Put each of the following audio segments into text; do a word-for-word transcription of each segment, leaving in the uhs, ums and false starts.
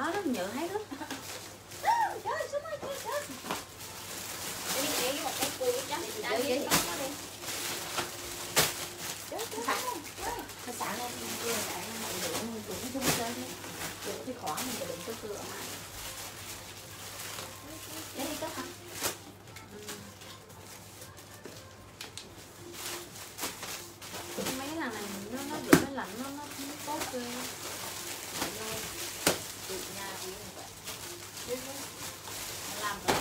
Đó, nó nhựa hết đó. Trời ơi, xuống ơi, trời ơi. Đi với một cái cua chắc thì chị đi với nó đi. Chết chết. Nó xả lên kia lại nó đụng đụng chung chơi đi. Đụng cái khỏi mình đụng cái cửa mà. Để đi cất hả? Mấy cái lần này nó nó rửa nó lạnh nó nó nó tốt ghê. Từ nhà đi vậy. Làm vậy.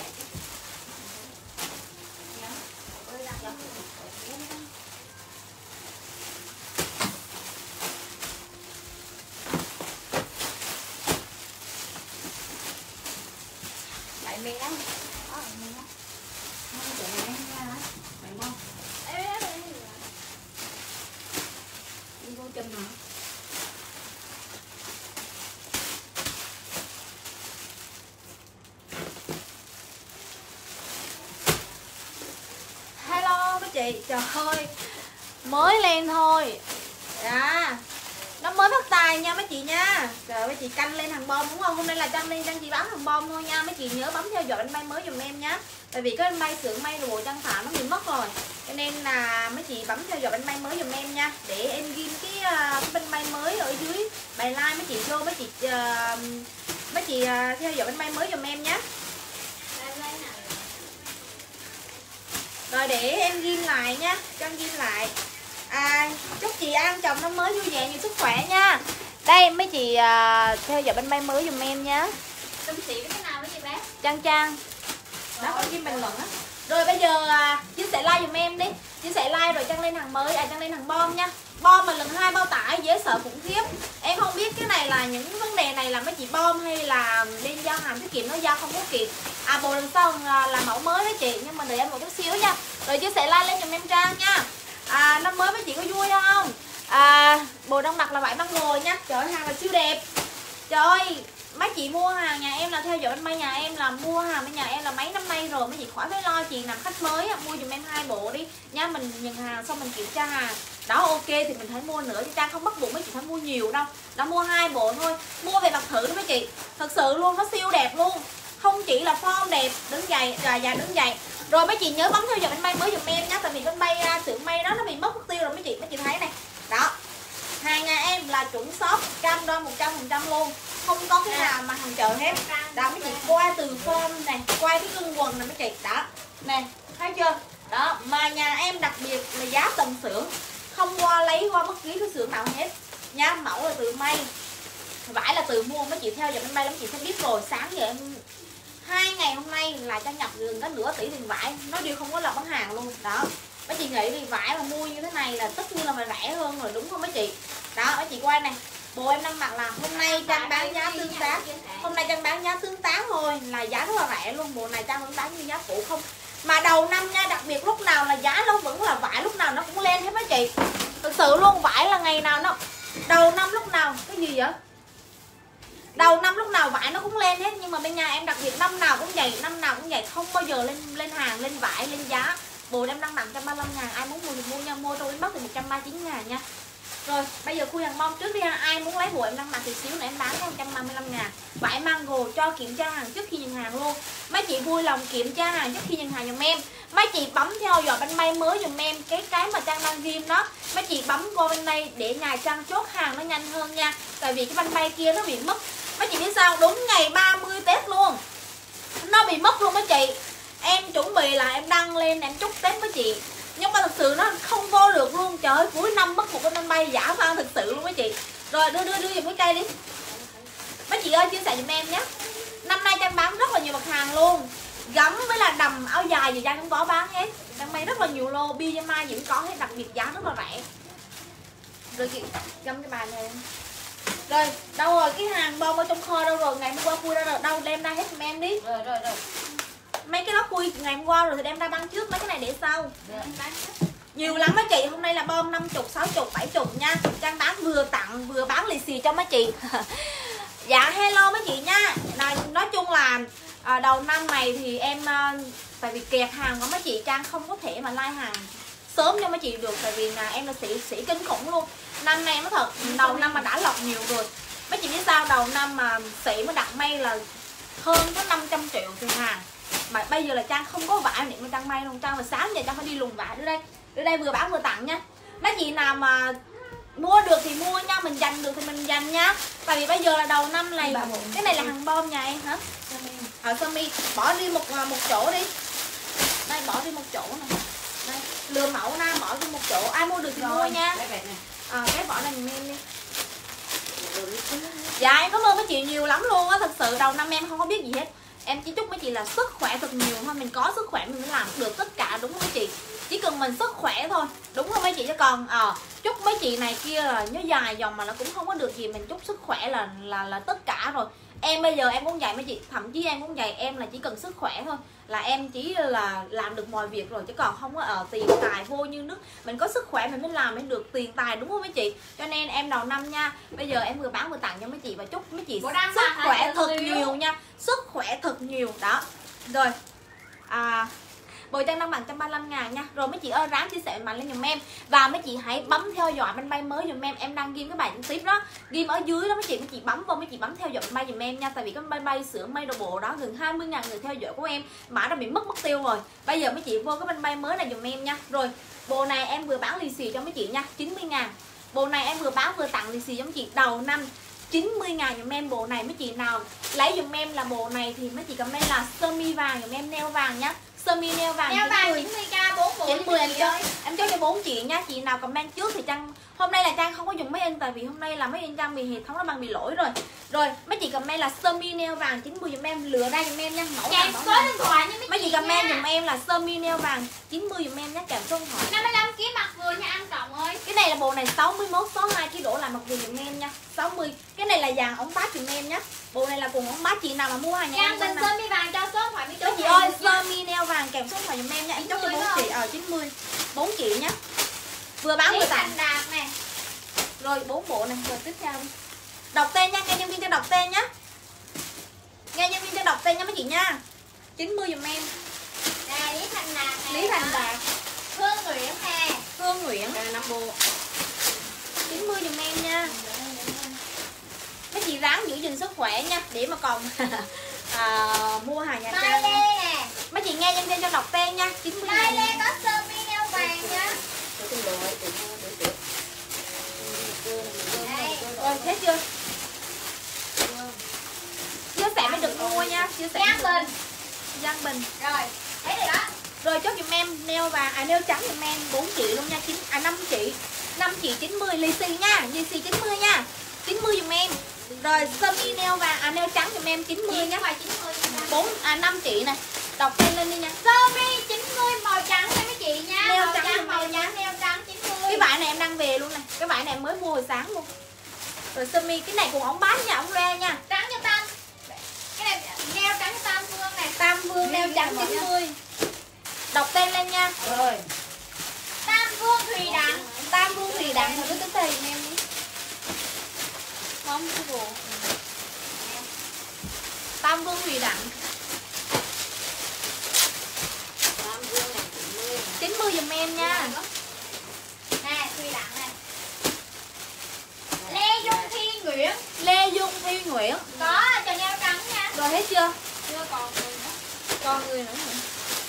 Lại mê lắm. Đó, mê lắm. Nó chạy này ra hả? Mày không? Ê, ê, ê. Đi vô chùm hả? Hello mấy chị, trời ơi, mới lên thôi. Dạ, nó mới phát tài nha mấy chị nha. Trời, mấy chị canh lên hàng bom đúng không? Hôm nay là Trâm lên Trâm chỉ bán hàng bom thôi nha. Mấy chị nhớ bấm theo dõi bánh may mới dùm em nhá. Tại vì cái bánh may xưởng may đồ Trang Thảo nó bị mất rồi, cho nên là mấy chị bấm theo dõi bánh may mới dùm em nha. Để em ghi cái, cái bánh may mới ở dưới bài like, mấy chị vô mấy chị uh, mấy chị uh, theo dõi bánh may mới dùm em nhé. Rồi để em ghi lại nha, cho em ghi lại. À, chúc chị An chồng năm mới vui vẻ nhiều sức khỏe nha. Đây mấy chị uh, theo dõi bánh may mới dùm em nhé. Tâm chị với cái nào với chị bé? Trang Trang. Đó, có ghi bình luận á. Rồi bây giờ uh, chia sẻ like dùm em đi. Chia sẻ like rồi Trang lên hàng mới, à Trang lên hàng bom nha. Bom mà lần hai bao tải dễ sợ khủng khiếp. Em không biết cái này là những vấn đề này là mấy chị bom hay là lên giao hàng tiết kiệm nó giao không có kịp. À bộ lần sau là mẫu mới đó chị, nhưng mà đợi em một chút xíu nha. Rồi chia sẻ like lên dùm em Trang nha. À năm mới mấy chị có vui không? À bộ đông đặc là vải băng ngồi nha. Trời ơi hàng là siêu đẹp. Trời ơi mấy chị mua hàng nhà em là theo dõi bánh may nhà em là mua hàng bên nhà em là mấy năm nay rồi, mấy chị khỏi phải lo. Chị làm khách mới mua dùm em hai bộ đi nha, mình nhận hàng xong mình kiểm tra hàng đó ok thì mình phải mua nữa, chứ Trang không bắt buộc mấy chị phải mua nhiều đâu. Đã mua hai bộ thôi, mua về mặc thử đó mấy chị, thật sự luôn nó siêu đẹp luôn, không chỉ là form đẹp, đứng dày dài dài đứng dày. Rồi mấy chị nhớ bấm theo dõi bánh may mới dùm em nhé, tại vì bánh may xưởng may đó nó bị mất mục tiêu rồi mấy chị. Mấy chị thấy này đó, hàng nhà em là chuẩn shop cam đoan một trăm phần trăm luôn, không có cái nào mà hàng chợ hết. Đó mấy chị qua từ form này, qua cái lưng quần này mấy chị, đó nè thấy chưa đó. Mà nhà em đặc biệt là giá tầm xưởng, không qua lấy qua bất kỳ cái xưởng nào hết nha. Mẫu là từ may, vải là từ mua. Mấy chị theo dõi bánh may lắm chị sẽ biết rồi. Sáng giờ em hai ngày hôm nay là cho nhập gần có nửa tỷ tiền vải, nó đều không có lọc bán hàng luôn đó. Mấy chị nghĩ thì vải mà mua như thế này là tất nhiên là mà rẻ hơn rồi đúng không mấy chị. Đó mấy chị quay này, bộ em đang mặc là hôm nay Trang bán giá tương tác, hôm nay Trang bán giá tương tác thôi là giá rất là rẻ luôn. Bộ này Trang vẫn bán như giá cũ không. Mà đầu năm nha, đặc biệt lúc nào là giá nó vẫn là vải, lúc nào nó cũng lên hết mấy chị. Thực sự luôn, vải là ngày nào nó đầu năm lúc nào cái gì vậy, đầu năm lúc nào vải nó cũng lên hết. Nhưng mà bên nhà em đặc biệt năm nào cũng vậy, năm nào cũng vậy, không bao giờ lên lên hàng, lên vải, lên giá. Bộ em đang nặng một trăm ba mươi lăm ngàn, ai muốn mua thì mua nha, mua trong inbox thì một trăm ba mươi chín ngàn nha. Rồi bây giờ khui hàng bông trước đi ha, ai muốn lấy bộ em đang mặc thì xíu nữa em bán một trăm ba mươi lăm ngàn. Vải mango cho kiểm tra hàng trước khi nhận hàng luôn. Mấy chị vui lòng kiểm tra hàng trước khi nhận hàng giùm em. Mấy chị bấm theo dõi bánh may mới giùm em, cái cái mà Trang đang ghim đó, mấy chị bấm qua bên đây để nhà Trang chốt hàng nó nhanh hơn nha. Tại vì cái bánh may kia nó bị mất. Mấy chị biết sao, đúng ngày ba mươi Tết luôn nó bị mất luôn mấy chị. Em chuẩn bị là em đăng lên em chúc Tết với chị, nhưng mà thật sự nó không vô được luôn. Trời ơi cuối năm mất một cái bánh bay giả vang thật sự luôn mấy chị. Rồi đưa đưa đưa giùm cái cây đi mấy chị ơi, chia sẻ giùm em nhé. Năm nay Trang bán rất là nhiều mặt hàng luôn, gấm với là đầm áo dài gì Trang cũng có bán hết. Trang may rất là nhiều lô, pyjama vẫn có hết, đặc biệt giá rất là rẻ. Rồi chị găm cái bàn này. Rồi đâu rồi cái hàng bông ở trong kho đâu rồi, ngày hôm qua khui ra rồi đâu, đem ra hết giùm em đi. Rồi rồi rồi. Mấy cái đó khui ngày hôm qua rồi thì đem ra đăng trước, mấy cái này để sau. Nhiều lắm mấy chị, hôm nay là bom năm mươi, sáu mươi, bảy mươi nha. Trang bán vừa tặng vừa bán lì xì cho mấy chị. Dạ hello mấy chị nha. Nói, nói chung là à, đầu năm này thì em à, tại vì kẹt hàng của mấy chị, Trang không có thể mà like hàng sớm cho mấy chị được. Tại vì là em là sĩ sĩ kinh khủng luôn. Năm nay nó thật, đầu năm mà đã lọc nhiều rồi. Mấy chị biết sao, đầu năm mà sĩ mới đặt may là hơn có năm trăm triệu tiền hàng. Mà bây giờ là Trang không có vải để mà Trang may luôn. Trang mà sáng giờ Trang phải đi lùng vải. Đưa đây, đưa đây vừa bán vừa tặng nha. Mấy chị nào mà mua được thì mua nha, mình dành được thì mình dành nha. Tại vì bây giờ là đầu năm này. Cái này là hàng bom nhà em hả? Ở sơ mi bỏ đi một một chỗ đi. Đây bỏ đi một chỗ này. Đây, lừa mẫu na bỏ đi một chỗ. Ai mua được thì mua nha. À, cái bỏ này mình em đi. Dạ em cảm ơn mấy chị nhiều lắm luôn á. Thật sự đầu năm em không có biết gì hết. Em chỉ chúc mấy chị là sức khỏe thật nhiều thôi. Mình có sức khỏe mình mới làm được tất cả, đúng không mấy chị? Chỉ cần mình sức khỏe thôi, đúng không mấy chị? Chứ còn à, chúc mấy chị này kia là nhớ dài dòng mà nó cũng không có được gì. Mình chúc sức khỏe là là là tất cả rồi. Em bây giờ em cũng dạy mấy chị, thậm chí em cũng dạy em là chỉ cần sức khỏe thôi là em chỉ là làm được mọi việc rồi, chứ còn không có ở tiền tài vô như nước. Mình có sức khỏe mình mới làm mới được tiền tài, đúng không mấy chị? Cho nên em đầu năm nha, bây giờ em vừa bán vừa tặng cho mấy chị và chúc mấy chị sức khỏe thật nhiều nha, sức khỏe thật nhiều đó. Rồi à, bộ trang đang bằng một trăm ba mươi lăm ngàn nha. Rồi mấy chị ơi ráng chia sẻ mạnh lên giùm em. Và mấy chị hãy bấm theo dõi bên bay mới giùm em. Em đang ghim cái bài trực tiếp đó, ghim ở dưới đó mấy chị. Mấy chị bấm vô, mấy chị bấm theo dõi bên bay giùm em nha. Tại vì cái bay bay sửa may đồ bộ đó gần hai mươi ngàn người theo dõi của em, mã đã bị mất mất tiêu rồi. Bây giờ mấy chị vô cái bên bay mới này giùm em nha. Rồi bộ này em vừa bán lì xì cho mấy chị nha, chín mươi ngàn. Bộ này em vừa bán vừa tặng lì xì cho mấy chị đầu năm, chín mươi ngàn giùm em. Bộ này mấy chị nào lấy giùm em là bộ này thì mấy chị cầm đây là sơ mi vàng giùm em, neo vàng nhá. Sơ mi neo vàng neo vàng chín mươi k bốn bộ chín mươi em cho em cho cho bốn chị nha. Chị nào comment trước thì Trang hôm nay là Trang không có dùng máy in, tại vì hôm nay là máy in Trang bị hệ thống nó bằng bị lỗi rồi. Rồi mấy chị comment là sơ mi neo vàng chín mươi giùm em, lựa ra giùm em nha. Mẫu kèm số điện thoại nha mấy chị comment giùm em là sơ mi neo vàng chín mươi giùm em nhé, kèm số điện thoại. năm mươi lăm ký mặc vừa nha An Trọng ơi. Cái này là bộ này sáu mươi mốt, sáu mươi hai ký đổ lại mặc vừa giùm em nha. sáu mươi. Cái này là dàn ống bát giùm em nhé. Bộ này là cùng ống bát, chị nào mà mua hàng nhà em bên sơ mi vàng cho số điện thoại mấy mấy chị ơi, sơ mi neo vàng kèm số điện thoại giùm em nha. Em chốt cho bốn chị ở chín mươi. bốn chị nhé. Vừa bán vừa tặng đạt nè. Rồi bốn bộ này, rồi tiếp theo đi. Đọc tên nha, nghe nhân viên cho đọc tên nhá. Nghe nhân viên cho đọc tên nha mấy chị nha. chín mươi giùm em. Nè, Lý Thành Đạt nè. Lý Thành Đạt. Hương Nguyễn nè. Hương Nguyễn. năm bộ. chín mươi giùm em nha. Mấy chị ráng giữ gìn sức khỏe nha, để mà còn à, mua hàng nhà Mai Lê nè. mấy chị nghe nhân viên cho đọc tên nha. chín mươi Mai Lê có sơ mi neo vàng nha. Rồi thế chưa? Chia sẻ mới được mua nha. Chia sẻ Giang Bình. Giang Bình. Rồi, thấy rồi đó. Rồi chốt giùm em neo vàng, à neo trắng giùm em bốn chị luôn nha, chín à năm chị. năm chị chín mươi lì xì nha, lì xì chín mươi nha. chín mươi giùm em. Rồi sơ mi neo vàng, à neo trắng giùm em chín mươi nhé. bốn à năm chị này. Đọc tên lên đi nha. Sơ mi chín mươi màu trắng nha mấy chị nha. Neo màu trắng, trắng màu em trắng neo trắng chín mươi. Cái vải này em đang về luôn này. Cái vải này em mới mua hồi sáng luôn. Rồi sơ mi cái này cùng ống bán nha, ống loe nha. Trắng cho Tam. Cái này neo trắng cho Tam Vương này. Tam Vương neo trắng chín mươi. Đọc tên lên nha. Rồi. Tam Vương Thùy Đặng. Tam Vương Thùy Đặng rồi cứ tính tiền em đi. Không có bộ. Tam Vương Thùy Đặng. Tam Vương này chín mươi. chín mươi giùm em nha. Nè, Thùy Đặng này. Lê Dung Thi Nguyễn. Lê Dung Thi Nguyễn. Có cho neo trắng nha. Rồi hết chưa? Chưa còn người nữa. Còn người nữa hả?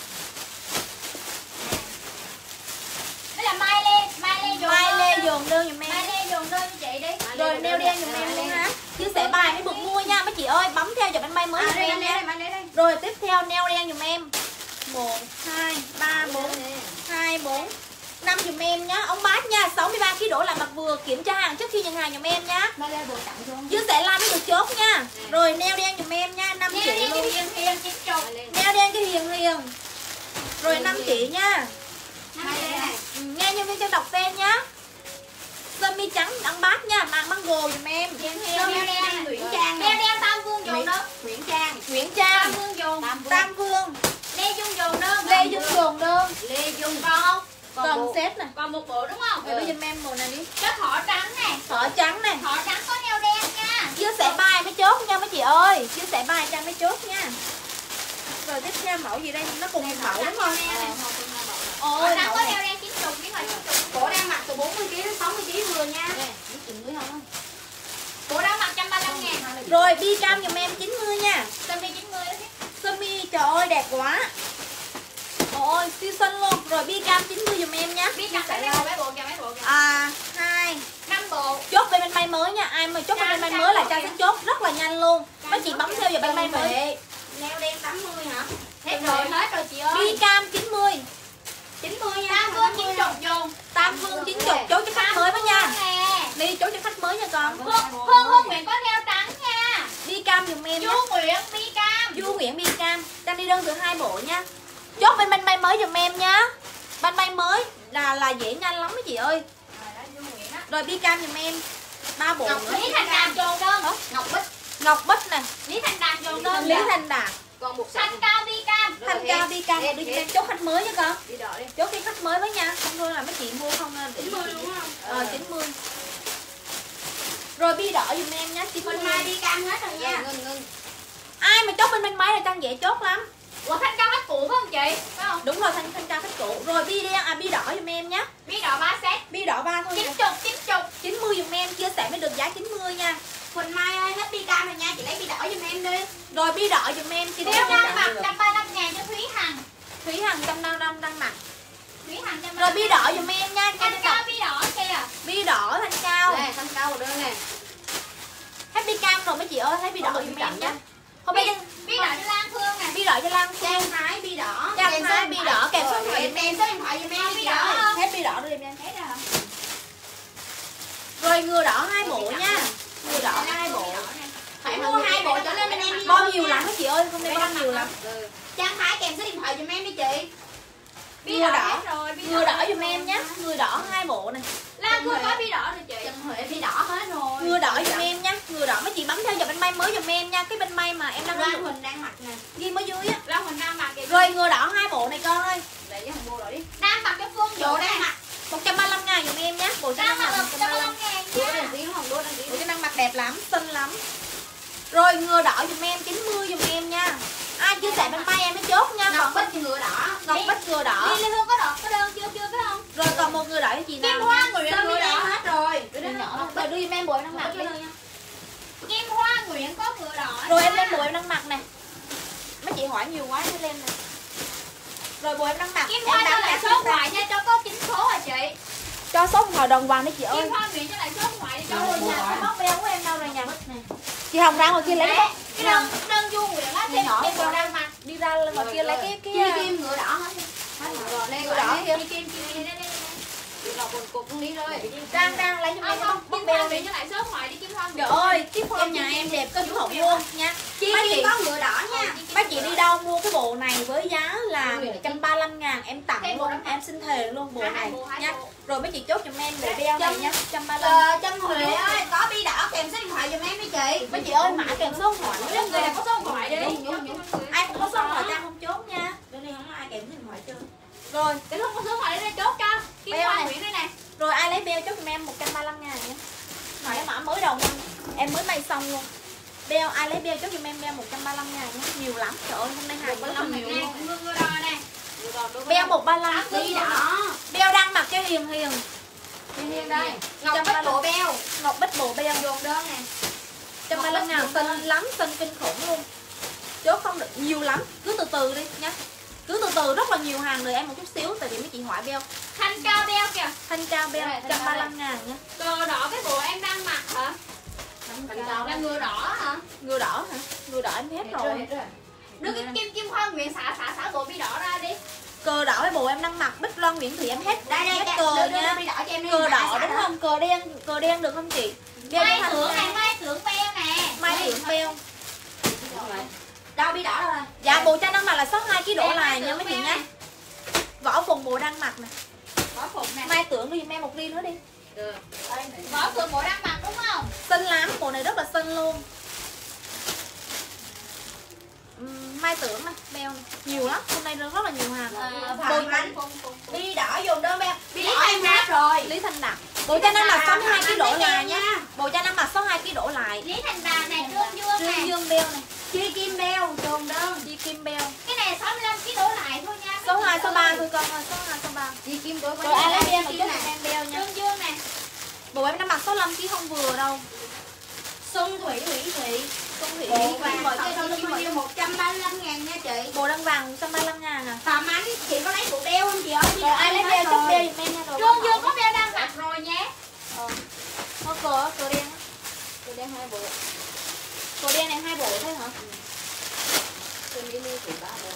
Đây là Mai Lê, Mai Lê dồn Mai đơn. Lê dồn đơn giùm em. Mai Lê dồn đơn cho chị đi. Rồi neo đen giùm em luôn ha. Chia sẻ bài mới được mua nha mấy chị ơi, bấm theo dõi bên bay mới À, giùm đây, em đây, nha. đây, đây, đây. Rồi tiếp theo neo đen giùm em. một hai ba bốn hai bốn năm giùm em nhá. Ông bát nha, sáu mươi ba ký đổ lại mặc vừa, kiểm tra hàng trước khi nhận hàng giùm em nhá. Mai Lê bộ tặng luôn. Chia sẻ like mới được chốt nha. Rồi neo đen giùm em nha, năm Neo chị đen luôn. cái hiền hiền chín chục. Neo đen cái hiền hiền. Rồi năm chị nha. Mai Lê này. Ừ, nghe nhân viên cho đọc tên nhá. Sơ mi trắng đăng bát nha, mang mango giùm em. Neo đen Nguyễn Trang. Neo đen Tam Vương dồn đơn. Nguyễn Trang. Nguyễn Tam Trang. Vương dồn. Tam Vương. Lê Dung dồn đơn. Lê Dung dồn đơn. Lê Dung còn không? Còn set nè. Còn một bộ đúng không? Rồi bây giờ em bộ này đi. Cái thỏ trắng này. Thỏ trắng này. Thỏ trắng có neo đen nha. Chia sẻ bài mới chốt nha mấy chị ơi. Chia sẻ bài cho mới chốt nha. Rồi tiếp theo mẫu gì đây? Nó cùng một mẫu đúng không? Thỏ Ôi trắng mẫu có này. neo đen chín chục với ngoài chín chục. Cổ đang mặc từ bốn mươi ký đến sáu mươi ký vừa nha. Bộ đang mặc một trăm ba mươi Rồi bi cam giùm em chín mươi nha. Sơ mi chín mươi. Sơ mi trời ơi đẹp quá. Ôi siêu xinh luôn. Rồi bi cam chín mươi giùm em nhá. Bi cam mấy bộ mấy bộ kìa mấy bộ kìa. À hai năm bộ. chốt bên bên may mới nha. Ai mà chốt bên bên may mới là Trang sẽ chốt rất là nhanh luôn. Mấy chị bấm theo vào bên may mới. Neo đen tám mươi hả? Hết rồi, hết rồi chị ơi. Bi cam chín mươi. chín mươi nha. Tam Phương chín chục dùng. Tam Phương chín chục chốt cho khách mới với nha. Đi chốt cho khách mới nha con. Hương Hương Nguyễn có neo trắng nha. Bi cam giùm em. Du Nguyễn bi cam. Du Nguyễn bi cam. Trang đi đơn từ hai bộ nha. Chốt bên bên may mới giùm em nhá. Bên may mới là là dễ nhanh lắm mấy chị ơi. Rồi bi cam giùm em ba bộ. Ngọc Lý Thành Đạt dồn đơn. Ngọc Bích. Ngọc Bích nè. Lý Thành Đạt dồn đơn. Lý Thành Đạt. Còn một Thanh Cao bi cam. Thanh Cao bi cam đi em chốt khách mới nha con. Chốt đi khách mới với nha. Không thôi là mấy chị mua không để chín mươi đúng không? Ờ chín mươi. Rồi bi đỏ giùm em nhá. Bên mai bi cam hết rồi nha. Ngưng ngưng. Ai mà chốt bên bên máy là Trang dễ chốt lắm. Ủa Thanh Cao khách cũ phải không chị? Phải không? Đúng rồi, Thanh Thanh Cao khách cũ. Rồi bi đen à bi đỏ giùm em nhá. Bi đỏ ba set. Bi đỏ ba thôi. chín mươi chín mươi. chín mươi giùm em, chia sẻ mới được giá chín mươi nha. Quỳnh Mai ơi, hết bi cam rồi nha, chị lấy bi đỏ giùm em đi. Rồi bi đỏ giùm em. Chị Đeo đang mặc một trăm ba mươi lăm ngàn cho Thúy Hằng. Thúy Hằng một trăm năm mươi lăm đang mặc. Thúy Hằng một trăm ba mươi lăm. Rồi bi đỏ giùm em nha. Thanh Cao bi đỏ kìa. Bi đỏ Thanh Cao. Nè, Thanh Cao đơn nè. Hết bi cam rồi mấy chị ơi, thấy bi đỏ giùm em nhá. Không Bi, biết bi đỏ cho Lan Phương nè. bi đỏ cho Lan Phương. Trang Thái bi đỏ. Trang Thái bi đỏ kèm số điện thoại. Kèm số điện thoại giùm em bi đỏ. Hết bi đỏ rồi em. Hết rồi. Rồi ngừa đỏ hai bộ nha. Ngừa đỏ hai bộ. Phải mua hai bộ trở lên bên em. Bo nhiều lắm mấy chị ơi, không nên bo nhiều lắm. Trang Thái kèm số điện thoại giùm em đi chị. Ngừa đỏ rồi, ngừa đỏ giùm em nhé. Ngừa đỏ hai bộ này. Lan Phương có bi đỏ rồi chị. Trần Huệ bi đỏ hết rồi. Ngừa đỏ giùm em nhá. Ngừa đỏ mấy chị bấm theo vào bên may mới giùm em nha. Cái bên may mà em đang Lan Huỳnh đang mặc nè. ghi mới dưới á. Lan Huỳnh đang mặc kìa. Rồi ngừa đỏ hai bộ này con ơi. Để với Hồng mua rồi đi. Đang mặc cái Phương Vũ đang mặc một trăm ba mươi lăm ngàn giùm em nhé. Bộ cho đang năng mặc mặc một trăm ba mươi lăm ngàn nha. bộ cho năng mặc đẹp lắm, xinh lắm. Rồi ngừa đỏ giùm em chín mươi giùm em nha. Ai chia sẻ bên may em mới chốt nha. Ngọc Còn Bích ngừa đỏ. Ngọc Bích ngừa đỏ. Đi Lê Hương có đọt có đơn chưa chưa phải không? Rồi còn một ngừa đỏ cho chị nào. Kim Hoa Nguyễn ngừa đỏ hết rồi. Rồi đưa giùm em bộ em đang mặc đi. Kim Hoa Nguyễn có ngừa đỏ. Rồi em lên bộ em đang mặc nè. Mấy chị hỏi nhiều quá đưa lên nè. Rồi bộ em đang mặc. Kim Hoa cho lại số ngoại nha, cho có chín số hả chị? Cho số điện thoại đồng hoàng đi chị ơi. Kim Hoa Nguyễn cho lại số ngoại đi cho Rồi luôn nhà nha. cái bóc beo của em đâu rồi nhà. Chị Hồng ra ngoài kia lấy cái bóc. Cái đơn đơn Du Nguyễn á, thêm nhỏ em còn đang mặc. Đi ra ngoài kia lấy cái cái Chi Kim ngựa đỏ hết. Hết rồi, đây ngựa đỏ kia. Chi Kim Chi Kim đây đây. Đi lọc quần cục con lý rồi. Đang đang lấy cho em Không, bóc Kim beo Hoa đi. Nguyễn cho lại số ngoại đi Kim Hoa. Trời ơi, cái form nhà em đẹp cơ chủ hậu luôn nha. Chi Mấy chị Kim có ngựa đỏ nha. mấy chị đi đâu mua cái bộ này với giá là một trăm ba mươi lăm ngàn em tặng luôn, em xin thề luôn bộ này nha. Rồi mấy chị chốt giùm em bộ đeo này nha, một trăm ba mươi lăm. Ờ, Trâm Huệ ơi, có bi đỏ kèm số điện thoại giùm em đi chị. Mấy chị ơi, mã kèm số điện thoại Mấy người là có số điện thoại đi. ai cũng có số điện thoại Trang không chốt nha. Bên đây không có ai kèm số điện thoại chưa? Rồi, Cái không có số điện thoại đây chốt cho. Kim Beo Hoa này. Nguyễn đây nè. rồi ai lấy beo chốt giùm em một trăm ba mươi lăm ngàn nha. Mà cái mã mới đầu nha. Em mới may xong luôn. Beo ai lấy beo chốt giùm em beo một trăm ba mươi lăm ngàn nha. Nhiều lắm. Trời ơi, hôm nay hàng có lắm nhiều luôn. Ngựa đỏ nè. Beo một trăm ba mươi lăm Bi đỏ. Beo đang mặc cho Hiền Hiền. Hiền Hiền đây. Ngọc Bích bộ beo. Ngọc Bích bộ beo Dồn đơn nè. một trăm ba mươi lăm ngàn xinh lắm, xinh kinh khủng luôn. Chốt không được nhiều lắm, cứ từ từ đi nha. Cứ từ từ, rất là nhiều hàng đợi em một chút xíu. Tại vì mấy chị hỏi beo. Thanh Cao beo kìa. Thanh Cao beo một trăm ba mươi lăm ngàn nha. Cờ đỏ cái bộ em đang mặc hả? Thanh Cao là ngựa đỏ hả? Ngừa đỏ hả? Ngừa đỏ em hết rồi. Đưa cái kim kim hoa Nguyễn xả xả xả bộ bi đỏ ra đi. Cờ đỏ cái bộ em đang mặc, Bích Loan Nguyễn Thị em hết. Đây đây hết đây, cờ đưa, đưa, nha. đưa bi đỏ cho em đi. Cờ đỏ Xả đúng đó. không? Cờ đen, cờ đen được không chị? Beo Mai cho tưởng Thanh này, Nga. mai tưởng beo nè. Mai tưởng beo. Đâu bi đỏ rồi. Dạ bộ Trang đang mặc là sáu hai ký đổ Em lại mai nha mấy tưởng chị beo nha. nè. Võ Phùng bộ đang mặc nè. Võ Phụng nè. Mai tưởng đi em một ly nữa đi. Được. Võ Phụng bộ đang mặc đúng không? Xinh lắm, bộ này rất là xinh luôn. Uhm, Mai tưởng này, beo này. Nhiều lắm, hôm nay rất là nhiều hàng. Ờ, Bộ Phạm Anh. Bi đỏ dùng đơn beo. Bi đỏ em hết rồi. Lý Thanh Đạt. Bộ Trang đang mặc sáu mươi hai ký đổ lại nha. Bộ Trang đang mặc sáu mươi hai ký đổ lại. Lý Thành Đạt này, Trương Dương Trương này. Dương beo này. Chi Kim beo dùng đơn. Chi Kim beo. Cái này sáu mươi lăm ký đổ lại thôi nha. Số hai, số ba thôi con ơi, số hai, số ba. Chi Kim đổ Rồi ai lấy beo một chút em beo nha. Trương Dương nè. Bộ em đang mặc sáu mươi lăm ký không vừa đâu. Xuân Thủy Thủy Thủy Xuân Thủy bộ Thủy vàng mở tổng cho chi cho phí một trăm ba mươi lăm ngàn nha chị. bộ đăng vàng một trăm ba mươi lăm ngàn à. Tầm anh chị có lấy bộ đeo không chị ơi? Rồi ai lấy đeo chốt đeo giùm em nha. Trương Dương có đeo đang mặc rồi nhé. Ờ. Có cờ cờ đen. Cờ đen hai bộ. Cờ đen này hai bộ thôi hả? Cờ mini thì ba bộ.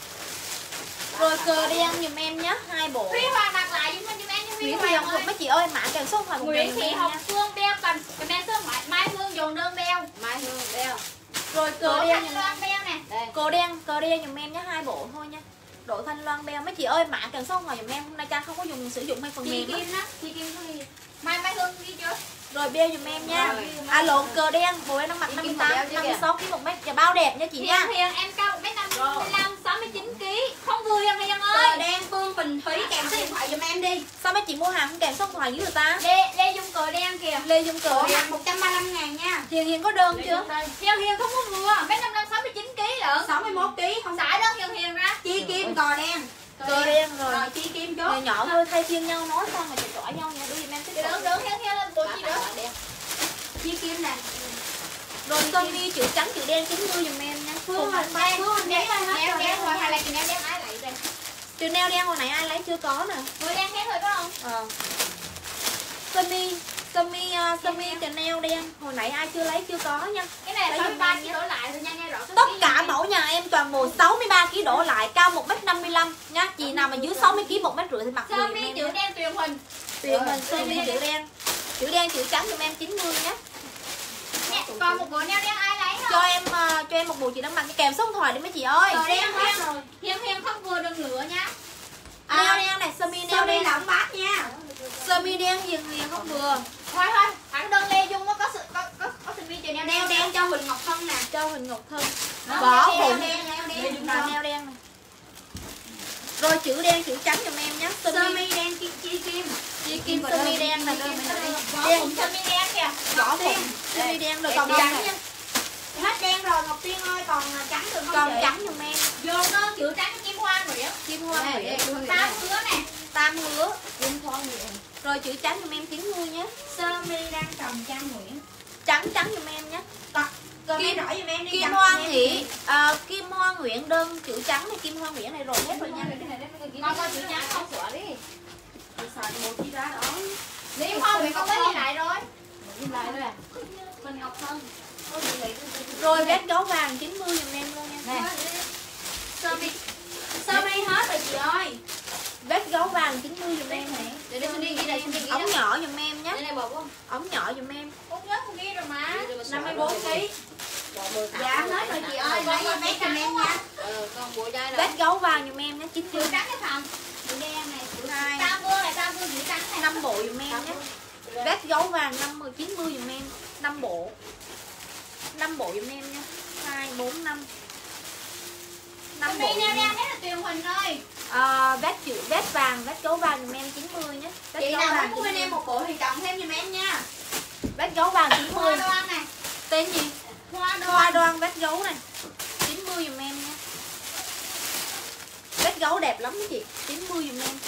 Rồi cờ đen giùm em nhé, hai bộ. Thúy Hoàng đặt lại giùm em giùm em Nguyễn Thúy Thị Hoàng Hồng ơi. mấy chị ơi, mã kèm số điện thoại một Nguyễn Thị em Hồng nha. Phương đeo cần comment số điện thoại Mai Hương dùng đơn đeo. Mai Hương đeo. Rồi cờ Đỗ đen Thanh giùm Loan đeo nè. Đây. cờ đen, cờ đen giùm em nhé, hai bộ thôi nha. Đỗ Thanh Loan beo mấy chị ơi, mã kèm số điện thoại giùm em. Hôm nay Trang không có dùng sử dụng hay phần Chị mềm á. Kim đó, chị Kim có ghi. Mai Mai Hương ghi chưa? Rồi beo giùm em nha. Rồi. À lộn, cờ đen, bộ em đang mặc Chị năm mươi Kim mà tám, beo chứ năm mươi kìa. sáu ký một mét và bao đẹp nha chị Hiền nha. Hiền em cao một mét năm mươi lăm, sáu mươi chín ki lô gam. Không vừa Hiền Hiền Cờ ơi. đen Phương Bình Thúy kèm số điện thoại giùm em đi. Sao mấy chị mua hàng không kèm số điện thoại với người ta? Lê Lê Dung cờ đen kìa. Lê Dung cờ Bộ đen. mặt một trăm ba mươi lăm ngàn nha. Hiền Hiền có đơn chưa? Hiền Hiền không có vừa, mét năm mươi lăm, sáu mươi chín ki lô gam lận. sáu mươi mốt ký không Xài đơn Hiền Hiền ra. Chi Kim cờ đen. Cờ đen rồi. Rồi Chi Kim Nhỏ chốt. nhỏ thôi, thay phiên nhau nói xong rồi chọi chọi nhau nha, đưa giùm em Được tiếp được tục. Hiền Hiền lên bộ gì nữa. Chi Kim nè. Rồi sơ mi chữ trắng chữ đen chín mươi giùm em nha. Phương Cùng Hình hai. Phương Hình đeo hết Đeo rồi. đeo rồi hay là chị đeo đeo ái lại đây. Chữ neo đen hồi nãy ai lấy chưa có nè. Người đen hết rồi có không? Ờ. Sơ mi, sơ mi, uh, sơ mi chữ neo đen hồi nãy ai chưa lấy chưa có nha. Cái này Lấy là sáu mươi ba giùm ki em lô gam đổ lại rồi nha, nghe rõ số Tất ký cả nha. mẫu nhà em toàn bộ sáu mươi ba ki lô gam đổ lại, cao một mét năm mươi lăm nha. Chị nào mà dưới sáu mươi ki lô gam, một mét rưỡi thì mặc Sơ vừa giùm mi em chữ nha. đen Tuyền Huỳnh. Tùy mình sơ mi chữ đen. Chữ đen chữ trắng giùm em chín mươi nhé. Nè, còn một bộ neo đen ai lấy Cho không? em uh, cho em một bộ chị đang mặc cái kèm số điện thoại đi mấy chị ơi. Cờ đen hết rồi. Hiền Hiền không vừa đừng lửa nha. Neo đen này, sơ mi Sơ neo mi đen. là ông bát nha. Sơ mi đen hiền hiền không vừa. Thôi thôi, thẳng đơn Lê Dung nó có sự có có có sơ mi chữ neo Neo đen đen cho Huỳnh Ngọc Thân nè. Cho Huỳnh Ngọc Thân. Đó, Võ neo Hùng. đen, neo đen. Là neo đen này. Rồi chữ đen chữ trắng giùm em nhé. Sơ Sơ mi mi đen Chi Chi Kim. chi kim sơ mi đen là đơn này. Võ Hùng sơ mi đen kìa. Võ Hùng sơ mi đen rồi còn Đen trắng này. nha. Hết đen rồi Ngọc Tiên ơi, còn trắng được không Còn chị? trắng giùm em. Vô đơn chữ trắng Kim Hoa Nguyễn. Kim Hoa Đây, Nguyễn. đây. Tam hứa nè. Tam hứa. Kim Hoa Nguyễn. Rồi chữ trắng giùm em chín mươi nhé. Sơ mi đang trồng Trang Nguyễn. Trắng trắng giùm em nhé. Còn Kim Kim- đỏ giùm em đi. Kim trắng Hoa giùm em Nghị, đi. à, Kim Hoa Nguyễn đơn chữ trắng này, Kim Hoa Nguyễn này rồi hết rồi nha. Con coi chữ trắng không? Sửa đi. Chị xài một chi ra đó. Kim Hoa Nguyễn con mới ghi lại rồi. Kim lại rồi à? Mình Ngọc Thân. Rồi vét gấu vàng chín mươi giùm em luôn nha. Nè. Sơ mi. Sơ mi hết rồi chị ơi. Vét gấu vàng chín mươi giùm em này. Để để mình đi ghi lại, mình đi ghi Ống đó. nhỏ giùm em nhé. Đây này bột không? Ống nhỏ giùm em. Con nhớ con ghi rồi mà. năm mươi bốn ký. Dạ hết rồi chị ơi, lấy cho mấy giùm em nha. Ừ, còn bộ chai Vét gấu vàng giùm em nhé, chín mươi. chữ trắng cái phòng. Chữ đen này, chữ Hai. tam vương này, tam vương chữ trắng này. năm bộ giùm em nhé. Vét gấu vàng năm mươi chín mươi giùm em. năm bộ. năm bộ giùm em nha. hai bốn năm. năm Sơ bộ. mi giùm neo em. đen đấy là Tuyền Huỳnh ơi. À, vét chữ vét vàng, vét gấu vàng giùm em chín mươi nhé. Vét Chị gấu nào vàng muốn mua bên em một bộ thì chọn thêm giùm em nha. vét gấu vàng chín Hoa mươi. đoan này. Tên gì? Hoa đoan. Hoa đoan vét gấu này. chín mươi giùm em nha. Vét gấu đẹp lắm chị. chín mươi giùm em.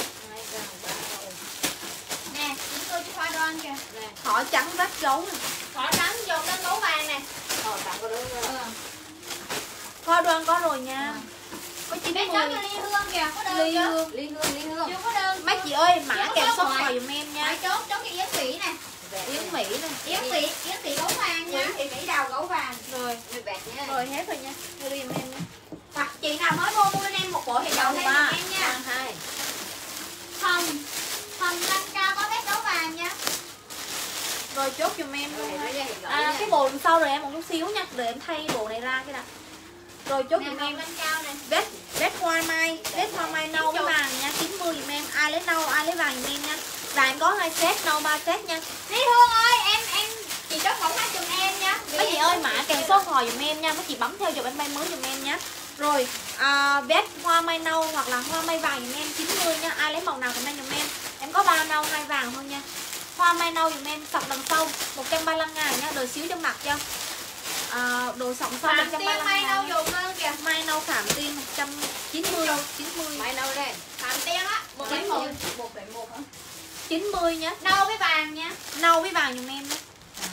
Nè, chúng tôi cho hoa đoan kìa. Nè. Thỏ trắng vét gấu này. Thỏ trắng dùng đơn gấu vàng nè. Ờ, tặng có đúng rồi. Ừ. Hoa đoan có rồi nha. Có chín Bên mươi. đó cho ly hương kìa, có đơn Ly chưa? hương. Ly hương, ly hương. Chưa có đơn. Mấy chị ơi, mã Chưa kèm có số ngoài. vào giùm em Phải nha. chốt, chốt cái Yến Mỹ nè. Yến Mỹ này. Yến Mỹ, Yến Mỹ gấu vàng nha. Nguyễn Thị Mỹ Đào gấu vàng. Rồi, Người bẹt nha. rồi hết rồi nha. Đưa đi giùm em nha. Hoặc chị nào mới mua mua bên em một bộ thì chọn thêm giùm em nha. hai. Hồng, Hồng Lan Cao có vết gấu vàng nha. Rồi chốt giùm em luôn. Nói ra thì rõ À, nha. cái bộ đằng sau rồi em một chút xíu nha. Để em thay bộ này ra cái đã. Rồi chốt Nè, giùm Hồng em. Lan Cao nè. Vét vét hoa mai, vét hoa mai nâu với vàng nha, chín mươi giùm em. Ai lấy nâu, ai lấy vàng giùm em nha. Và em có hai set nâu ba set nha. Ly Hương ơi, em em chị chốt mẫu hai chùm em nha. Mấy chị ơi, mã kèm số hỏi giùm em nha. Mấy chị bấm theo dõi em bay mới giùm em nhé. Rồi à, vét hoa mai nâu hoặc là hoa mai vàng giùm em chín mươi nha. Ai lấy màu nào comment giùm em. Em có ba nâu hai vàng thôi nha. Hoa mai nâu giùm em sọc đằng sau một trăm ba mươi lăm ngàn nha. Đồ xíu cho mặt cho à, đồ sọc sau Phạm một trăm Tiên ba mươi lăm may đâu ngàn. dùng đơn kìa. Mai nâu Phạm Tiên một trăm chín mươi chín mươi. Mai nâu đây. Phạm Tiên á, một Chín bảy mươi. một. một bảy một hả? chín mươi nhé. Nâu với vàng nha. Nâu với vàng giùm em nhé.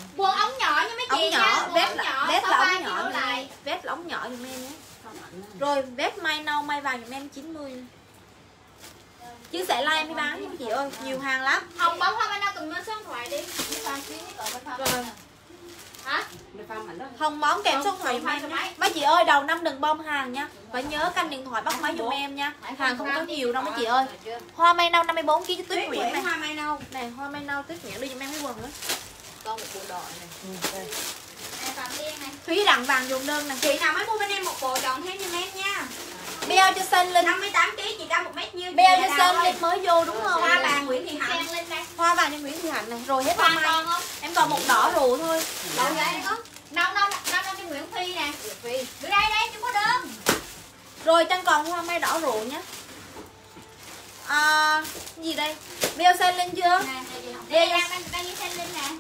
Quần ống nhỏ như mấy chị ống nhỏ, vest nhỏ, là vest là ống nhỏ đổ giùm em. lại. Vest là ống nhỏ giùm em nhé. Rồi vest may nâu may vàng giùm em chín mươi. Chứ sẽ like mới bán nha chị ơi, nhiều hàng lắm. Hồng bóng hoa bên đâu cần lên số điện thoại đi. Rồi. Hả? Hồng bóng kèm số điện thoại giùm em nha. Mấy chị ơi, đầu năm đừng bom hàng nha. Phải nhớ canh điện thoại bắt máy giùm em nha. Hàng không có nhiều đâu mấy chị ơi. Hoa may nâu năm mươi bốn ki lô gam cho Tuyết Nguyễn này. Hoa mai nâu. Này, hoa may nâu Tuyết Nguyễn đi giùm em cái quần nữa. Con một bộ đỏ này. Này Phạm Tiên này. Thúy đặng vàng dùng đơn nè. Chị nào mới mua bên em một bộ chọn thêm giùm em nha. Beo cho Sơn Linh. năm mươi tám ki lô gam chị cao một mét nhiêu. Beo cho Sơn Linh mới vô đúng không? Hoa vàng Nguyễn Thị Hạnh. Lên đây. Hoa vàng cho Nguyễn Thị Hạnh này. Rồi hết hoa may. Còn không? Em còn một đỏ rượu thôi. Đâu vậy đây có. Nâu nâu nâu nâu cho Nguyễn Phi nè. Phi. Đưa đây đây chứ có đơn. Rồi chân còn hoa may đỏ rượu nhé. À, gì đây? Beo Sơn Linh chưa? Nè, đây đang đang đang với Thanh Linh nè.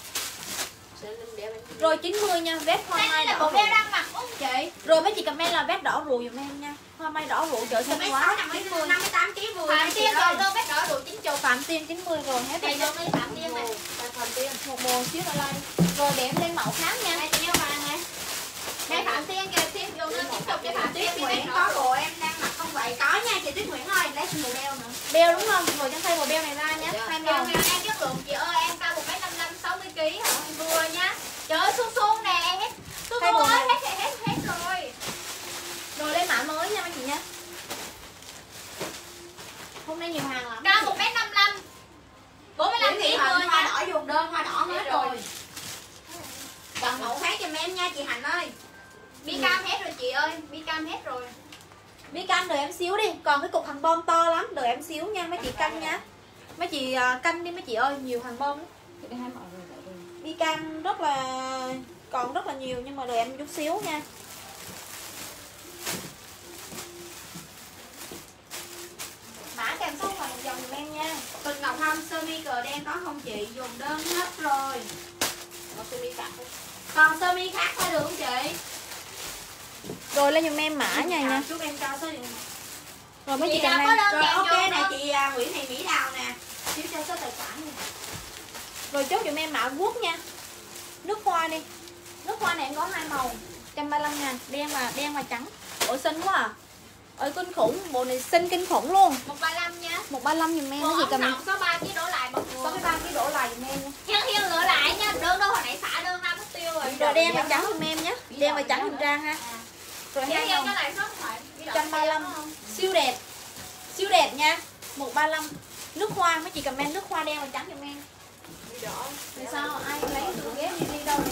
Rồi chín mươi nha, vest hoa Thanh may Linh là đỏ bộ rượu. đeo đang mặc không chị? Rồi mấy chị comment là vest đỏ rượu giùm em nha. Hoa may đỏ rượu chợ xinh quá. chín mươi. năm mươi tám ki lô gam vừa. Phạm Tiên còn đơn vết đỏ đủ chín mươi. Phạm Tiên chín mươi rồi hết Đây rồi. đơn đi Phạm Tiên này. Phạm Tiên một bồ xíu nữa like. Rồi để em lên mẫu khác nha. Đây chị đeo vàng này. Đây Phạm Tiên kìa, Tiên dùng đơn chín mươi cho Phạm Tiên. Tuyết Nguyễn có bộ em đang mặc không vậy? Có nha chị Tuyết Nguyễn ơi, lấy bộ đeo nữa. Beo đúng không? Rồi chân thay bộ beo này ra nhé. Hai Đeo màu. đeo em chất lượng chị ơi, em cao một mét năm mươi lăm, sáu mươi ki lô gam hả? Vừa nhá. Trời ơi Xuân Xuân nè, em hết. Xuân Hai Xuân bộ ơi, này. hết hết hết rồi. Rồi lên mã mới nha mấy chị nha. Hôm nay nhiều hàng lắm. Cao một mét năm mươi lăm. bốn mươi lăm ki lô gam vừa Hoa nha. đỏ dùng đơn, hoa đỏ hết rồi. Chọn mẫu khác giùm em nha chị Hạnh ơi. Bi cam hết rồi chị ơi, bi cam hết rồi. Bi canh đợi em xíu đi. Còn cái cục hàng bom to lắm, đợi em xíu nha mấy chị canh nha. Mấy chị à, canh đi mấy chị ơi, nhiều hàng bom lắm. Bi cam rất là còn rất là nhiều nhưng mà đợi em chút xíu nha. Mã kèm số và một dòng giùm em nha. Tình Ngọc Hâm sơ mi cờ đen có không chị? Dùng đơn hết rồi. Một sơ mi cặp. Còn sơ mi khác thôi được không chị? Rồi lên giùm em mã nha nha. Chúc em cho số điện. Rồi mấy Chị chị nào comment. có đơn Rồi kèm ok vô nè không? chị à, Nguyễn Thị Mỹ Đào nè. Xíu cho số tài khoản nha. Rồi chốt giùm em mã guốc nha. Nước hoa đi. Nước hoa này em có hai màu. một trăm ba mươi lăm ngàn, đen và đen và trắng. Ôi xinh quá à. Ôi kinh khủng, bộ này xinh kinh khủng luôn. một ba lăm nha. một ba lăm giùm em Một cái gì ống cầm. nọng số ba ký đổ lại một sáu mươi ba ký đổ lại giùm em nha. Hiên hiên lựa lại nha. Đơn đâu hồi nãy xả đơn ra mất tiêu rồi. Rồi đen và trắng giùm em nhé. Đen và trắng giùm Trang ha. Rồi Hiên hai hiên màu. cái lại số điện thoại. một trăm ba mươi lăm. Siêu đẹp. Siêu đẹp nha. một ba lăm. Nước hoa mấy chị comment nước hoa đen và trắng giùm em. Vì sao ai lấy được ghép đi, đi đâu đi.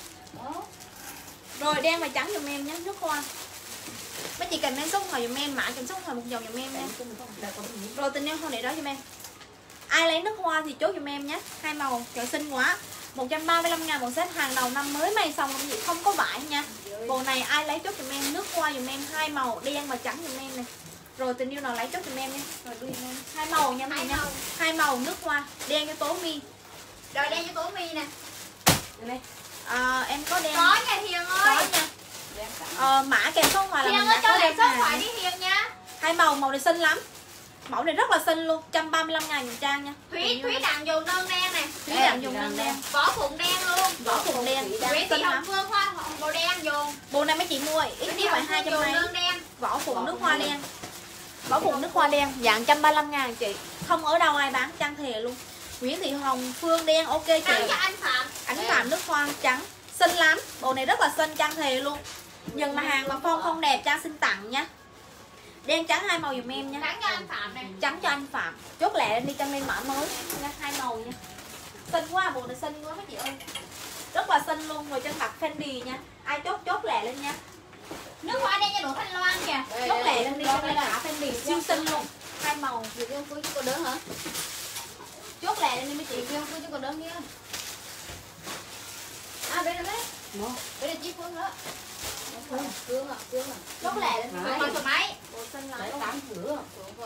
Rồi đen và trắng giùm em nhé, nước hoa. Mấy chị comment số điện thoại giùm em, mã kèm số điện thoại một dòng giùm em nha. Rồi tình yêu không để đó giùm em. Ai lấy nước hoa thì chốt giùm em nhé. Hai màu, trời xinh quá. một trăm ba mươi lăm ngàn một set hàng đầu năm mới may xong không gì không có vải nha. Bộ này ai lấy chốt giùm em, nước hoa giùm em hai màu đen và trắng giùm em này. Rồi tình yêu nào lấy chốt giùm em nha. Rồi đưa giùm em. Hai màu nha mấy chị nha. Hai màu nước hoa, đen cho tố mi. Rồi đen cho Tố Mi nè. Đây. À, em có đen. Có nha Hiền Có ơi. nha. Ờ, mã kèm số điện thoại là Hiền mình ơi đã cho có lại đen số điện thoại hàng. đi Hiền nha. Hai màu, màu này xinh lắm. Mẫu này rất là xinh luôn, một trăm ba mươi lăm ngàn dùm Trang nha. Thúy Thúy Đặng dùng đơn đen nè. Thúy Đặng dùng đơn đen. Vỏ phụng đen luôn. Vỏ phụng đen. Nguyễn Thị Xinh Hồng lắm. Phương hoa hồng màu đen dùng. Bộ này mấy chị mua ít Nguyễn Thị nhất phải Hồng hai Phương trăm dùng mấy. đơn đen. Vỏ phụng nước hoa đen. Vỏ phụng nước hoa đen, dạng một trăm ba mươi lăm ngàn chị. Không ở đâu ai bán Trang thề luôn. Nguyễn Thị Hồng Phương đen ok chị. Đăng cho anh Phạm. Ánh phạm nước hoa trắng. Xinh lắm. Bộ này rất là xinh Trang thề luôn. Nhưng mà hàng mà phong không đẹp Trang xin tặng nhá. Đen trắng hai màu dùm em nha. Đăng cho anh Phạm này. Trắng cho anh Phạm. Chốt lẹ em đi Trang lên mã mới nha, hai màu nha. Xinh quá, bộ này xinh quá mấy chị ơi. Rất là xinh luôn, rồi chân mặt Fendi nha. Ai chốt chốt lẹ lên nha. Nước hoa đen cho đủ Thanh Loan kìa. Chốt lẹ lên đi Trang lên mã Fendi siêu xinh luôn. Hai màu. Việc yêu cưới chứ có đỡ hả? Chốt lẹ lên đi mấy chị. Việc yêu cưới chứ có đỡ nha. À đây là đấy. Đây là chiếc Phương đó. Phương à, Phương à. Chốt lẹ lên. Phương hoa số mấy? Bộ xinh lắm Đấy luôn. tám rửa.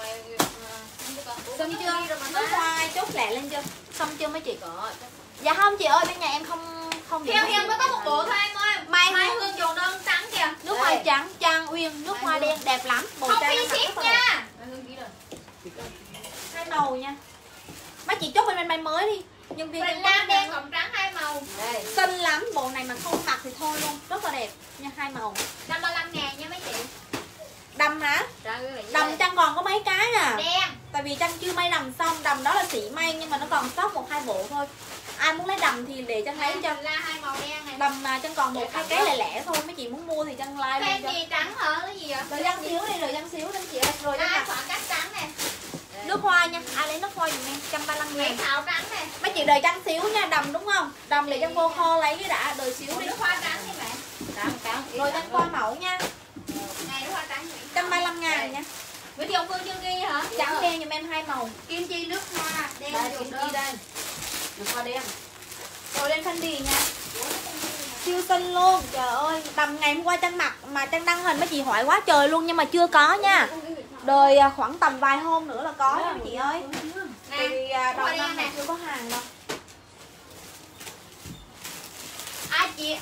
Xong chưa? Nước hoa ai chốt lẹ lên chưa? Xong chưa mấy chị? Có. Dạ không chị ơi, bên nhà em không không Hiền Hiền mới có một bộ thôi em ơi. Mai Mai Hương dùng đơn trắng kìa. nước hoa trắng Trang Uyên, nước hoa đen đẹp lắm. Bộ Không Trang phí ăn mặc ship rất là đẹp. nha. Hai màu nha. Mấy chị chốt bên bên may mới đi. Nhân viên Huỳnh Lam đen cộng trắng hai màu. Đây. xinh lắm, bộ này mà không mặc thì thôi luôn, rất là đẹp nha, hai màu. năm mươi lăm ngàn nha mấy chị. Đầm hả? Trắng với lại Đầm Trăng còn có mấy cái à? Đen. Tại vì Trăng chưa may đầm xong, đầm đó là xỉ may nhưng mà nó còn sót một hai bộ thôi. Ai muốn lấy đầm thì để Trăng lấy cho. La hai màu đen này. Đầm mà Trăng còn một hai cái lẻ lẻ thôi, mấy chị muốn mua thì Trăng like lên Thêm cho. gì trắng hả? Cái gì vậy? Rồi Trăng xíu đi, rồi Trăng xíu lên chị ơi. Rồi Trăng Ai mặc khoảng cắt trắng nè. nước hoa nha, ai lấy nước hoa giùm em, một trăm ba mươi lăm Mỹ ngàn. thảo trắng nè. Mấy chị đợi Trăng xíu nha, đầm đúng không? Đầm để Trăng vô kho lấy cái đã, đợi xíu đi. Nước hoa trắng đi mẹ. trắng trắng. Rồi Trăng qua mẫu nha, Này nước hoa trắng Mỹ. một trăm ba mươi lăm ngàn nha. Nguyễn Thị Hồng Phương chưa ghi hả? Trắng đen giùm em hai màu. Kim chi nước hoa đen Đây dùng kim đơn. chi đây. Nước hoa đen. Rồi lên Fendi nha. Siêu xinh luôn, trời ơi. Tầm ngày hôm qua Trăng mặc mà Trăng đăng hình mấy chị hỏi quá trời luôn nhưng mà chưa có nha. Đời à, khoảng tầm vài hôm nữa là có nha mấy chị ơi. Nè, Vì à, đầu hoa đen năm này nè. chưa có hàng đâu. Ai chị?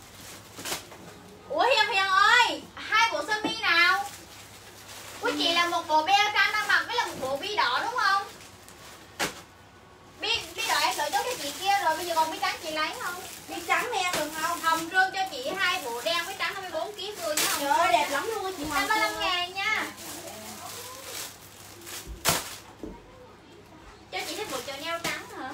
Ủa Hiền Hiền ơi, hai bộ sơ mi nào? Của chị là một bộ beo trắng đang mặc với là một bộ bi đỏ đúng không? Bi bi đỏ em đợi cho cái chị kia rồi, bây giờ còn bi trắng chị lấy không? Đi trắng đen được không? Hồng rương cho chị hai bộ đen với trắng hai mươi bốn ki lô gam nha. Trời ơi đẹp lắm luôn á chị Hoàng. năm mươi lăm ngàn nha. Cho chị thích bộ chợ neo trắng hả?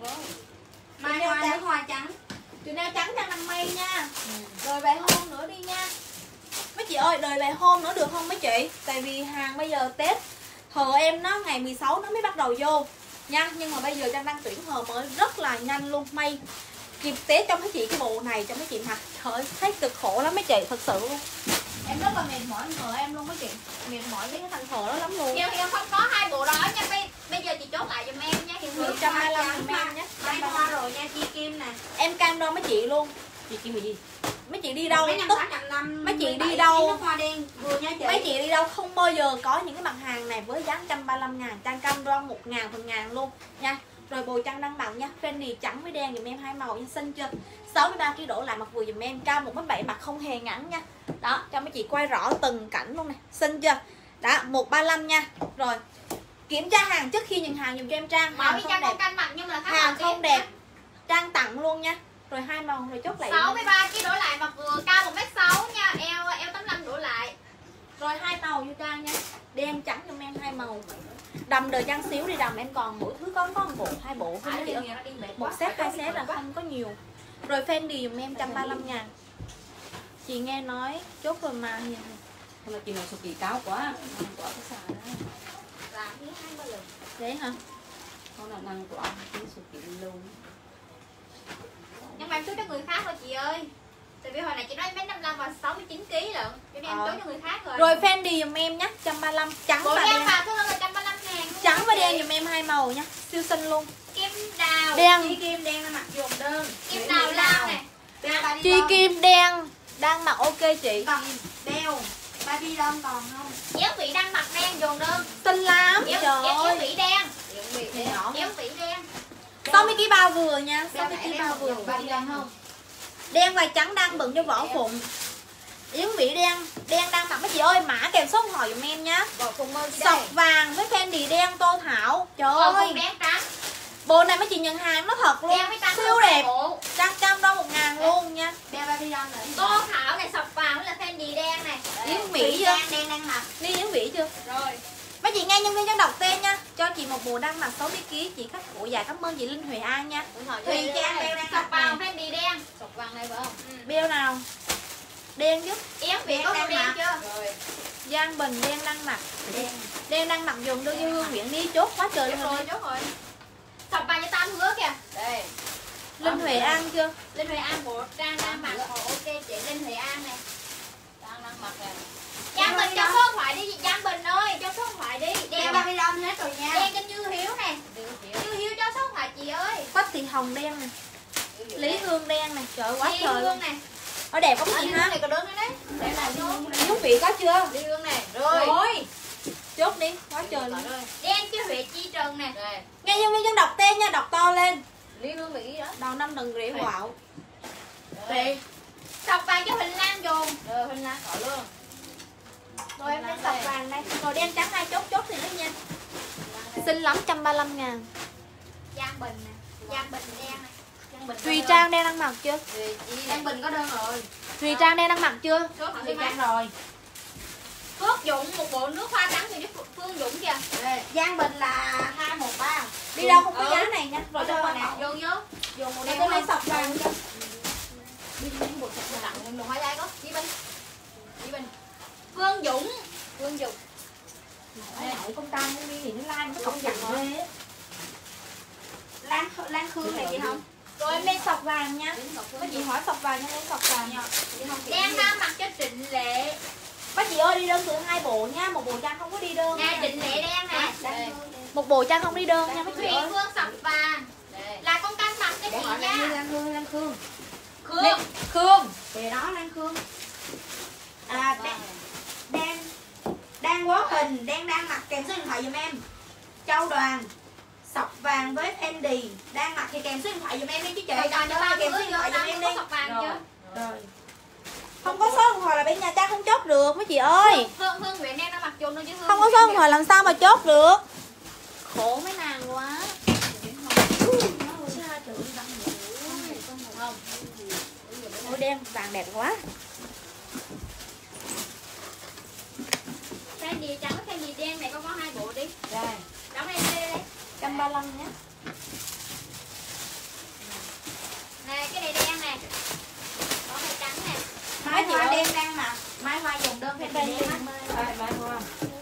Mai hoa trắng, hoa trắng. Chị neo trắng Trăng năm may nha. Rồi về hôm nữa đi nha. Mấy chị ơi, đời về hôm nữa được không mấy chị? Tại vì hàng bây giờ Tết hờ em nó ngày mười sáu nó mới bắt đầu vô nha. Nhưng mà bây giờ Trăng đang tuyển hờ mới rất là nhanh luôn. May kịp Tết cho mấy chị cái bộ này cho mấy chị mặc. Trời ơi, thấy cực khổ lắm mấy chị, thật sự luôn. Em rất là mệt mỏi hờ em luôn mấy chị. Mệt mỏi với cái thằng hờ đó lắm luôn. Hiền Hiền không có hai bộ đó nha. Bây, bây giờ chị chốt lại giùm em nha. Hiền Hiền một trăm hai mươi lăm giùm em nhé. Mai hoa rồi nha, chi kim nè. Em cam đoan mấy chị luôn. Chị kim gì? Mấy chị đi đâu Mấy năm tức sáu trăm năm. mấy chị đi đâu Nước hoa đen vừa nha chị. mấy chị đi đâu không bao giờ có những cái mặt hàng này với giá một trăm ba mươi lăm ngàn. Trang cam đoan một ngàn phần ngàn luôn nha. Rồi bồi Trăng đang mặc nha, Fendi trắng với đen dùm em hai màu nha, xinh chưa? sáu mươi ba ki lô gam đổ lại mặc vừa dùm em, cao một mét bảy mặc không hề ngắn nha. Đó, cho mấy chị quay rõ từng cảnh luôn này, xinh chưa? Đó, một ba lăm nha. Rồi kiểm tra hàng trước khi nhận hàng dùm cho em Trang. Mẫu Hàng đi không Trang đẹp, con canh mặt nhưng mà khác hàng màu không tiếp đẹp, nha. Trang tặng luôn nha. Rồi hai màu rồi chốt lại. sáu mươi ba ki lô gam đổ lại mặc vừa, cao một mét sáu nha, eo eo tám mươi lăm đổ lại. Rồi hai màu vô Trang nha, đen trắng giùm em hai màu. Đầm đời Trang xíu đi, đầm em còn mỗi thứ có có một bộ hai bộ không chị ơi. Một set hai set là không có nhiều. Rồi Fendi dùm em một trăm ba mươi lăm ngàn. Chị nghe nói chốt rồi mà Hiền. Hôm nay chị nói số kỳ cao quá. Năng quá cái xà đó. Làm thứ hai ba lần. Đấy hả? Hôm nào năng quá cái số kỳ luôn. Nhưng mà em chốt cho người khác thôi chị ơi. Tại vì hồi nãy chị nói em bé năm mươi lăm và sáu mươi chín ki lô gam lận. Cho nên em Ờ. chốt cho người khác rồi. Rồi Fendi dùm em nhé, một trăm ba mươi lăm trắng Bộ và đen đen. vào thôi là một trăm ba mươi lăm ngàn luôn. Trắng và chị. đen dùm em hai màu nha, siêu xinh luôn. Kim đào. Đen. Chi kim đen là mặc dùng đơn. Kim đào lao nè. Chi kim đen đang mặc ok chị. Còn đeo. Baby lon còn không? Yến vị đang mặc đen dùng đơn. Xinh lắm, Yến, trời Yến, ơi. Yến vị đen. Yến vị đen. Nhỏ Yến vị đen. sáu mươi ki lô gam bao vừa nha, sáu Đeo mươi lại ki lô đen gam bao vừa. baby lon không? Đen và trắng đang bận cho vỏ phụng. Yến Mỹ đen, đen đang mặc mấy chị ơi, mã kèm số điện thoại giùm em nhá. Bộ phùng mơ Sọc vàng với Fendi đen Tô Thảo. Trời Bộ ơi, phùng đen trắng. bộ này mấy chị nhận hàng nó thật luôn, Đen với trắng siêu luôn đẹp. bộ. Trang trăm đo một ngàn luôn nha. Đeo baby lon nữa. Tô Thảo này sọc vàng với là Fendi đen này. Yến Mỹ Mỹ chưa? đen đen đang mặc. Đi Yến Mỹ chưa? Rồi. Mấy chị nghe nhân viên cho đọc tên nha. Cho chị một bộ đang mặc sáu mươi ki lô gam, chị khách cổ dài, cảm ơn chị Linh Huệ An nha. Thùy Trang đeo đang sọc vàng Fendi đen. Sọc vàng này phải không? Ừ. Beo nào? Đen chứ. Yến Vị có màu đen chưa? Rồi. Giang Bình đen đang mặc. Đen. Đen đang mặc dùng đưa như Hương Nguyễn đi chốt quá trời Chốt luôn rồi, rồi. chốt rồi. Sọc vàng cho Tam hứa kìa. Đây. Linh Huệ An chưa? Linh Huệ An bộ Trang đang mặc. Ồ, ok chị Linh Huệ An này. Đang đang mặc này. Giang Bình cho số điện thoại đi, Giang Bình ơi, cho số điện thoại đi. Đen ba mươi lăm hết rồi nha. Đen cho Như Hiếu nè. Như Hiếu cho số điện thoại chị ơi. Quách Thị Hồng đen này. Lý Hương đen này, trời ơi, quá Lý trời Hương luôn. nè. Nó đẹp không Ở chị Lý Hương ha? này có đơn nữa đấy. Đây là Lý Hương này. Yến Vị có chưa? Lý Hương này. Rồi. Rồi. Chốt đi, quá trời luôn. Đen cho Huệ Chi Trần nè. Đây. Nghe nhân viên dân đọc tên nha, đọc to lên. Lý Hương Mỹ đó. Đầu năm đừng rỉ quạo. Đây. Sọc vàng cho Huỳnh Lan dùng. Rồi Huỳnh Lan có luôn. Rồi em lên sọc vàng đây. Rồi đen trắng hai chốt chốt thì lấy nha. Xinh lắm, một trăm ba mươi lăm ngàn. Giang Bình nè. Giang Bình đen này. Giang Bình Thùy Trang đang đang mặc chưa? Giang Bình có đơn rồi. Thùy Trang đang đang mặc chưa? Số Thùy Thùy Trang Trang rồi. Phước Dũng một bộ nước hoa trắng thì giúp Phương Dũng kìa. Giang Bình là hai một ba. Đi đâu không có Ừ. giá này nha. Rồi cho nè, con vô vô. dùng một Đây đêm có lấy lấy sọc vàng cho. Đi đi bộ sọc tặng đồ hoa giai có. Chí Bình. Chí Bình. Phương Dũng. Phương Dũng. Nãy con Trang nó đi thì nó like nó không dặn ghê á. Lan Lan Khương này chị không? Rồi em lên sọc vàng nha. Mấy chị hỏi sọc vàng nha, lên sọc vàng nha. Đen đang mặc cho Trịnh Lệ. Bác chị ơi đi đơn từ hai bộ nha, một bộ Trang không có đi đơn. Nè Trịnh Lệ đen nè. Một bộ Trang không đi đơn nha mấy chị Thùy ơi. Phương sọc vàng. Là con canh mặc cho chị nha. Lan Khương, Lan Khương. Khương. Khương. Về đó Lan Khương. À đang đang đang quá hình, đang đang mặc kèm số điện thoại giùm em. Châu Đoàn. Sọc vàng với Fendi đang mặc thì kèm số điện thoại giùm em đi chứ chị. Rồi còn cho ba kèm số mươi điện vô thoại giùm năm em có đi. sọc vàng chưa? Rồi. Không có số điện thoại là bên nhà Trang không chốt được mấy chị ơi. Hương Hương Nguyễn em đã mặc chung đâu chứ Hương. Không có số điện thoại làm sao mà chốt được. Khổ mấy nàng quá. Ôi đen vàng đẹp quá. Fendi trắng với Fendi đen này con có hai bộ đi. Rồi. Đóng đây đây đây. một trăm ba mươi lăm nhé. Nè cái này đen nè. Có hai trắng nè. Mai Hoa đen đang mặc. Mai Hoa dùng đơn Fendi đen á. Rồi Mai Hoa.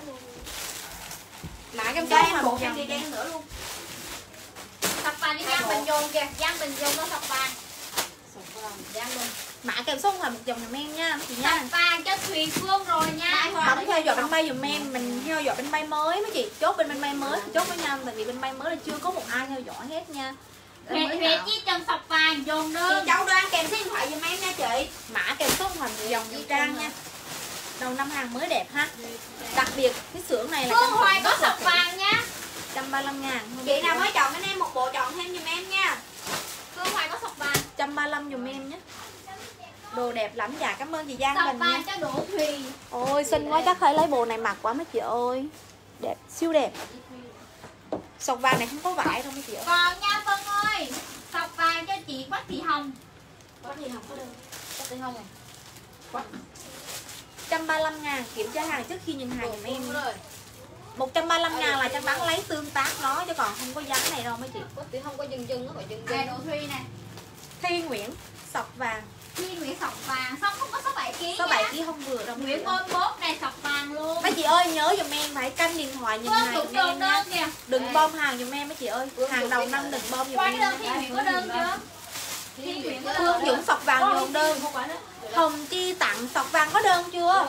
Mã kem cho em bộ Fendi đen nữa luôn. Sọc vàng đi Giang Bình dùng kìa. Giang Bình dùng nó sọc vàng. Giang luôn. Mã kèm số là một dòng giùm em nha chị nha. Sọc vàng cho Thùy Phương rồi nha. Bấm theo dõi bên bay giùm em, mình theo dõi bên bay mới mấy chị, chốt bên bên bay mới, chốt với nhau tại vì bên bay mới là chưa có một ai theo dõi hết nha. Huyệt huyệt chi Trần sọc vàng dùng đơn. Chị Châu Đoan kèm số điện thoại giùm em nha chị. Mã kèm số hình dòng Thùy Trang nha. Đầu năm hàng mới đẹp ha. Đặc biệt cái xưởng này là Phương Hoài có sọc vàng nha. một trăm ba mươi lăm ngàn. Chị nào mới chọn bên em một bộ chọn thêm giùm em nha. Phương Hoài có sọc vàng. một trăm ba mươi lăm giùm em nhé. Đồ đẹp lắm, dạ cảm ơn chị Giang Sọc Bình nha. vàng cho Đỗ Thùy. Ôi xinh quá, chắc phải lấy bộ này mặc quá mấy chị ơi. Đẹp, siêu đẹp. Sọc vàng này không có vải đâu mấy chị ơi. Còn nha Vân ơi. Sọc vàng cho chị Quách Thị Hồng. Quách Thị Hồng có đơn. Quách Thị Hồng này. một trăm ba mươi lăm ngàn, kiểm tra hàng trước khi nhận hàng giùm em. một trăm ba mươi lăm ngàn là Trang bán lấy tương tác nó chứ còn không có giá này đâu mấy chị. Quách Thị Hồng có dừng dừng nó phải dừng dừng. Nè Đỗ Thùy nè. Thi Nguyễn sọc vàng. Thi Nguyễn sọc vàng, xong không có số bảy ký Số nha. bảy ký không vừa đâu. Nguyễn bốn mốt này sọc vàng luôn. Mấy chị ơi nhớ giùm em phải canh điện thoại nhìn Phương hàng Dũng giùm em dùng nha. đơn kìa. Đừng bom hàng giùm em mấy chị ơi. Hàng đầu năm đừng bom giùm Qua em. cái đơn Thi Nguyễn có đơn chưa? Thi Nguyễn có đơn. Phương Dũng sọc vàng dồn đơn. Hồng Chi tặng sọc vàng có đơn chưa?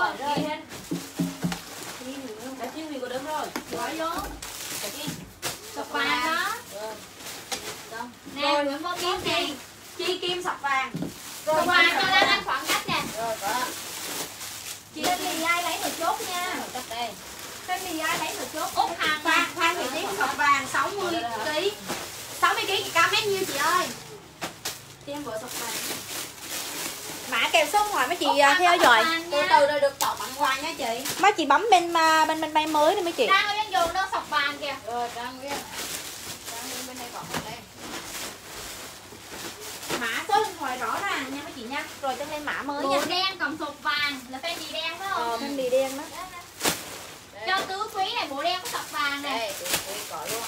Chi Huyền có đơn rồi. Gọi vô. Sọc vàng đó. Nè Nguyễn Văn Kim này. Chi Kim sọc vàng. Sọc vàng cho Lan Anh khoảng cách nè. Rồi có. Chị lên lì ai lấy rồi chốt nha. Chắc đây. Lên lì ai lấy rồi chốt. Út hàng Khoan, khoan thì tí sọc vàng sáu mươi ký. sáu mươi ký chị cao mét nhiêu chị ơi? Chị em vợ sọc vàng. Mã kèm số điện thoại mấy chị uh, theo dõi. Từ từ rồi được tặng bằng quà nha chị. Mấy chị bấm bên uh, bên bên bay mới đi mấy chị. Đang ở trên giường đơn sọc vàng kìa. Rồi Trang Nguyên. Trang Nguyên bên đây còn đây. Mã số điện thoại rõ ràng nha mấy chị nha. Rồi cho lên mã mới Bộ nha. đen cầm sọc vàng là Fendi đen phải không? Ờ, Fendi đen đó. Cho tứ quý này bộ đen có sọc vàng này. Đây, tụi có luôn.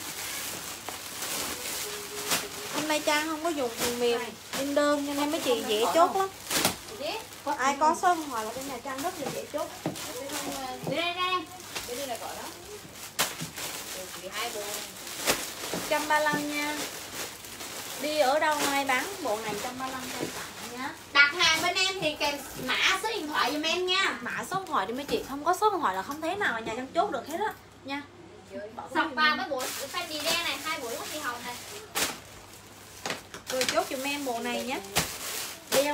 Hôm nay Trang không có dùng phần mềm in đơn cho nên mấy chị dễ chốt lắm. Ai có số điện thoại là bên nhà Trang rất là dễ chốt. Đi đây đây. Cái đây là gọi đó. Chỉ hai bộ này. một trăm ba mươi lăm nha. Đi ở đâu ai bán bộ này một trăm ba mươi lăm Trang tặng nhá. Đặt hàng bên em thì kèm mã số điện thoại giùm em nha. Mã số điện thoại đi mấy chị, không có số điện thoại là không thể nào mà nhà Trang chốt được hết á nha. Sọc vàng với bộ Fendi đen này, hai bộ Quách Thị Hồng này. Rồi chốt giùm em bộ này nhé. Đeo.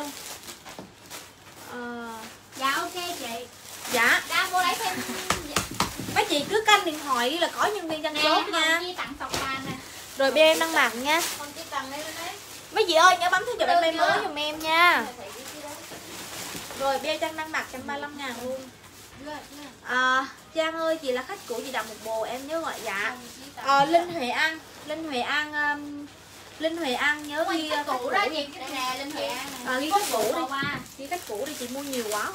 Ờ... Dạ ok chị. Dạ. Ra vô lấy thêm. Mấy chị cứ canh điện thoại đi là có nhân viên Trang Nè, chốt Hồng nha. Chi tặng sọc vàng nè. Rồi bên em đang mặc nha. Hồng Chi tặng đây đây. Mấy chị ơi nhớ bấm theo dõi bên bay Được mới chưa? giùm em nha. Rồi bia Trang đang mặc một trăm ba mươi lăm ngàn luôn. À, Trang ơi, chị là khách cũ, chị đặt một bộ em nhớ gọi dạ. À, Linh Huệ An, Linh Huệ An, um, Linh Huệ An nhớ ghi khách cũ đó chị. Đây nè, Linh Huệ An. À, ghi khách cũ đi, ghi khách cũ đi, chị mua nhiều quá.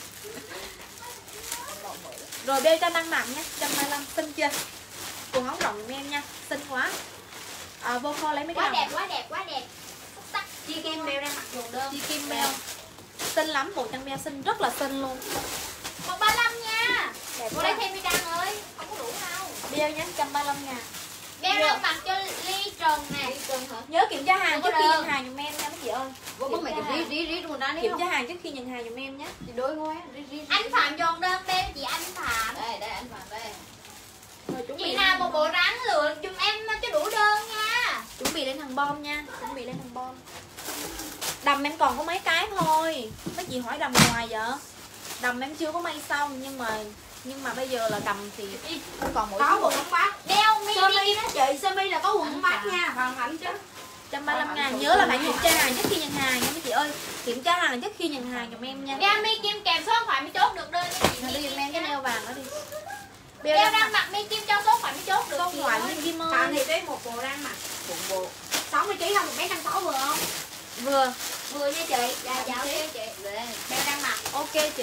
Rồi beo cho năng nặng nhé, một trăm hai mươi lăm, xinh chưa? Quần ống rộng giùm em nha, xinh quá. À, vô kho lấy mấy cái quá nào? đẹp, quá đẹp, quá đẹp. Chi Kim beo đang mặc dùng đơn. Chi Kim beo xinh lắm, bộ chân beo xinh, rất là xinh luôn. một trăm ba mươi lăm nha. Đẹp Cô quá. đây thêm đi Trang ơi, không có đủ đâu. Beo nhé, một trăm ba mươi lăm ngàn. Beo đang mặc cho Ly Trần nè. Nhớ kiểm tra hàng Không trước có khi đơn. nhận hàng giùm em nha mấy chị ơi. Vô bấm mày Kiểm tra rí hàng. rí rí luôn đó đi Kiểm không? tra hàng trước khi nhận hàng giùm em nhé. Chị đối ngôi rí rí. Anh Phạm dồn đơn beo chị anh Phạm. Đây đây anh Phạm đây. Rồi chuẩn Chị bị nào một bộ rắn lựa giùm em cho đủ đơn nha. chuẩn bị lên hàng bom nha, chuẩn bị lên hàng bom. Đầm em còn có mấy cái thôi. Mấy chị hỏi đầm ngoài vậy? Đầm em chưa có may xong nhưng mà nhưng mà bây giờ là đầm thì còn mỗi Có số. quần ống bát. Đeo mi Sơ đi. mi đó chị, sơ mi là có quần ống bát nha, hoàn hạnh chứ. một trăm ba mươi lăm ngàn. Nhớ là phải kiểm tra hàng trước khi nhận hàng nha mấy chị ơi. Kiểm tra hàng trước khi nhận hàng giùm em nha. Đeo mi kim kèm số điện thoại mới chốt được đơn cho chị. Rồi đi giùm em cái neo vàng đó đi. Đeo Beo đang đang mặc mặc mi kim cho số điện thoại mới chốt được. số chị điện thoại ơi. Linh Kim Phạm ơi. thì cái một bộ đang mặc. Một bộ. sáu mươi ký không, một bé năm sáu vừa không? Vừa. Vừa nha chị. Dạ dạ ok chị. Đây, beo đang mặc. Ok chị.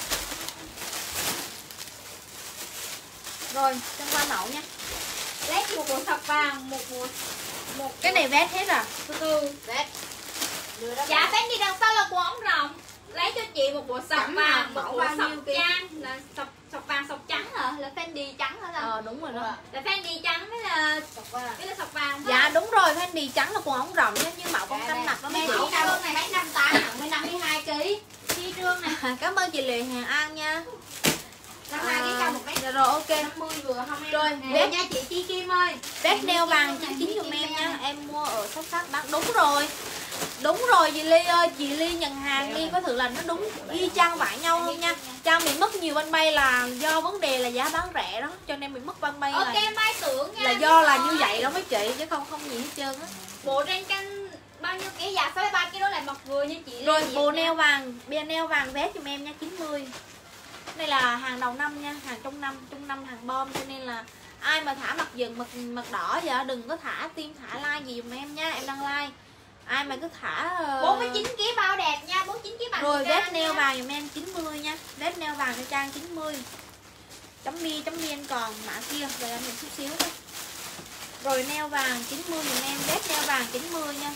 Rồi, chân qua mẫu nha. Lấy chị một bộ sọc vàng, một bộ Một cái này vét hết à? Từ từ. Đấy. dạ bên đi đằng sau là quần ống rộng. Lấy cho chị một bộ sọc Cẩm vàng, hàng, một mẫu bộ bao sọc nhiêu kia? trang là sọc sọc vàng sọc trắng hả? Là Fendi trắng hả? Là Ờ đúng rồi đó. là Fendi trắng với là Sọc vàng. với là sọc vàng. Dạ đúng rồi, Fendi trắng là quần ống rộng nhé, như mẫu con canh mặt đó mấy Đây chị. mẫu cao hơn này Mấy năm tám nặng với năm mươi hai ký. chi trương này. Cảm ơn chị Lệ Hàng An nha. năm mươi hai ký cao một mét. Dạ rồi ok. năm mươi vừa không em? Rồi, Nè, vét nha chị Chi Kim ơi. vét neo vàng chín chín giùm em nha. Em mua ở shop khác đó. Đúng rồi. Đúng rồi chị Ly ơi, chị Ly nhận hàng đi có thử là nó đúng y chang vải nhau không nha. Trang bị mất nhiều ban bay là do vấn đề là giá bán rẻ đó, cho nên bị mất ban bay Ok là mai tưởng nha. là do là như vậy đó mấy chị chứ không không gì hết trơn á. Bộ ren canh bao nhiêu ký? Dạ sáu mươi ba ký đó lại mặc vừa như chị. Rồi Lê bộ Diệp nha. neo vàng, bia neo vàng vét giùm em nha, chín mươi. Đây là hàng đầu năm nha, hàng trong năm, trong năm hàng bom cho nên là ai mà thả mặt dừng mặt mặt đỏ vậy đừng có thả tim thả like gì giùm em nha, em đang like. Ai mà cứ thả uh... bốn mươi chín ký bao đẹp nha, bốn mươi chín ký bằng rồi da vét neo nha. vàng giùm em chín mươi nha, vét neo vàng cho Trang chín mươi. Chấm mi chấm mi anh còn mã kia rồi em một chút xíu thôi. Rồi neo vàng chín mươi giùm em, vét neo vàng chín mươi nha.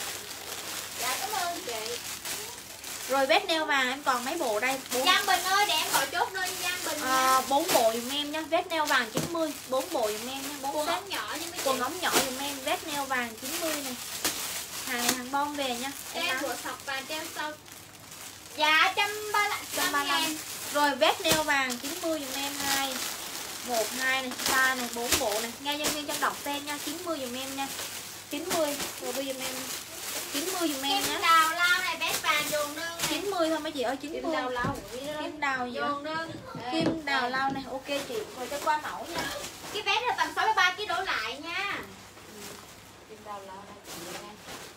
Dạ cảm ơn chị. Rồi vét neo vàng em còn mấy bộ đây? Bốn Giang Bình ơi để em gọi chốt đơn Giang Bình nha. à, bốn bộ giùm em nha, vét neo vàng chín mươi, bốn bộ giùm em nha, bốn Quần set. ống nhỏ như mấy chị. Quần ống nhỏ giùm em, vét neo vàng chín mươi này. Hàng này hàng bom về nha. Em Em bán bộ sọc và treo sau. Dạ một trăm ba mươi một trăm ba mươi lăm. Rồi vét neo vàng chín mươi giùm em hai. một hai này, ba này, bốn bộ này. Nghe nhân viên trong đọc tên nha, chín mươi giùm em nha. chín mươi. Rồi bây giùm em. chín mươi giùm em Kim nhé. đào lao này bé vàng dồn đơn này. chín mươi thôi mấy chị ơi, chín mươi. Kim đào lâu. Kim đào gì vậy? Dồn đơn. Kim đào lao này, ok chị. Rồi cho qua mẫu nha. Cái vé là tầm sáu mươi ba ký đổ lại nha. Kim đào lâu này chị nha.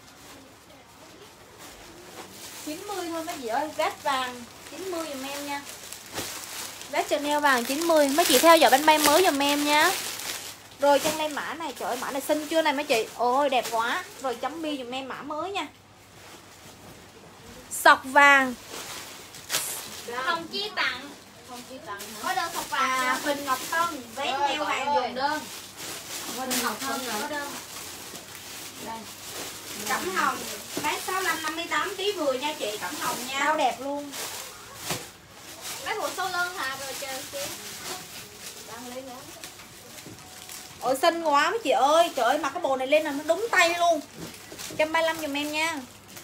chín mươi thôi mấy chị ơi, vét vàng chín mươi giùm em nha. Vét Chanel vàng chín mươi. Mấy chị theo dõi bánh bay mới giùm em nha. Rồi chân đây mã này, trời ơi mã này xinh chưa này mấy chị. Ôi đẹp quá. Rồi chấm bi giùm em mã mới nha. Sọc vàng. Không chi tặng. Không chi tặng hả? Có đơn sọc vàng. À, chưa? Huỳnh Ngọc Tân, vé Rồi, neo rồi, vàng rồi. dùng đơn. Huỳnh Ngọc Hân có đơn. Đây. Cẩm Hồng, bán sáu mươi lăm năm mươi tám ký vừa nha chị, Cẩm Hồng nha. Bao đẹp luôn. Mấy bộ số lân hả rồi chờ xíu. Đang lấy nữa. Ôi xinh quá mấy chị ơi. Trời ơi mặc cái bộ này lên là nó đúng tay luôn. một trăm ba mươi lăm giùm em nha.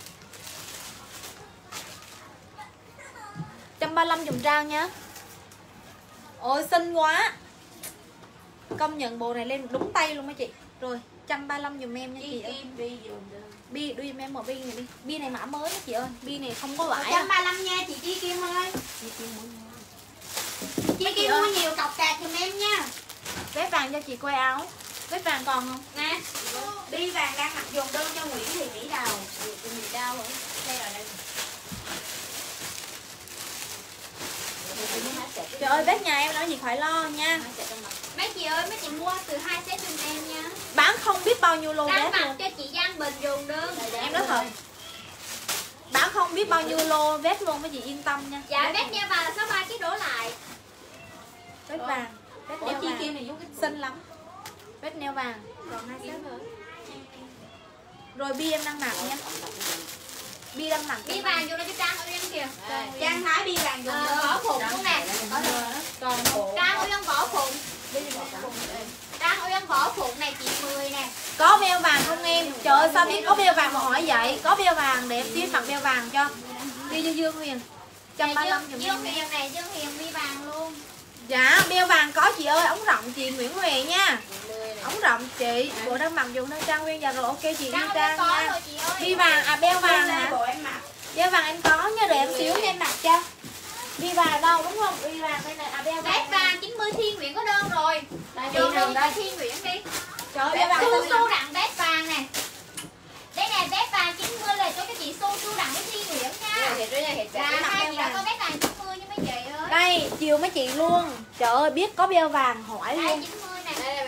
một trăm ba mươi lăm giùm Trang nha. Ôi xinh quá. Công nhận bộ này lên đúng tay luôn mấy chị. Rồi một trăm ba mươi lăm giùm em nha chị ơi. Kim bi dùng đơn. Bi đuôi em em một bi này đi. Bi này mã mới đó chị ơi. Bi này không có một vải trăm à. ba mươi lăm nha chị Chi Kim ơi. Chị Kim muốn mua. Chi Mấy chị Kim ơi. mua nhiều cọc cạc giùm em nha. Vét vàng cho chị quay áo. Vét vàng còn không? Nè, bi vàng đang mặc dùng đơn cho Nguyễn Thị Mỹ Đào. Thị Mỹ Đào hả? Đây là đây. Trời ơi bếp nhà em nói gì phải lo nha. Mấy chị ơi, mấy chị mua từ hai set giùm em nha. Bán không biết bao nhiêu lô Đang vest mặc luôn. cho chị Giang Bình dùng đơn. Em nói thật. Bán không biết bao nhiêu lô vest luôn, mấy chị yên tâm nha. Dạ vest nha vào là sáu ba ký đổ lại. Vest vàng, vest neo vàng. Xinh lắm. Vest neo vàng. Còn hai set nữa. Rồi bi em đang mặc nha. Bi đang mặc. Bi vàng vô đây cho Trang ơi em kìa. Trang Thái bi vàng dùng Ờ, đơn. vỏ phụng luôn nè. Trang ơi em vỏ phụng. Trang ơi em vỏ phụng này chị mười nè. Có beo vàng không em? Trời ơi sao biết có beo vàng mà hỏi vậy? Có beo vàng để em xuyên mặc beo vàng cho. Đi cho Dương Huyền. một ba mươi lăm giùm Dương em. Huyền này, Dương Huyền bi vàng luôn. Dạ, beo vàng có chị ơi, ống rộng chị Nguyễn Huệ nha. Ống rộng chị, bộ đang mặc dùng nơi Trang Nguyên. Dạ rồi ok chị Trang yêu ơi Trang có nha. rồi chị ơi. Bi vàng, à beo vàng hả? Bộ em mặc. Beo vàng em có nha, để em xíu nha em mặc cho. Bi vàng đâu đúng không? Bi vàng đây này, à beo vàng. Vest vàng chín mươi Thiên Nguyễn có đơn rồi. Vô đơn cho Thiên Nguyễn đi. Trời ơi, beo vàng Su xinh su lắm. đặng vest vàng nè. Đây nè vest vàng chín mươi là cho các chị su su đặng với Thiên Nguyễn nha. Dạ hai chị đã có vest vàng chín mươi nha mấy chị ơi. Đây, chiều mấy chị luôn. Trời ơi, biết có beo vàng hỏi Đây luôn. chín mươi nè.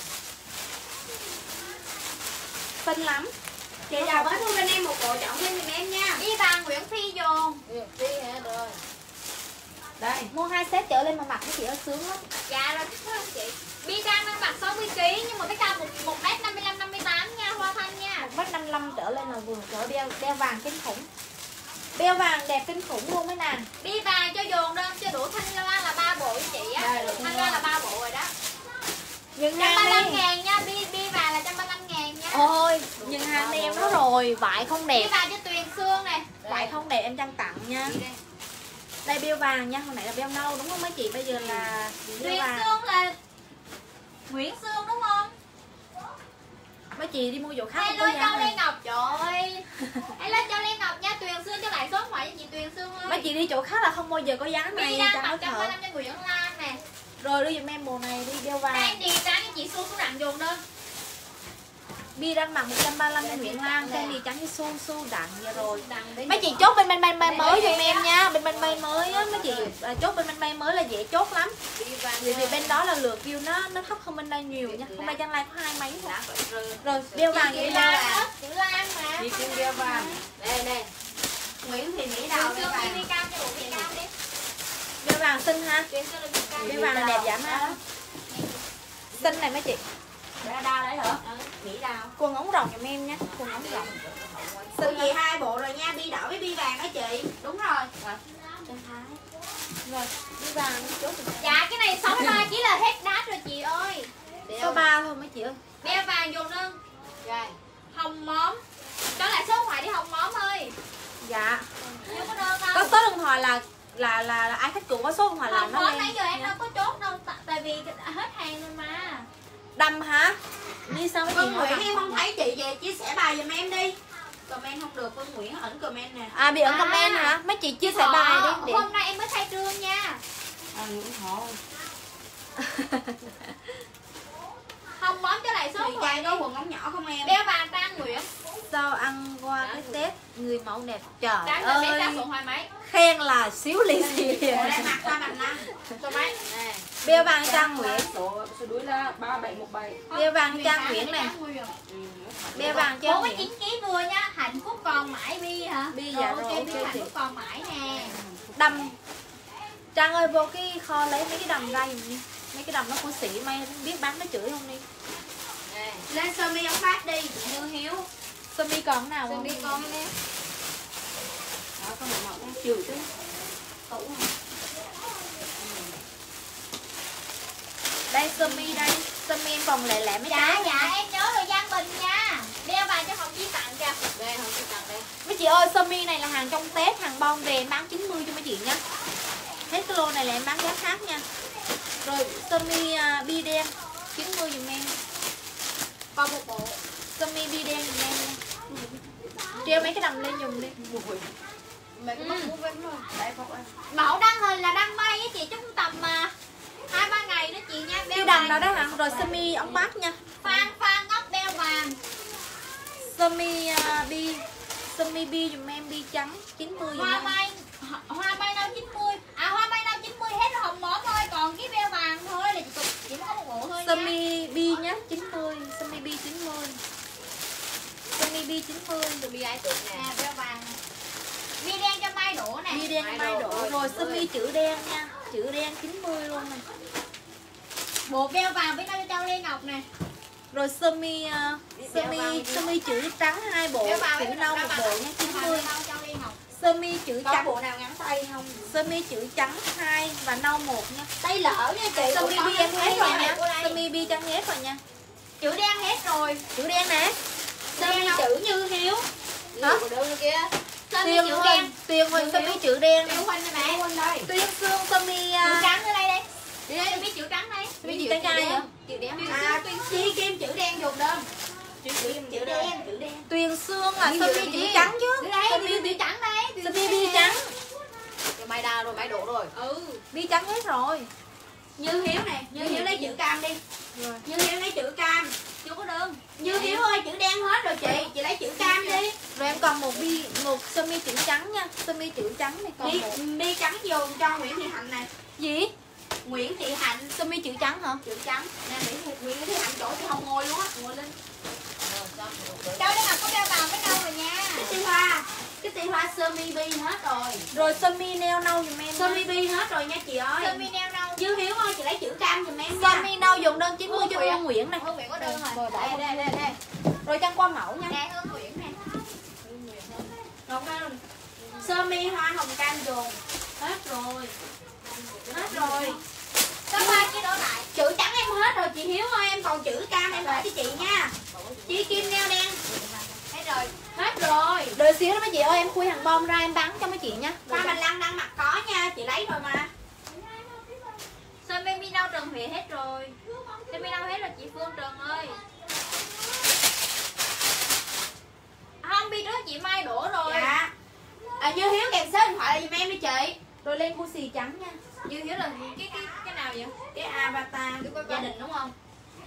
Xinh lắm. Chị chào bớt thu bên em một bộ chọn thêm giùm em nha. Bi vàng Nguyễn Phi dùng. Đây, mua hai set trở lên mà mặc cái chị ơi sướng lắm. Dạ rồi thích không chị. Bi Trang đang mặc sáu mươi ký nhưng mà cái cao một một mét năm mươi lăm năm mươi tám nha, Hoa Thanh nha. một mét năm mươi lăm trở lên là vừa cỡ đeo đeo vàng kinh khủng. Đeo vàng đẹp kinh khủng luôn mấy nàng. Bi vàng cho dồn đơn cho đủ thanh loa là ba bộ với chị á. Thanh loa là ba bộ rồi đó. Nhưng một trăm ba mươi hàng lăm đi. ngàn nha, bi bi vàng là một trăm ba mươi lăm ngàn nha. Ôi, nhưng hàng đi em nói rồi, vải không Bi đẹp. vàng cho Tuyền Sương nè. Vải không đẹp em trang tặng nha. Đây beo vàng nha, hồi nãy là beo nâu đúng không mấy chị? Bây giờ là beo Tuyền vàng. Sương là Nguyễn Sương đúng không? Mấy chị đi mua chỗ khác không Hello có giá cho Lê này. Ngọc, trời ơi. Hello cho Lê Ngọc nha, Tuyền Sương cho lại số điện thoại cho chị Tuyền Sương ơi. Mấy chị đi chỗ khác là không bao giờ có giá Bi này, đang trang mặc nói một trăm ba mươi thật. lăm cho Nguyễn Lan nè. Rồi đi giùm em bộ này đi đeo vàng. Đang đi trắng cho chị Su Su đặng dùng đơn. Bi đang mặc một trăm ba mươi lăm cho Nguyễn Lan, trang đi trắng với su su đặng vậy rồi. Mấy chị chốt bên bên bên bay mới giùm em nha, bên bên bay mới á mấy chị à, chốt bên bên bay mới là dễ chốt lắm. Vì vì bên đó là lượt view nó nó thấp hơn bên đây nhiều nha. Hôm nay Trang Lai có hai mấy thôi. Rồi đeo vàng Chị vậy Lan Lan. á, chị Lan mà. Chị kêu đeo vàng. Đây đây. Nguyễn Thị Mỹ Đào Tuyền đeo Sương đi vàng. đi cam cho đủ Việt Nam đi. Đeo vàng xinh ha. Tuyền Sương đi cam. Đeo vàng là đẹp dã man. Xinh này mấy chị. Đeo đao đấy hả? Mỹ Đào. Quần ống rộng giùm em nha, quần ống rộng. Xinh gì hai bộ rồi nha, bi đỏ với bi vàng đó chị. Đúng rồi. Rồi, đi vàng chốt giùm em. Dạ cái này sáu mươi ba ký là hết đát rồi chị ơi. Số ba thôi mấy chị ơi. Đeo vàng dùng đơn. Rồi. Hồng móm. Cho lại số điện thoại đi Hồng móm ơi. Dạ. Chưa có đơn đâu. Có số điện thoại là là là, là ai khách cũ có số điện thoại là Hồng nó móm lên. nãy giờ em đâu có chốt đâu tại- tại vì hết hàng rồi mà. Đâm hả? Đi sao mấy chị Vân hỏi Nguyễn đâm em không thấy chị về chia sẻ bài giùm em đi. Comment không được, Vân Nguyễn ẩn comment nè. À bị ẩn À. comment hả? Mấy chị chia sẻ Họ, bài đi để hôm nay em mới khai trương nha. À, Nguyễn Thọ. Hồng móm cho lại số Chị điện thoại Trang đi. có quần ống nhỏ không em? Đeo vàng Trang Nguyễn. sao ăn qua cái Tết người mẫu đẹp trời Trang là bé ơi. Trang số hoài máy. Khen là xíu lì xì. Bộ đây mặc qua bằng năm. Số máy. Nè. Beo vàng Trang Nguyễn. Số số đuôi là ba bảy một bảy. Beo vàng Trang Nguyễn này. Beo vàng Trang bốn mươi Nguyễn. chín ký vừa nha, hạnh phúc còn mãi Bi hả? Bi dạ rồi, ok Bi hạnh chị. phúc còn mãi nè. Đầm. Trang ơi vô cái kho lấy mấy cái đầm ra giùm đi. Mấy cái đầm nó của sĩ may không biết bán nó chửi không đi. Nè. Lên sơ mi ống phát đi. Như Hiếu. Sơ mi còn cái nào Đừng không? đi con em. Đó con này màu đang trừ chứ. Cũ hả? Đây sơ mi đây. Sơ mi em còn lẻ lẻ mấy Dạ cái. dạ em nhớ rồi Giang Bình nha. Đeo vàng cho Hồng Chi tặng kìa. Đây không chị tặng đây. Mấy chị ơi sơ mi này là hàng trong Tết, hàng bon về em bán chín mươi cho mấy chị nha. Hết cái lô này là em bán giá khác nha. Rồi sơ mi uh, bi đen chín mươi giùm em. Còn một bộ. Sơ mi bi đen giùm em nha. Treo mấy cái đầm lên dùng đi. Mày có bắt muốn vén rồi. Đây Phúc ơi. Mẫu đăng hình là đăng bay với chị chút tầm mà hai ba ngày nữa chị nha. Cái Đeo đầm đó vàng. đó hả? Rồi sơ mi ống bát nha. Phan Phan ngóc đeo vàng. Sơ mi uh, bi sơ mi bi giùm em bi trắng chín mươi giùm Hoa em. mai hoa mai nâu chín mươi. À hoa mai nâu chín mươi hết rồi Hồng móm ơi. chín mươi. Sơ mi ai tụt nè, beo vàng. Mi đen cho Mai đổ nè. Mi đen cho Mai đổ. Rồi sơ mi chữ đen nha. Chữ đen chín mươi luôn này. Bộ beo vàng với nó cho Lê Ngọc nè. Rồi sơ mi uh, sơ mi sơ mi chữ trắng hai bộ, chữ nâu một bộ nha, chín mươi. Sơ mi chữ Có trắng, bộ nào ngắn tay không? sơ mi chữ trắng hai và nâu một nha. Tay lỡ nha chị. Sơ mi bi em hết rồi nha. Sơ mi bi trắng hết rồi nha. Chữ đen hết rồi. Chữ đen nè. Sơ mi chữ Như Hiếu. Hả? Kia. Sơ mi Tuyền chữ Huỳnh, đen. Tuyền Huỳnh sơ mi chữ đen. Tuyền Huỳnh nè mẹ. Quên đây. Tuyên Sương sơ mi Chữ uh, trắng ở đây đây. Đi đây biết chữ trắng đây. sơ mi chữ trắng hai vậy? Chữ đen. À, Chi Kim chữ đen dùng đơn. Chữ chữ đen, chữ đen. Tuyền Sương là sơ mi chữ trắng chứ. Đi đây, đi chữ trắng đây. Sơ mi bi trắng. Mai đa rồi, mai đổ rồi. Ừ. Bi trắng hết rồi. Như Hiếu nè, Như Hiếu lấy chữ cam đi. Rồi. Như Hiếu lấy chữ cam. Chưa có đơn. Như Hiếu ơi, chữ đen hết rồi chị, chị lấy chữ cam đi. Rồi em còn một bi một sơ mi chữ trắng nha. Sơ mi chữ trắng này còn Đi, một. đi trắng dùng cho Nguyễn Thị Hạnh nè. Gì? Nguyễn Thị Hạnh Sơ mi chữ trắng hả? chữ trắng. Nè Nguyễn Thị, Nguyễn Thị Hạnh chỗ chị không ngồi luôn á, ngồi lên. Đâu đây là có beo vàng với đâu rồi nha. Cái ti hoa, cái ti hoa sơ mi bi hết rồi. Rồi sơ mi neo nâu giùm em. Sơ mi bi hết rồi nha chị ơi. Sơ mi neo nâu. Như Hiếu ơi, chị lấy chữ cam giùm em Sơ nha. mi nâu dùng đơn chín mươi cho Hương Hương Nguyễn này. Hương Nguyễn có đơn rồi. Rồi, Đây, đây, đây, đây. Rồi trang qua mẫu nha. Nè Hương Nguyễn nè. Ngọc Hân. Sơ mi hoa hồng cam dùng. Hết rồi. Hết rồi. Có ba cái đổ lại. Chữ trắng em hết rồi chị Hiếu ơi, em còn chữ cam em hỏi cho chị nha. Chi Kim neo đen. Hết rồi. Hết rồi. Đợi xíu đó mấy chị ơi, em khui hàng bom ra em bán cho mấy chị nha. Hoa Bạch Lăng đang mặc có nha, chị lấy rồi mà. Sơ mi mi nâu Trần Huệ hết rồi. Sơ mi nâu hết rồi chị Phương Trần ơi. Không bi trước chị Mai đổ rồi. Dạ. À, Như Hiếu kèm số điện thoại là giùm em đi chị. Rồi lên cu xì trắng nha. Như Hiếu là cái cái cái nào vậy? Cái avatar Gia đình đúng không?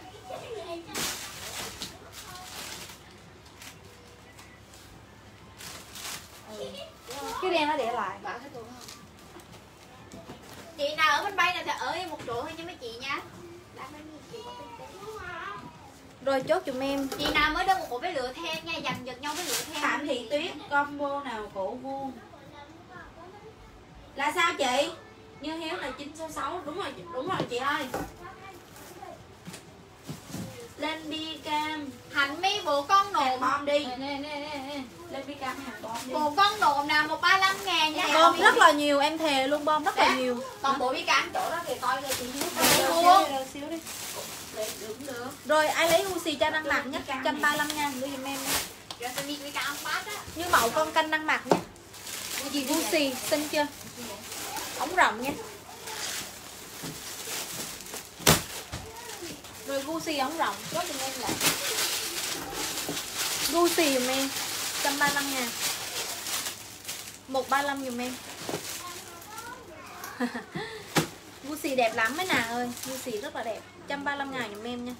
Cái đen nó để lại. Chị nào ở bên bay là sẽ ở một chỗ thôi cho mấy chị nha. Rồi chốt giùm em. Chị nào mới đơn một bộ với lựa then nha, giành giật nhau với lựa then. Phạm Thị Tuyết combo nào cổ vuông. Là sao chị? Như Hiếu là chín số sáu. Đúng rồi, đúng rồi chị ơi. Lên bi cam. Hạnh mi bộ con Hàng nộm. bom đi. Nè nè nè nè. Lên bi cam hàng bom đi. Bộ con nộm nào một ba mươi lăm ngàn nha. Bom rất là nhiều, em thề luôn, bom rất là Dạ. nhiều. Còn bộ bi cam chỗ đó thì coi rồi chị Hiếu. Mua. Đợi xíu đi. Để được được. Rồi ai lấy Uzi cho năng mặc nhé, một trăm ba mươi lăm ngàn đưa giùm em nha. Rồi tôi đi với cả ông bát á. Như mẫu con canh năng mặc nhé. Uzi xinh chưa? Ống rộng nha. Rồi Gucci ống rộng, chốt giùm em lại. Gucci giùm em, một trăm ba mươi lăm ngàn. một trăm ba mươi lăm giùm em. Gucci đẹp lắm mấy nàng ơi, Gucci rất là đẹp. một trăm ba mươi lăm ngàn giùm em nha.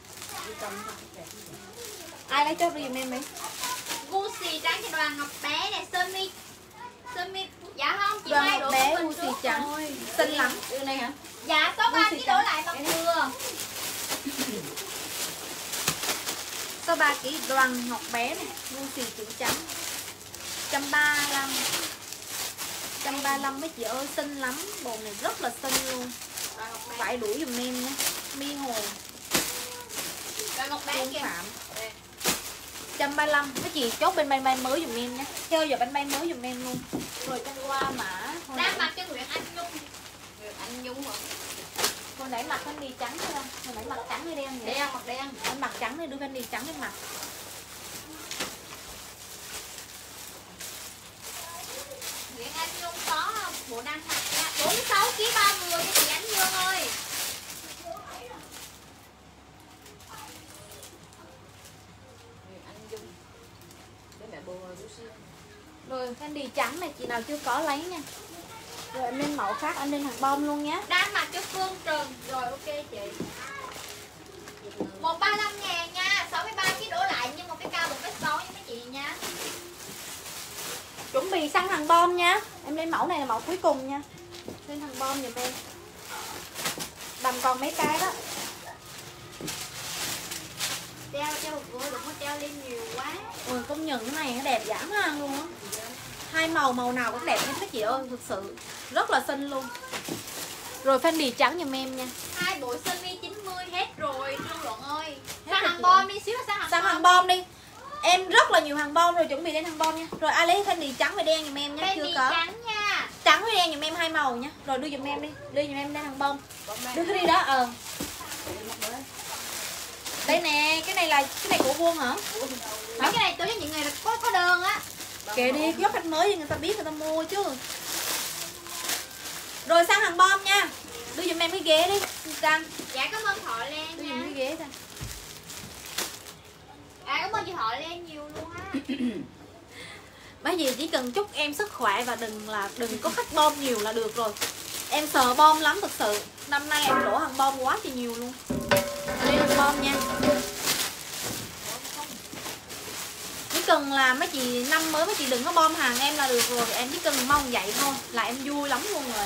Ai lấy chốt đi giùm em đi. Gucci trắng cho Đoàn Ngọc bé nè, sơ mi. Sơ mi dạ không chị Đoàn Mai Ngọc đổ bé của mình Gucci trước trắng, rồi. xinh lắm. Đưa này hả? Dạ số ba Gucci ký trắng. đổ lại bằng vừa. Số ba ký Đoàn Ngọc bé này, Gucci chữ trắng. một trăm ba mươi lăm. một trăm ba mươi lăm mấy chị ơi, xinh lắm, bộ này rất là xinh luôn. Phải đuổi giùm em nhé. Mi hồ Đoàn Ngọc bé Phương kìa. Phạm. một trăm ba mươi lăm mấy chị chốt bên bay bay mới giùm em nhé. Chơi giờ bên bay mới giùm em luôn. Rồi chân qua mã. Hồi Đang nãy, mặc cho Nguyễn Anh Nhung. Nguyễn Anh Nhung hả? hồi nãy mặc Fendi trắng phải không? Hồi nãy mặc trắng hay đen vậy? Đen mặc đen. Anh mặc trắng thì đưa Fendi trắng lên mặt. Nguyễn Anh Nhung có không? Bộ đang mặc nha. bốn mươi sáu ký ba mươi cho chị Ánh Dương ơi. Rồi Fendi trắng này chị nào chưa có lấy nha. Rồi em lên mẫu khác, anh lên hàng bom luôn nhé. Đang mặc cho Phương Trần. Rồi ok chị. một trăm ba mươi lăm ngàn nha. sáu mươi ba ký đổ lại nhưng một cái cao một mét sáu cho mấy chị nha. Chuẩn bị săn hàng bom nha. Em lên mẫu này là mẫu cuối cùng nha. Lên hàng bom giùm em. Đầm còn mấy cái đó. Đeo treo treo một bữa, đừng có treo lên nhiều quá. Ôi công nhận cái này nó đẹp dã man luôn á. Hai màu màu nào cũng đẹp hết các chị ơi, thực sự rất là xinh luôn. Rồi Fendi trắng giùm em nha. Hai bộ sơ mi chín mươi hết rồi Trương Luận ơi. Hết Sang rồi hàng chị. bom đi xíu, sang hàng Sang bom. hàng bom đi. Em rất là nhiều hàng bom rồi, chuẩn bị đến hàng bom nha. Rồi ai lấy Fendi trắng và đen giùm em nha, chưa Fendi có. trắng nha. Trắng với đen giùm em hai màu nha. Rồi đưa giùm em đi, đưa giùm em đến hàng bom. Đưa cái đi đó ờ. Đây nè, cái này là cái này của Vuông hả? Mấy cái này tôi cho những người có có đơn á. Kệ đi, gấp khách mới cho người ta biết người ta mua chứ. Rồi sang hàng bom nha. Đưa giùm em cái ghế đi, Trang. Dạ cảm ơn Thọ Lan Đưa nha. giùm cái ghế ra. À cảm ơn chị Thọ Lan nhiều luôn á. Mấy gì chỉ cần chúc em sức khỏe và đừng là đừng có khách bom nhiều là được rồi. Em sợ bom lắm thực sự. Năm nay em đổ hàng bom quá thì nhiều luôn. Đây hàng bom nha. Chỉ cần là mấy chị năm mới mấy chị đừng có bom hàng em là được rồi. Em chỉ cần mong vậy thôi là em vui lắm luôn rồi.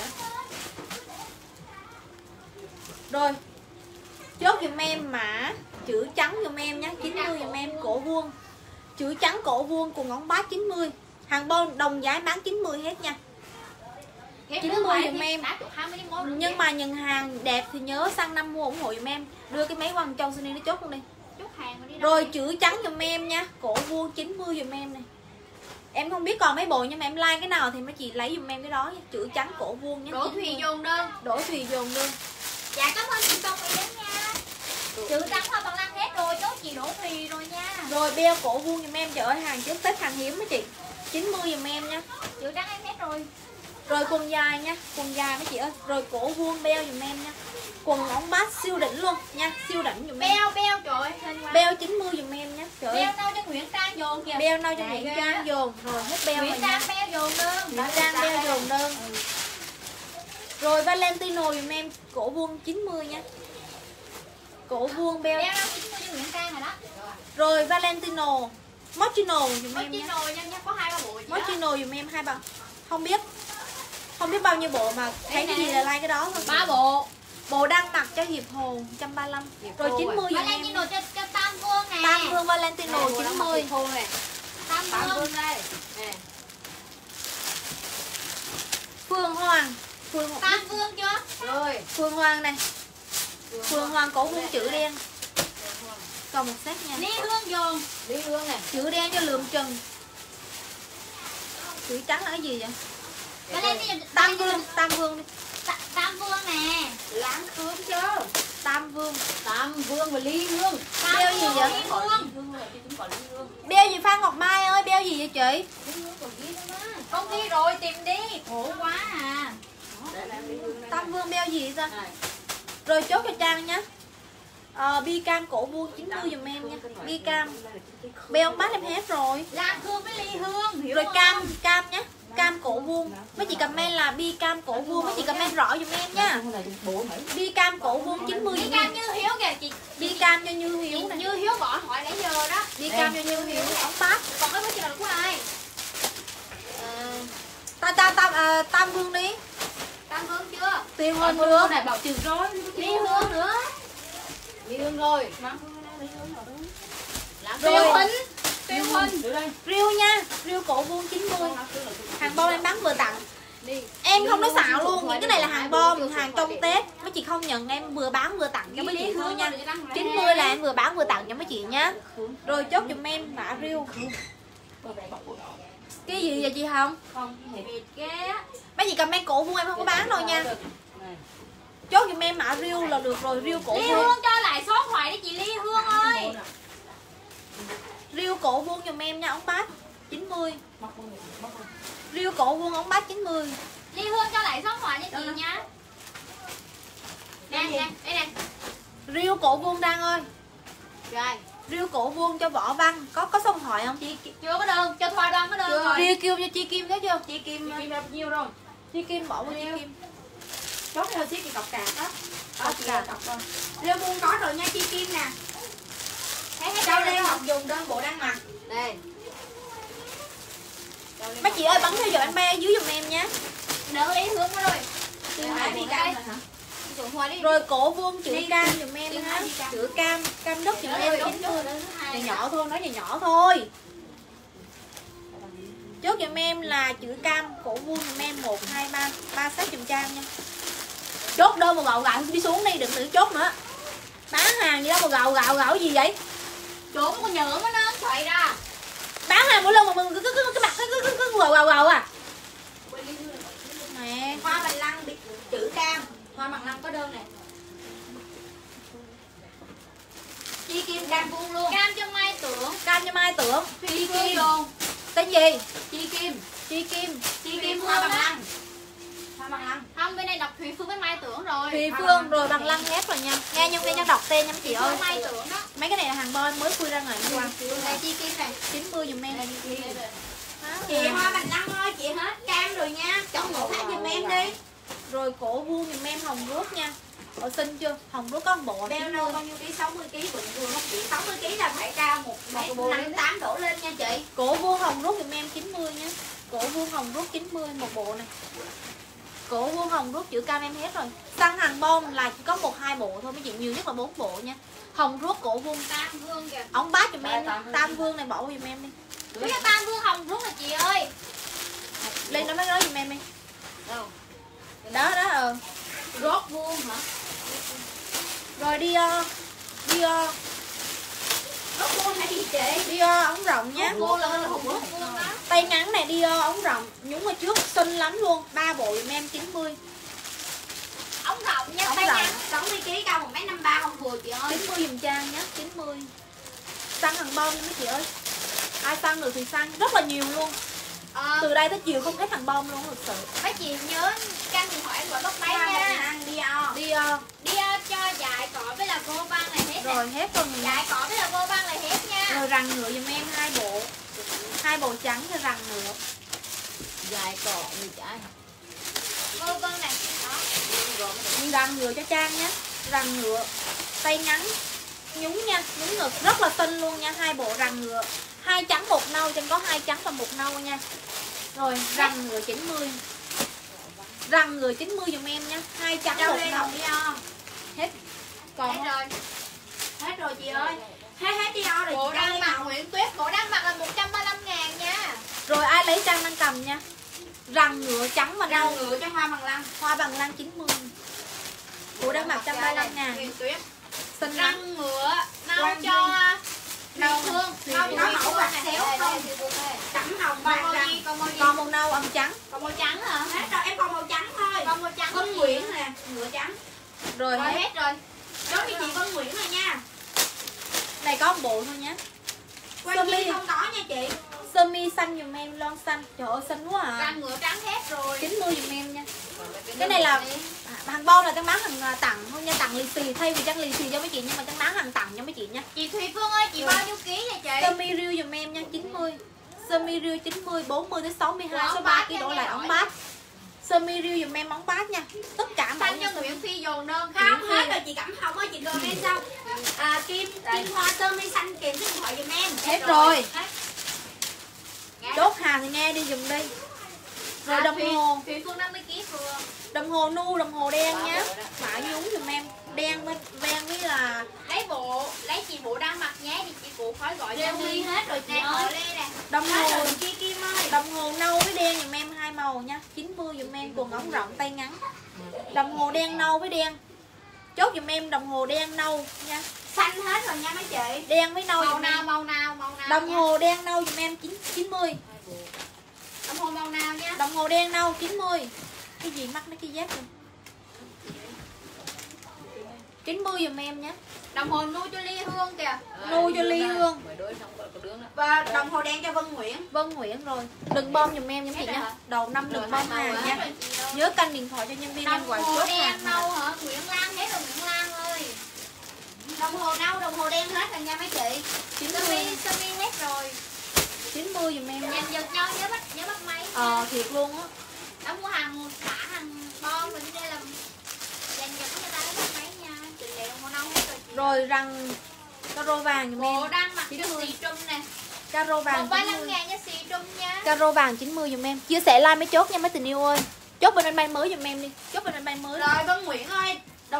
Rồi chốt giùm em mã chữ trắng giùm em nhé, chín mươi giùm em, cổ vuông. Chữ trắng cổ vuông cùng ống bát chín mươi. Hàng bom đồng giá bán chín mươi hết nha. chín mươi giùm em. Nhưng mà nhận hàng đẹp thì nhớ sang năm mua ủng hộ giùm em. Đưa cái máy quăng châu Sunny nó chốt luôn đi. Chốt hàng mà đi đâu. Rồi chữ trắng giùm em nha, cổ vuông chín mươi giùm em này. Em không biết còn mấy bộ nhưng mà em like cái nào thì mấy chị lấy giùm em cái đó nha. Chữ trắng cổ vuông nhé. Đỗ Thùy dồn đơn. Đỗ Thùy dồn đơn. Dạ cảm ơn chị Công Yến nha. Chữ trắng hoa bằng lăng hết rồi, chốt chị Đỗ Thùy rồi nha. Rồi beo cổ vuông giùm em, trời ơi hàng trước Tết hàng hiếm mấy chị. chín mươi giùm em nha. Chữ trắng em hết rồi. Rồi quần dài nha, quần dài mấy chị ơi. Rồi cổ vuông beo giùm em nha. Quần ống bát siêu đỉnh luôn nha, siêu đỉnh giùm em. Beo beo trời ơi, xinh quá. Beo chín mươi giùm em nha. Trời ơi. Beo nâu cho Nguyễn Trang dồn kìa. Beo nâu cho Đại Nguyễn ghê Trang á. dồn. Rồi hết beo rồi Nguyễn nha. Trang beo dồn đơn. Nguyễn Trang beo dồn đơn. Rồi Valentino giùm em, cổ vuông chín mươi nha. Cổ vuông beo. Beo nâu chín mươi cho Nguyễn Trang rồi đó. Rồi Valentino Moschino giùm Có em chi nha. nồi nha, nhá, có hai ba bộ chị đó. Moschino giùm em hai bao. Không biết. Không biết bao nhiêu bộ mà thấy cái gì là like cái đó thôi. Ba bộ. Bộ đang mặc cho Hiệp Hồ một trăm ba mươi lăm. Rồi chín mươi giùm em. Valentino cho cho Tam Vương nè. Tam Vương Valentino chín mươi. Tam Vương đây. Nè. Phương Hoàng. Phương Tam Vương chưa? Rồi. Phương Hoàng này. Phương Hoàng cổ vuông chữ đen. Còn một set nha. Ly Hương dồn. Ly Hương nè. Chữ đen cho lượm trần. Chữ trắng là cái gì vậy? Valentino Tam Vương, Tam Vương đi. Ta- Tam Vương nè. Lãng khướm chưa? Tam Vương. Tam Vương và Ly Hương. Tam Beo gì Vương, vậy? Ly Hương. Hương là chị cũng gọi Ly Hương. Beo gì Phan Ngọc Mai ơi, beo gì vậy chị? Ly Hương còn ghi nữa mà. Không đi rồi tìm đi. Khổ quá à. Để làm Ly Hương này. Tam Vương beo gì vậy ta? Này. Rồi chốt cho Trang nhá. Ờ, bi cam cổ vuông chín mươi giùm em nha. Bi cam. Beo bát em hết rồi. Lan Hương với Ly Hương. Hiểu Rồi không? cam, cam nhá. Cam cổ vuông. Mấy chị comment là bi cam cổ vuông, mấy chị comment rõ giùm em nha. Bi cam cổ vuông chín mươi Đi giùm cam em. Như Hiếu kìa chị. Bi cam cho Như Hiếu này. Như Hiếu gọi hỏi nãy giờ đó. Bi cam cho Như Hiếu ống bát. Còn cái bữa chị là của ai? Ta ta ta à, Tam Vương đi. Tam Vương chưa? Tiền hơn nữa. này bảo trừ rồi. Ly Hương nữa. Ly Hương rồi. Rồi. Huynh. Tiêu Huynh. Đưa đây. Riêu nha. Riêu cổ vuông chín mươi. Hàng bom em bán vừa tặng. Đi. Em không nói xạo luôn, những cái này là hàng bom, hàng trong Tết. Mấy chị không nhận em vừa bán vừa tặng cho mấy chị thôi nha. chín mươi là em vừa bán vừa tặng cho mấy chị nhá. Rồi chốt giùm em mã riêu. Cái gì vậy chị Hồng? Không, Mệt ghê á. Mấy chị comment cổ vuông em không có bán đâu nha. Chốt giùm em mã riêu là được rồi, riêu cổ Ly vuông. Hương cho lại số điện thoại đi chị Ly Hương ơi. Riêu cổ vuông giùm em nha, ống bát chín mươi. Riêu cổ vuông ống bát chín mươi. Ly Hương cho lại số điện thoại cho chị nha. Nè nè, đây nè. Riêu cổ vuông Đăng ơi. Rồi. Riêu cổ vuông cho Võ Văn. Có có số điện thoại không chị? Chưa có đơn, cho Thoa đơn có đơn rồi. Riêu kêu cho Chi Kim đó chưa? Chị Kim Kim bao nhiêu rồi? Chi Kim bỏ qua Chi Kim. Chốt theo xíu chị cọc cạc đó. Ờ chị cạc. cọc rồi. Riêu vuông có rồi nha Chi Kim nè. Thấy thấy Đâu đâu đây đây Ngọc dùng đơn bộ đang mặc. Đây. Mấy chị ơi bấm theo dõi anh ba dưới giùm em nhé. Đỡ Ly Hương quá rồi. Tư Hải đi cam rồi hả? Rồi hoa đi. Rồi cổ vuông chữ cam dùm em ha. Chữ cam, cam đất dùm em chín mươi. Nhỏ nhỏ thôi, nói nhỏ nhỏ thôi. Chốt dùm em là chữ cam, cổ vuông dùm em một, hai, ba, ba set dùm Trang nha. Chốt đơn mà gạo gạo đi xuống đi, đừng tự chốt nữa. Bán hàng gì đâu mà gạo gạo gạo gì vậy? Chỗ có nhựa nó nó xoay ra. Bán hàng mỗi lần mà mình cứ cứ cái mặt cứ cứ cứ cứ gầu gầu gầu à. Nè, Hoa bằng lăng bị chữ cam. Hoa bằng lăng có đơn này. Chi kim cam vuông luôn. Cam cho Mai Tưởng. cam cho Mai Tưởng. Chi kim luôn. Tên gì? Chi kim. Chi Kim. Chi kim hoa bằng lăng. Hoa bằng lăng. Không, bên này đọc Thùy Phương với Mai Tưởng rồi. Thùy Phương rồi bằng lăng ghép rồi nha. Nghe nhưng nghe nhân đọc tên nha chị ơi. Mai Tưởng đó. Mấy cái này là hàng boy mới khui ra ngày hôm qua. Đây chi kim này. chín mươi dùm em. Chị hoa bằng lăng thôi, chị hết cam rồi nha. Chọn một khác giùm em đi. Rồi cổ vuông dùm em hồng rút nha. Ở xinh chưa? Hồng rút có một bộ Beo chín nâu mươi. bao nhiêu ký? sáu mươi ký bình thường không chị? sáu mươi ký là phải cao một mét năm tám đổ lên nha chị. Cổ vuông hồng rút dùm em chín mươi nha. Cổ vuông hồng rút chín mươi một bộ này. Cổ vuông hồng rút chữ cam em hết rồi. Xăng hàng bom là chỉ có một hai bộ thôi mấy chị, nhiều nhất là bốn bộ nha. Hồng rút cổ vuông Tam vương kìa. ống bát dùm em. Tam vương này bỏ dùm em đi. Cái cái tam vương hồng rút là chị ơi. Lên nó mới nói dùm em đi. Đâu? Đó đó ờ. Rốt vuông hả? Rồi đi uh, đi uh, Rốt vuông hả chị chị? đi uh, ống rộng nhá. Rốt vuông là hồng rốt vuông đó. Tay ngắn này đi uh, ống rộng, nhúng ở trước xinh lắm luôn. Ba bộ dùm em chín mươi. Ống rộng nha, Ống tay rộng. ngắn sáu mươi ký cao một mét năm ba không vừa chị ơi. chín mươi dùm Trang nhá, chín mươi. Xăng hàng bông nha mấy chị ơi. Ai xăng được thì xăng, rất là nhiều luôn. Ờ, Từ đây tới chiều không hết hàng bông luôn thực sự. mấy chị nhớ canh điện thoại gọi bắt máy nha. Đi o. Đi uh, Đi o cho dại cỏ với là vô băng này hết. rồi hết rồi mình. Dại cỏ với là vô băng này hết nha. Rồi rằn ngựa dùm em hai bộ. Hai bộ trắng cho rằn ngựa. Dài cỏ người trái. Vô vân này đó. Rằn ngựa cho Trang nhé. Rằn ngựa tay ngắn nhúng nha, nhúng ngực rất là xinh luôn nha. Hai bộ rằn ngựa, hai trắng một nâu, trên có hai trắng và một nâu nha. Rồi rằn ngựa chín mươi. Rằn ngựa chín mươi dùm em nha, hai trắng Đâu một đây nâu. đồng đi o. Hết. Còn Hết rồi. Hết rồi chị ơi. Hết hết đi o rồi. Bộ đang mặc Nguyễn Tuyết, bộ đang mặc là một trăm ba mươi lăm ngàn nha. rồi ai lấy Trang đang cầm nha. Rằn ngựa trắng và nâu. Rau ngựa cho hoa bằng lăng. Hoa bằng lăng chín mươi. Bộ đang mặc một trăm ba mươi lăm ngàn. Nguyễn Tuyết. Xinh lắm. Răng ngựa nâu Quang cho nâu Thùy Phương. Nâu Thùy cho Phương. mẫu bạc xéo không? Cẩm hồng bạc răng. Còn màu gì? Còn màu nâu âm trắng. Còn màu trắng hả? Hết rồi, em còn màu trắng thôi. Còn màu trắng. Vân Nguyễn nè, ngựa trắng. Rồi, Rồi hết. hết rồi. Chốt đi chị Vân Nguyễn rồi nha. Này có một bộ thôi nhé. Quang Nhi không có nha chị. Sơ mi xanh dùm em, lon xanh. Trời ơi xinh quá à. Răng ngựa trắng hết rồi. chín mươi dùm em nha. Cái này là hàng bom là Trang bán hàng tặng thôi nha, tặng lì xì, thay vì Trang lì xì cho mấy chị nhưng mà Trang bán hàng tặng cho mấy chị nha. Chị Thùy Phương ơi, chị bao nhiêu ký nha chị? Sơ mi riêu dùm em nha, chín mươi. Sơ mi riêu chín mươi, bốn mươi tới sáu mươi hai, Ống số ba bát ký nha, đổ nghe lại hỏi. ống bát. Sơ mi riêu dùm em ống bát nha. Tất cả mẫu Xanh nha. cho Nguyễn Phi dồn đơn. Không, Nguyễn hết Phi. rồi, chị Cẩm Hồng ơi, chị comment sao? À, Kim Kim Hoa sơ mi xanh kèm số điện thoại giùm em. Hết rồi. Hết. Đốt hàng thì nghe đi dùm đi. Rồi À, đồng Thùy- hồ, Thùy Phương năm mươi ký vừa. đồng hồ nu, đồng hồ đen nhá. Mã nhúng dùm em. Đen với đen với là Lấy bộ, lấy chị bộ đang mặc nhé thì chị cụ khỏi gọi cho Lê hết rồi chị nè, ơi. Hồ Lê nè. đồng Hết hồ rồi chị Kim ơi. đồng hồ nâu với đen dùm em hai màu nha, chín mươi dùm em, quần ống rộng tay ngắn. Đồng hồ đen nâu với đen. Chốt dùm em đồng hồ đen nâu nha. Xanh hết rồi nha mấy chị. Đen với nâu Màu dùm nào em. màu nào màu nào. Đồng nha. hồ đen nâu dùm em chín chín mươi. Đồng hồ màu nào nha. Đồng hồ đen nâu chín mươi. Cái gì mắc mấy cái dép rồi. chín mươi dùm em nhé. Đồng hồ nu cho Ly Hương kìa. Nu cho Ly Hương. Và đồng hồ đen cho Vân Nguyễn. Vân Nguyễn rồi. Đừng bom dùm em giống chị nha. Đầu năm đừng bom hàng nha. Nhớ canh điện thoại cho nhân viên em Đồng gọi hồ chốt đen hàng. nâu hả? Nguyễn Lan hết rồi Nguyễn Lan ơi. Đồng hồ nâu, đồng hồ đen hết rồi nha mấy chị. chín Sơ mươi. mi, sơ mi hết rồi. chín mươi dùm em nha. Dành giật nhau nhớ bắt nhớ bắt máy. Ờ thiệt luôn á. Đã mua hàng cả hàng bom rồi đây là dành giật cho ta bắt máy nha. Chị này đồng hồ nâu hết rồi. chị. Rồi răng caro vàng dùm Bộ em. đang mặc chín cho mươi. xì trùm nè. Caro Một vàng ba chín mươi mươi. ngàn cho xì trùm nha. Caro vàng chín mươi dùm em. Chia sẻ like mới chốt nha mấy tình yêu ơi. Chốt bên anh bay mới dùm em đi. Chốt bên anh bay mới. Rồi Vân Nguyễn ơi,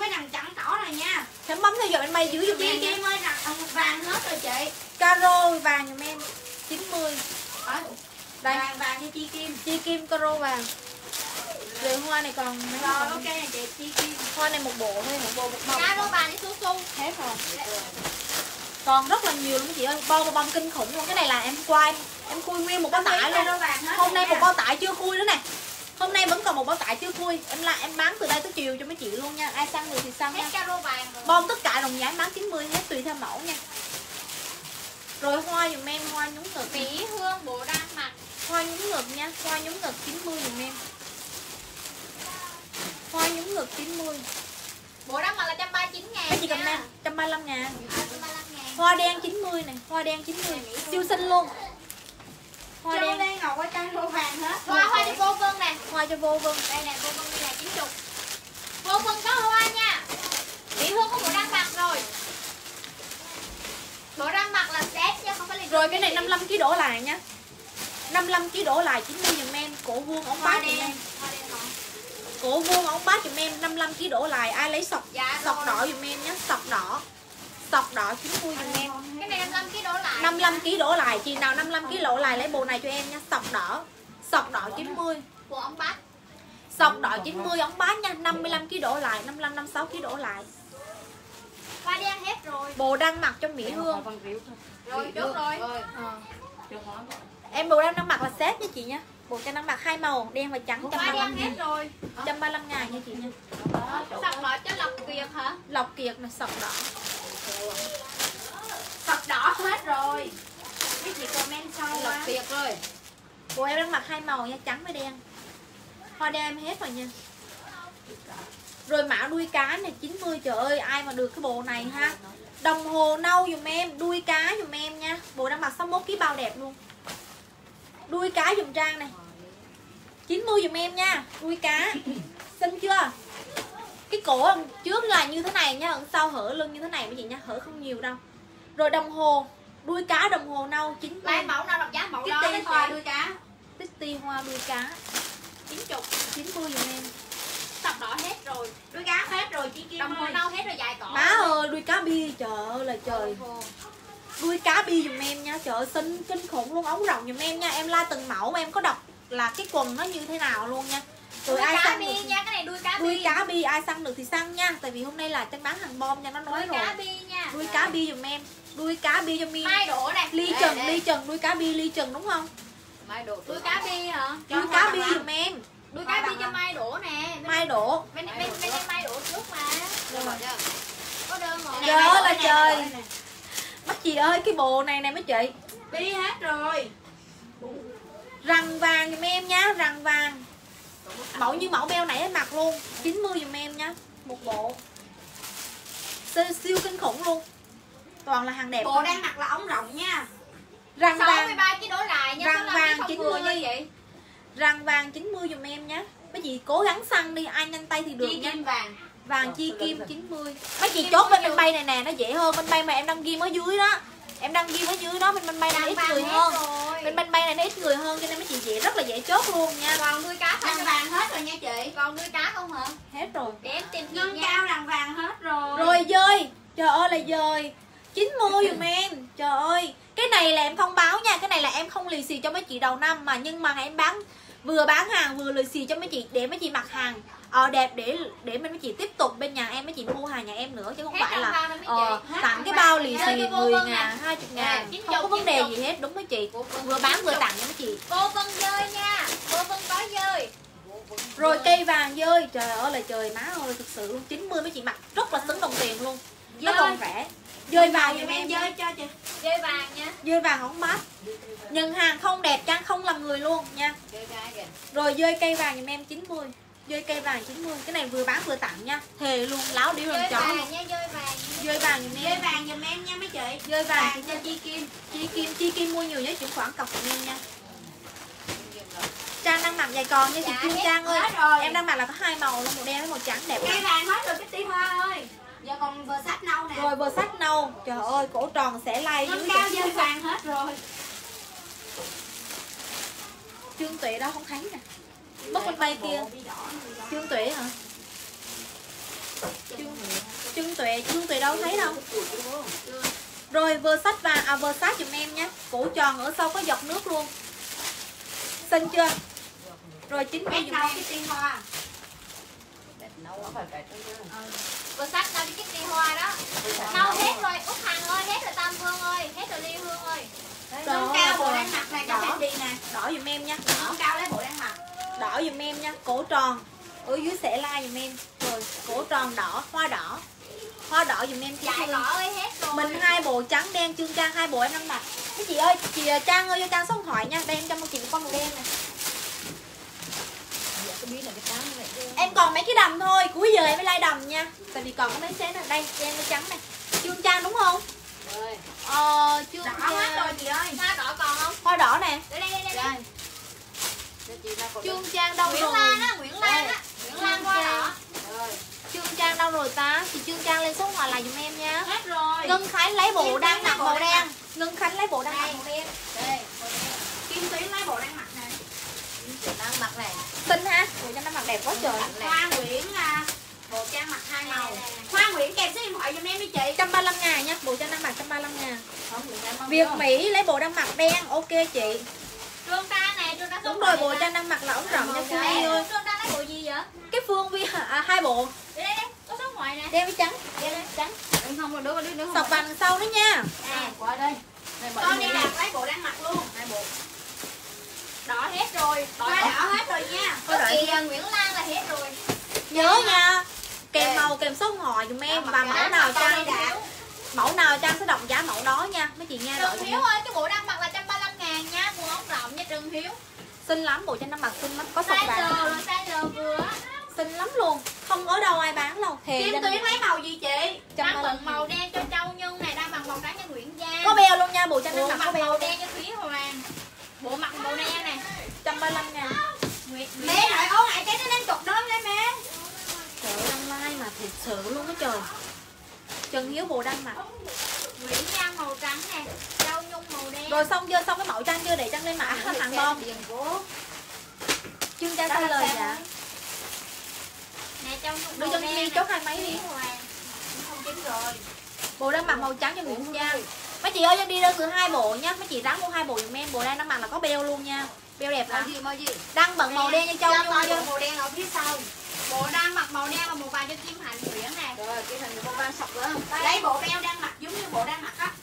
cái đằng trắng cỏ này nha. Chấm bấm theo dõi bên bay dưới giùm Chi em nha. Kim ơi, đặt vàng hết rồi chị. Caro vàng giùm em chín mươi. Ở Đây, vàng vàng cho Chi Kim. chi kim caro vàng. Rồi hoa này còn mấy Rồi con? ok này chị, Chi Kim. Hoa này một bộ thôi, một bộ một bông. Caro vàng với su su. Hết rồi. Còn rất là nhiều luôn chị ơi, bao bao bông kinh khủng luôn. Cái này là em quay, em khui nguyên một bao tải luôn. Caro vàng hết Hôm nay rồi một nha. bao tải chưa khui nữa nè. Hôm nay vẫn còn một bao tải chưa khui. Em là em bán từ đây tới chiều cho mấy chị luôn nha. Ai săn được thì săn Hết nha. caro vàng rồi. Bom tất cả đồng giá bán chín mươi hết tùy theo mẫu nha. Rồi hoa dùm em, hoa nhúng ngực. Mỹ Hương bộ đang mặc. Hoa nhúng ngực nha, hoa nhúng ngực chín mươi dùm em. Hoa nhúng ngực chín mươi. Bộ đang mặc là một trăm ba mươi chín ngàn. Mấy chị comment một trăm ba mươi lăm ngàn. À, một trăm ba mươi lăm ngàn. Hoa đen chín mươi này, hoa đen chín mươi. Siêu xinh luôn. Hoa Châu đen, Lê Ngọc ở caro vàng hết. Hoa hoa đi vô vân nè. hoa cho vô vân. Đây nè, vô vân đây nè, chín mươi. Vô vân có hoa nha. Mỹ Hương có bộ đang mặc rồi. Bộ đang mặc là set chứ không phải là. Rồi cái này năm mươi lăm ki lô gam đổ lại nhá. năm mươi lăm ki lô gam đổ lại chín mươi dùm em. Cổ vuông ống Hoa bát dùm đen. em. Hoa đen hả? Cổ vuông ống bát dùm em năm mươi lăm ki lô gam đổ lại. Ai lấy sọc Dạ sọc rồi. đỏ dùm em nhé, sọc đỏ. Sọc đỏ chín mươi dùm em. Cái này năm mươi lăm ki lô gam lại. năm mươi lăm ki lô gam đổ lại, chị nào năm mươi lăm ki lô gam đổ lại lấy bộ này cho em nha, sọc đỏ. Sọc đỏ chín mươi. Bộ ống bát. Sọc đỏ chín mươi ống bát nha, năm mươi lăm ki lô gam đổ lại, năm mươi lăm năm mươi sáu ki lô gam đổ lại. Hoa đen hết rồi. Bộ đang mặc cho Mỹ Hương. Rồi, chốt rồi. Ờ. Em bộ đang đang mặc là set nha chị nha. Bộ trang đang mặc hai màu, đen và trắng, một trăm ba Hoa mươi lăm đen hết ngàn. rồi. một trăm ba mươi lăm ngàn nha chị nha. Sọc đỏ cho Lộc Kiệt hả? Lộc Kiệt này, sọc đỏ. Sọc đỏ hết rồi. Mấy chị comment sau Lộc á. Kiệt rồi. Bộ em đang mặc hai màu nha, trắng với đen. Hoa đen em hết rồi nha. Rồi mã đuôi cá này chín mươi, trời ơi ai mà được cái bộ này ha. Đồng hồ nâu dùm em, đuôi cá dùm em nha. Bộ đang mặc sáu mươi mốt ki lô gam bao đẹp luôn. Đuôi cá dùm Trang này chín mươi dùm em nha. Đuôi cá xinh chưa? Cái cổ đằng trước là như thế này nha, đằng sau hở lưng như thế này mấy chị nha, hở không nhiều đâu. Rồi đồng hồ, đuôi cá đồng hồ nâu chín mươi. Lại mẫu nào đọc giá mẫu Cái đó tên đấy Hoa chị. đuôi cá. Titty hoa đuôi cá chín mươi. chín mươi dùm em. Sọc đỏ hết rồi. Đuôi cá hết rồi Chi Kim Đồng hồ ơi. nâu hết rồi, dài cỏ. Má ơi đuôi cá bi, trời ơi là trời. Đuôi cá bi dùm em nha, trời ơi xinh kinh khủng luôn, ống rộng dùm em nha. Em la từng mẫu mà em có đọc là cái quần nó như thế nào luôn nha. Rồi Đuôi ai cá săn bi được nha, cái này đuôi cá đuôi bi. cá bi ai săn được thì săn nha, tại vì hôm nay là Trang bán hàng bom nha, nó nói Đuôi rồi. cá bi nha. Đuôi cá bi dùm em, đuôi cá bi cho mi. Mai đổ này. Ly Đây, Trần, đây. ly Trần, đuôi cá bi ly Trần đúng không? Mai đổ. Đuôi cá bi hả? Đuôi cá bi dùm em. Đuôi cá bi cho Mai đổ nè. Bên- Mai đổ. Bên bên bên đây Mai đổ trước mà. Rồi. Có đơn rồi. Trời ơi là trời. Mấy chị ơi cái bộ này nè mấy chị. Đi hết rồi. Rằn vàng dùm em nhá, rằn vàng. Mẫu như mẫu beo nãy em mặc luôn, chín mươi dùm em nha. Một bộ siêu, siêu kinh khủng luôn. Toàn là hàng đẹp. Bộ thôi. đang mặc là ống rộng nha. Rằn sáu mươi vàng, ba ki lô gam lại nha. Răng Số năm vàng cái không chín vừa mươi. nha chị. rằn vàng chín mươi dùm em nhá. Mấy chị cố gắng săn đi, ai nhanh tay thì được Chi nha. Kim vàng. Vàng chi kim chín mươi. Mấy chị chốt bên bên bay này nè, nó dễ hơn. Bên bay mà em đăng ghim ở dưới đó. Em đăng ghim ở dưới đó, bên bên bay này nó ít Vàng người hết hơn. rồi. Bên bên bay này nó ít người hơn cho nên mấy chị dễ rất là dễ chốt luôn nha. Còn đuôi cá phải Răng không? vàng hết rồi nha chị. Còn đuôi cá không hả? Hết rồi. Để em tìm chị Ngân nha. cao răng vàng hết rồi. Rồi dơi, trời ơi là dơi chín mươi dùm em. Trời ơi, cái này là em thông báo nha. Cái này là em không lì xì cho mấy chị đầu năm. Mà nhưng mà em bán vừa bán hàng vừa lì xì cho mấy chị, để mấy chị mặc hàng ờ, đẹp để để mấy chị tiếp tục bên nhà em, mấy chị mua hàng nhà em nữa chứ không Hết phải răng là vàng rồi mấy ờ, chị. Hết tặng răng cái vàng. bao lì Rơi xì cho vô mười vân ngàn, nè. hai mươi Nè, ngàn, chín không có chục, vấn chín đề chục. gì hết, đúng mấy chị. Vô vân, Vừa bán chín vừa chục. tặng cho mấy chị. Vô vân dơi nha. Vô vân có dơi. Rồi cây vàng dơi, trời ơi là trời, má ơi thực sự luôn, chín mươi mấy chị mặc rất là xứng đồng tiền luôn. Nó Dơi. còn rẻ. Dơi vàng giùm giùm em em. dơi cho chị. Dơi vàng nha. Dơi vàng ống bát. Nhận hàng không đẹp trang không làm người luôn nha. Dơi cái kìa. Rồi dơi cây vàng giùm em chín mươi. Dơi cây vàng chín mươi. Cái này vừa bán vừa tặng nha. Thề luôn, láo điếu lần Dơi chó luôn. vàng nha, dơi vàng nha. Dơi vàng giùm Dơi em. vàng giùm em nha mấy chị. Dơi vàng Vàng cho Chi Kim. Chi Kim, Chi Kim mua nhiều nhất chuyển khoản cọc giùm em nha. Trang đang mặc dài còn nha chị Dạ, Kim hết- Trang ơi. hết rồi. Em đang mặc là có hai màu luôn, màu đen với màu trắng đẹp Cây lắm. vàng hết rồi cái tí hoa ơi. Giờ còn vừa sách nâu nè. Rồi bờ sách nâu, trời ơi cổ tròn sẽ lai Ngân dưới cao kìa. dơi vàng hết rồi. Trương Tuệ đâu không thấy nè. Mất bên bay kia. Trương Tuệ hả? Trương Tuệ, Trương Tuệ đâu thấy đâu. Rồi Versace và à, Versace giùm em nhé. Cổ tròn ở sau có dọc nước luôn. Xinh chưa? Rồi chín mươi giùm em. Kitty hoa. Nấu phải phải Vừa sách nâu cái Kitty hoa đó. Nâu hết rồi, Út Hằng ơi, hết rồi Tam Vương ơi, hết rồi Liên Hương ơi. Nâng cao bộ đang mặc này, cho Đỏ Fendi đi nè, đỏ giùm em nha. nâng cao lấy bộ đang mặc. Đỏ giùm em nha, cổ tròn. Ở dưới sẽ like giùm em. Rồi, cổ tròn đỏ, hoa đỏ. Hoa đỏ giùm em. Chạy đỏ ơi, hết rồi. Mình hai bộ trắng đen Trương Trang, hai bộ em đang mặc. Cái chị ơi, chị Trang ơi, cho Trang số điện thoại nha. Đây em cho một chị một con màu đen nè. Em còn mấy cái đầm thôi, cuối giờ em mới like đầm nha. Tại vì còn có mấy set này, đây, đen với trắng này. Trương Trang đúng không? Rồi. Ờ, Trương Đỏ hết rồi chị ơi. Hoa đỏ còn không? Hoa đỏ nè. Đây đây đây đây. Trương Trang đâu Nguyễn rồi? Lan á, Nguyễn Lan á. Nguyễn Lan hoa đỏ. rồi. Trương Trang đâu rồi ta? Chị Trương Trang lên số ngoài lại giùm em nha. Hết rồi. Ngân Khánh lấy bộ Kim đang Tuyến mặc lấy bộ màu đang đen. mặc. Ngân Khánh lấy bộ đang mặc Đây. màu đen. Đây. Kim Tuyến lấy bộ đang mặc này. Đang mặc này. Xinh ha. Bộ trang đang mặc đẹp quá trời. Hoa Nguyễn là bộ trang mặc hai màu. Hoa Nguyễn kèm số điện thoại giùm em đi chị. một trăm ba mươi lăm ngàn nha. Bộ trang đang mặc một trăm ba mươi lăm ngàn. Không được em không. Việt Mỹ lấy bộ đang mặc đen. Ok chị. Trương Trang này, Trương Trang số Đúng điện rồi, thoại bộ này trang đang mặc là ống rộng nha Phương nè. Nhi ơi. Trương Trang lấy bộ gì vậy? Cái Phương Vi à, hai bộ. Đây đây đây, có số điện thoại nè. Đen với trắng. Đen với trắng. Em không rồi đứa đứa đứa. Sọc vàng sau đó nha. À, Qua đây. Đây bỏ con đi đi nè. đặt lấy bộ đang mặc luôn. Hai bộ. Đỏ hết rồi, hoa đỏ hết rồi nha. Hoa Có đỏ. chị Nguyễn Lan là hết rồi. Nhớ nha. Kèm Đây. màu kèm số điện thoại giùm em Mặc và giá mẫu nào con trang đi đặt. mẫu nào trang sẽ đọc giá mẫu đó nha. Mấy chị nghe rõ Trần giùm Hiếu em. ơi, cái bộ đang mặc là một trăm ba mươi lăm ngàn nha, quần ống rộng nha Trần Hiếu. Xinh lắm, bộ trang đang mặc xinh lắm. Có sọc Size L vàng. rồi, size L vừa. Xinh lắm luôn. Không ở đâu ai bán đâu. Thề Kim cho Tuyến nên- lấy màu gì chị? Trăm Đang ba bận mươi. màu đen cho Châu Nhân này, đang bằng màu trắng cho Nguyễn Giang. Có beo luôn nha, bộ trang đang Bộ mặc có mặc beo. màu đen cho Thúy Hoàng. Bộ mặc màu đen này. một trăm ba mươi lăm ngàn. Nguyễn Mẹ nội ố ngại cái nó đang chục đơn đây mẹ. Trời ơi, đăng like mà thiệt sự luôn á trời. Trần Hiếu bộ đang mặc. Nguyễn Giang màu trắng nè, Châu Nhung màu đen. Rồi xong chưa, xong cái mẫu trang chưa để trang lên mã thằng bom. Tiền cố. Chương trang sai lời dạ. Nè Châu Nhung Đưa màu cho đen Mimi nè. chốt hai máy đi. Thúy Hoàng. Không chín rồi. Bộ đang mặc màu trắng cho Nguyễn Giang. Mấy chị ơi, em đi đơn từ hai bộ nha. Mấy chị ráng mua hai bộ giùm em. Bộ đang đang mặc là có beo luôn nha. Beo đẹp Màu lắm. gì màu gì? Đang bận màu đen cho Châu Cho Nhung coi chưa? bộ màu đen ở phía sau. Bộ đang mặc màu đen và màu vàng cho Kim Hạnh Nguyễn nè. Rồi cái thằng con ba sọc nữa. Lấy bộ beo đang mặc giống như bộ đang mặc á.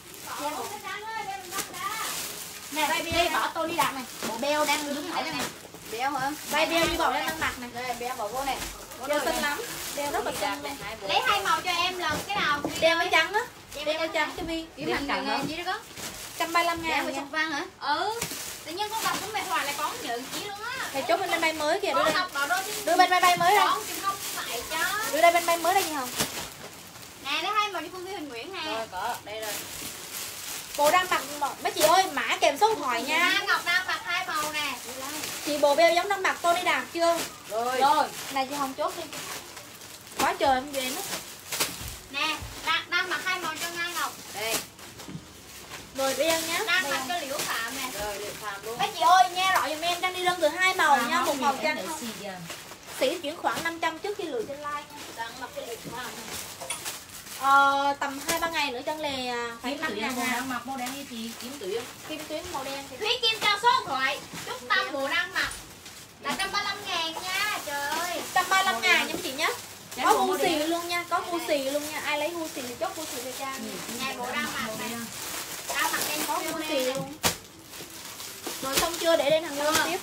Nè, đây đi bỏ tôi đi đặt này. Bộ beo đang đứng ở đây nè. Béo hả? Đây beo như bộ đang đang mặc nè. Đây béo bỏ vô này. Beo xinh lắm. Beo rất là xinh luôn. Lấy hai màu cho em lần cái nào? Đen với trắng á. Đen với trắng cho Vi. Kiếm hàng cẳng không? Gì đó có? một trăm ba mươi lăm Béo ngàn với nha. sọc vàng hả? Ừ. Tự nhiên con đọc cũng mệt hoài lại có nhận chỉ luôn á. Thầy chốt bên bên bay mới kìa. Đưa Con đây. đọc đỏ đôi Đưa bên bay bay mới đây. Con chứ không phải chứ. Đưa đây bên bay mới đây gì không? Nè, lấy hai màu cho Phương Thúy Huỳnh Nguyễn nè. Rồi có, đây rồi. Bộ đang mặc mấy chị ơi, mã kèm số điện thoại nha. Nha Ngọc đang mặc hai màu nè. Chị bộ beo giống đang mặc Tony Đạt chưa? Rồi. Rồi, này chị Hồng chốt đi. Quá trời em về nó. Nè, đang, đang mặc hai màu cho Nga Ngọc. Đây. Rồi beo nhá. Đang Beo. mặc cho Liễu Phạm nè. Rồi điện phạm luôn. Mấy chị ơi, nghe rõ giùm em đang đi đơn từ hai màu nha, một màu trang không. Xì kìa. Sĩ chuyển khoản năm trăm trước khi lừa trên like nha. Đang mặc cái Liễu Phạm. Ờ, tầm hai ba ngày nữa chân lề à, phải Kiếm năm tử ngàn em màu hàng. đang mặc màu đen đi thì kiếm tử em. Kim tuyến màu đen thì Thúy Kim cho số điện thoại. Chúc Tâm bộ đang mặc. Là một trăm ba mươi lăm ngàn nha. Trời ơi. một trăm ba mươi lăm ngàn nha mấy chị nhé. Có gu xì luôn nha, có gu xì luôn nha. Ai lấy gu xì thì chốt gu xì cho Trang. Nè, bộ đang mặc nè. Đang mặc đen Có có gu nè. xì luôn. Rồi xong chưa để lên hàng lương tiếp.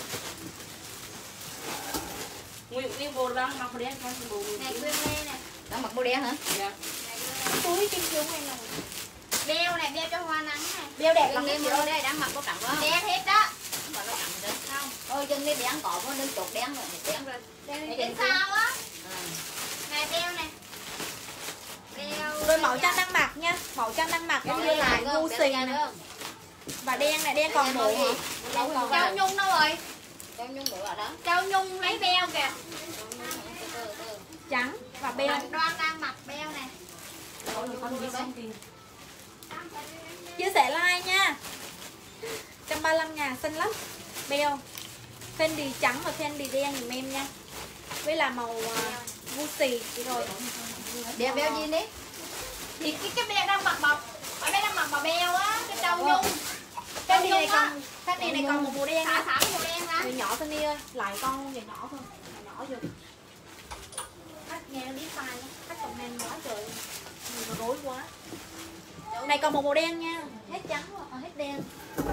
Nguyện đi bộ đang mặc màu đen con bộ. Nè, Quyên Lê nè. Đang mặc màu đen hả? Dạ. Túi kim cương em nào. Beo nè, beo cho hoa nắng nè. Beo đẹp Đừng lắm đi chị màu ơi. đây đang mặc có cẳng đó. Đen hết đó. Không phải có cẳng đấy. Không. Ôi chân đi đen cỏ nó đừng chột đen rồi, đen rồi. Đen trên sao á. À. Nè, beo nè. Beo. Rồi mẫu trang đang mặc nha. Mẫu trang đang mặc em Béo đưa lại đen gu không? xì Béo nè. đen không? Và đen này, đen còn bộ hả? Đâu còn Châu Nhung đâu rồi? Châu Nhung nữa ở đó. Châu Nhung lấy beo kìa. Từ từ từ. Trắng và beo. Đoan Đoan đang mặc beo nè. Chia sẻ like nha. một trăm ba mươi lăm ngàn xinh lắm. Beo Fendi trắng và Fendi đen dùm em nha. Với là màu à, Gucci chị rồi. Đeo beo gì đấy? Thì cái cái beo đang mặc bọc, ở đây đang mặc bọc beo á, cái trâu nhung. Cái này này còn cái này này còn một màu đen Xả nữa. xả cái màu đen ra. Nhỏ nhỏ thôi Ni ơi, lại con luôn vậy nhỏ thôi. Nhỏ nhỏ vô. Khách nghe nó biết sai nhá. Khách comment quá trời. Nhìn nó rối quá. Này còn một màu đen nha. Hết trắng rồi, à, hết đen.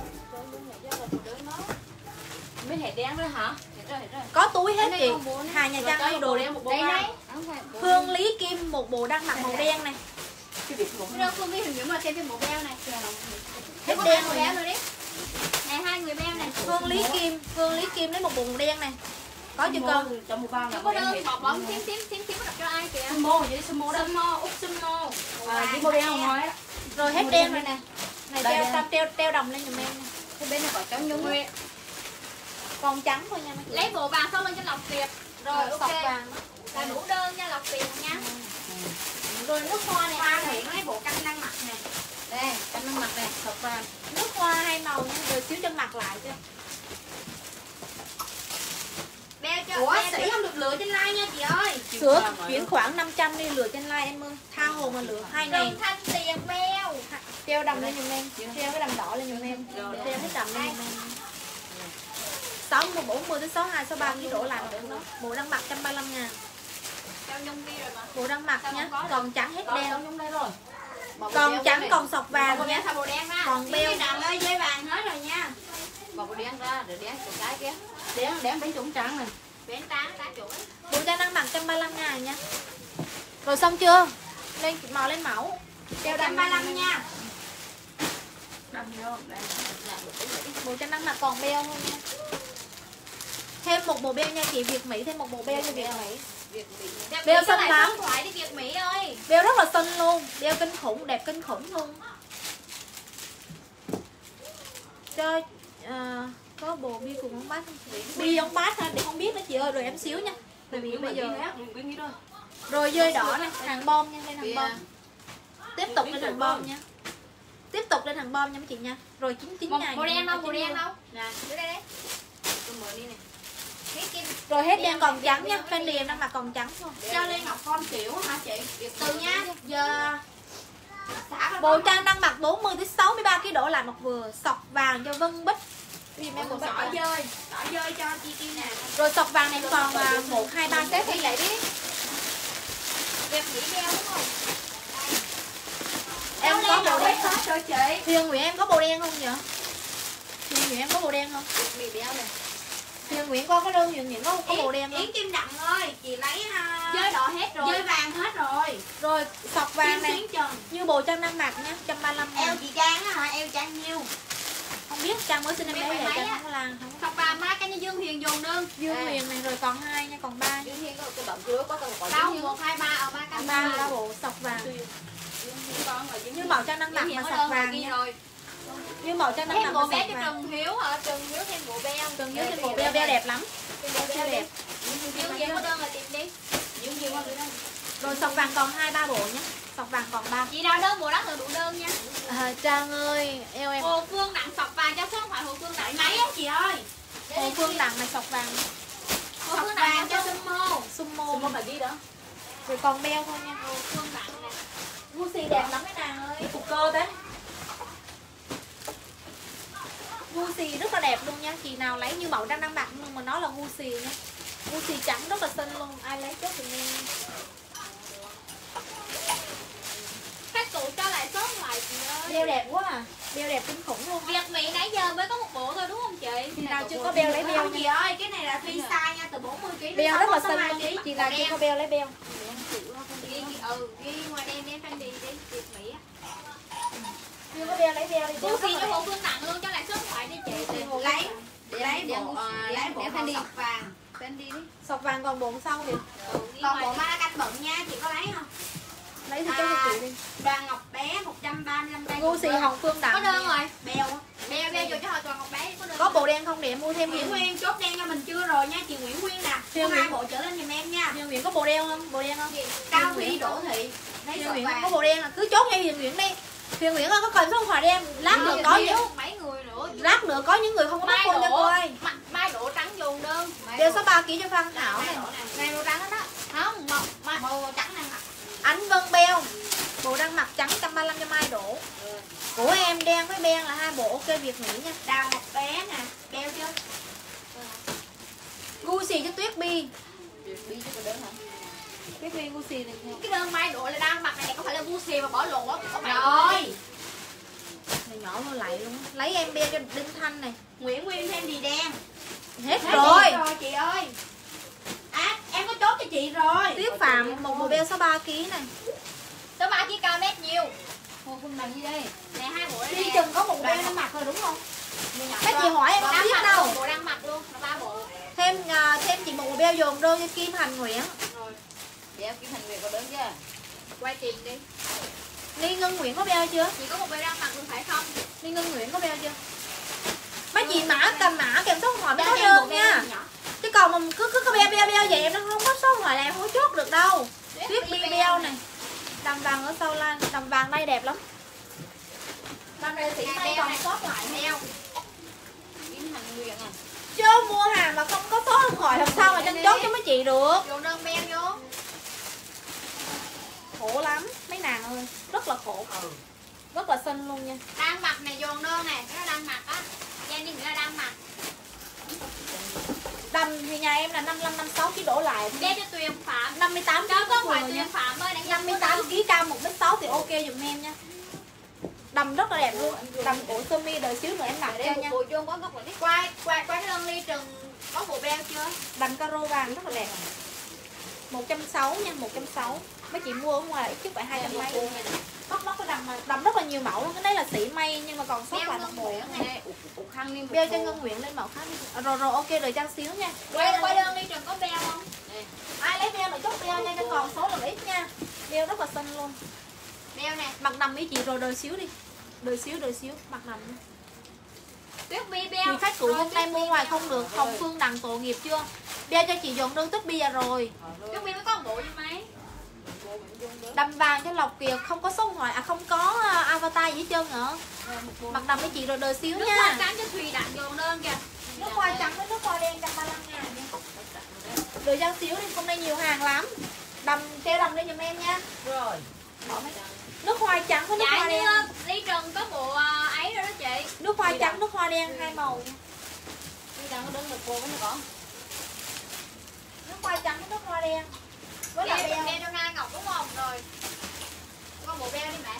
Mới hẻ đen rồi hả? Hết rồi, hết rồi. Có túi hết chị. Hà Nhà Trang Rồi, hay đồ đen một bộ Đây ba. đây. Hương Lý Kim một bộ đang mặc màu đen này. Cái đâu Phương Vi Huyền Nguyễn mà xem thêm bộ beo này. Hết Có đen hai rồi người nha. beo rồi đấy. Này hai người beo này. Hương Lý Kim, Hương Lý Kim lấy một bộ màu đen này. Có chưa con? Cho một bao Nó có đơn bọc bóng tím tím tím tím đọc cho ai kìa. Sumo vậy sumo đó. Sumo, út sumo. À, cái model ngoài á. Rồi hết đen rồi nè. Này Đây, treo đây. tam treo treo đồng lên giùm em nè. Cái bên này có trống nhung. Còn trắng thôi nha mấy chị. Lấy bộ vàng sau lên cho Lộc Tiệp. Rồi Sọc ok. vàng. Là đủ đơn nha Lộc Tiệp nha. Rồi nước hoa này Hoa Nguyễn lấy bộ canh đang mặc nè. Đây, canh nước mặt này. Sọc vàng. Nước hoa hai màu nha, rồi xíu chân mặt lại cho. Beo cho. Ủa, beo sĩ cho- không được lựa trên like nha chị ơi. Sữa chuyển khoản năm trăm đi lựa trên like em ơi. Tha hồ mà lựa hai ngàn. Đồng thanh tiền beo. Treo đầm lên giùm em. Treo cái đầm đỏ lên giùm em. Rồi. Treo cái đầm lên giùm em. sáu mươi bốn mươi tới sáu mươi hai sáu mươi ba ký đổ lại được nó. Bộ đang mặc một trăm ba mươi lăm ngàn. Treo nhung đi rồi mà. Bộ đang mặc Sao nhá. không có được? Còn trắng hết Có đen. trống nhung đây rồi. Còn trắng còn sọc vàng Bộ nha. beo sao bộ đen ha. Còn beo. Đằng ơi dây vàng hết rồi nha. Bỏ bộ đen ra, để đen của cái kia. Đen đen bánh trũng trắng này. Bén tán tá chuỗi. Bộ trang đang mặc một trăm ba mươi lăm ngàn nha. Rồi xong chưa? Lên màu lên mẫu. Treo một trăm đầm ba mươi lăm nha. Đâm vô. Đây. Bộ trang đang mặc còn beo thôi nha. Thêm một bộ beo nha chị Việt Mỹ, thêm một bộ beo cho Việt Mỹ. Việc bị Đẹp Beo Mỹ có xinh lại lắm. số thoại đi Việt Mỹ ơi. Beo rất là xinh luôn, beo kinh khủng, đẹp kinh khủng luôn. Cho ờ, có bộ bia cùng ống bát không chị? Bia ống bát ha, để không biết nữa chị ơi, rồi em xíu nha. Tại vì bây giờ Nguyên nghĩ thôi. rồi dơi đỏ này, hàng bom nha, lên hàng Bia. bom. Tiếp tục lên hàng bom nha. Tiếp tục lên hàng bom nha mấy chị nha. Rồi chín mươi chín Một ngàn. bộ đen đâu, chín bộ đen mươi. đâu. Nè, dưới đây đấy. tôi mở đi này. Cái kim Rồi hết đen còn trắng nha, Fendi em đang mặc còn trắng thôi. cho lên ngọc con kiểu hả chị? Từ nha. Giờ xả vào Bộ trang đang mặc bốn mươi tới sáu mươi ba ký đổ lại một vừa, sọc vàng cho Vân Bích. Vì em một bộ sỏi sỏi dơi, sỏi dơi cho chi kim nè. rồi sọc vàng này còn à, một hai ba set đi lại đi. Đẹp Mỹ đeo đúng không? Em Đeo có lên bộ rồi đen. hết rồi chị. Thiên Nguyễn em có bộ đen không vậy? Thiên Nguyễn em có bộ đen không? Bị đeo này. Thiên Nguyễn có cái đơn Thiên Nguyễn có có bộ đen không? Yến Kim Đặng ơi, chị lấy ha. Dơi đỏ hết rồi. Dơi vàng hết rồi. Rồi sọc vàng Kim này xuyến trần. như bộ trang đang mặc nhá, một trăm ba mươi lăm Eo ngàn. chị Trang á hả? Eo Trang nhiêu? Không biết Trang mới xin em bé Biết về mấy Trang á? không có lan không. Sọc vàng má cái như Dương Huyền dùng đơn. Dương Huyền này rồi còn hai nha, còn ba. Dương Hiên có cái bọng chuối có cần có Đâu? Dương Hiên. một, hai, ba ở ba căn Ba ba bộ sọc vàng. Dương Hiên con rồi Dương Như Hiên. màu trang đang mặc Dương Hiền mà có sọc đơn rồi vàng ghi nha. rồi. Như màu trang đang Thêm mặc bộ mà bé sọc cho vàng. Trần Hiếu hả? Trần Hiếu thêm bộ beo. Trần Hiếu trên bộ beo beo đẹp lắm. Beo Beo đẹp. Dương Hiền có đơn là tìm đi. Dương Hiên qua đây. Rồi sọc vàng còn hai ba bộ nhé. Sọc vàng còn ba. Chị nào đơn bộ đó là đủ đơn nha. À, Trang ơi, eo em. Hồ Phương Đặng sọc vàng cho số điện thoại Hồ Phương Đặng mấy á chị ơi. Hồ Phương Đặng này sọc vàng. Hồ Phương Đặng cho Sumo. Sumo. Sumo bà đi đó. Rồi còn beo thôi nha. Hồ Phương Đặng nè. Gucci đẹp lắm cái nàng ơi. Phục cơ đấy. Gucci rất là đẹp luôn nha. Chị nào lấy như mẫu đang đang mặc nhưng mà nó là Gucci nha. Gucci trắng rất là xinh luôn. Ai lấy chốt thì nghe. Khách cụ cho lại số điện thoại chị ơi. Beo đẹp quá à. Beo đẹp kinh khủng luôn. Việt Mỹ nãy giờ mới có một bộ thôi đúng không chị? Chị nào chưa có beo lấy beo Không chị nha. ơi, cái này là free size nha, từ bốn mươi ki lô gam đến Beo rất là sáu mươi xinh hai luôn. ki lô gam. Chị nào chưa có beo lấy beo. Ghi, ghi, ừ, ghi ngoài đen đen Fendi đi, Việt Mỹ á. Chưa có beo lấy beo đi. Cô xin cho Hồ Phương Đặng luôn, cho lại số điện thoại đi chị. Lấy, lấy bộ, ờ, lấy bộ Fendi. sọc vàng. Fendi đi. Sọc vàng còn bộ sau thì Ừ, còn bộ ma canh bận nha, chị có lấy không? lấy thì cho cho chị đi. Đoàn Ngọc bé một trăm ba mươi lăm cây. Gucci Hồng Phương Đặng. Có đơn rồi. Bèo á. Bèo bèo cho họ Đoàn Ngọc bé có đơn. Có bộ đen không để em mua thêm Nguyễn Nguyễn Nguyên chốt đen cho mình chưa rồi nha, chị Nguyễn Nguyên nè. Thiên Có hai Nguyễn. bộ trở lên giùm em nha. Thiên Nguyễn có bộ đen không? Bộ đen không? Cao Thủy Đỗ Thị. Lấy Thiên sọc Nguyễn không vàng. có bộ đen à? Cứ chốt cho Thiên Nguyễn đi. Thiên Nguyễn ơi có cần số điện thoại đi em. Lát nữa có những mấy người nữa. lát nữa có những người không có bắt Mai phone cho cô đổ, ơi. mai đổ trắng dùng đơn. Đeo số ba ký cho Phan Thảo Mai này. đổ này. Này đồ trắng đó. Không, màu Bộ đang mặc trắng một trăm ba mươi lăm cho Mai đổ. Của em đen với ben là hai bộ ok Việt Mỹ nha. Đào một bé nè, đeo chưa? Gucci cho Tuyết Bi. Bi chứ có đơn hả? Tuyết Bi Gucci này theo. Cái đơn Mai độ là đang mặc này có phải là Gucci mà bỏ lộn á các bạn Rồi. ơi. Này nhỏ vô lại luôn. Lấy em đeo cho Đinh Thanh này. Nguyễn Nguyên thêm gì đen. Hết Hết rồi. rồi chị ơi. À em có chốt cho chị rồi. Tuyết Phạm một bộ beo sáu mươi ba ki lô gam này. Số ba ký cao mét nhiều. Hồ Phương làm gì đây? Này hai bộ Đi đây. chừng có một bộ beo nó mặc rồi đúng không? Mấy Mấy chị hỏi em không biết đâu. Bộ đang mặc luôn, là ba bộ. Thêm uh, thêm chị một bộ beo dồn đôi cho Kim Hành Nguyễn. Rồi. Dạ Kim Thành Nguyệt có đơn chưa? Quay tìm đi. Ly Ngân Nguyễn có beo chưa? Chị có một bộ đang mặc luôn phải không? Ly Ngân Nguyễn có beo chưa? Mấy chị mã cầm mã kèm số điện thoại mới Cho có em bộ đơn beo nha. nhỏ. Chứ còn mà cứ cứ có beo beo beo vậy em nó không có số điện thoại là em không có chốt được đâu. Tuyết Bi beo này. Đầm vàng ở sau lan, đầm vàng đây đẹp lắm. Đầm này sĩ may còn sót lại Đeo. Kim Thành Nguyệt à? chứ mua hàng mà không có số điện thoại làm sao mà chân chốt cho mấy chị được. Dồn đơn beo vô. Khổ lắm mấy nàng ơi, rất là khổ. Rất là xinh luôn nha. Đang mặc này dồn đơn này, cái nó đang mặc á. Gia đình nó đang mặc. Đầm thì nhà em là năm mươi lăm năm mươi sáu ký đổ lại. Đeo cho Tuyền Phạm. năm mươi tám ký Đó có vừa phải nha. Tuyền Phạm ơi, đang năm mươi tám ký cao một mét sáu thì ok giùm em nha. Đầm rất là đẹp luôn. Đầm cổ sơ mi đợi xíu nữa em mặc cho Đây nha. một bộ vô có góc là đi. Quay, quay, quay đơn ly trừng có bộ beo chưa? Đầm caro vàng rất là đẹp. một trăm sáu mươi nha, một trăm sáu mươi. Mấy chị mua ở ngoài ít chút phải hai trăm mấy. Móc móc cái đầm mà đầm rất là nhiều mẫu luôn. Cái đấy là sĩ may nhưng mà còn sót lại một bộ này. Đây, ủ khăn đi. Beo cho Ngân Nguyễn lên mẫu khác đi. À, rồi rồi ok đợi trang xíu nha. Quay, quay đơn ly trừng có beo không? Đây. Ai lấy beo là chốt beo nha, cho còn số lượng ít nha. Beo rất là xinh luôn. Beo nè. Mặc đầm ý chị rồi đợi xíu đi. Đợi xíu đợi xíu mặc đầm nha. Tuyết Bi beo. Chị khách cũ Rồi, hôm nay Tuyết mua Bi ngoài beo. không được. Hồng Phương đằng tội nghiệp chưa? Beo cho chị dồn đơn tức bia rồi. Tuyết Bi mới có một bộ như mấy? Đầm vàng cho Lộc Kiệt không có số điện thoại, à không có uh, avatar gì hết trơn nữa. Mặc đầm với chị rồi đợi xíu Nước hoa nha. trắng cho Thùy Đặng dồn đơn kìa. Nước hoa trắng với nước hoa đen một trăm ba mươi lăm ngàn nha. Đợi trang xíu đi, hôm nay nhiều hàng lắm. Đầm treo đầm lên giùm em nha. Rồi. Bỏ mấy nước hoa trắng với nước Dạ hoa như đen. ly trừng có bộ à, ấy rồi đó chị. Nước hoa trắng, nước hoa đen hai màu nha. Đi đang có đơn được cô với nó có. Nước hoa trắng với nước hoa đen. Với lại Đeo beo. đeo cho Nga Ngọc đúng không? Rồi. Có bộ beo đi mẹ.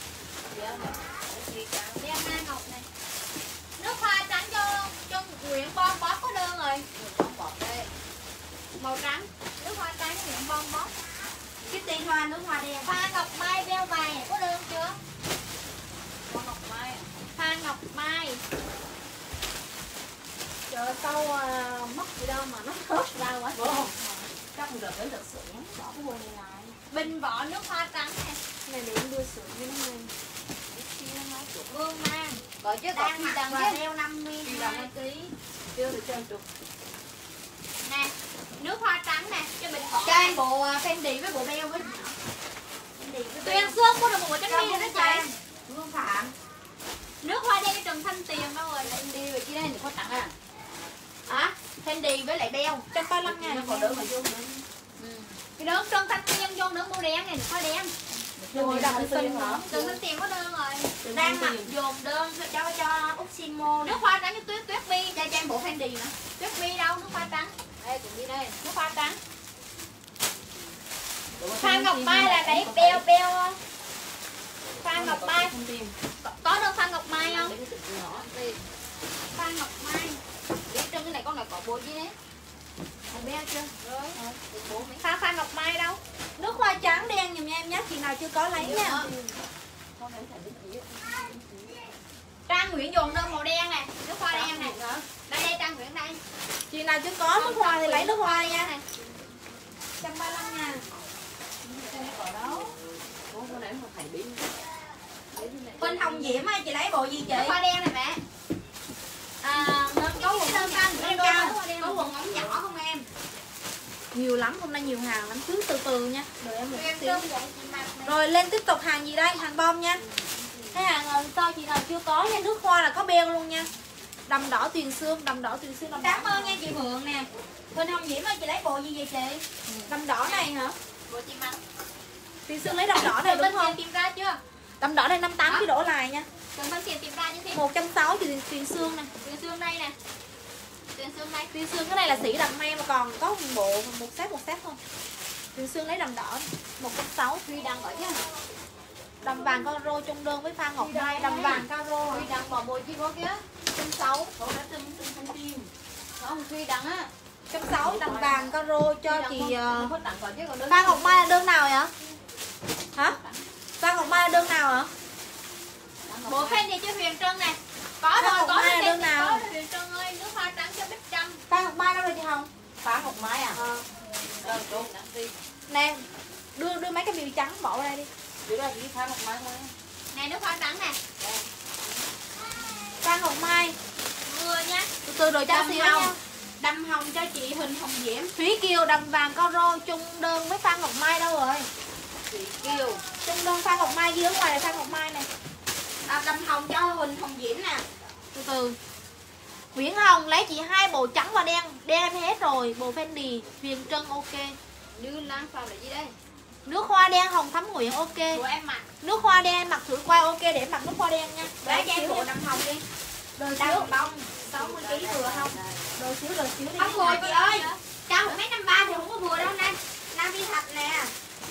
Đeo Nga Ngọc này. Nước hoa trắng cho cho Nguyễn Bon Bóp có đơn rồi. Không bọt đây. Màu trắng. Nước hoa trắng cho Nguyễn Bon Bóp. Kitty hoa nước hoa đen. Pha Ngọc Mai beo vàng này có đơn chưa? Con Ngọc Mai. Pha Ngọc Mai. Trời sau uh, mất gì đâu mà nó hết ra quá. Chắc không được đến được sữa nhé. Bỏ cái bộ này lại. Bình vỏ nước hoa trắng này. Này để em đưa sữa với nó lên. Vương Mang. Gọi chứ còn Đang khi mặc đang và chứ. đeo năm mươi Khi đang hai ký. chưa được trơn trục. Nè, nước hoa trắng nè, cho bình vỏ. Cho em bộ uh, Fendi với bộ beo với. Tuyền Sương có được một bộ trắng đi rồi đó chị. Vương Phạm. Nước hoa đen Trần Thanh Tiền đâu rồi. Em đi về kia đây thì có tặng à. Hả? Fendi với lại beo. một trăm ba mươi lăm ngàn. Nó còn đỡ mà vô nữa. Cái đơn Trần Thanh Tiền vô nữa mua đen này, hoa đen. Rồi đầm xinh hả? Trần Thanh Tiền có đơn rồi. Đang mặc dồn đơn cho cho Uximo. Nước hoa trắng cho Tuyết Tuyết Bi, cho cho em bộ Fendi nữa. Tuyết Bi đâu, nước hoa trắng. Đây cũng đi đây. Nước hoa trắng. Pha Ngọc Mai là đấy beo beo. Pha Ngọc Mai. Có- Có đơn Pha Ngọc Mai không? Pha Ngọc Mai. Đi trên cái này con này có bộ gì đấy. Còn beo chưa? Rồi. Bộ mấy. Pha Pha Ngọc Mai đâu? Nước hoa trắng đen giùm em nhé, chị nào chưa có lấy nha. Con này phải đi chỉ. Trang Nguyễn dồn đơn màu đen nè, nước hoa đen nè. Hả? Đây đây Trang Nguyễn đây. Chị nào chưa có nước hoa thì lấy nước hoa đi nha. Nè. một trăm ba mươi lăm ngàn. Ở đó. Ủa con này không phải đi. Bên Hồng Diễm ơi, chị lấy bộ gì chị? Nước hoa đen này mẹ. À, đơn có quần đơn Trang Nguyễn cao. Có quần ống nhỏ không em? Nhiều lắm, hôm nay nhiều hàng lắm, cứ từ từ nha. Đợi em một Em xíu. đơn quần chị mặc nè. Rồi lên tiếp tục hàng gì đây? Hàng bom nha. Cái hàng ờ, sao chị nào chưa có nha, nước hoa là có beo luôn nha. Đầm đỏ Tuyền Sương, đầm đỏ Tuyền Sương, đầm đỏ. Cảm ơn nha chị Vượng nè. Bên Hồng Diễm ơi, chị lấy bộ gì vậy chị? Đầm đỏ này hả? Bộ chị mặc. Tuyền Sương lấy đầm đỏ này đúng không? tìm ra chưa? Đầm đỏ này năm mươi tám ký đổ lại nha. Tường Vân Tiền tìm ra như thế. một trăm sáu mươi thì Tuyền Sương nè. Tuyền Sương đây nè. Tuyền Sương đây. Tuyền Sương cái này là sỉ đầm may mà còn có một bộ một set một set thôi. Tuyền Sương lấy đầm đỏ một trăm sáu mươi. Huy đăng ở chứ. Đầm vàng caro chung đơn với Phan Ngọc Mai. Đầm vàng caro Huy đăng bỏ bồi chi có kia. một trăm sáu mươi. Cậu đã từng từng thông tin. Không, Huy đăng á. một trăm sáu mươi đầm vàng caro cho chị uh... Đăng còn chứ còn đơn. Phan Ngọc Mai là đơn nào vậy? Hả? Phan Ngọc Mai là đơn nào hả? Bộ fan gì cho Huyền Trân nè. Có Phan rồi, Ngọc có Mai là rồi, đơn nào? có rồi, Huyền Trân ơi, nước hoa trắng cho Bích Trâm. Phan Ngọc Mai đâu rồi chị Hồng? Phá Ngọc Mai à? Ờ. Ờ, trốn nặng đi. Nè, đưa đưa mấy cái bìu trắng bỏ vào đây đi. Đưa ra chỉ Phá Ngọc Mai thôi. Này nước hoa trắng nè. Phan Ngọc Mai. Mưa nha. Từ từ rồi cho Đầm xíu hồng. nha. Đầm hồng cho chị Huỳnh Hồng Diễm. Thúy Kiều đầm vàng caro chung đơn với Phan Ngọc Mai đâu rồi? Chị Kiều. Chung đơn Phan Ngọc Mai ghi ở ngoài là Phan Ngọc Mai này. À, đầm hồng cho Huỳnh Hồng Diễm nè. Từ từ. Nguyễn Hồng lấy chị hai bộ trắng và đen, đen hết rồi, bộ Fendi, Huyền Trân ok. Như lan vào là gì đây? Nước hoa đen Hồng Thắm Nguyễn ok. Của em mặc. Nước hoa đen em mặc thử qua ok để em mặc nước hoa đen nha. Lấy cho em xíu bộ nha. đầm hồng đi. Rồi Đầm xíu. bông sáu mươi ký vừa không? Rồi xíu rồi xíu đi. Không vừa chị ơi. Cho một mét năm ba thì không có vừa đâu Nam. Nam đi thật nè.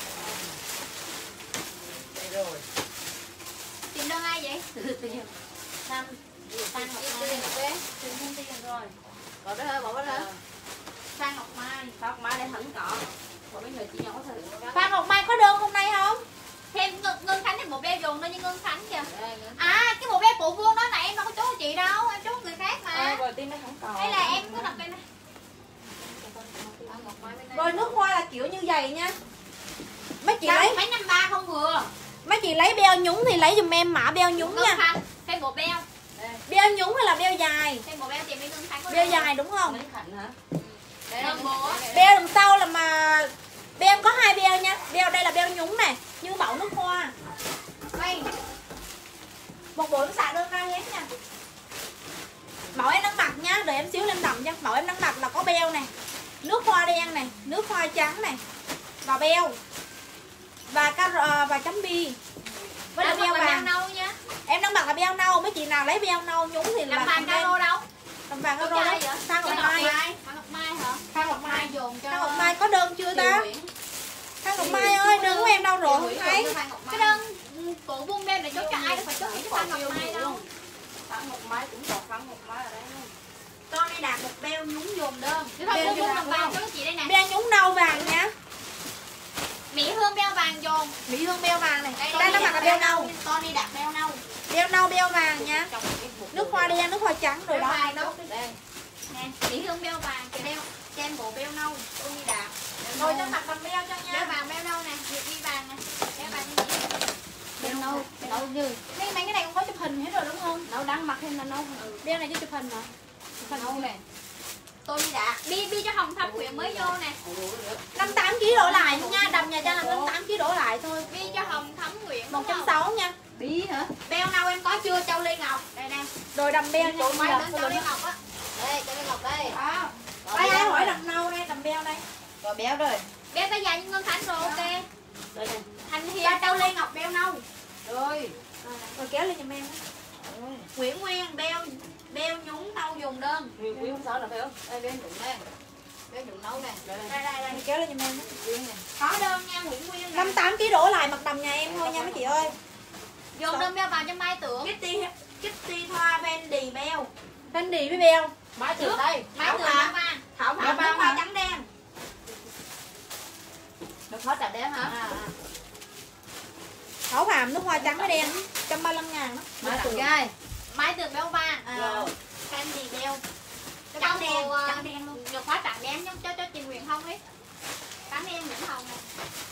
Đây rồi. Tìm đơn ai vậy? Nam Phan Ngọc Mai. Tìm thông tin rồi. Bỏ đó thôi, bỏ đó thôi. Phan Ngọc Mai. Phá Ngọc Mai đây thẳng cọ. Bỏ mấy người chị nhỏ có thử. Phan Ngọc Mai có đơn hôm nay không? Thêm Ngân, Ngân Khánh thì một beo dùng thôi như Ngân Khánh kìa. Đây, nữa. À, cái bộ beo bộ vuông đó này em đâu có chốt cho chị đâu, em chốt người khác Ờ, mà. rồi tim nó thẳng cọ. Hay là em cứ đặt cái này. Rồi nước hoa là kiểu như vậy nha. Mấy chị Đâu, lấy mấy năm ba không vừa. mấy chị lấy beo nhúng thì lấy giùm em mã beo nhúng Ngân nha. Khánh, thêm bộ beo. Beo nhúng hay là beo dài? Thêm bộ beo tìm đi Ngân Khánh có Beo được dài đúng không? Mấy Khánh hả? Đây là bộ á. Beo đằng sau là mà beo em có hai beo nha. Beo đây là beo nhúng này, như mẫu nước hoa. Đây. Một bộ nó xả đơn ra hết nha. Mẫu em đang mặc nhá, đợi em xíu lên đậm nha. Mẫu em đang mặc là có beo này, nước hoa đen này, nước hoa trắng này và beo và caro và chấm bi với là Đang beo mặc là beo vàng. nâu nha. Em đang mặc là beo nâu, mấy chị nào lấy beo nâu nhúng thì là Làm vàng comment. caro đâu? Đầm vàng Có caro đó. trai vậy? Phan Ngọc Cho Mai. Phan Ngọc Mai hả? Phan Ngọc Mai. dồn cho Phan Ngọc Mai có đơn chưa ta? Phan Ngọc Mai ơi, đơn của em đâu rồi không thấy? Cái đơn cổ buông beo này chốt cho ai đâu phải chốt chỉ cho Phan Ngọc Mai đâu. Phá Ngọc Mai cũng còn Phá Ngọc Mai ở đây luôn. Con đi đạt một beo nhúng dồn đơn. Chứ không Beo có nhúng buông đồng vàng chốt chị đây nè. Beo nhúng nâu vàng nha. Mỹ Hương beo vàng dồn. Mỹ Hương beo vàng này. Đây, Đây nó Tony mặc là đặt beo beo nâu. nâu. Tony đặt beo nâu. Beo nâu beo vàng nha. Trong cái bột Nước hoa đen, nước hoa trắng rồi Beo đó. vàng đâu. đây. Nè, Mỹ Hương beo vàng kìa đeo. Cho em bộ beo nâu. Tony đạt. Rồi cho mặc đầm beo cho Beo nha. vàng beo nâu nè, Việt đi vàng nè. Beo vàng như chị. Beo nâu, nâu dư. Mấy mấy cái này cũng có chụp hình hết rồi đúng không? Nâu đang mặc thêm là nâu. Beo này cho chụp hình hả? Chụp hình Nâu này. Tony đạt. Bi bi cho Hồng Thắm Nguyễn mới vô nè. năm mươi tám ký đổ lại nha, đầm nhà cho là năm mươi tám ký đổ lại thôi. Bi cho Hồng Thắm Nguyễn. một trăm sáu mươi nha. Bí hả? Beo nâu em có chưa? Châu Lê Ngọc. Đây nè. Rồi đầm beo nha. Tụi mày đến Châu Lê Ngọc á. Đây, Châu Lê Ngọc đây. À, ai ai hỏi đầm nâu đây, đầm beo đây. Rồi béo rồi. Beo tay dài như Ngân Khánh rồi ok. Đây này. Thanh Hiên Châu Lê Ngọc beo nâu. Rồi. À, rồi kéo lên giùm em. Nguyễn Nguyên beo beo nhúng nâu dùng đơn. Quý quý không sao là phải không? Đây bên đụng đây. Beo đựng nâu nè. Đây đây. Đây đây đây, kéo lên giùm em. Riêng này. Có đơn nha Nguyễn Nguyên nè. năm mươi tám ký đổ lại mặc đầm nhà em thôi nha mấy chị ơi. Dồn đơn beo vào cho Mai Tưởng. Kitty Kitty Thoa Fendi beo. Fendi với beo. Mai từ đây. Mai Thảo Tưởng Phạm. beo vàng. Thảo Beo Phạm vàng nước hoa hả? trắng đen. Được hết trà đen hả? À, à. Thảo Phạm nước hoa trắng với đen, một trăm ba mươi lăm ngàn đó. Mai từ gai. Mai Tưởng beo vàng. À, Rồi. Fendi beo. Trắng Trắng đen, đen, trắng đen luôn. Nhược hóa trắng đen cho cho cho chị Nguyễn Hồng đi. Trắng đen Nguyễn Hồng nè.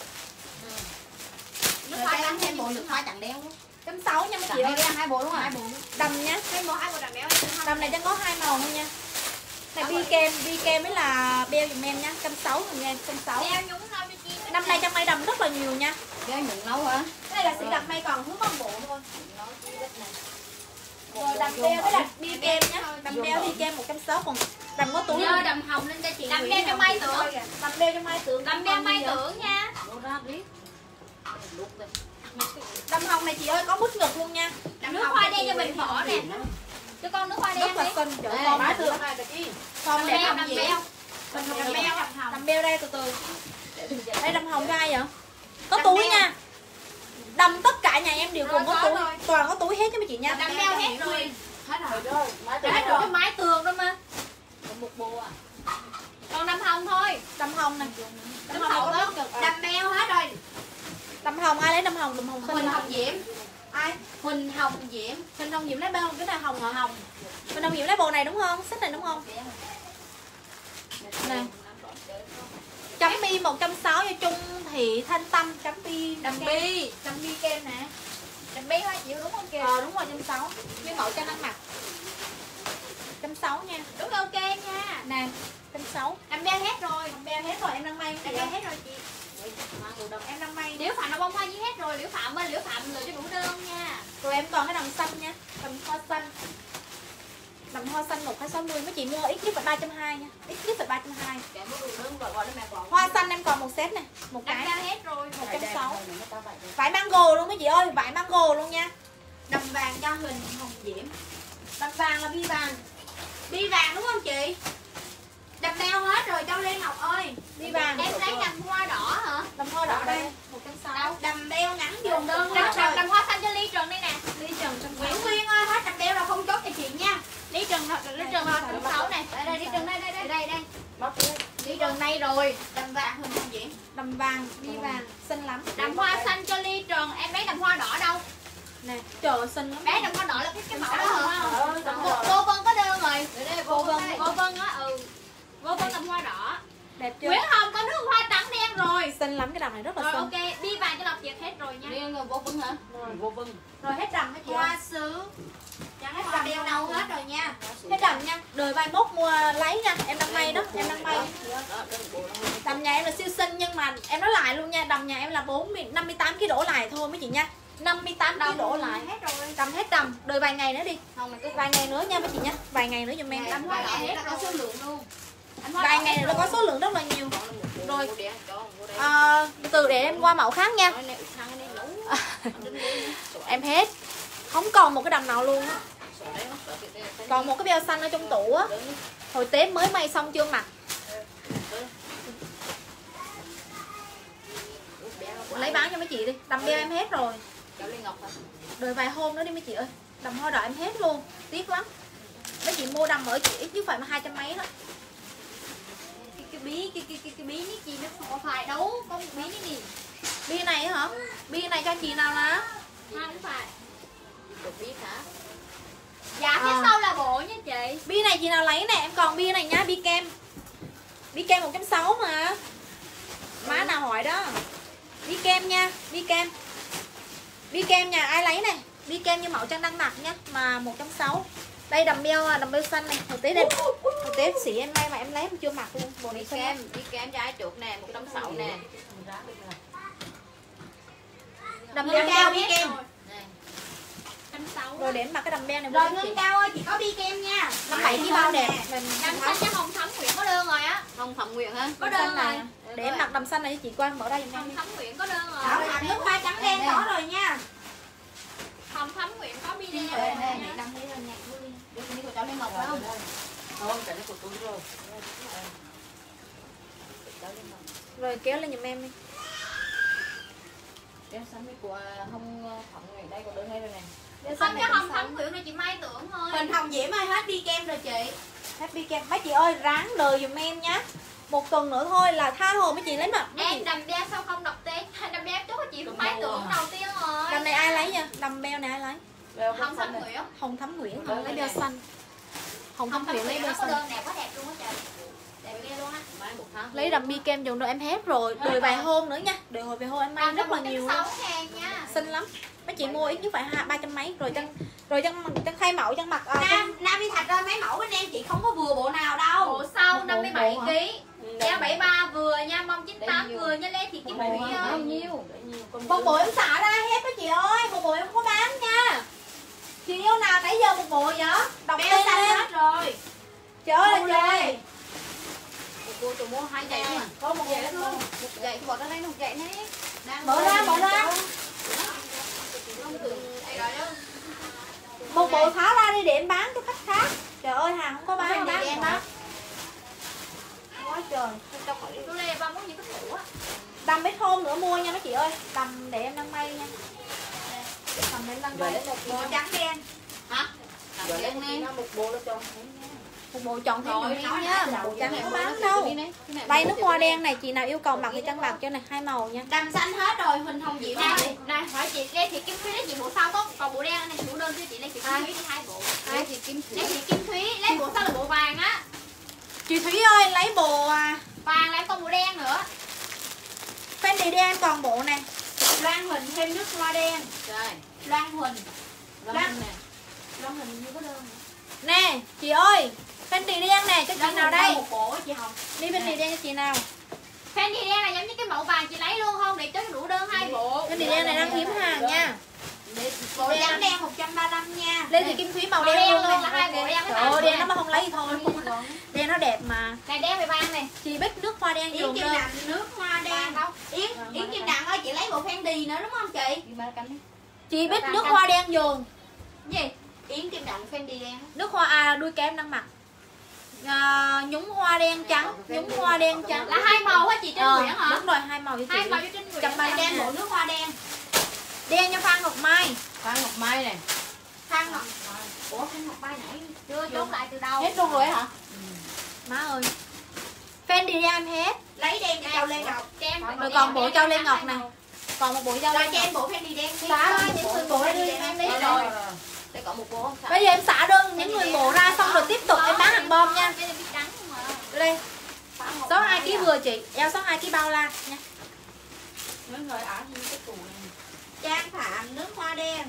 Nước Rồi hoa cái trắng ăn đen thêm bộ Nguyễn nước Hồng. hoa chẳng đen luôn. một trăm sáu mươi nha mấy chị Chị ơi. ơi, hai bộ đúng không? Hai bộ. Đầm nha. Thêm bộ hai bộ trắng béo đi Nguyễn Hồng. Đầm này chắc có hai màu thôi nha. Này bi kem, bi kem mới là beo giùm em nha, một trăm sáu mươi ngàn, một trăm sáu mươi. Đeo nhúng nâu cho chị. Năm nay trong may đầm rất là nhiều nha. Cái nhuận nấu hả? Cái này là sĩ đầm may còn hướng bằng bộ thôi. Nấu chi đất này. Rồi đầm beo với là bi kem nhá. Đầm beo bi kem một trăm sáu mươi, còn đầm có túi. Nhớ đầm hồng lên cho chị. Đầm beo cho Mai Tưởng. Đầm beo cho Mai Tưởng. Đầm beo Mai Tưởng nha. Đổ ra đi. Đầm hồng này chị ơi có bút ngực luôn nha. Đầm Nước hồng hoa này đen chị cho mình Nguyễn bỏ Thị nè. Hồng Cho con nước hoa Rất đen là đi. xinh. Trời Ê, con bá đẹp thương lắm. hai cái chi. Con đẹp Đầm đầm gì? beo. Đầm hồng Đầm beo. beo, đầm hồng. Đầm beo đây từ từ. Đây đầm hồng cho ai vậy? Có túi nha. Đầm tất cả nhà em đều cùng có túi. Toàn có túi hết cho mấy chị nha. Đầm beo hết rồi. Hết rồi đó, má Để hết rồi cái rồi. mái tường đó mà. Một bộ à. Còn đầm hồng thôi. Đầm hồng nè. Đầm Đầm hồng hồng có đó. bút ngực. Đầm beo hết rồi. Đầm hồng ai lấy đầm hồng? Đầm hồng xinh Huỳnh lắm. Hồng Diễm. Ai? Huỳnh Hồng Diễm. Huỳnh Hồng Diễm lấy bao cái này hồng hả? Hồng. Huỳnh Hồng Diễm lấy bộ này đúng không? Xích này đúng không? Này. Chấm bi một trăm sáu mươi cho Trung Thị Thanh Tâm. Chấm bi. Đầm bi. Đầm bi kem nè. Đầm bi hoa chịu đúng không kìa? Ờ đúng rồi một trăm sáu mươi. Cái mẫu cho ăn mặc. một trăm sáu mươi nha. Đúng ok nha. Nè, một trăm sáu mươi. Đầm beo hết rồi. Đầm beo hết rồi em đang may. Đầm beo hết rồi chị. Em đang may. Liễu Phạm là bông hoa gì hết rồi. Liễu Phạm ơi, Liễu Phạm lựa cho đủ đơn nha. Rồi em còn cái đầm xanh nha. Đầm hoa xanh. Đầm hoa xanh một hai sáu mươi. Mấy chị mua ít nhất phải ba trăm hai mươi nha. Ít nhất phải ba trăm hai mươi. Cái mua đơn gọi gọi lên mẹ gọi. Hoa xanh em còn một set này. Một Đầm cái. beo hết rồi. một trăm sáu mươi. Vải mango luôn mấy chị ơi. Vải mango luôn nha. Đầm vàng cho Huỳnh Hồng Diễm. Đầm vàng là bi vàng. Bi vàng đúng không chị? Đầm beo hết rồi Châu Lê Ngọc ơi. Bi vàng. Em lấy đầm hoa đỏ hả? Đầm hoa đỏ đây. một trăm sáu mươi. Đâu, đầm beo ngắn dùng đơn Đầm, hết đầm, rồi. đầm hoa xanh cho Ly Trần đây nè. Ly Trần trong Nguyễn Nguyên ơi, hết đầm beo là không chốt cho chị nha. Lý Trần Lý Trần hoa thứ sáu này. Đây đây, đi Trần đây đây đây đây đây. Mất đi. Đi Trần đây rồi. Đầm vàng Huỳnh Hồng Diễm. Đầm vàng, bi vàng, xinh lắm. Đầm hoa xanh cho Ly Trần. Em lấy đầm hoa đỏ đâu? Nè, trời ơi, xinh lắm. Bé đầm hoa đỏ là cái cái mẫu đó hả? Ờ, đúng Cô, rồi. cô Vân có đơn rồi. Để đây vô vân, vô vân á, ừ. Vô vân đầm hoa đỏ. Đẹp chưa? Nguyễn Hồng có nước hoa trắng đen rồi. Xinh lắm, cái đầm này rất là Rồi xinh. ok, bi vàng cho Lộc Việt hết rồi nha. Riêng là vô vân hả? Rồi vô vân. Rồi hết đầm hết chị ơi. Hoa sứ. Chẳng hết đầm beo đâu hết rồi nha. Hết đầm nha. Đời mai mốt mua lấy nha. Em đang may đó, em đang may. Đầm nhà em là siêu xinh nhưng mà em nói lại luôn nha, đầm nhà em là bốn mươi năm mươi tám ki lô gam đổ lại thôi mấy chị nha. năm mươi tám ki lô gam đổ lại. Hết rồi. Đầm hết đầm, đợi vài ngày nữa đi. Không, mình cứ Vài ngày nữa nha mấy chị nha. Vài ngày nữa giùm em. đầm hoa đỏ hết có số lượng luôn. Đầm hoa Vài đỏ ngày hết nữa nó có rồi. số lượng rất là nhiều. Rồi. Vô đen cho, vô đen. À, từ từ để em qua mẫu khác nha. Nói nè, thằng này nấu. Em hết. Không còn một cái đầm nào luôn á. Sợ đấy, sợ cái- cái- cái- Còn một cái beo xanh ở trong tủ á. Hồi Tết mới may xong chưa mặc. Lấy bán cho mấy chị đi. Đầm beo em hết rồi. Cháu Lê Ngọc hả? Đợi vài hôm nữa đi mấy chị ơi. Đầm hoa đỏ em hết luôn. Tiếc lắm. Mấy chị mua đầm ở chị ít nhất phải mà hai trăm mấy đó. Cái, cái bí cái cái cái, cái bí ní chị nó không phải đâu, có một bí ní gì. Bi này hả? Bi này cho chị nào là? Hoa cũng phải. Được biết hả? Dạ phía À. sau là bộ nha chị. Bi này chị nào lấy nè, em còn bi này nhá, bi kem. Bi kem một trăm sáu mươi mà. Má nào hỏi đó. Bi kem nha, bi kem. Bi kem nhà ai lấy này? Bi kem như mẫu Trang đang mặc nhá, mà một trăm sáu mươi. Đây đầm beo, đầm beo xanh này. Hồi Tết đây. Hồi Tết xỉ em may mà em lấy em chưa mặc luôn. Bộ này Đi xinh kem, lắm. đi kem cho ai chuột nè, một trăm sáu nè. Đầm Ngân beo cao bi biết kem. rồi. Nè. Trăm sáu. Rồi để em mặc cái đầm beo này. Rồi Ngân cao ơi, chị có bi kem nha. Năm bảy cái bao đẹp. Mình Đầm xanh cho Hồng Thắm Nguyễn có đơn rồi á. Hồng Thẩm Nguyện hả? Có đầm đơn xanh này. rồi. Để em mặc đầm xanh này cho chị qua mở đây giùm em Hồng đi. Thắm Nguyễn có đơn rồi. Thảo Hạnh nước hoa trắng đen có rồi nha. Hồng Thắm Nguyễn có bi đen Đây, rồi. đây, đây, đăng đây rồi nhạc vui. Đây, cái này của cháu Lê Ngọc phải không? Không, cái này của tôi rồi. Rồi kéo lên giùm em đi. Đeo xanh với của Hồng Thẩm Nguyện đây có đơn ngay rồi nè. Không cho Hồng Thắm Nguyễn này chị Mai tưởng thôi. Huỳnh Hồng Diễm ơi, hết bi kem rồi chị. Happy kem. Mấy chị ơi ráng đời giùm em nhá. Một tuần nữa thôi là tha hồ mấy chị lấy mà. Mấy Em chị... đầm đen sao không đọc tên. Đầm đen chốt chị Mai tưởng đầu tiên rồi. Đầm này ai lấy nha? Đầm beo này ai lấy? Đeo Hồng Thắm này. Nguyễn. Hồng Thắm Nguyễn Đơn hả? Lấy này beo xanh. Hồng Hồng Thắm Thắm Nguyễn lấy Nguyễn beo nó có xanh. đơn đẹp quá đẹp luôn á trời. Đẹp ghê luôn á. Mai một tháng. Lấy đầm bi kem dùng nữa em hết rồi. Đợi vài hôm nữa nha. Đợi hồi vài hôm em may rất là nhiều. sáu ngàn nha. Xinh lắm. Mấy chị mua ít nhất phải ba trăm mấy rồi chân rồi chân chân khai mẫu chân mặc. À, Nam, Nam đi Thạch ơi, mấy mẫu bên em chị không có vừa bộ nào đâu. Bộ sau năm mươi bảy Bộ hả? ki lô gam. Eo bảy mươi ba vừa nha, mông chín mươi tám vừa nha, Lê Thị Kim Bao Thủy nhiêu? Bao ơi. nhiêu? Bao nhiêu? Con một bộ em xả ra hết đó chị ơi. Một bộ em không có bán nha. Chị yêu nào nãy giờ một bộ vậy? Đọc Beo tên xanh lên. hết rồi. Trời ơi Cô là Lê. trời. cô tôi mua hai giày mà. Có một Giày đó luôn. Một giày, bỏ ra đây một giày này. Đang Mở ra, mở ra. một bộ tháo ra đi để em bán cho khách khác. Trời ơi hàng không có bán Fendi bán đen nữa. đó. Quá trời. Tôi đây ba muốn gì có thủ á. Tầm mấy hôm nữa mua nha mấy chị ơi. Tầm để em đăng may nha. Tầm để em đăng may. Bộ trắng đen. Hả? Rồi lấy nó một bộ nó cho. Một bộ chọn thêm Rồi, nhiều nói nhá. nè, Bộ trắng này không mua bán nó đâu. cái này, cái này Đây mua nước cho hoa cái đen này chị nào yêu cầu mặc thì trắng bạc cho này hai màu nha. Đầm xanh hết rồi, Huỳnh Hồng Diệu này. Này, hỏi chị Lê Thị Kim Thúy lấy chị bộ sau có còn bộ đen này chủ đơn cho chị Lê Thị Kim Thúy đi hai bộ. Đây thì kim Lê thủy. Thị Kim Thúy lấy bộ sau là bộ vàng á. Chị Thúy ơi lấy bộ à, Vàng lại còn bộ đen nữa. Fendi đen còn bộ này. Loan Huỳnh thêm nước hoa đen. Trời. Loan Huỳnh. Loan nè. Loan Huỳnh như có đơn. Nè chị ơi, Fendi đen nè cho chị Loan nào Huỳnh đây? một bộ á chị Hồng. Đi Fendi đen cho chị nào? Fendi đen là giống như cái mẫu vàng chị lấy luôn không để cho đủ đơn hai bộ. Fendi đen này đang hiếm hàng nha. Bộ trắng đen một trăm ba mươi lăm nha. Lê Thị Kim Thúy màu Màu đen đen luôn luôn là này. hai bộ đen với Trời hai ơi bộ đen này. nó mà không lấy thì thôi. Đen nó đẹp mà. Này đen về vàng này. Chị biết nước hoa đen Yến dùng Kim đơn. Đặng nước hoa đen đâu. Yến Yến Kim Đặng ơi chị lấy bộ Fendi nữa đúng không chị? Đi ba cánh đi. Chị biết nước hoa đen dùng. Gì? Yến Kim Đặng Fendi đen. Nước hoa à đuôi kem đang mặc. À, nhúng hoa đen trắng, nhúng hoa đen trắng. Là hai màu hả chị Trinh Ờ, Nguyễn hả? đúng rồi hai màu cho chị. Hai màu cho Trinh Nguyễn. Trăm ba Này mươi đen ngàn. bộ nước hoa đen. Đen cho Phan Ngọc Mai. Phan Ngọc Mai này. Phan Ngọc. Ủa Phan Ngọc Mai nãy chưa chốt lại từ đâu? Hết luôn rồi hả? Má ơi. Fendi đen em hết. Lấy đen cho Châu Lê Ngọc. Kem. Rồi còn bộ Châu Lê Ngọc này. Còn một bộ Châu Rồi Lê cho em Ngọc. bộ Fendi đen. Xả ơi, những người bộ ra đưa cho em đi. Rồi rồi. Để có một bộ không? Bây giờ em xả đơn những người bộ ra xong rồi tiếp tục em bán hàng bom nha. Cái này biết trắng không mà. Đây. sáu mươi hai ki lô gam vừa chị, eo sáu mươi hai ki lô gam bao la nha. Mấy người ả như cái tủ này. Trang Phạm nước hoa đen.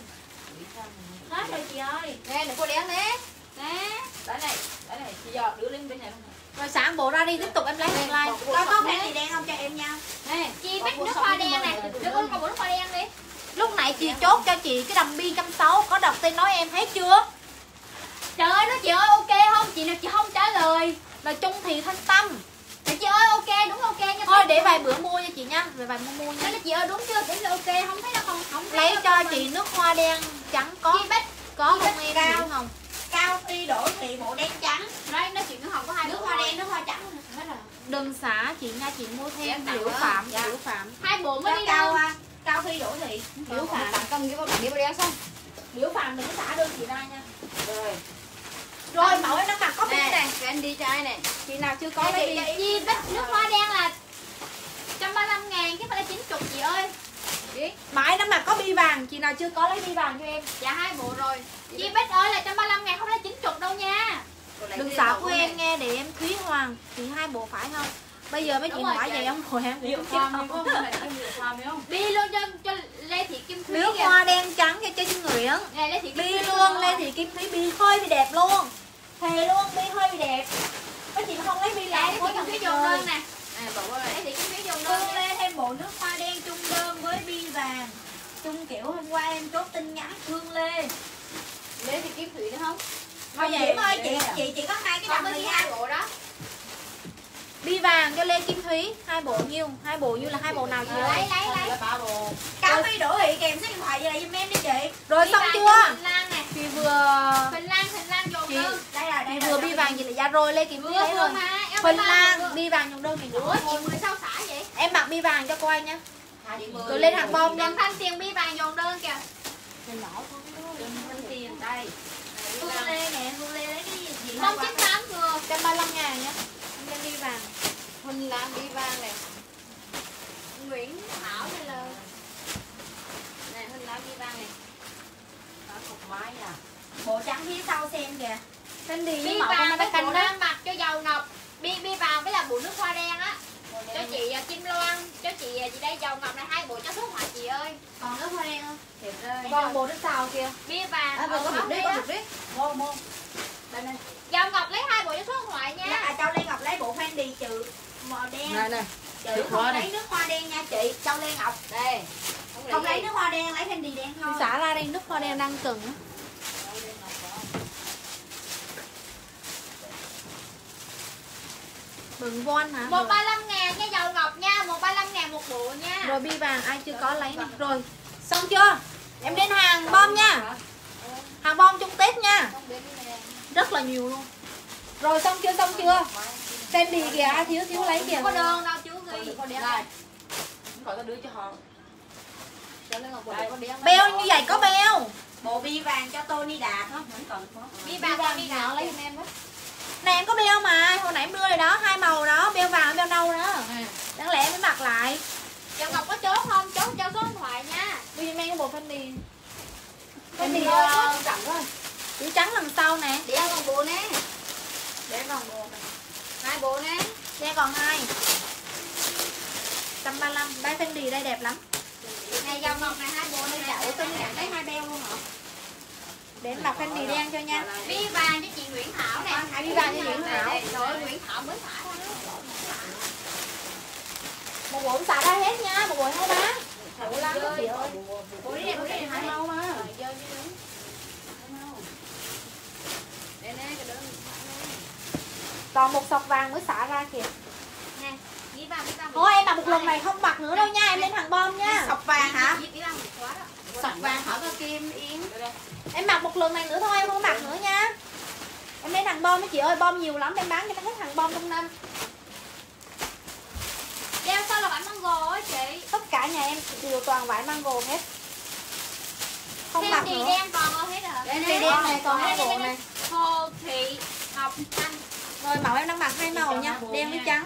Hết rồi chị ơi. Nè, đừng có đen nè. Nè. Đấy này, đấy này, chị giờ đưa lên bên này không? Rồi xả bộ ra đi tiếp tục em lấy hàng like. Có có Fendi đen không cho em nha. Nè, Chị biết nước hoa đen này. Đưa con còn bộ nước hoa đen đi. Lúc nãy chị chốt cho chị cái đầm bi một trăm sáu mươi có đọc tên nói em thấy chưa? Trời ơi nó chị ơi ok không? Chị nào chị không trả lời. Là Trung Thị Thanh Tâm. Chị ơi ok đúng ok nha. Thôi để vài bữa mua cho chị nha, về vài mua mua nha. Nói là chị ơi đúng chưa? Để là ok không thấy đâu không không thấy Lấy đâu. cho chị nước hoa đen trắng có Chị biết có chị không biết em cao. hiểu không? Cao Phi đổ thị bộ đen trắng. Đây nói chuyện nước hồng có hai nước hoa đen nước hoa trắng hết rồi. Đừng xả chị nha, chị mua thêm Em tặng Liễu á. Phạm, Dạ. Liễu Phạm. Hai bộ mới đi đâu. Cao Phi đổ thị. Liễu Phạm tặng cầm cái bao tặng cái bao đen xong. Liễu Phạm đừng có xả đơn chị ra nha. Rồi. Rồi mẫu em đang mặc có bi này. Cái đi trai này. Chị nào chưa có Có lấy chị, đi. chị biết nước hoa đen là một trăm ba mươi lăm ngàn chứ không phải là chín mươi chị ơi. Đi. Mãi đang mặc có bi vàng, chị nào chưa có lấy bi vàng cho em. Dạ hai bộ rồi. Chị biết ơi là một trăm ba mươi lăm ngàn không phải là chín mươi đâu nha. Đừng xả của em nghe để em Thúy Hoàng. Chị hai bộ phải không? Bây giờ mấy chị Đúng rồi, hỏi chị. vậy không hồi em Liễu cũng Phạm không. không? Cái này cái Liễu Phạm phải không? Đi luôn cho cho Lê Thị Kim Thúy Nước kìa. hoa đen trắng cho Trinh Nguyễn. Nè Lê Thị Kim Bi Thúy luôn, Lê Thị Kim Thúy bi hơi bị đẹp luôn. Thề luôn, bi hơi bị đẹp. Mấy chị không lấy bi Lê làm Thị có Kim trong Thúy cái dùng đơn nè. Nè, bảo ơi. Lê Thị Kim Thúy dùng đơn. Phương Lê thêm bộ nước hoa đen chung đơn với bi vàng. Chung kiểu hôm qua em chốt tin nhắn Phương Lê. Lê thì Kim Thủy nữa không? Thôi Diễm vậy ơi chị chị chỉ có hai cái Còn đầm với bi hai hai bộ đó. Bi vàng cho Lê Kim Thúy. Hai bộ nhiêu? Hai bộ nhiêu là hai bộ nào chị lấy ơi? lấy lấy. Là ba bộ. Cao Phi đổ thị kèm số điện thoại về lại giùm em đi chị. Rồi Bi xong vàng chưa? cho Phần Lan nè. Chị vừa Phần Lan Phần Lan dùng Chị- đơn. Đây rồi đây chị rồi, vừa đây bi rồi. vàng chị lại ra rồi Lê Kim Thúy Vừa lấy vừa rồi. mà em Phần Lan Lan vừa. bi vàng dùng đơn thì Ủa nhỏ chị thôi. mười sao xả vậy? Em mặc bi vàng cho cô anh nha. Hai đi mười. Rồi lên hàng bom nha. Đừng thanh tiền bi vàng dùng đơn kìa. Nhỏ thôi. Thanh tiền đây. Phương Lê nè, Phương Lê lấy cái gì gì Không không chín chín tám vừa. một trăm ba mươi lăm ngàn nhá. Em lên bi vàng. Huỳnh Lan đi vàng này. Nguyễn Thảo này là Này Huỳnh Lan đi vàng này. Có cục máy à. bộ trắng phía sau xem kìa. Fendi với Bi mẫu con vàng nó với canh bộ đó. đang mặc cho dầu ngọc. Bi bi vàng với là bộ nước hoa đen á. Cho chị à, Kim Loan, cho chị à, chị đây dầu ngọc này hai bộ cho thuốc hỏa chị ơi. Còn nước hoa đen không? Thiệt rồi. Còn bộ nước xào kìa. Bi vàng. À, còn có áo một đi, đây có á. một đi. Mua mua. Đây này. Dầu ngọc lấy hai bộ cho thuốc hỏa nha. Dạ, Châu Lê Ngọc lấy bộ Fendi trừ màu đen. Này này. Chị Nước không hoa lấy này. nước hoa đen nha chị. Châu Lê Ngọc Đây. không lấy nước hoa đen, lấy Fendi đen Chị thôi. xả ra đây nước hoa đen đang cứng á. Bừng von hả? một Rồi. ba mươi lăm ngàn nha dầu ngọc nha, một ba mươi lăm ngàn một bộ nha. Rồi bi vàng ai chưa có lấy này. Rồi xong chưa? Em đến hàng bom nha. Hàng bom chung Tết nha. Không biết cái này. Rất là nhiều luôn. Rồi xong chưa xong chưa? Fendi kìa, ai thiếu thiếu lấy kìa. Không có đơn đâu chú ghi. Đây. Gọi tao đưa cho họ. Cho lên ngọc bội có đen. Beo như vậy có beo. Bộ bi vàng cho Tony Đạt. Không, vẫn còn có. Bi vàng Tony Đạt lấy lấy. giùm em đó. Này em có beo mà, hồi nãy em đưa rồi đó, hai màu đó, beo vàng beo nâu đó. À. Đáng lẽ em mới mặc lại. Cho Ngọc có chốt không? Chốt cho số điện thoại nha. Bây giờ mang cái bộ Fendi. Fendi Fendi uh, chậm thôi. chữ trắng đằng sau nè. Để còn bộ nè. Để còn bộ nè. Hai bộ nè. Đây còn hai. một trăm ba mươi lăm, bán Fendi đây đẹp lắm. Này dòng Ngọc này hai bộ nè. Ủa Tony Đạt lấy hai beo luôn hả? Để em mặc Fendi đen cho nha. Bi vàng cho chị Nguyễn Thảo nè. Bi vàng cho Nguyễn Thảo. Rồi Nguyễn Thảo mới thả ra. Một bộ xả ra hết nha, một bộ hai bán. Phụ lắm đó chị ơi. Bộ đi này, bộ đi này Hai màu mà. Đây nè, cái đó. Còn một sọc vàng mới xả ra kìa. Nè, bi vàng bi vàng. Thôi em mặc một lần này không mặc nữa đâu nha, em lên hàng bom nha. Sọc vàng hả? Bi vàng một quá đó. Sọc vàng hỏi có Kim Yến. Em mặc một lần này nữa thôi, em không mặc nữa nha. Em lên hàng bom mấy chị ơi, bom nhiều lắm, em bán cho nó hết hàng bom trong năm. Đeo sao là bản mango á chị? Tất cả nhà em đều toàn vải mango hết. Không Thêm mặc gì nữa. đen còn không hết hả? Đây này, đen này còn hai bộ này. Hồ Thị Ngọc Thanh. Rồi màu em đang mặc hai màu nha, đen với trắng.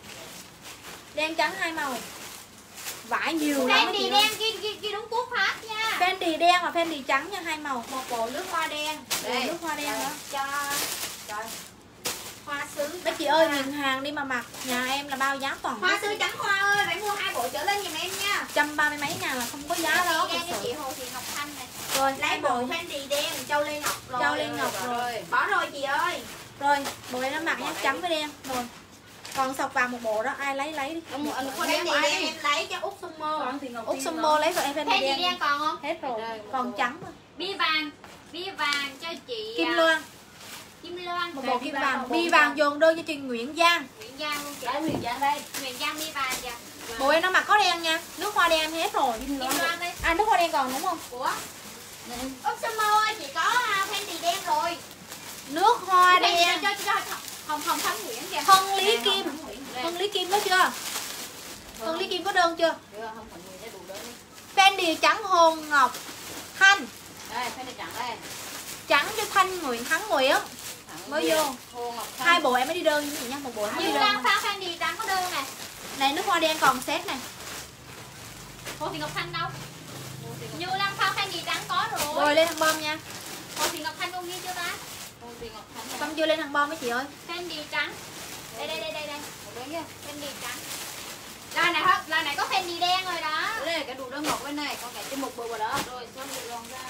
Đen trắng hai màu. Vải nhiều lắm. Fendi chị đen ơi. kia kia kia đúng cút phát nha. Fendi đen và Fendi trắng nha, hai màu. Một bộ nước hoa đen. Đây, nước hoa đen nữa. Cho trời. Hoa sứ. Mấy chị ơi nhìn hàng đi mà mặc, nhà em là bao giá toàn Hoa sứ trắng hoa ơi, phải mua hai bộ trở lên giùm em nha. trăm ba mươi mấy ngàn là không có giá đó. Đen thật cho sự. chị Hồ Thị Ngọc Thanh này. Rồi Lấy hai bộ bộ. Fendi đen Châu Lê Ngọc rồi. Châu Lê Ngọc rồi. Bỏ rồi chị ơi. Rồi, bộ em nó mặc nhá, trắng với đen. Rồi. Còn sọc vàng một bộ đó, ai lấy lấy đi. Ông anh có Fendi đen đen em lấy cho Út Summer. Còn thì Ngọc Út Tiên Summer lấy rồi em Fendi Fendi đen. đen còn không? Hết rồi, còn trắng thôi. Bi vàng. Bi vàng cho chị Kim à, Loan, Kim Loan. một bộ kim vàng. Bi vàng dồn đơn cho chị Nguyễn Giang. Nguyễn Giang luôn chị. Cái Huyền Giang đây. Nguyễn Giang bi vàng kìa. Bộ em nó mặc có đen nha, nước hoa đen em hết rồi. Kim Loan đây. À nước hoa đen còn đúng không? Ủa? Út Summer ơi, chị có à, Fendi đen rồi. Nước hoa Fendi đen. cho cho cho Hồng Hồng Thắm Nguyễn kìa. Hân Lý Kim. Hân Lý Kim có chưa? Hân Lý Kim có đơn chưa? Chưa, không cần người để đủ đơn đi. Fendi trắng Hồn Ngọc Thanh. Đây, phải đi chẳng đây. Trắng cho Thanh Nguyễn Thắng Nguyễn. Mới vô. Hồ Ngọc Thanh. Hai bộ em mới đi đơn như vậy nha, một bộ em mới Như đi Lan đơn. Phan Fendi trắng có đơn nè. Này nước hoa đen còn set này. Hồ Thị Ngọc Thanh đâu? Như Lan Phan Fendi trắng có rồi. Rồi lên hàng bom nha. Hồ Thị Ngọc Thanh con ghi chưa ta? Hồ Thị Ngọc Thanh. Xong chưa lên hàng bom mấy chị ơi. Fendi trắng. Đây đây đây đây đây. Một đơn nhá. Fendi trắng. Lần này hết, lần này có Fendi đen rồi đó. Đây là cái đủ đơn ngọc bên này, còn cái trên một bộ vào đó. Rồi, xong rồi lon ra.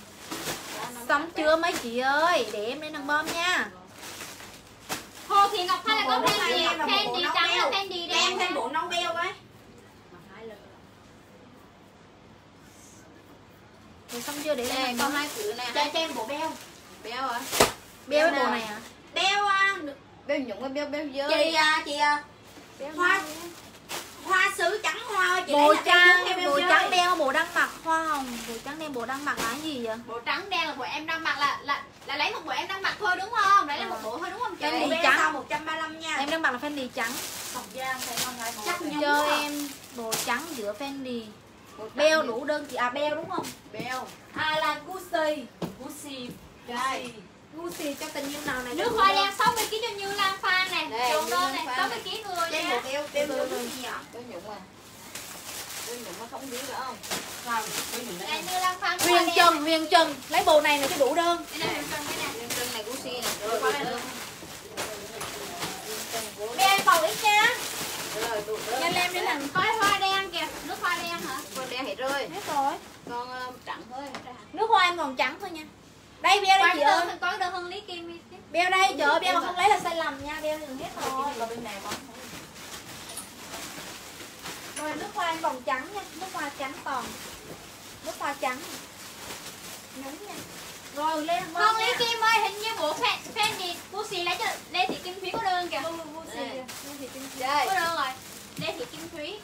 Xong chưa mấy chị ơi, để em lên hàng bom nha. Hồ Thị Ngọc Thanh là có Một bộ Fendi, đen và một bộ Fendi nâu trắng beo. và Fendi Em đen. thêm bộ nâu beo với. Rồi xong chưa để lên Đây, hàng có bom. hai thứ này. Cho cho em bộ beo. Béo à? Beo cái bộ này hả? Beo à, Béo nhũng với béo béo dơ. chị à, chị à, hoa hoa sứ trắng hoa ơi, chị Bộ lấy là trắng, em bộ chơi. trắng đen bộ đang mặc hoa hồng. Bộ trắng đen bộ đang mặc là cái gì vậy? Bộ trắng đen là bộ em đang mặc là là là lấy một bộ em đang mặc thôi đúng không? Lấy là một bộ thôi đúng không chị? Fendi Bộ beo trắng. sau một trăm ba mươi lăm nha. Em đang mặc là Fendi trắng. Ngọc Giang phải ngon lại Chắc một. nhung Cho quá. em bộ trắng giữa Fendi. Bộ trắng Beo đi. đủ đơn chị, à beo đúng không? Béo. À là Gucci. Gucci. Đây. Gucci cho tình yêu nào này. Nước hoa đen sáu mươi ki lô gam cho Như Lan Phan này. Đây, Trộn Như đơn Lan này, Phan sáu này. mươi ki lô gam người Cho em nha. bộ beo, beo beo cái gì ạ? Béo nhũng à? Béo nhũng nó không biết nữa không? Không, beo nhũng Này đây. Như Lan Phan nước hoa Huyền đen. Trần, Huyền Trần, lấy bộ này này cho đủ đơn. Đây này, Huyền Trần đây nè. Liên cân này Gucci này. Rồi, đủ đơn. Beo em còn ít nha. Rồi, đủ đơn. Nhanh lên đến hàng. Có hoa đen kìa, nước hoa đen hả? Con đen hết rồi. Hết rồi. Con ờ, trắng thôi. Nước hoa em còn trắng thôi nha. Đây beo đây Quán chị ơi. đơn, có đơn Hương Lý Kim đi. Beo đây, trời ơi, beo mà không lấy là sai lầm nha, beo đừng hết rồi. Còn bên này không? Rồi nước hoa em còn trắng nha, nước hoa trắng còn. Nước hoa trắng. Nhúng nha. Rồi lên hàng bom Hương Lý nha. Kim ơi, hình như bộ Fe- Fendi Gucci lấy cho Lê Thị Kim Thúy có đơn kìa. Đây. Có đơn rồi. Lê Thị Kim Thúy.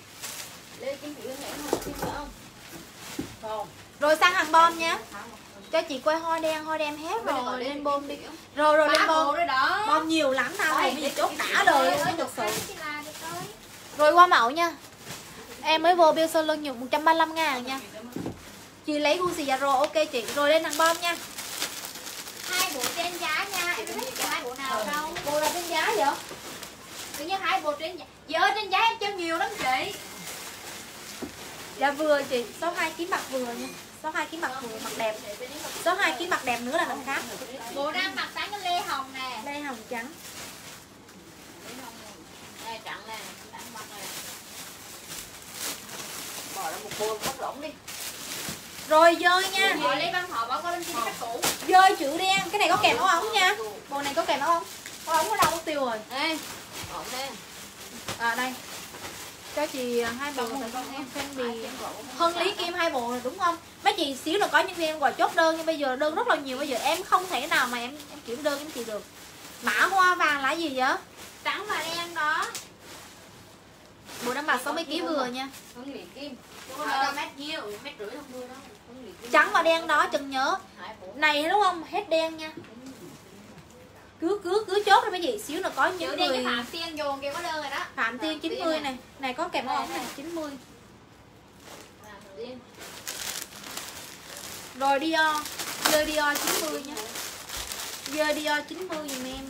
Lê Kim Thủy này không? Kim nữa không? Không. Rồi sang hàng bom nha. Cho chị quay hoa đen, hoa đen hết rồi, lên bom đi. Rồi rồi lên bom. rồi đó. Bom nhiều lắm tao rồi, bây giờ chốt đã đời luôn á, thật sự. Chị là được rồi. Rồi qua mẫu nha. Em mới vô bill sơ lưng nhục một trăm ba mươi lăm ngàn nha. Chị lấy Gucci Zaro, ok chị. Rồi lên thằng bom nha. Hai bộ trên giá nha, em biết cái hai bộ nào đâu. Bộ là trên giá vậy? Tự nhiên hai bộ trên giá. Chị ơi trên giá em cho nhiều lắm chị. Dạ vừa chị, số hai ký mặt vừa nha. Số hai ký mặt vừa, mặt đẹp. Số hai ký mặt đẹp nữa là mặt khác. Bộ đang mặc sáng cái lê hồng nè. Lê hồng trắng. Đây trắng này, trắng mặt này. Bỏ ra một bộ mất lỏng đi. Rồi dơi nha. Rồi lấy băng họ bỏ qua bên kia các cũ. Dơi chữ đen, cái này có kèm áo ống nha. Bộ này có kèm áo ống. Áo ống ở đâu mất tiêu rồi. Đây, ổn đây. À đây. Cho chị hai bộ Fendi. Hân Lý Kim hai bộ rồi đúng không? Mấy chị xíu nữa có nhân viên qua chốt đơn, nhưng bây giờ đơn rất là nhiều, bây giờ em không thể nào mà em em kiểm đơn em chị được. Mã hoa vàng là gì vậy? Trắng và đen đó. Bộ đang bạc sáu mươi ký vừa nha. Hương Lý Kim. Ở đâu mét nhiêu, mét rưỡi không đưa đâu. Hương Lý Kim. Trắng và đen đó chừng nhớ. Hai bộ. Này đúng không? Hết đen nha. Cứ cứ cứ chốt đi mấy chị, xíu nữa có những Chữ đen người cái Phạm Tiên dồn kia có đơn rồi đó. Phạm Tiên chín mươi này. Này có kèm áo ống này chín mươi. Tiên. Rồi Dior, dơi Dior chín mươi nha. Dơi Dior chín mươi giùm em.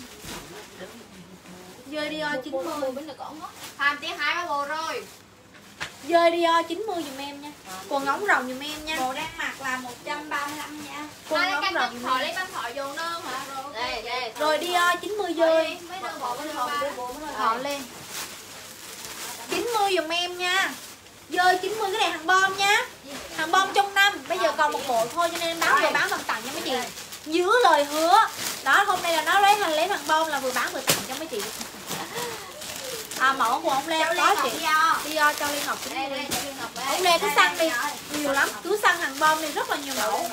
Dơi Dior chín mươi. Bên này có ống á. Phạm Tiên hai ba bộ rồi. Dơi Dior chín mươi giùm em nha. Quần ống rộng giùm em nha. Bộ đang mặc là một trăm ba mươi lăm nha. Quần Hai ống canh rộng băng giùm thọ em. lấy băng thọ dồn đơn hả? Rồi ok. Đây, đây. Rồi Dior chín mươi dơi. Mấy đơn bộ bên thọ Thọ lên. chín mươi giùm em nha. Dơi chín mươi cái này hàng bom nha. Hàng bom trong năm. Bây giờ còn một bộ thôi cho nên em bán vừa bán vừa tặng cho mấy chị. Giữ lời hứa. Đó, hôm nay là nó lấy hàng lấy hàng bom là vừa bán vừa tặng cho mấy chị. À, mẫu của ông Lê có chị. Dior cho Liên Ngọc chín mươi. Đây đây cho Liên Ngọc đây. Ông Lê cứ săn đi. Nhiều lắm, cứ săn hàng bom này rất là nhiều mẫu.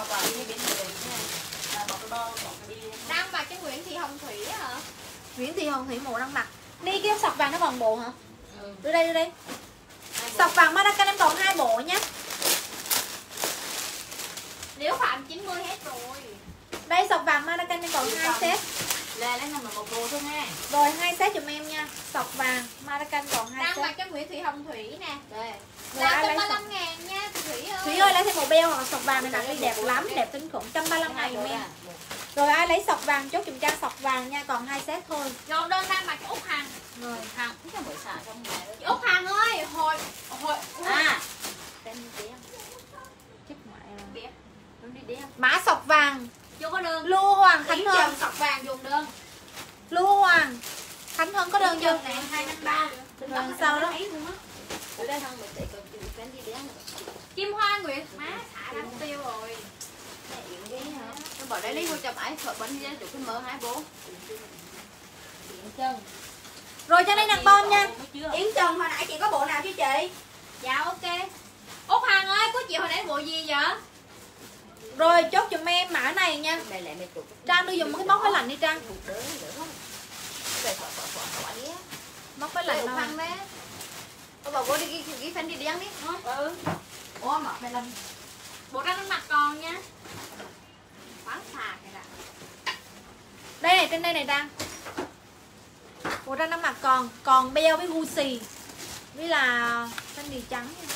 Đang mặc cái Nguyễn Thị Hồng Thủy hả? Nguyễn Thị Hồng Thủy mộ đang mặc. Đi cái sọc vàng nó còn bộ hả? Đưa đây đưa đây. Sọc vàng Maracan em còn hai bộ nhé. Nếu Phạm chín mươi hết rồi. Đây sọc vàng Maracan em còn hai set. Lê lấy nằm một bộ thôi nha. Rồi hai set giùm em nha. Sọc vàng Maracan còn hai Đang set. mặc cái Nguyễn Thị Hồng Thủy nè. Đây. Rồi ai Là lấy một trăm ba mươi sọc? lăm ngàn nha chị Thủy ơi. Thủy ơi lấy thêm một beo hoặc sọc vàng này đặt đi đẹp lắm, đẹp kinh khủng, một trăm ba mươi lăm ngàn giùm em. Rồi ai lấy sọc vàng chốt chùm trang sọc vàng nha, còn hai set thôi. Dồn đơn đang mặc cái Úc Hằng. Rồi. Hằng. Cái trong buổi sáng trong ngày đó. Chị Úc Hằng ơi, hồi hồi À. Tên đen. Chết ngoại rồi. biết. Đúng đi đen. Mã sọc vàng Chưa có đơn. Lưu Hoàng Khánh Khánh Hân. Hân sọc vàng dùng đơn. Lưu Hoàng Khánh Hân có đơn chưa? Này hai năm ba. Rồi sao đó? Ở đây thằng mình sẽ còn chữ cái gì đen nữa. Kim Hoa Nguyệt má thả đám tiêu rồi. Này yến cái hả? Nó bảo đây lấy vô chồng ấy phở bánh ra chụp cái mơ hai bố. Yến chân. Rồi cho nên hàng bom nha. Yến Trần hồi nãy chị có bộ nào chứ chị? Dạ ok. Úc Hằng ơi, có chị hồi nãy bộ gì vậy? Rồi chốt giùm em mã này nha. Mày lại mày chụp. Trang đưa dùng cái móc máy lạnh đi Trang. Một đứa nữa không? Về phở phở phở phở đi á. Móc máy lạnh Úc đâu. Hằng đấy. Cô bảo cô đi cái cái fan đi đen đi. Ừ. Ủa mà mày làm bộ ra nó mặc còn nha. Khoáng xà kìa đã. Đây này, trên đây này Trang. Bộ ra năm mặt còn còn beo với Gucci với là Fendi trắng nha.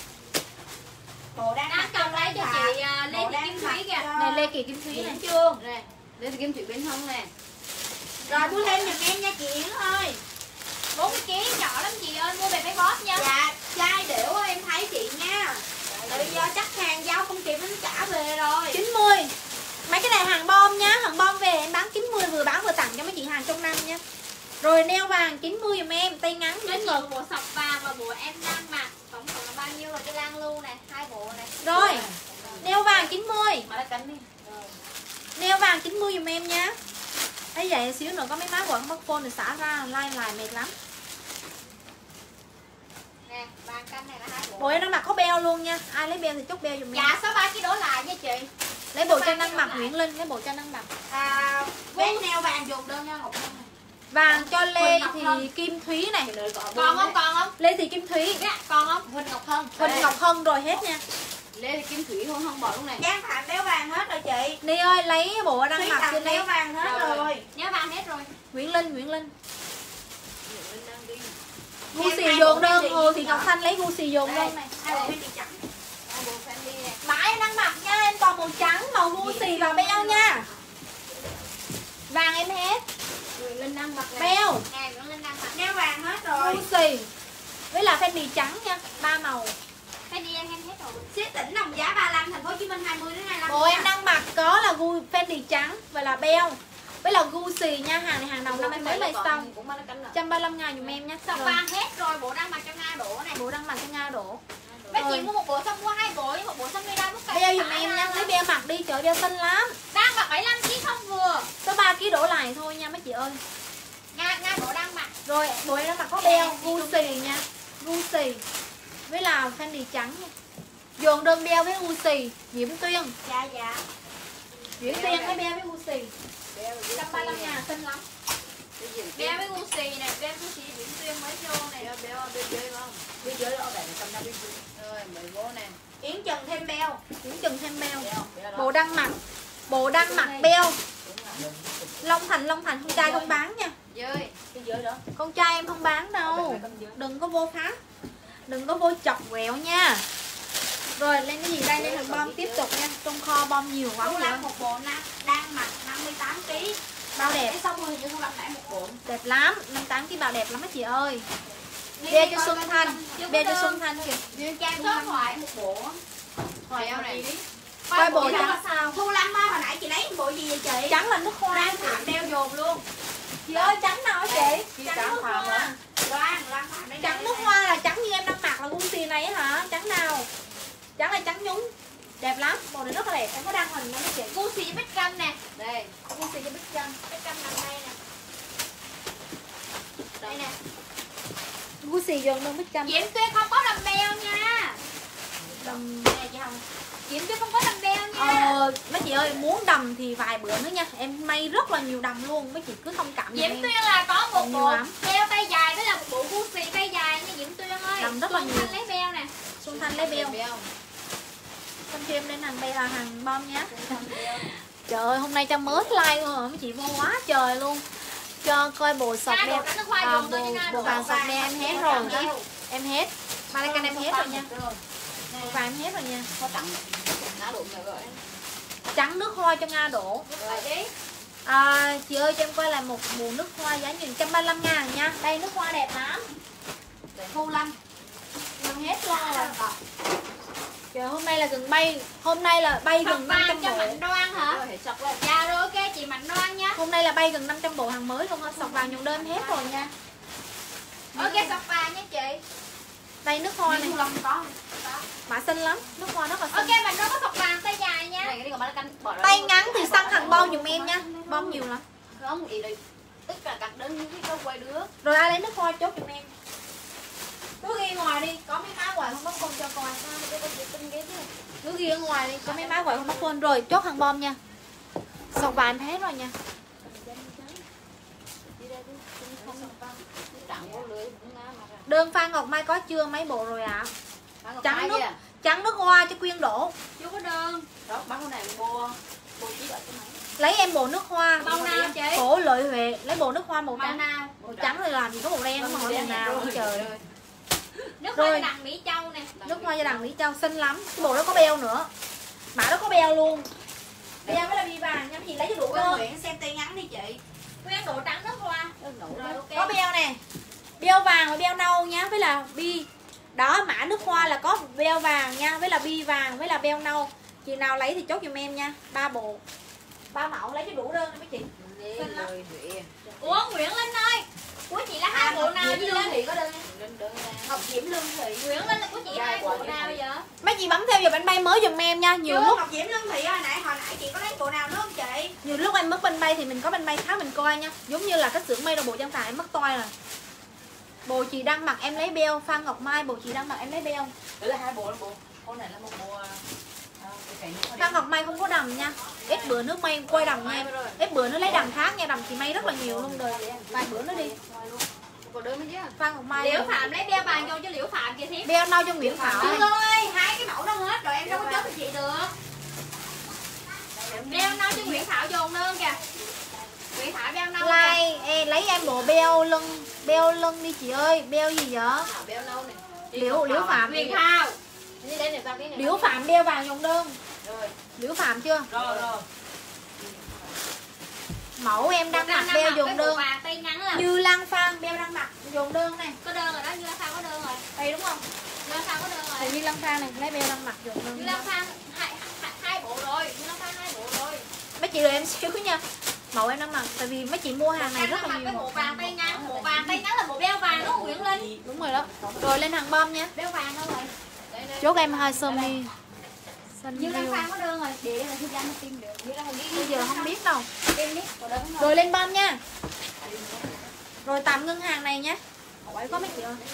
Bộ đang đang cầm lấy cho chị uh, Lê Thị Kim Thúy kìa. Này Lê Kỳ Kim Thúy này. Chưa? Này, đây là kim thủy bên hông nè. Rồi mua thêm giùm em nha chị Yến ơi. bốn mươi ký nhỏ lắm chị ơi, mua về mấy boss nha. Dạ, chai đểu em thấy chị nha. Tự do chắc hàng giao không kịp nó trả về rồi. chín mươi. Mấy cái này hàng bom nhá, hàng bom về em bán chín mươi vừa bán vừa tặng cho mấy chị hàng trong năm nha. Rồi neo vàng chín mươi giùm em, tay ngắn Cho đến chị ngực. bộ sọc vàng và bộ em đang mặc. Tổng cộng là bao nhiêu rồi cái Lan Lưu này, hai bộ này. Rồi. Neo vàng chín mươi. Mà đã cắn đi. Neo vàng chín mươi giùm em nhá. Thấy vậy xíu nữa có mấy má quảng mất phone thì xả ra like lại mệt lắm. Nè, vàng canh này là hai bộ. Bộ em đang mặc có beo luôn nha. Ai lấy beo thì chốt beo giùm em. Dạ sáu ba ký đổ lại nha chị. Lấy bộ cho năng mặc Nguyễn Linh, lấy bộ cho năng mặc. À, vét neo vàng dùng đơn nha Ngọc Hân này. Vàng cho Lê Ngọc thì Hân. Kim Thúy này. Còn không, còn không? Lê thì Kim Thúy. Dạ, còn không? Huỳnh Ngọc Hân. Huỳnh Ngọc Hân rồi hết nha. Lê thì kim thủy không không bỏ lúc này. Giang Phạm đeo vàng hết rồi chị. Ni ơi lấy bộ đang Thúy mặc Tầm trên đeo đây. vàng hết rồi, rồi. Nhớ vàng hết rồi. Nguyễn Linh, Nguyễn Linh. Mình đang đi. Gu Em xì hai dồn bộ đơn, Fendi Hồ Thị nữa. Ngọc Thanh lấy gu xì dồn đơn này. Hai bộ Fendi trắng. Hai bộ Fendi này. Mã em đang mặc nha, em còn màu trắng, màu gu xì và beo nha. Vàng em hết. Nguyễn Linh đang mặc này. Beo, Nè, Nguyễn Linh đang mặc. Đeo vàng hết rồi. gu xì. Với là Fendi trắng nha, ba màu. Cái đi em hết rồi. Ship tỉnh đồng giá ba mươi lăm, thành phố Hồ Chí Minh hai mươi đến hai mươi lăm. Bộ em đang mặc có là gu Fendi trắng và là beo. Với là gu xì nha, hàng này hàng đầu năm em mới về xong. Cũng ba mươi lăm một trăm ba mươi lăm ngàn dùm em nhé. Sọc vàng hết rồi, bộ đang mặc cho Nga đổ này. Bộ đang mặc cho Nga đổ. Mấy chị Rồi. mua một bộ xong mua hai bộ, nhưng một bộ xong đi ra mức cây. Beo dùm em nha, lấy beo mặc đi, trời beo xinh lắm. Đang mặc bảy mươi lăm ký không vừa. Có ba ký đổ lại thôi nha mấy chị ơi. Nga Nga bộ đang mặc. Rồi, bộ em đang mặc có beo, gu xì nha. Gu xì. Với là Fendi trắng nha. Dồn đơn beo với gu xì, Diễm Tuyên. Dạ dạ. Diễm Tuyên với beo với gu xì. Beo một trăm ba mươi lăm ngàn xinh lắm. Beo với Gucci này, beo với Gucci Diễm Tuyên mới vô này. Beo beo bên dưới không? Bên dưới đó để cầm ra bên dưới. Rồi mới vô nè. Yến Trần thêm beo. Diễm Trần thêm beo. Beo, beo đó. Bộ đang mặc. Bộ đang mặc beo. Long Thành, Long Thành con trai không bán nha. Dưới. Bên dưới đó. Con trai em không bán đâu. Đừng có vô phá. Đừng có vô chọc quẹo nha. Rồi lên cái gì đây, lên thằng bom tiếp tục nha. Trong kho bom nhiều quá Thu rồi. Lâm một bộ na- đang mặc năm mươi tám ký. Bao đẹp. Để xong rồi hình như Thu Lâm lại một bộ. Đẹp lắm, năm mươi tám ký bao đẹp lắm mấy chị ơi. Beo cho Xuân Thanh, beo cho Xuân Thanh kìa. Nguyên Trang số thoại một bộ. Beo này. Coi bộ Thu Lâm trắng. sao? Thu Lâm ơi, hồi nãy chị lấy bộ gì vậy chị? Trắng là nước hoa. Đoan Phạm đeo dồn luôn. Chị ơi trắng nào hả chị? Chị Trắng trắng nước Phạm hoa. hả? Đoan, Đoan Phạm đây Trắng nè. nước hoa là trắng như em đang mặc là gu xì này á hả? Trắng nào? Trắng là trắng nhúng. Đẹp lắm, bộ này rất là đẹp. Em có đăng hình đó mấy chị. Gucci với Bích Trâm nè. Đây. Gu xì cho Bích Trâm. Bích Trâm nằm đây nè. Đây nè. Gu xì dồn đơn Bích Trâm. Diễm Tuyên không có đầm beo nha. Đầm. Nè chị Hồng. Diễm Tuyên không có đầm beo nha. Ờ, mấy chị ơi muốn đầm thì vài bữa nữa nha. Em may rất là nhiều đầm luôn. Mấy chị cứ thông cảm giùm Diễm em. Tuyên là có một Nhiều bộ lắm. beo tay dài với là một bộ Gucci tay dài nha Diễm Tuyên ơi. Đầm rất là Xuân nhiều. Thanh lấy beo nè. Xuân Thanh lấy beo. Beo. Con cho em lên hàng beo là hàng bom nhé. Trời ơi hôm nay cho mới like luôn rồi mấy chị vô quá trời luôn. Cho coi bộ sọc Nga đeo. đổ trắng nước hoa À, dùng bộ, tôi cho Nga bộ đổ. vàng sọc đeo em hết rồi. Em hết. Malacan em hết rồi nha. Bộ vàng em hết rồi nha. Có tặng. Ngã đụng rồi gọi. Trắng nước hoa cho Nga đổ. Rồi đi. À, chị ơi cho em coi là một bộ nước hoa giá nhìn một trăm ba mươi lăm ngàn nha. Đây nước hoa đẹp lắm. Thu Lâm. Em hết luôn rồi. Trời hôm nay là gần bay. Hôm nay là bay Sọc gần năm trăm vàng cho bộ. Mạnh Đoan hả? Rồi phải sọc lên. Dạ rồi ok chị Mạnh Đoan nha. Hôm nay là bay gần năm trăm bộ hàng mới luôn á. Sọc vàng nhung đơn hết rồi nha. Ok sọc vàng nha chị. Đây nước hoa này. Thu Lâm có. Mã xinh lắm. Nước hoa rất là xinh. Ok Mạnh Đoan có sọc vàng tay dài nha. Này cái này còn ba canh bỏ Tay ngắn thì săn thằng bom giùm em nha. Bom nhiều lắm. Không, ý đây. Tất cả các đơn những cái câu quay đứa. Rồi ai lấy nước hoa chốt giùm em. Cứ ghi ngoài đi, có mấy má ngoài không bắt phone cho coi. Cứ ghi ở ngoài đi, có mấy má ngoài không bắt phone. Rồi chốt hàng bom nha. Sọc vàng em hết rồi nha. Đơn Phan Ngọc Mai có chưa? Mấy bộ rồi ạ? À? Trắng nước, trắng nước hoa cho Quyên đổ. Chưa có đơn. Đó, bán con này mua mua chỉ ở cái máy. Lấy em bộ nước hoa. Màu nào chị? Cổ Lợi Huệ, lấy bộ nước hoa màu Màu trắng. nào? Màu trắng thì làm gì có màu đen, không hỏi màu nào nữa trời. Nước Rồi. hoa đằng Mỹ Châu nè. Nước hoa cho đằng Mỹ Châu xinh lắm. Cái bộ đó có beo nữa. Mã đó có beo luôn. Beo với là bi vàng nha, chị lấy cho đủ Quyên đơn. Nguyễn xem tay ngắn đi chị. Quyên độ trắng nước hoa. Rồi ok. Có beo nè. Beo vàng và beo nâu nhá, với là bi. Đó, mã nước hoa là có beo vàng nha, với là bi vàng, với là beo nâu. Chị nào lấy thì chốt giùm em nha. Ba bộ. Ba mẫu lấy cho đủ đơn mấy chị. Xinh lắm. Ủa Nguyễn Linh ơi. Của chị là hai bộ nào chứ Linh? Thị có đơn. Đơn Ngọc Diễm Lương Thị. Nguyễn Linh là của chị hai bộ nào vậy? Mấy chị bấm theo giờ bánh bay mới giùm em nha. Nhiều Chưa, lúc Ngọc Diễm Lương Thị hồi nãy hồi nãy chị có lấy bộ nào nữa không chị? nhiều lúc em mất bánh bay thì mình có bánh bay khác mình coi nha. Giống như là cái xưởng may đồ bộ trang trại em mất toi rồi. Bộ chị đang mặc em lấy beo. Phan Ngọc Mai bộ chị đang mặc em lấy beo. Đấy là hai bộ là bộ. Con này là một bộ à, cái cái Phan Ngọc Mai không có đầm nha. Ít bữa nước may quay đầm nha em. Ít bữa nó lấy đầm khác nha. Đầm chị may rất là nhiều luôn đời. Vài bữa nó đi. có đơn mới chứ. Phan Ngọc Mai Liễu Phạm lấy beo vàng cho cho Liễu Phạm kìa thiếp. beo nâu cho Nguyễn Thảo. Cưng ơi, hai cái mẫu đó hết rồi em đâu có lấy em bộ beo lưng, beo lưng đi chị ơi. Beo gì vậy? Béo nâu này. Liễu Liễu Phạm. Huyền Thao. Đi đây này tao cái này. Liễu Phạm đeo vào dòng đơn. Rồi. Liễu Phạm chưa? Rồi rồi. Mẫu em đang mặc beo dùng đơn. Vàng tay ngắn là Như Lan Phan beo đang mặc dùng đơn này. có đơn rồi đó, Như Lan Phan có đơn rồi. Đây đúng không? Như Lan Phan có đơn Thì rồi. Như Lan Phan này lấy beo đang mặc dùng đơn. Như Lan Phan hai hai, hai bộ rồi, Như Lan Phan hai bộ rồi. Mấy chị đợi em xíu nha. Mẫu em đang mặc tại vì mấy chị mua hàng này rất là mặc nhiều. cái bộ vàng tay ngắn, bộ vàng tay ngắn là bộ đeo vàng đó Nguyễn Linh. Đúng rồi đó. Rồi lên hàng bom nha. Đeo vàng đâu rồi. Chốt em hai sơ mi. Xanh Như Lan riêu. Phan có đơn rồi. Để đây là thời gian nó tìm được. Như Lan Phan ghi Bây giờ không biết đâu. Em biết có đơn rồi. Rồi lên bom nha. Rồi tạm ngưng hàng này nhé. Hỏi có mấy chị ơi.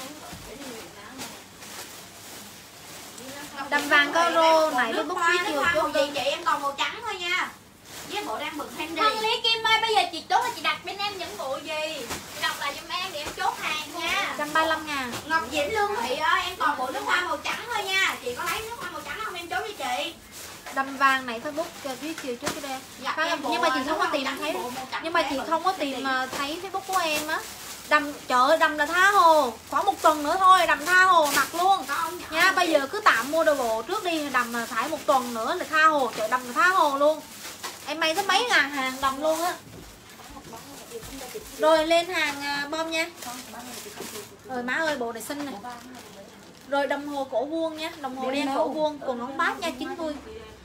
Đầm vàng có rô này với bút Khoa phí nước chiều hoa chốt màu đơn. gì chị, em còn màu trắng thôi nha. Với bộ đang bực Handy. Thân Lý Kim ơi, bây giờ chị chốt là chị đặt bên em những bộ gì? Chị đọc lại giùm em để em chốt hàng nha. một trăm ba mươi lăm ngàn. Ngọc Diễm Lương Thị ơi, em còn bộ nước hoa màu trắng thôi nha. Chị có lấy nước hoa màu trắng không em chốt cho chị? Đầm vàng này Facebook cho phía chiều trước cái đây. Dạ, Phải em không? bộ Nhưng mà chị nước không có hoa tìm màu thấy. trắng, bộ màu trắng Nhưng mà để chị bực không có Handy. tìm mà thấy Facebook của em á. Đầm trời ơi, đầm là tha hồ. Khoảng một tuần nữa thôi, đầm tha hồ mặc luôn. Không, Nha, bây giờ cứ tạm mua đồ bộ trước đi, đầm là thải một tuần nữa là tha hồ, chợ đầm là tha hồ luôn. Em may tới mấy ngàn hàng đầm luôn á. Rồi lên hàng à, bom nha. Rồi má ơi, bộ này xinh này. Rồi đồng hồ cổ vuông nha, đồng hồ đen cổ vuông, quần ống bát nha, chín mươi.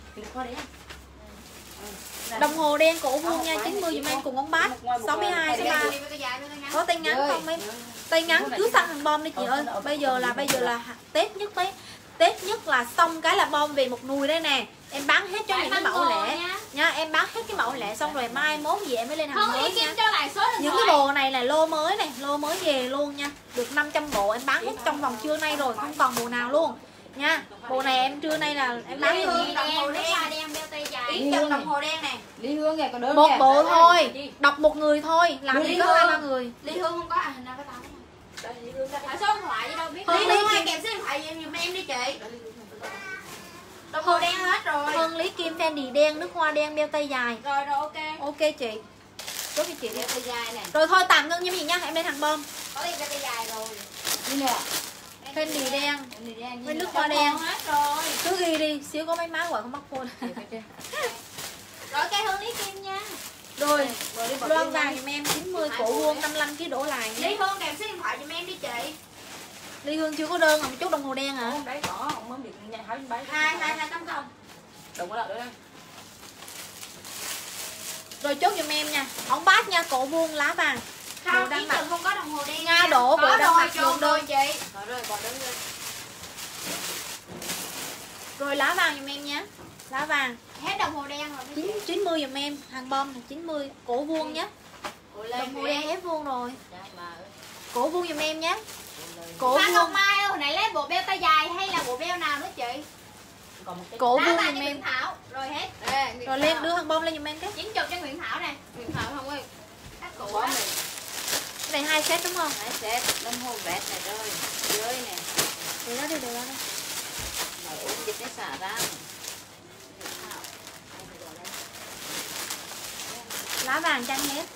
Đồng hồ đen cổ vuông nha, chín mươi dùm em cùng ống bát, sáu mươi hai số ba. Có tay ngắn không mấy? Tay ngắn cứ săn hàng bom đi chị ơi. Bây giờ là bây giờ là Tết nhất mấy Tết nhất là xong cái là bom về một nùi đây nè. Em bán hết cho những cái mẫu lẻ nha, em bán hết cái mẫu lẻ xong rồi mai mốt về em mới lên hàng Không, mới Ý Kim nha. cho lại số điện Những thoại. cái bộ này là lô mới này, lô mới về luôn nha. Được năm trăm bộ em bán hết trong vòng trưa nay rồi, không còn bộ nào luôn nha. Bộ này em trưa nay là em bán Lý luôn. Hương đồng hồ đen, đen đeo tay dài. Yến Trần đồng hồ đen nè. Lý Hương này còn đơn Một kìa. bộ Đấy, thôi, đấy. đọc một người thôi, làm Lý gì có Hương. hai ba người. Lý Hương không có à, hình nào có tao. Hỏi số điện thoại gì đâu biết. Lý Lý Lý Hương ai Kim. kèm số điện thoại giùm em đi chị. Đồng hồ đen hết rồi. Hơn Lý Kim Fendi đen, nước hoa đen, đeo tay dài. Rồi rồi ok. Ok chị. Chốt cho chị đi. Đeo tay dài này. Rồi thôi tạm ngưng như gì nha, em lên hàng bom. Có đi đeo tay dài rồi. Đi nè. Fendi đen Đi đen. với nước hoa đen. Hết rồi. Cứ ghi đi, xíu có mấy má gọi không bắt phone. Rồi cây Hương Lý Kim nha. Rồi, loan vàng giùm em chín mươi cổ vuông năm mươi lăm ký đổ lại Lý nhé. Hương kèm số điện thoại giùm em đi chị. Ly Hương chưa có đơn mà chút đồng hồ đen hả? Đấy có, ông mới bị nhà hỏi bấy. Hai hai hai tám không. Đừng có đợi nữa đây. Rồi chốt giùm em nha. Ống bát nha, cổ vuông lá vàng. Đồ Không, đang Yến mặc. Trần không có đồng hồ đen. Nga nha. đổ bộ Có đang rồi, mặc chôn luôn rồi đơn. chị. Rồi rồi, còn đứng lên. Rồi lá vàng giùm em nhé. Lá vàng Hết đồng hồ đen rồi. chín chín mươi giùm em, hàng bom là chín mươi, cổ vuông nhé. Đồng hồ đen ép vuông rồi. Cổ vuông giùm em nhé. Cổ Phan Ngọc vuông, Mai ơi, hồi nãy lấy bộ beo tay dài hay là bộ beo nào nữa chị? Còn một cái. cổ Lá vuông vàng giùm cho em. Nguyễn Thảo. Rồi hết. Ê, Rồi lên đưa hàng bom lên giùm em cái. Chín chục cho Nguyễn Thảo nè. Nguyễn Thảo không ơi. Các cụ Có á. này. Cái này hai set đúng không? Đấy xét, đồng hồ vẹt này rồi. Dưới nè. Để đó đi, để đó đi. Mày ốm dịch cái xả ra. Lá vàng trang hết.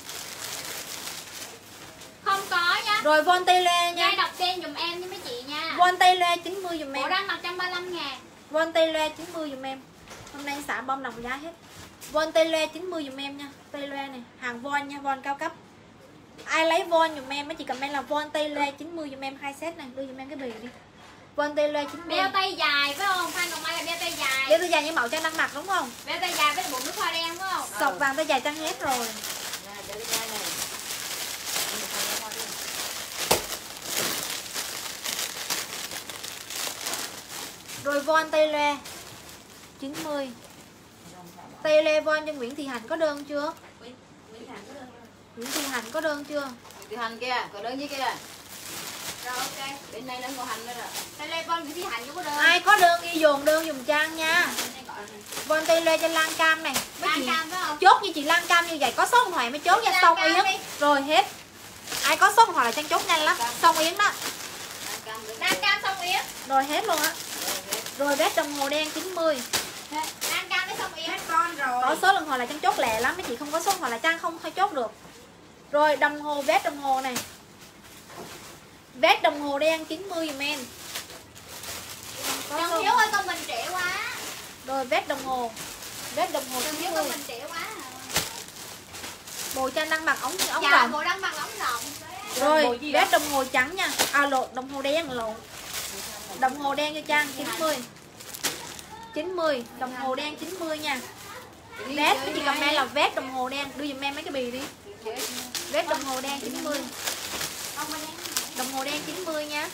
Không có nha. Rồi von tây le Nhai nha. đọc tên dùm em với mấy chị nha. Von tây le chín mươi giùm Bộ em. đang mặc một trăm ba mươi lăm ngàn. Von tây le chín mươi giùm em. Hôm nay xả bom đồng giá hết. Von tây le chín mươi giùm em nha. Tây le này, hàng von nha, von cao cấp. Ai lấy von giùm em, mấy chị comment là von tây le chín mươi giùm em hai set này, đưa giùm em cái bì đi. Von tây le chín mươi. Beo tay dài phải không? Phan Ngọc Mai là beo tay dài. Đeo tay dài như mẫu trang đang mặc đúng không? Beo tay dài với bộ nước hoa đen phải không? Sọc vàng tay dài trang hết rồi. Ra, để ra này. Rồi von tây le chín mươi. Tây le von cho Nguyễn Thị Hạnh có đơn chưa? Nguyễn Thị Hạnh có đơn chưa? Từ hành kia, còn đơn dưới kia. Rồi ok. Bên này nó có hành nữa rồi. Tay lê con Nguyễn Thị Hạnh có đơn. Ai có đơn ghi dồn đơn dùm trang nha. Von tây le cho Lan Cam này. Mấy Lan chị Cam phải không? chốt như chị Lan Cam như vậy có số điện thoại mới chốt nha. Lan Xong Cam Yến đi. rồi hết. Ai có số điện thoại là trang chốt nhanh lắm. Xong Yến đó. Lan cam đứng. Lan Cam xong Yến. Rồi hết luôn á. Rồi, hết. Rồi vết đồng hồ đen chín mươi. Lan Cam với xong Yến. Hết con rồi. Có số điện thoại là trang chốt lẹ lắm, mấy chị không có số điện thoại là trang không hay chốt được. Rồi đồng hồ, vết đồng hồ này, vết đồng hồ đen chín mươi dùm em. Trần Hiếu ơi con mình trễ quá. Rồi vết đồng hồ, vết đồng hồ Trần chín Hiếu con mươi. mình trễ quá. Bộ tranh đang mặc ống ống Dạ rộng. bộ đang mặc ống rộng. Rồi vết đồng hồ trắng nha. À lộn, đồng hồ đen lộn. Đồng hồ đen cho Trang chín mươi. chín mươi, đồng hồ đen chín mươi nha. Vết cái gì comment là vết đồng hồ đen, đưa giùm em mấy cái bì đi. Vết đồng hồ đen chín mươi. Đồng hồ đen chín mươi nha.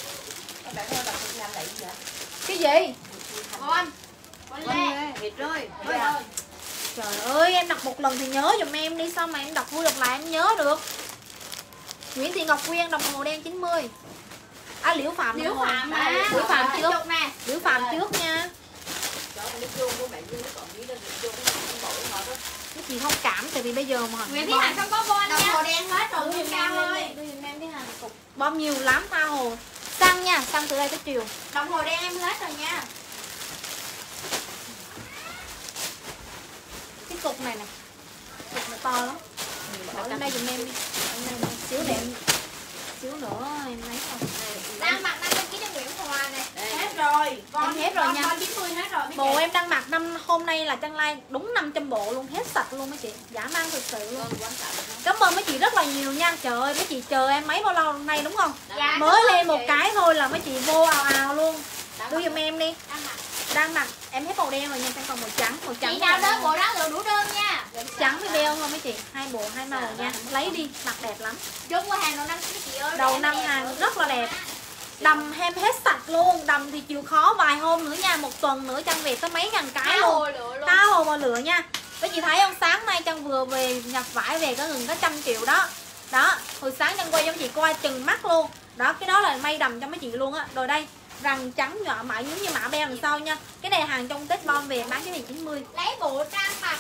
Cái gì? Con. Con Lê. Hết rồi. Trời ơi, em đọc một lần thì nhớ giùm em đi, sao mà em đọc vui đọc lại em nhớ được. Nguyễn Thị Ngọc Quyên, đồng hồ đen chín mươi. À Liễu Phạm, Liễu Phạm mà. Liễu Phạm trước. Nè. Liễu Phạm trước nha. Cái chị thông cảm tại vì bây giờ mà Nguyễn Thị Hằng không có bon nha. Đồng hồ đen hết rồi đưa Nguyễn giùm Cao em ơi. đi, đưa giùm em cái hàng cục. Bom nhiều lắm tha hồ. Xăng nha, xăng từ đây tới chiều. Đồng hồ đen em hết rồi nha. Cái cục này nè, cục này to lắm. Bỏ lên đây giùm em đi. Đây, đây, xíu để em, xíu nữa em lấy không. Đang mặc năm mươi ký cho Nguyễn Hòa này. Hết rồi. Con Em hết rồi nha. Con chín mươi hết rồi. Bộ em đang mặc năm hôm nay là Trang Lai đúng năm trăm bộ luôn, hết sạch luôn mấy chị. Dã man thực sự luôn. Cảm ơn mấy chị rất là nhiều nha. Trời ơi mấy chị chờ em mấy bao lâu hôm nay đúng không? Dạ, Mới lên ơn một chị. cái thôi là mấy chị vô ào ào luôn. Đưa giùm em đi. Đang mặc. Đang mặc em hết màu đen rồi nha, Trang còn màu trắng, màu trắng. Chị nào đơn bộ đó lựa đủ đơn nha. Trắng với beo thôi mấy chị, hai bộ hai màu nha. Lấy đi, mặc đẹp lắm. Chung qua hàng đầu năm mấy chị ơi. Đầu đẹp năm đẹp hàng rồi. rất là đẹp. Đầm em hết sạch luôn, đầm thì chịu khó vài hôm nữa nha, một tuần nữa Trang về tới mấy ngàn cái Tha luôn. hồ lựa luôn. Tha hồ mà lựa nha. Mấy chị thấy không, sáng nay Trang vừa về nhập vải về có gần có trăm triệu đó. Đó, hồi sáng Trang quay cho mấy chị coi chừng mắt luôn. Đó, cái đó là may đầm cho mấy chị luôn á. Rồi đây, rằn trắng nhỏ mại giống như mã beo đằng sau nha. Cái này hàng trong Tết bom về bán cái này chín mươi. Lấy bộ trang mặc.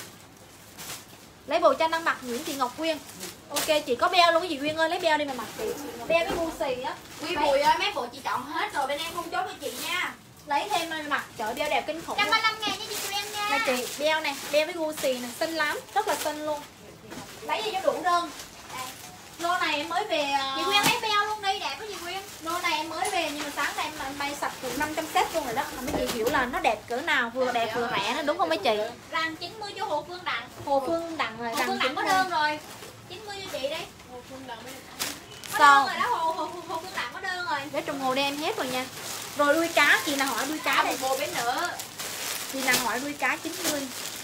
Lấy bộ Trang đang mặc Nguyễn Thị Ngọc Quyên. Ok, chị có beo luôn cái chị Quyên ơi, lấy beo đi mà mặc chị. Beo với Gucci á. Quy Bùi ơi, mấy bộ chị chọn hết rồi, bên em không chốt cho chị nha. Lấy thêm lên mặc, trời beo đẹp kinh khủng một trăm luôn. ba mươi lăm ngàn nha chị Quyên nha. Đây chị, beo này, beo với Gucci này, xinh lắm, rất là xinh luôn. Lấy gì cho đủ đơn. Đây. Lô này em mới về. Chị Quyên lấy beo luôn đi, đẹp quá chị Quyên. Lô này em mới về nhưng mà sáng nay em bay sạch được năm trăm set luôn rồi đó. Mà mấy chị hiểu là nó đẹp cỡ nào, vừa đẹp vừa rẻ nó đúng không mấy chị? Răng chín mươi cho Hồ Phương Đặng. Hồ Phương Đặng rồi, Hồ Đặng Phương Đặng chín có mươi. đơn rồi. chín mươi cho chị đi. Hồ Phương Đặng có Sao? đơn rồi đó, Hồ, Hồ, Hồ Phương Đặng có đơn rồi. Vết đồng hồ đen em hết rồi nha. Rồi đuôi cá, chị nào hỏi đuôi cá đây. Bộ bên nữa. Chị nào hỏi đuôi cá chín mươi.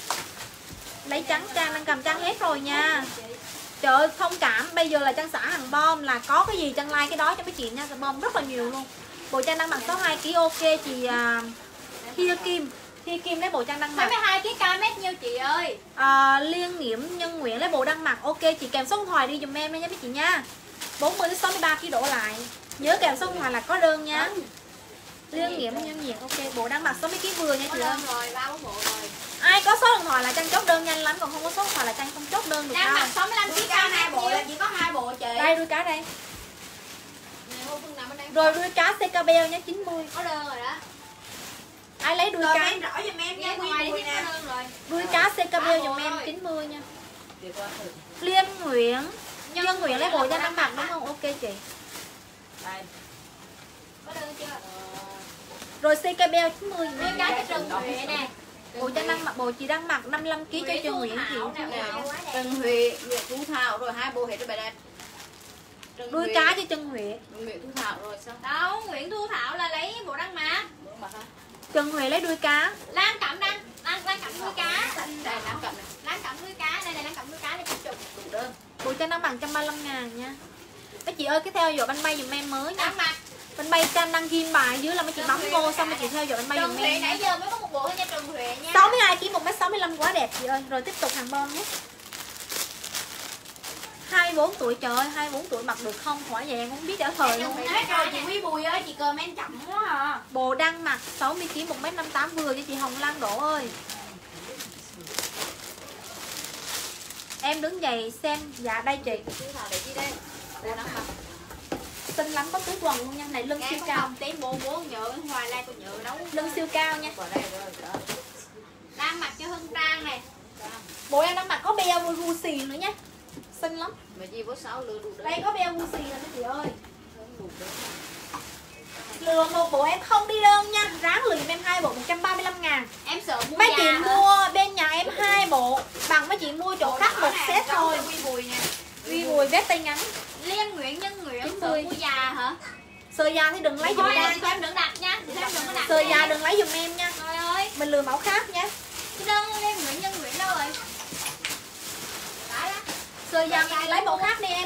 Lấy trắng Trang đang cầm Trang hết rồi nha. Trời ơi, thông cảm, bây giờ là Trang xả hàng bom là có cái gì Trang like cái đó cho mấy chị nha, bom rất là nhiều luôn. Bộ Trang đang mặc sáu mươi hai ki lô gam ok chị à, Thi Kim. Thi Kim lấy bộ Trang đang mặc. sáu mươi hai ký km nhiêu chị ơi? À, Liên Nghiễm Nhân Nguyễn lấy bộ đang mặc ok chị, kèm số điện thoại đi dùm em nha mấy chị nha. bốn mươi đến sáu mươi ba ki lô gam đổ lại. Nhớ kèm số điện thoại là có đơn nha. Liên Nghiễm Nhân Nguyễn ok, bộ đang mặc sáu mươi ki lô gam vừa nha Có chị ơi. đơn rồi, ba bốn bộ rồi. Ai có số điện thoại là Trang chốt đơn nhanh lắm, còn không có số điện thoại là Trang không chốt đơn được Đang đâu. mặc sáu mươi lăm ký km hai bộ là chỉ có hai bộ chị. Đây đuôi cá đây. Này, Hồ Phương Đặng bên đây. Rồi đuôi cá xê ca beo nhé chín mươi. Có đơn rồi đó. Ai lấy đuôi Rồi cá? em rõ giùm em nha, ngoài đi có đơn rồi. Đuôi cá xê ca beo Ba dùm bộ em rồi. chín mươi nha. Liên Nguyễn Nhân Nguyễn lấy bộ Trang đang mặc đúng không? Ok chị. Có đơn chưa? Rồi xê ca beo chín mươi dùm Đuôi em. cá cho Trần Huệ nè. Bộ Trang đang mặc, bộ chị đang mặc năm mươi lăm ki lô gam cho Trần Nguyễn chị. Trần Huệ, Nguyễn Thu Thảo rồi hai bộ hết rồi bà đẹp. Trần Đuôi Huệ, cá cho Trần Huệ. Nguyễn Thu Thảo rồi sao? Đâu, Nguyễn Thu Thảo là lấy bộ đăng mặc. Bộ mặc hả? Trần Huệ lấy đuôi cá. Lan Cẩm đăng, Lan Lan Cẩm đuôi cá. Đây nắm cặp này, Lan Cẩm đuôi cá, đây này Lan Cẩm đuôi cá đây chụp chụp. đủ đơn. Bộ Trang đang bằng một trăm ba mươi lăm ngàn nha. Mấy chị ơi cái theo dõi bánh bay dùm em mới nha. Đang mặc. Bánh bay Trang đăng ghim bài dưới là mấy chị bấm vô xong mấy chị theo dõi bánh bay Trần dùm Huệ em nãy nha. giờ mới có một bộ thôi nha Trần Huệ nha. sáu mươi hai ki lô gam một mét sáu mươi lăm quá đẹp chị ơi. Rồi tiếp tục hàng bom nhé. hai mươi bốn tuổi trời ơi, hai mươi bốn tuổi mặc được không? Hỏi vậy em không biết trả lời luôn. Hết rồi chị Huy Bùi ơi, chị comment chậm quá à. Bồ đang mặc sáu mươi ki lô gam một mét năm mươi tám vừa cho chị Hồng Lan Đỗ ơi. Em đứng dậy xem. Dạ đây chị. Thu Thảo để chi đây? Đây nắm cặp. Xinh lắm, có túi quần luôn nha. Này lưng siêu cao. Tí bố bố nhớ hoài lai tôi nhớ đâu. Lưng siêu cao nha. Vào đây rồi, đó. Đang mặc cho Hưng Trang này. Bộ em đang mặc có beo với Gucci nữa nha. xinh lắm. Mà gì bố sáu lừa đủ đấy. Đây có beo Gucci nè mấy chị ơi. Lừa một bộ em không đi đơn nha. Ráng lừa giùm em hai bộ một trăm ba mươi lăm ngàn. Em sợ mua Mấy già chị hả? mua bên nhà em hai bộ bằng mấy chị mua chỗ khác một set thôi. Quy Bùi nè. Uy Bùi vết tay ngắn. Liên Nguyễn Nhân Nguyễn chín sợ mươi. mua già hả? Sợi da thì đừng lấy giùm Thôi em. chị cho em đừng đặt nha. Chị cho em đừng có đặt. Sợi nha. da đừng lấy giùm em nha. Trời ơi, Mình lừa mẫu khác nha. cái đơn Liên Nguyễn Nhân Nguyễn đâu rồi? Đấy á. Sợi da thì lấy mẫu khác đi em.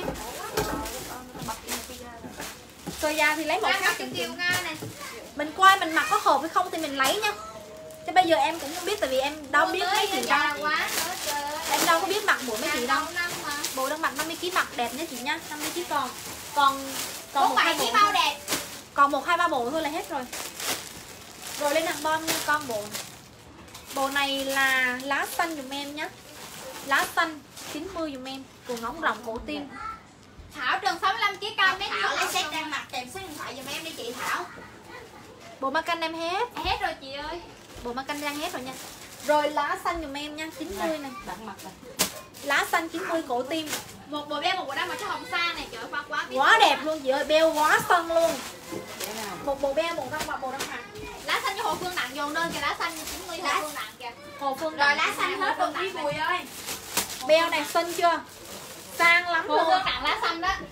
Sợi da thì lấy mẫu Đang khác. mặc cái kiều Nga này. Mình coi mình mặc có hợp hay không thì mình lấy nha. Chứ bây giờ em cũng không biết tại vì em đâu biết mấy chị già đâu. quá nữa trời ơi. Em đâu có biết mặc bộ mấy chị đâu. Hàng năm mà. Bộ đang mặc năm mươi ki lô gam mặc đẹp nha chị nha, năm mươi ki lô gam còn. Còn còn Bốn một hai bảy bộ. cái bao đẹp. Còn một hai ba bộ thôi là hết rồi. Rồi lên hàng bom nha con bộ. Bộ này là lá xanh dùm em nhé. Lá xanh chín mươi dùm em, quần ống rộng cổ tim. Thảo Trần sáu mươi lăm ký cam mấy Thảo lấy set đang mặc kèm số điện thoại giùm em đi chị Thảo. Bộ ma canh em hết. Hết rồi chị ơi. Bộ ma canh đang hết rồi nha. Rồi lá xanh dùm em nha, chín mươi này. Bạn mặc này. Lá xanh chín mươi cổ tim. Một bộ beo một bộ đá mà cái hồng sa này trời ơi quá quá biết. Quá đẹp luôn chị ơi, beo quá xanh luôn. Để nào. Một bộ beo, một răng mặc, bộ răng mặc. Lá xanh cho Hồ Phương Nặng dồn đơn kìa, lá xanh chín mươi Hồ Phương Nặng kìa. Hồ Phương Rồi Đặng. lá xanh hết rồi Quý Bùi ơi. Beo này xinh chưa? Sang lắm Hồ luôn. Phương Nặng lá xanh đó.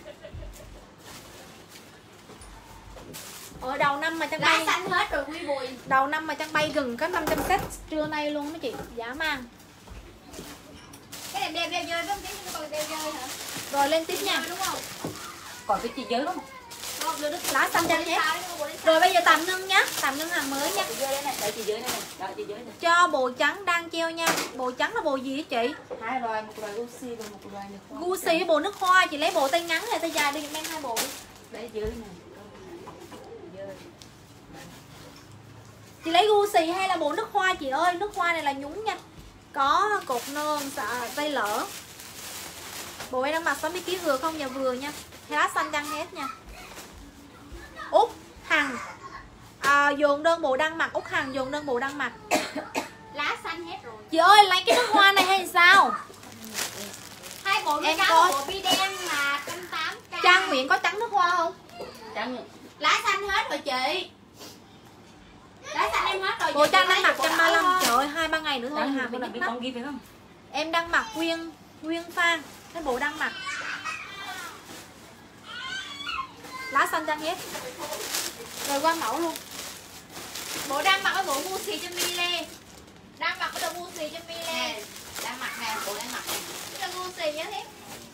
Ở đầu năm mà trang Lá bay. xanh hết rồi Quý Bùi. Đầu năm mà trang bay gần có năm trăm set trưa nay luôn mấy chị, dã man. Cái này đeo đeo dơi với tiếng chúng tôi đeo dơi hả? Rồi lên tiếp nha. Dơi đúng không? Còn cái chị giới đúng không? Không, đưa đứt. Lá xanh trang hết. Rồi Rồi bây giờ tạm ngưng nhá, tạm ngưng hàng mới nha. Chị giới đây này, đợi chị giới đây này, đợi chị giới này. Cho bồ trắng đang treo nha. Bồ trắng là bồ gì hả chị? Hai loại, một loại Gucci và một loại nước hoa. Gucci bồ nước hoa, chị lấy bộ tay ngắn hay tay dài đi giùm em hai bộ đi. Đây giới này. Giới. Chị lấy Gucci hay là bộ nước hoa chị ơi, nước hoa này là nhúng nha. Có cột nơn, xạ, dây lỡ. Bộ em đang mặc sáu mươi ki lô gam vừa không? Dạ vừa nha. Lá xanh đăng hết nha. Út Hằng à, dồn đơn bộ đăng mặc. Út Hằng dồn đơn bộ đăng mặc. lá xanh hết rồi. Chị ơi lấy cái nước hoa này hay sao? Hai bộ Em nước có- cá, bộ bi đen là một trăm tám mươi k. Trang Nguyễn có trắng nước hoa không? Trắng. Lá xanh hết rồi chị. Lá xanh em hết rồi. Bộ chị Trang lấy đang mặc bộ một trăm đỏ ba mươi lăm. thôi. Trời ơi hai ba ngày nữa thôi Trắng Hà có bị là nhức bị mắt. con ghi phải không? Em đang mặc Nguyên Nguyên Phan. Cái bộ đang mặc. Lá xanh trang hết. Rồi qua mẫu luôn. Bộ đang mặc cái bộ Gucci cho Mile. Đang mặc cái bộ Gucci cho Mile. Đang mặc nè, bộ đang mặc nè. Cái là Gucci nhá thế.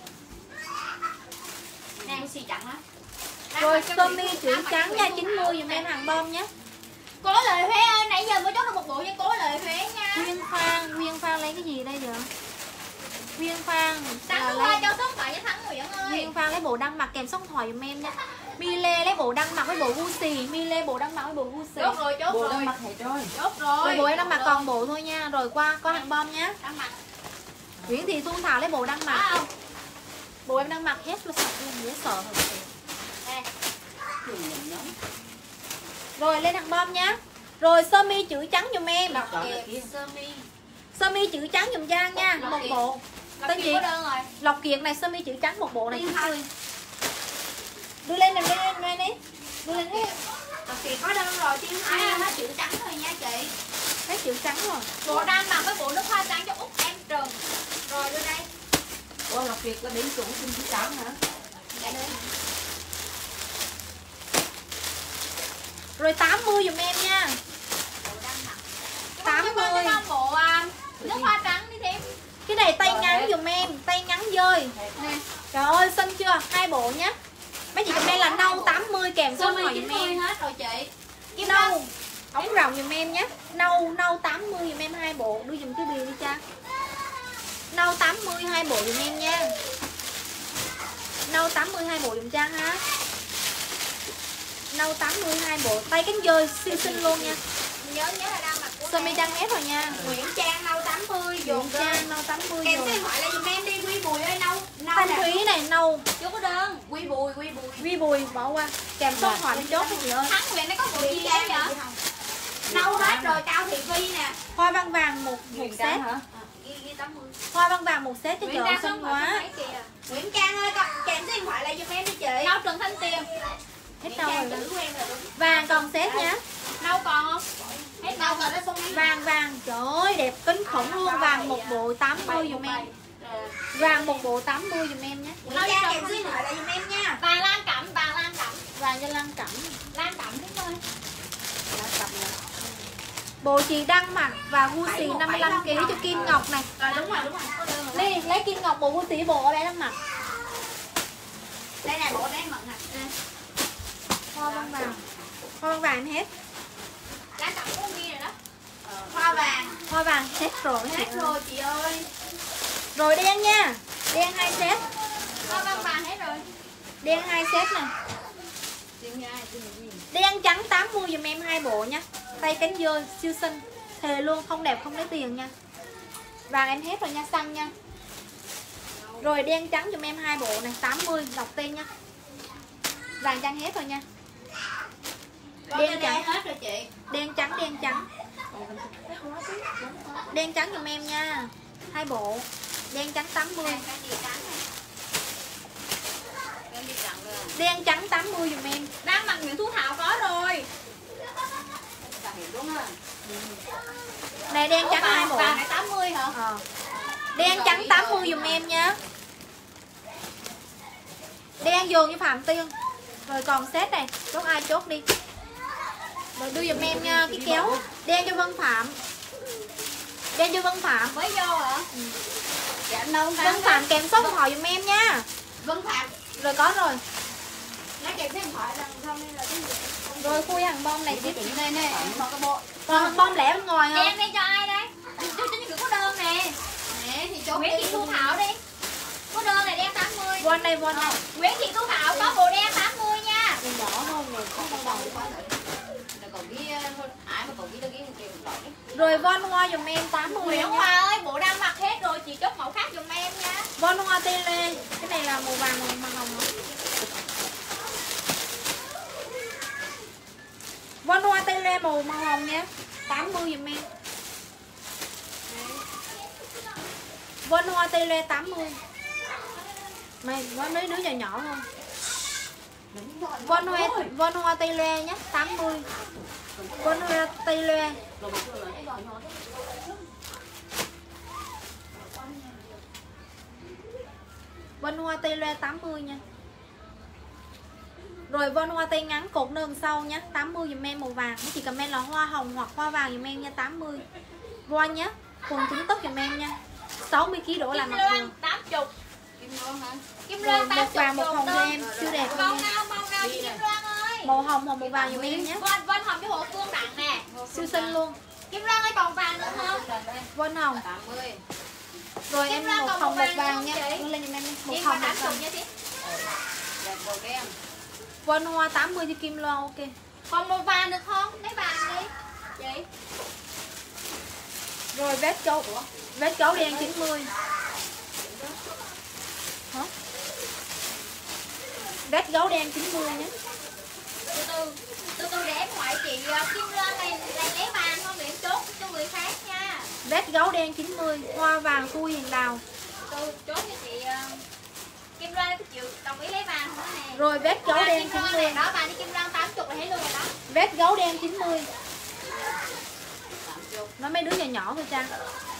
Nè Gucci trắng á. Đang Rồi mặc cái sơ Nguyễn- mi chữ đang mặc trắng cái nha, Nguyễn chín Phương mươi Thảo dùm nè. em hàng bom nhé. Cố Lợi Huế ơi, nãy giờ mới chốt được một bộ cho Cố Lợi Huế nha. Nguyên Phan, Nguyên Phan lấy cái gì đây giờ? Nguyên Phan Tặng là nước hoa lấy cho số điện thoại cho Thắng Nguyễn ơi. Nguyên Phan lấy bộ đăng mặc kèm số điện thoại dùm em nha. Mile lấy bộ đăng mặc với bộ Gucci, Mile bộ đăng mặc với bộ Gucci. Chốt rồi, chốt Bộ rồi. đang mặc hết rồi. Chốt rồi. Rồi bộ em đang mặc Chốt còn bộ thôi nha. Rồi qua có hàng bom nhá. Đang mặc. Nguyễn Thị Thu Thảo lấy bộ đăng mặc. Phải không? Bộ em đang mặc hết luôn sạch luôn, dễ sợ. Nè. Thường nhận nhóm. Rồi lên hàng bom nhá. Rồi sơ mi chữ trắng dùm em. Lọc Đó là kẹp kia. sơ mi. Sơ mi chữ trắng dùm Giang nha. Lọc Một kẹp. bộ. Lọc Tên kẹp gì? có đơn rồi. Lọc Kiệt này, sơ mi chữ trắng một bộ này Tiên chín Thanh. mươi. Đưa lên này, đưa lên đây đi. Đưa lên đi. Lọc kẹp có đơn rồi, Tiên Thanh. À, nó chữ trắng rồi nha chị. Cái chữ trắng rồi. Bộ đang mặc với bộ nước hoa trắng cho Út em Trần. Rồi đưa đây. Ủa Lộc Việt có đến chủ xin chữ trắng hả? Dạ đây. Rồi tám mươi dùm em nha. Bộ đang mặc. tám mươi. Cho con bộ à, nước hoa trắng đi thêm. Cái này tay ngắn dùm em, tay ngắn dơi. Nè. Trời ơi xinh chưa? Hai bộ nhá. Mấy chị comment là nâu tám mươi kèm số Sơ điện thoại mi dùm chín mươi em. hết rồi chị. Kim Nâu Đông. ống rộng dùm em nhé. Nâu nâu tám mươi dùm em hai bộ. Đưa dùm cái bìa đi cha. Nâu tám mươi hai bộ dùm em nha. Nâu tám mươi hai bộ dùm Trang ha. Nâu tám mươi hai bộ. Tay cánh dơi siêu xinh luôn nha. Nhớ nhớ là đang mặc của Sơ mi em. Trang hết rồi nha. Nguyễn Trang nâu tám mươi Dùng dùng đơn. Trang nâu tám mươi Kèm rồi. số điện thoại là dùm em đi Quy Bùi ơi nâu. Nâu Thanh nè. Thúy này nâu. Chú có đơn. Quy Bùi, Quy Bùi. Vi Bùi bỏ qua. Kèm số điện thoại đi chốt với chị ơi. Thắng Nguyễn nó có bộ gì đấy hả? Nâu hết rồi, Cao Thị Phi nè. Hoa văn vàng một một Huyền set. Trang hả? Ghi ghi tám mươi. Hoa băng vàng một set cho Nguyễn chợ Trang xinh số quá. mấy kìa. Nguyễn Trang ơi, con kèm số điện thoại lại giùm em đi chị. Đâu Trần Thanh Tiền. Hết đâu rồi. Chữ của em là đúng. Vàng còn set nhá. Đâu còn không? Hết đâu rồi, nó không Vàng vàng, trời ơi đẹp kinh khủng luôn. Vàng một bộ tám mươi dùm em. Vàng một bộ tám mươi dùm em nhé. Nguyễn Trang kèm số điện thoại lại giùm em nha. Vàng lan cẩm, vàng lan cẩm. Vàng cho Lan Cẩm. Lan cẩm đúng rồi. Bộ chị Đăng mặc và Gucci năm mươi lăm ki lô gam cho Kim Ngọc này. Rồi đúng rồi, đúng rồi. Có đơn rồi. Ly lấy Kim Ngọc bộ Gucci bộ ở đây đang mặc. Đây này bộ đang mận nè. Hoa băng vàng. Hoa băng vàng em hết. Lá cẩm của ghi rồi đó. Hoa vàng. Hoa vàng hết rồi chị Hết ơi. rồi chị ơi. Rồi đen nha. Đen hai set. Hoa băng vàng hết rồi. Đen hai set này. Đen trắng tám mươi dùm em hai bộ nha. Tay cánh dơi siêu xinh. Thề luôn không đẹp không lấy tiền nha. Vàng em hết rồi nha, xăng nha. Rồi đen trắng dùm em hai bộ này, tám mươi đọc tên nha. Vàng trắng hết rồi nha. Đen trắng hết rồi chị. Đen trắng đen trắng. Đen trắng dùm em nha. Hai bộ. Đen trắng tám mươi. Đen trắng tám mươi dùm em. Đang mặc Nguyễn Thu Thảo có rồi. Này đen trắng hai bộ. Vàng này tám mươi hả? Ờ. Đen trắng tám mươi dùm em nha. Đen dồn như Phạm Tiên. Rồi còn set này, chốt ai chốt đi. Rồi đưa dùm em nha, cái kéo. Đen cho Vân Phạm. Đen cho Vân Phạm. Mới vô hả? Ừ. Dạ đâu Vân Phạm kèm số điện thoại dùm em nha. Vân Phạm. Rồi có rồi. Nó kèm số điện thoại là không nên là cái gì? Rồi khui hàng bom này tiếp. Đây nè, một cái bộ. Còn hàng bom lẻ bên ngoài không? Đen đi cho ai đây? Cho cho những có đơn nè. Nè thì chốt Nguyễn Thị Thu Thảo đi. Có đơn này đen tám mươi. Von đây, von đây. Nguyễn Thị Thu Thảo có bộ đen tám mươi nha. Này nhỏ hơn này, không bao đầu. còn cái ai mà còn cái cái cái cái Rồi von hoa dùm em tám mươi Nguyễn nha. Hoa ơi, bộ đang mặc hết rồi, chị chốt mẫu khác dùm em nha. Von hoa tê lê. Cái này là màu vàng màu màu hồng hả? Von hoa tê lê màu màu hồng nha. tám mươi dùm em. Von hoa tê lê tám mươi. Mày có mấy đứa nhỏ nhỏ không? Von hoa von hoa tê lê nhé, tám mươi. Von hoa tê lê. Von hoa tê lê tám mươi nha. Rồi von hoa tây ngắn cột nơ sau nhé, tám mươi dùm em màu vàng. Nó chỉ comment là hoa hồng hoặc hoa vàng dùm em nha, tám mươi. Von nhé, quần chính tóc dùm em nha. sáu mươi ki lô gam là Kim mặc Loan vừa. tám mươi. Kim Loan hả? Kim Rồi Loan tám mươi. một vàng một hồng cho em, siêu đẹp Màu luôn nha. nào, màu nào chị Kim Loan ơi. Màu hồng hoặc màu vàng dùm em nhé. Von Von hồng cho hộ Phương Đặng nè. Siêu xinh luôn. Kim Loan ơi còn vàng nữa không? Von hồng. tám mươi. Rồi Kim em Loan một còn hồng màu một vàng vàng không nha. chị? Đưa lên giùm em đi. Một Em hồng có một tám vàng. mươi nha chị. Đẹp màu đen. Von hoa tám mươi cho Kim Loan ok. Còn màu vàng được không? Lấy vàng đi. Chị. Rồi vết gấu. Vết gấu đen chín mươi. Hả? Vết gấu đen chín mươi nhé. Từ từ. Từ từ để em ngoại chị uh, Kim Loan này này lấy vàng không để em chốt cho người khác nha. Vết gấu đen chín mươi. Hoa vàng khui hiền đào. Từ chốt cho chị uh, Kim Loan có chịu đồng ý lấy vàng không nè. Rồi vết gấu Vàng đen Kim chín Loan mươi. này đó, vàng đi Kim Loan tám mươi là thấy luôn rồi đó. Vết gấu đen chín mươi. Nó mấy đứa nhỏ nhỏ thôi Trang.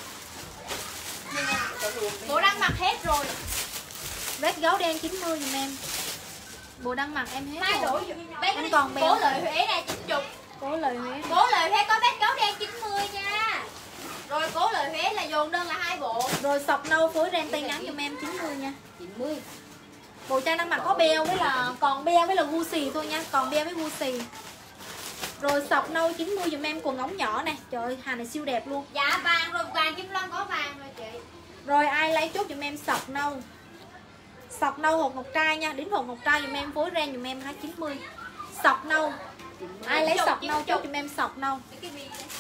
Bộ đang mặc hết rồi. Vết gấu đen chín mươi dùm em. Bộ đang mặc em hết Thay rồi. đổi bé Em còn bèo. Cố Lợi Huế này chín mươi. Cố Lợi Huế. Cố Lợi Huế có vết gấu đen chín mươi nha. Rồi Cố Lợi Huế là dồn đơn là hai bộ. Rồi sọc nâu phối ren tay ngắn dùm em chín mươi nha. chín mươi. Bộ Trang đang mặc có beo với là còn beo với là Gucci thôi nha, còn beo với Gucci. Rồi sọc nâu chín mươi dùm em quần ống nhỏ nè. Trời ơi, hàng này siêu đẹp luôn. Dạ vàng rồi, vàng Kim Loan có vàng rồi chị. Rồi ai lấy chốt dùm em sọc nâu. Sọc nâu hột ngọc trai nha, đến hột ngọc trai dùm em phối ren dùm em hai chín mươi. Sọc nâu. Ai lấy sọc nâu chốt dùm em sọc nâu. Cái gì đấy?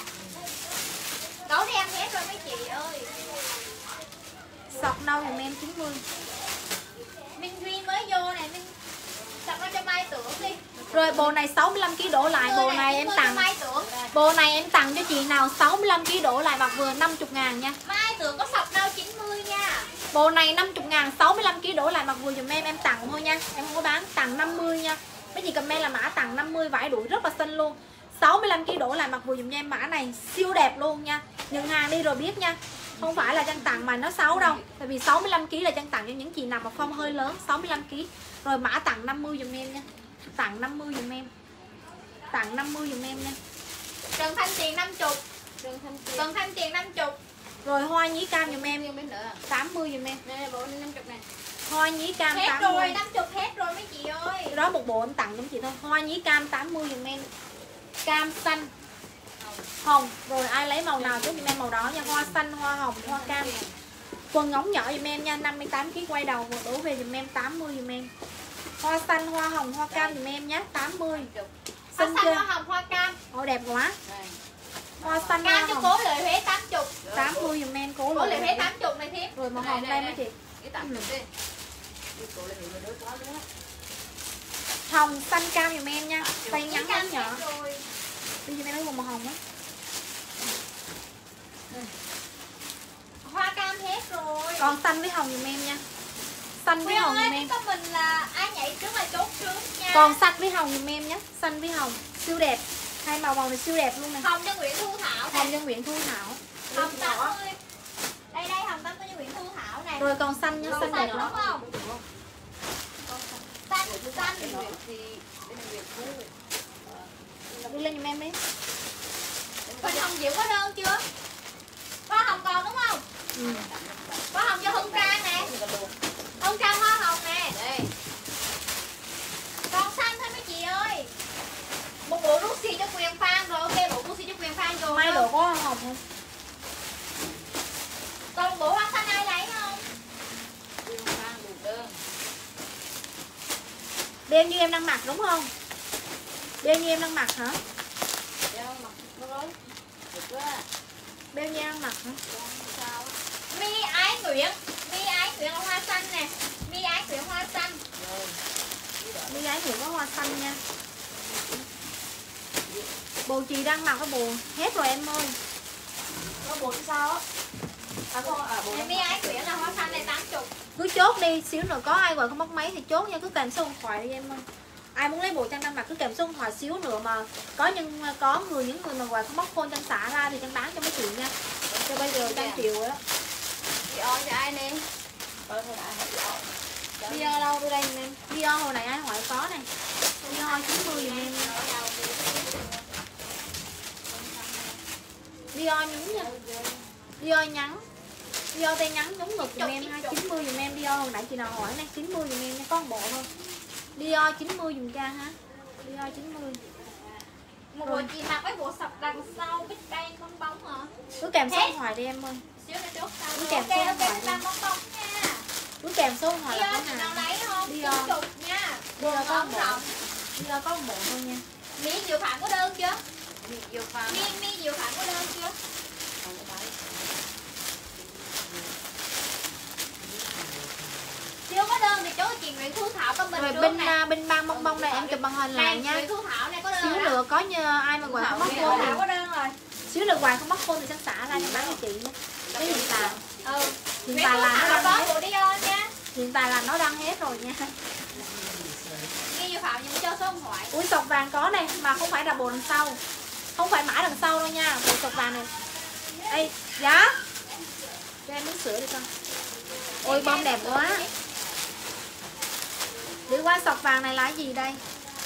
Gấu đen hết rồi mấy chị ơi. Sọc nâu dùm em chín mươi. Minh Duy mới vô này, Minh sọc nó cho Mai Tưởng đi. Rồi bộ này sáu mươi lăm ki lô gam đổ lại, bộ này em tặng. Mai Tưởng. Bộ này em tặng cho chị nào sáu mươi lăm ki lô gam đổ lại mặc vừa năm mươi ngàn nha. Mai tưởng có sọc đâu chín mươi nha. Bộ này năm mươi ngàn, sáu mươi lăm ki lô gam đổ lại mặc vừa dùm em, em tặng thôi nha. Em không có bán, tặng năm mươi nha. Mấy chị comment là mã tặng năm mươi, vải đuổi rất là xinh luôn. sáu mươi lăm ki lô gam đổ lại mặc vừa dùm em, mã này siêu đẹp luôn nha. Nhận hàng đi rồi biết nha. Không phải là Trang tặng mà nó xấu đâu. Tại vì sáu mươi lăm ki lô gam là Trang tặng cho những chị nào mà form hơi lớn, sáu mươi lăm ki lô gam. Rồi mã tặng năm mươi dùm em nha. Tặng năm mươi dùm em. Tặng năm mươi dùm em nha. Trần Thanh Tiền năm mươi. Trần Thanh Tiền. Trần Thanh Tiền năm mươi. Rồi hoa nhí cam dùm em Em biết nữa. tám mươi dùm em. Nè bộ này năm mươi nè. Hoa nhí cam Hết tám rồi, mươi. năm mươi hết rồi mấy chị ơi. Đó một bộ em tặng cho chị thôi. Hoa nhí cam tám mươi dùm em. Cam xanh hồng. Rồi ai lấy màu nào chốt dùm em màu đó nha. Hoa xanh, hoa hồng, hoa cam. Quần ống nhỏ dùm em nha. Năm mươi tám ki lô gam quay đầu đổ về dùm em tám mươi dùm em. Hoa xanh, hoa hồng, hoa cam dùm em nhé. tám mươi. Hoa Xinh xanh, chưa? hoa hồng, hoa cam. Ồ đẹp quá. Đây. Hoa xanh, hoa Cam cho hồng cố lợi Huế tám mươi. tám mươi dùm em. Cố Cố lộ lợi Huế tám mươi này thiếp. rồi màu Đây, hồng đây, đây đây. mấy chị. Cái tặng chụp đi. Đi cổ lại mình đỡ quá nữa. Hồng xanh cam dùm em nha. Tay ngắn Cam ngắn nhỏ. hết rồi. Đi cho em lấy một màu hồng á. Hoa cam hết rồi. Còn xanh với hồng dùm em nha. Xanh với Quyên hồng ơi, dùm cái em. comment là ai nhảy trước là chốt trước nha. Còn xanh với hồng dùm em nhé. Xanh với hồng siêu đẹp. Hai màu màu này siêu đẹp luôn nè. Hồng cho Nguyễn Thu Thảo nè. Hồng cho Nguyễn Thu Thảo. Hồng tám mươi. Đây đây hồng tám mươi cho Nguyễn Thu Thảo nè. Rồi còn xanh nhá, Còn xanh xanh đẹp đúng lắm. không? Xanh xanh. Cái Nguyệt thì cái Nguyệt Phú. Đưa lên giùm em đi. Bên Hồng Diệu có đơn chưa? Hoa hồng còn đúng không? Ừ. Hoa hồng cho Hương Trang nè. Hương Trang hoa hồng nè. Đây. Còn xanh thôi mấy chị ơi. Một bộ Lucy cho Quyền Phan rồi, ok bộ Lucy cho Quyền Phan rồi. Mai độ có hoa hồng không? Còn bộ hoa xanh ai lấy không? Quyên Phan đủ đơn. Đeo như em đang mặc đúng không? Đeo như em đang mặc hả? Đeo mặc nó rồi. Được quá. Đeo như em đang mặc hả? Sao? Mi Ái Nguyễn. Mi Ái Nguyễn là hoa xanh nè. Mi Ái Nguyễn hoa xanh. Rồi. Đi gái thì có hoa xanh nha. Bộ chị đang mặc cái bộ hết rồi em ơi. Có bộ sao á? À không, à bộ. Mi Ái Nguyễn là hoa xanh này tám mươi. Cứ chốt đi, xíu nữa có ai gọi không bắt máy thì chốt nha, cứ kèm số điện thoại đi em ơi. Ai muốn lấy bộ Trang đang mặc cứ kèm số điện thoại xíu nữa mà có nhưng có người những người mà gọi không bắt phone Trang xả ra thì Trang bán cho mấy chị nha. Cho bây giờ Trang chịu rồi đó. Chị ơi cho ai nè? Ờ thôi đã. Dior đâu đưa đây em. Dior hồi nãy ai hỏi có này. Dior chín mươi giùm em. Dior nhúng nha. Dior nhắn. Dior tay ngắn giống ngực giùm em ha, chín mươi giùm em. Dior hồi nãy chị nào hỏi này, chín mươi giùm em nha, có một bộ thôi. Dior chín mươi giùm Trang ha. Dior chín mươi. Một bộ chị mặc cái bộ sọc đằng sau bích bang bong bóng hả? Cứ kèm số điện thoại đi em ơi. Xíu nữa chốt sau. Cứ Ok kèm số ok điện thoại bích bang bong bóng nha. Cứ kèm số điện thoại là Dior có chị nào hàng. lấy không? Dior. Chục chục nha. Dior có một Bong bộ. rộng. Dior có một bộ thôi nha. Mi Diệu Phạm có đơn chưa? Đi vô Phan. Mi Mi Diệu Phạm có đơn chưa? Không có thấy. Chưa có đơn thì chú chị Nguyễn Thu Thảo comment Rồi trước bên nè. à, bên băng bong bong này em chụp màn hình lại Này, nha. Nguyễn Thu Thảo này có đơn Xíu rồi đó. nữa có như ai mà gọi không bắt Nguyễn phone Thu Thảo có thì đơn rồi. xíu nữa hoài không bắt phone thì sẽ xả ra cho bán cho chị nha. Cái hiện tại Ừ. hiện Nguyễn tại Thu là nó Thảo đang có hết. bộ Dior nha. Hiện tại là nó đang hết rồi nha. Mi Diệu Phạm nhưng cho số điện thoại. Ui sọc vàng có này mà không phải là bộ đằng sau. Không phải mã đằng sau đâu nha. Bộ sọc vàng này. Ê, giá. Cho em nước sữa đi con. Ôi bông đẹp quá. Đi qua sọc vàng này là cái gì đây?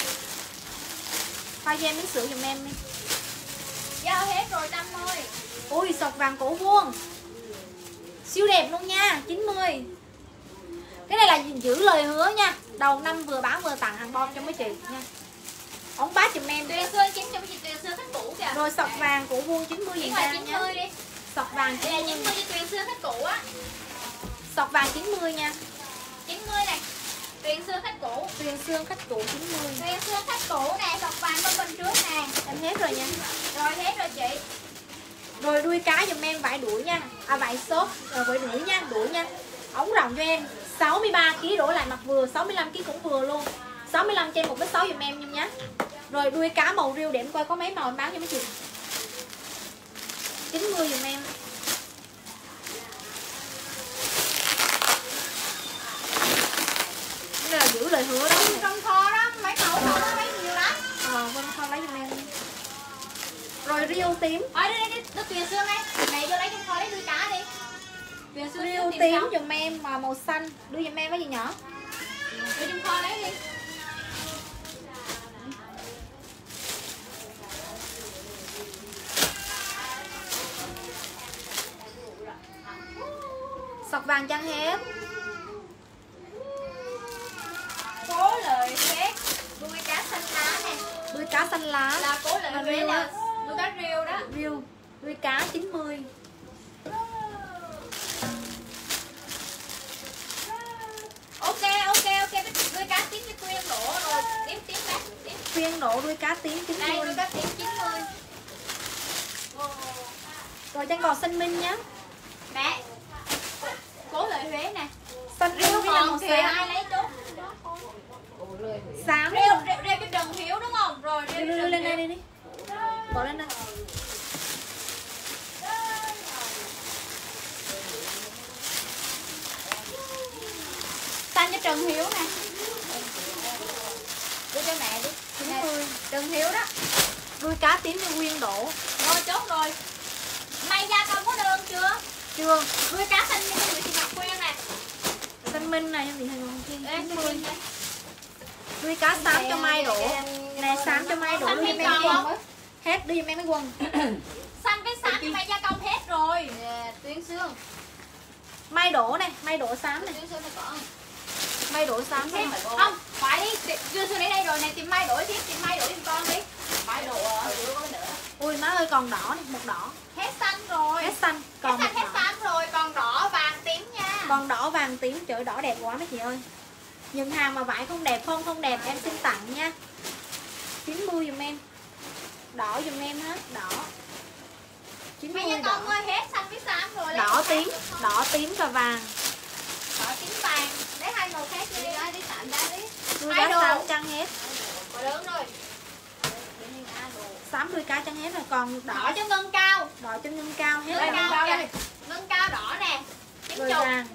Pha cho em nước sữa giùm em đi. Giao hết rồi Tâm ơi. Ui sọc vàng cổ vuông. Siêu đẹp luôn nha, chín mươi. Cái này là giữ lời hứa nha. Đầu năm vừa bán vừa tặng hàng bom cho mấy chị nha. Ống bát giùm em. Tuyền xưa chín cho chị Tuyền xưa khách cũ kìa. Rồi sọc vàng cổ vuông chín mươi Chỉ giùm ngoài Trang chín nha. mươi đi. Sọc vàng Đây là chín chín mươi. mươi cho Tuyền xưa khách cũ á. Sọc vàng chín mươi nha. chín mươi này. Tuyền xưa khách cũ. Tuyền xương khách cũ chín mươi. Tuyền xưa khách cũ nè, sọc vàng bên bên trước nè. Em hết rồi nha. Rồi hết rồi chị. Rồi đuôi cá giùm em vải đuổi nha. À vải xốp rồi vải đuổi nha, đuổi nha. Ống rộng cho em sáu mươi ba ki lô gam đổ lại mặt vừa, sáu mươi lăm ki lô gam cũng vừa luôn. sáu mươi lăm cho em một mét sáu giùm em nha nhé. Rồi đuôi cá màu riêu để em coi có mấy màu em bán cho mấy chị. chín mươi giùm em. Cái này là giữ lời hứa đó. Trong kho đó, mấy mẫu kho đó mấy nhiều lắm. Ờ, Vân Kho lấy giùm em đi. Rồi Rio tím. Ôi đi đi, đi Tuyền Sương đây. Mẹ vô lấy trong kho lấy đuôi cá đi. Tuyền Sương Rio tìm tím sao? giùm em mà màu xanh. Đưa giùm em cái gì nhỏ? Vô trong kho lấy đi. Sọc vàng chăn hết. Cố lời khác. Đuôi cá xanh lá nè. Đuôi cá xanh lá. Là cố lợi Là Huế riêu là á. đuôi cá riêu đó. Rio. Đuôi cá chín mươi. Ok ok ok, cái đuôi cá tím với quyên đổ rồi. Tím tím đấy. Tím. Khuyên đổ đuôi cá tím chín Đây mươi. đuôi cá tím chín mươi. Rồi chân bò xanh minh nhá. Mẹ. Cố lợi Huế nè. Xanh riêu với là màu Còn kìa, xám. ai lấy chốt. Xám. Rêu rêu rêu cái Trần Hiếu đúng không? Rồi rêu Đưa Trần lên Hiếu. đây đi đi. Bỏ lên đây. Xanh cho Trần Hiếu nè. Đưa cho mẹ đi. chín Nè, mươi. Trần Hiếu đó. Đuôi cá tím với Nguyên đổ. Rồi chốt rồi. May gia công có đơn chưa? Chưa. Đuôi cá xanh cho người chị Ngọc Quyên nè. Xanh minh này em bị hình hồng thiên Ê, chín cái mươi. gì vậy? Đuôi cá xám cho Mai đổ. Nè xám cho Mai đổ. Xanh Đưa hay giùm em còn quần. không? Hết đưa giùm em cái quần. Xanh cái xám cho may gia công hết rồi. Tuyến Sương. Mai đổ này, Mai đổ xám này. Tuyến Sương này có không? Mai đổ xám Thế, này. không, phải đi, chưa xuống đến đây rồi nè, tìm may đổi tiếp, tìm may đổi giùm con đi. Mai đồ ở dưới có nữa. Ui má ơi còn đỏ này, một đỏ. Hết xanh rồi. Hết xanh, Hết còn xanh một hết đỏ. xám rồi, còn đỏ vàng tím nha. Còn đỏ vàng tím, trời đỏ đẹp quá mấy chị ơi. Những hàng mà vải không đẹp, không không đẹp em xin tặng nha. chín mươi giùm em. Đỏ giùm em hết, đỏ. chín May mươi gia đỏ. công ơi, hết xanh với xám rồi. lấy Đỏ màu khác tím, nữa. đỏ tím và vàng. Đỏ tím vàng, lấy hai màu khác đi. Đi ra đi tạm ra đi. Đuôi Hai cá đồ. xám chăn hết. Có lớn rồi. Xám đuôi cá chăn hết rồi, còn Đỏ đỏ cho ngân cao. đỏ chân ngân cao hết Ngân rồi. cao kìa. Ngân cao đỏ nè. Chín Rồi chục. vàng.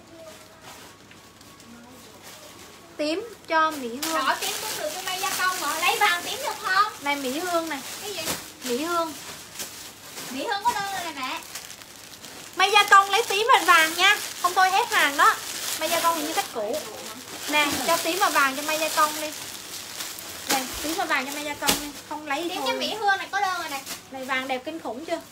Tím cho Mỹ Hương. Đỏ tím cũng được cho may gia công mà. Lấy vàng tím được không? Này Mỹ Hương này, Cái gì? Mỹ Hương. Mỹ Hương có đơn rồi nè mẹ. May gia công lấy tím và vàng nha. Không thôi hết hàng đó. May gia công hình như cách cũ. Nè, cho tím và vàng cho may gia công đi. Này, tím và vàng cho may gia công đi. Không lấy thì Tím cho thôi. Mỹ Hương này có đơn rồi nè. Này vàng đẹp kinh khủng chưa?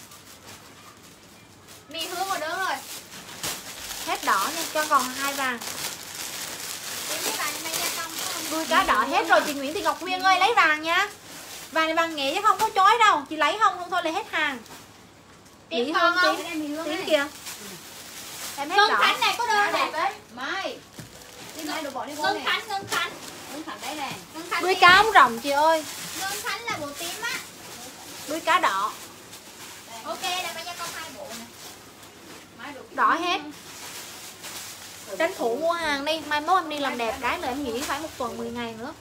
Mỹ Hương có đơn rồi. Hết đỏ nha, cho còn hai vàng. Tím với vàng cho may gia công có không? Đuôi cá đỏ hết rồi, chị Nguyễn Thị Ngọc Nguyên ơi lấy vàng nha. Vàng này vàng nghệ chứ không có chói đâu. Chị lấy không, không thôi lấy hết hàng. Tím Mỹ còn Hương không? tím, tím kìa. Em hết Ngân đỏ. Khánh này có đơn nè. đấy. Mai. Đi mai đồ bỏ đi vô Ngân nè. Khánh, Ngân Khánh. Ngân Khánh đây nè. Ngân Khánh. Đuôi tím. cá không rồng chị ơi. Ngân Khánh là bộ tím á. Đuôi cá đỏ. Ok, là may gia công hai bộ nè. Mai đồ. Đỏ hết. Tranh thủ mua hàng đi, mai mốt em đi làm đẹp cái nữa em nghỉ phải một tuần mười ngày nữa.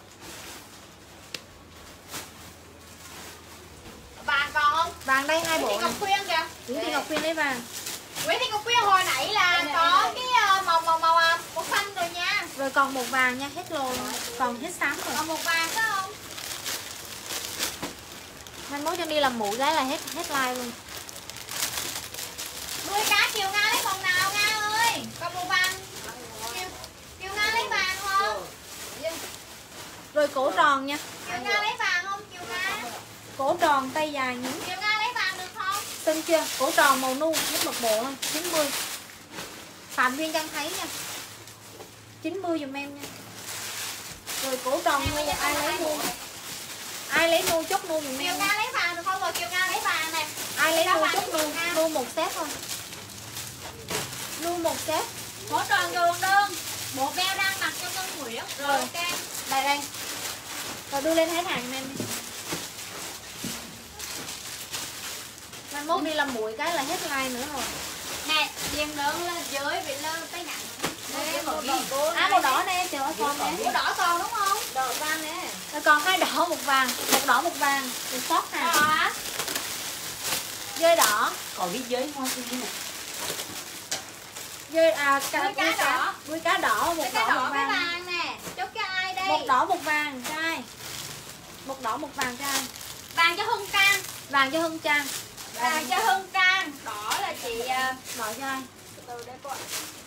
Vàng còn không? Vàng đây hai Nguyễn Thị bộ Ngọc này. Khuyên kìa. Nguyễn Thị Ngọc Khuyên lấy vàng. Nguyễn Thị Ngọc Khuyên hồi nãy là Đây nè, có đây nè. cái ờ, màu màu màu à, màu xanh rồi nha. Rồi còn một vàng nha, hết lô rồi. Còn hết xám rồi. Còn một vàng đó không? Mai mốt cho đi làm mũ gái là hết hết like luôn. Đuôi cá Kiều Nga lấy màu nào Nga ơi? Còn một vàng. Kiều, Kiều Nga lấy vàng không? Rồi cổ tròn nha. Kiều Nga lấy vàng không? Kiều Nga. Cổ tròn tay dài nhún. Kiều Nga lấy vàng được không? Xinh chưa? Cổ tròn màu nu, hết một bộ thôi, chín mươi. Phạm Viên Trang thấy nha. chín mươi giùm em nha. Rồi cổ tròn nu ai lấy nu. Ai lấy nu chốt nu giùm Kiều em. Nga lấy vàng được không? Rồi Kiều Nga lấy vàng nè. Ai lấy Ra nu vàng chốt cho nu, Kiều Nga. nu một set thôi. Nu một set. Hỗ tròn dồn đơn. Bộ beo đang mặc cho Ngân Nguyễn. Rồi Rồi. ok. Đây đây. Rồi đưa lên hết hàng giùm em đi. Mai mốt đi làm bụi cái là hết like nữa rồi. Nè, điền đơn lên dưới bị lơ tay nặng. Đây một ghi. À màu đỏ nè, trời ơi còn nè. Ủa đỏ còn đúng không? Đỏ vàng nè. Rồi còn hai đỏ một vàng, một đỏ một vàng. Rồi sót hàng. Đỏ hả? Dơi đỏ. Còn biết giới hoa xuân này. Dơi à cá, Đuôi cá đuôi cá đỏ. đuôi cá đỏ, một Cái cái đỏ đỏ một cái vàng. vàng nè. Chốt cho ai đây? Một đỏ một vàng cho ai? Một đỏ một vàng cho ai? Vàng cho Hưng Trang. Vàng cho Hưng Trang. Vàng cho Hưng Trang. Đỏ là chị à, Đỏ cho ai? từ đây cô ạ.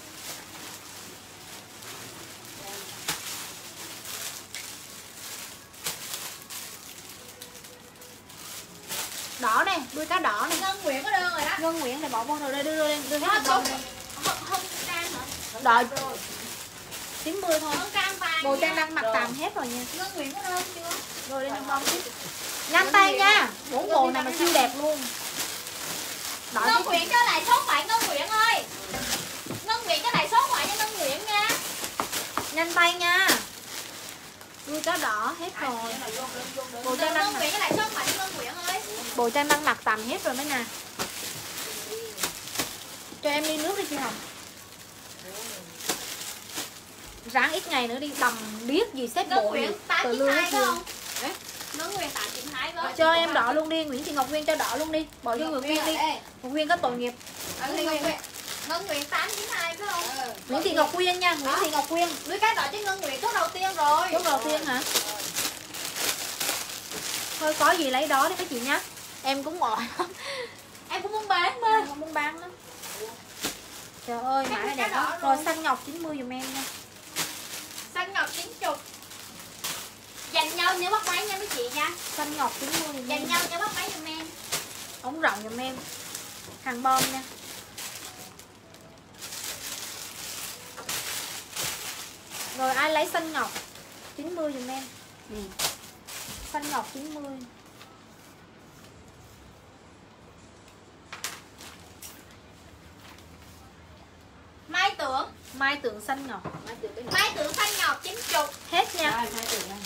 Đỏ này, đuôi cá đỏ này. Ngân Nguyễn có đơn rồi đó. Ngân Nguyễn này bỏ vô rồi đây, đưa đưa lên, đưa hết Nó một chốt vòng này. Hưng Trang hả? Đợi chín mươi thôi. Hưng Trang vàng. Bồ nha. Trang đang mặc tạm hết rồi nha. Ngân Nguyễn có đơn chưa? Rồi lên một vòng tiếp. Nhanh tay nha. Bốn bộ này mà siêu đẹp luôn. Đỏ Ngân tiếp. Nguyễn cho lại số ngoại Ngân Nguyễn ơi. Ngân Nguyễn cho lại số ngoại cho Ngân Nguyễn nha. Nhanh tay nha. Đuôi cá đỏ hết rồi. Bồ Trang đang Ngân mặc, Nguyễn cho lại số ngoại cho Ngân Nguyễn ơi. Bồ Trang đang mặc tạm hết rồi mấy nè. Cho em ly nước đi chị Hồng. Ráng ít ngày nữa đi đầm biết gì xếp Ngân bộ Nguyễn gì. tám Từ chín lương hai hết phải luôn. không? Ngân Nguyễn tám chín hai với. Cho em đỏ luôn đi, Nguyễn Thị Ngọc Nguyên cho đỏ luôn đi. Bỏ cho Ngọc Nguyên đi. Ngọc Nguyên có tội nghiệp. Ngân Nguyễn Ngân Nguyễn tám chín hai phải không? Nguyễn Thị Ngọc Nguyên nha, Nguyễn Thị Ngọc Nguyên. Đuôi cá đỏ cho Ngân Nguyễn chốt đầu tiên rồi. Chốt đầu tiên hả? Thôi có gì lấy đó đi các chị nhá. Em cũng mỏi lắm. Em cũng muốn bán mà. Em không muốn bán lắm. Trời ơi, mã này đẹp đỏ lắm. rồi. Rồi xanh ngọc chín mươi giùm em nha. Xanh ngọc chín mươi. Dành nhau nhớ bắt máy nha mấy chị nha. Xanh ngọc chín mươi giùm Dành em. nhau nhớ bắt máy giùm em. Ống rộng giùm em. Hàng bom nha. Rồi ai lấy xanh ngọc chín mươi giùm em. Ừ. Xanh ngọc chín mươi. Mai tưởng. Mai tượng xanh ngọc. Mai tưởng xanh ngọc chín mươi. Hết nha. Đây, hai tuổi này.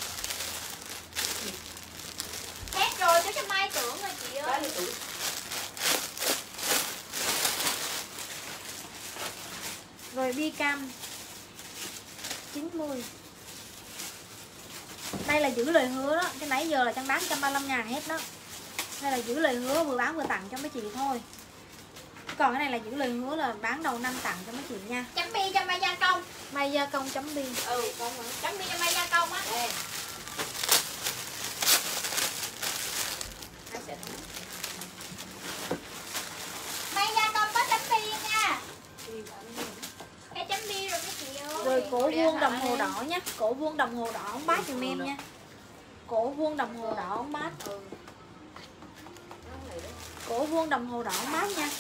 Hết rồi cho cho Mai tưởng rồi chị Cái ơi. là tuổi. Rồi bi cam chín mươi. Đây là giữ lời hứa đó. Cái nãy giờ là Trang bán một trăm ba mươi lăm ngàn hết đó. Đây là giữ lời hứa vừa bán vừa tặng cho mấy chị thôi. Còn cái này là giữ lời hứa là bán đầu năm tặng cho mấy chị nha. Chấm bi cho Mai gia công. Mai gia công chấm bi. Ừ, chấm bi cho Mai gia công á. Đây. Hai sợi. Mai gia công có chấm bi nha. Cái chấm bi rồi mấy chị ơi. Rồi cổ vuông đồng hồ đỏ nhé. Cổ vuông đồng hồ đỏ ống bát giùm em nha. Cổ vuông đồng hồ đỏ ống bát. Cổ vuông đồng hồ đỏ ống bát nha.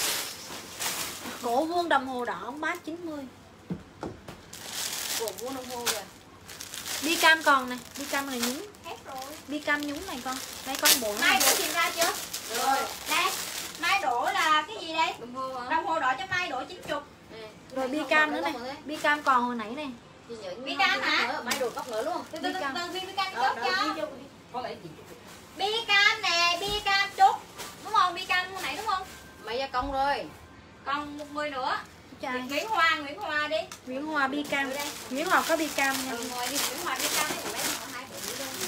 Cổ vuông đồng hồ đỏ ống bát chín mươi. Cổ vuông đồng hồ rồi. Bi cam còn này, bi cam này nhúng. Hết rồi. Bi cam nhúng này con. Đây con bộ Mai này. đổ tìm ra chưa? Rồi. Đây. Mai đổ là cái gì đây? Đồng hồ hả? Đồng hồ đỏ cho Mai đổ chín mươi. Nè. Rồi bi cam nữa này. Bi cam còn hồi nãy này. Bi cam hả? Máy đồ tóc nữa luôn. Từ từ từ cam. từ bi bi cam Đó, chốt đó, cho. đi vô đi. Có lấy gì? Bi cam nè, bi cam chốt. Đúng không? Bi cam hồi nãy đúng không? Mày gia công rồi. Còn một người nữa. Cho ai? Nguyễn Hoa, Nguyễn Hoa đi. Nguyễn Hoa bi cam. Nguyễn Hoa có bi cam nha. Ừ, ngồi đi, Nguyễn Hoa bi cam đấy của mấy họ hai bộ đi đơn.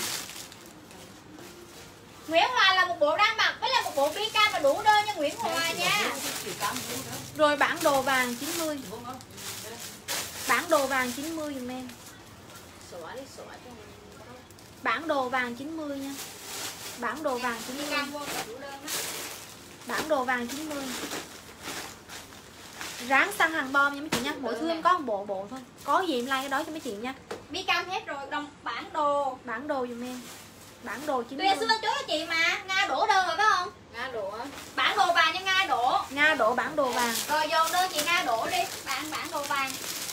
Nguyễn Hoa là một bộ đang mặc với là một bộ bi cam là đủ đơn cho Nguyễn Hoa nha. Rồi bản đồ vàng chín mươi. Bản đồ vàng chín mươi giùm em. Xóa đi, xóa cho mình. Bản đồ vàng chín mươi nha. Bản đồ vàng chín Bi mươi. cam vô là đủ đơn đó. Bản đồ vàng chín mươi. Ráng săn hàng bom nha mấy chị nha. Mỗi thương có một bộ bộ thôi. Có gì em like cái đó cho mấy chị nha. Bi cam hết rồi, đồng bản đồ. Bản đồ giùm em. Bản đồ chín mươi. Tuyệt xưa chốt cho chị mà, Nga đổ đơn rồi phải không? Nga đồ á. Bản đồ vàng cho Nga đổ. Nga đổ bản đồ vàng. Rồi dồn đơn chị Nga đổ đi, bản bản đồ vàng.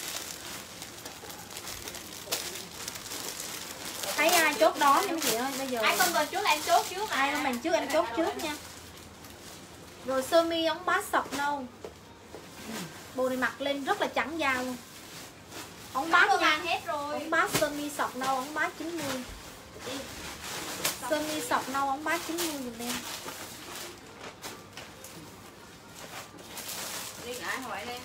Thấy ai chốt đó nha mấy chị ơi. Bây giờ Ai phân rồi trước là em chốt trước mà. ai nó mình trước em chốt trước nha. Rồi sơ mi ống bát sọc nâu. Bộ này mặc lên rất là trắng da luôn. Ống Bản bát đồ nha. vàng hết rồi. Ống bát sơ mi sọc nâu ống bát chín mươi. Sơ mi sọc nâu ống bát chín mươi giùm em. Đi ai hỏi đây.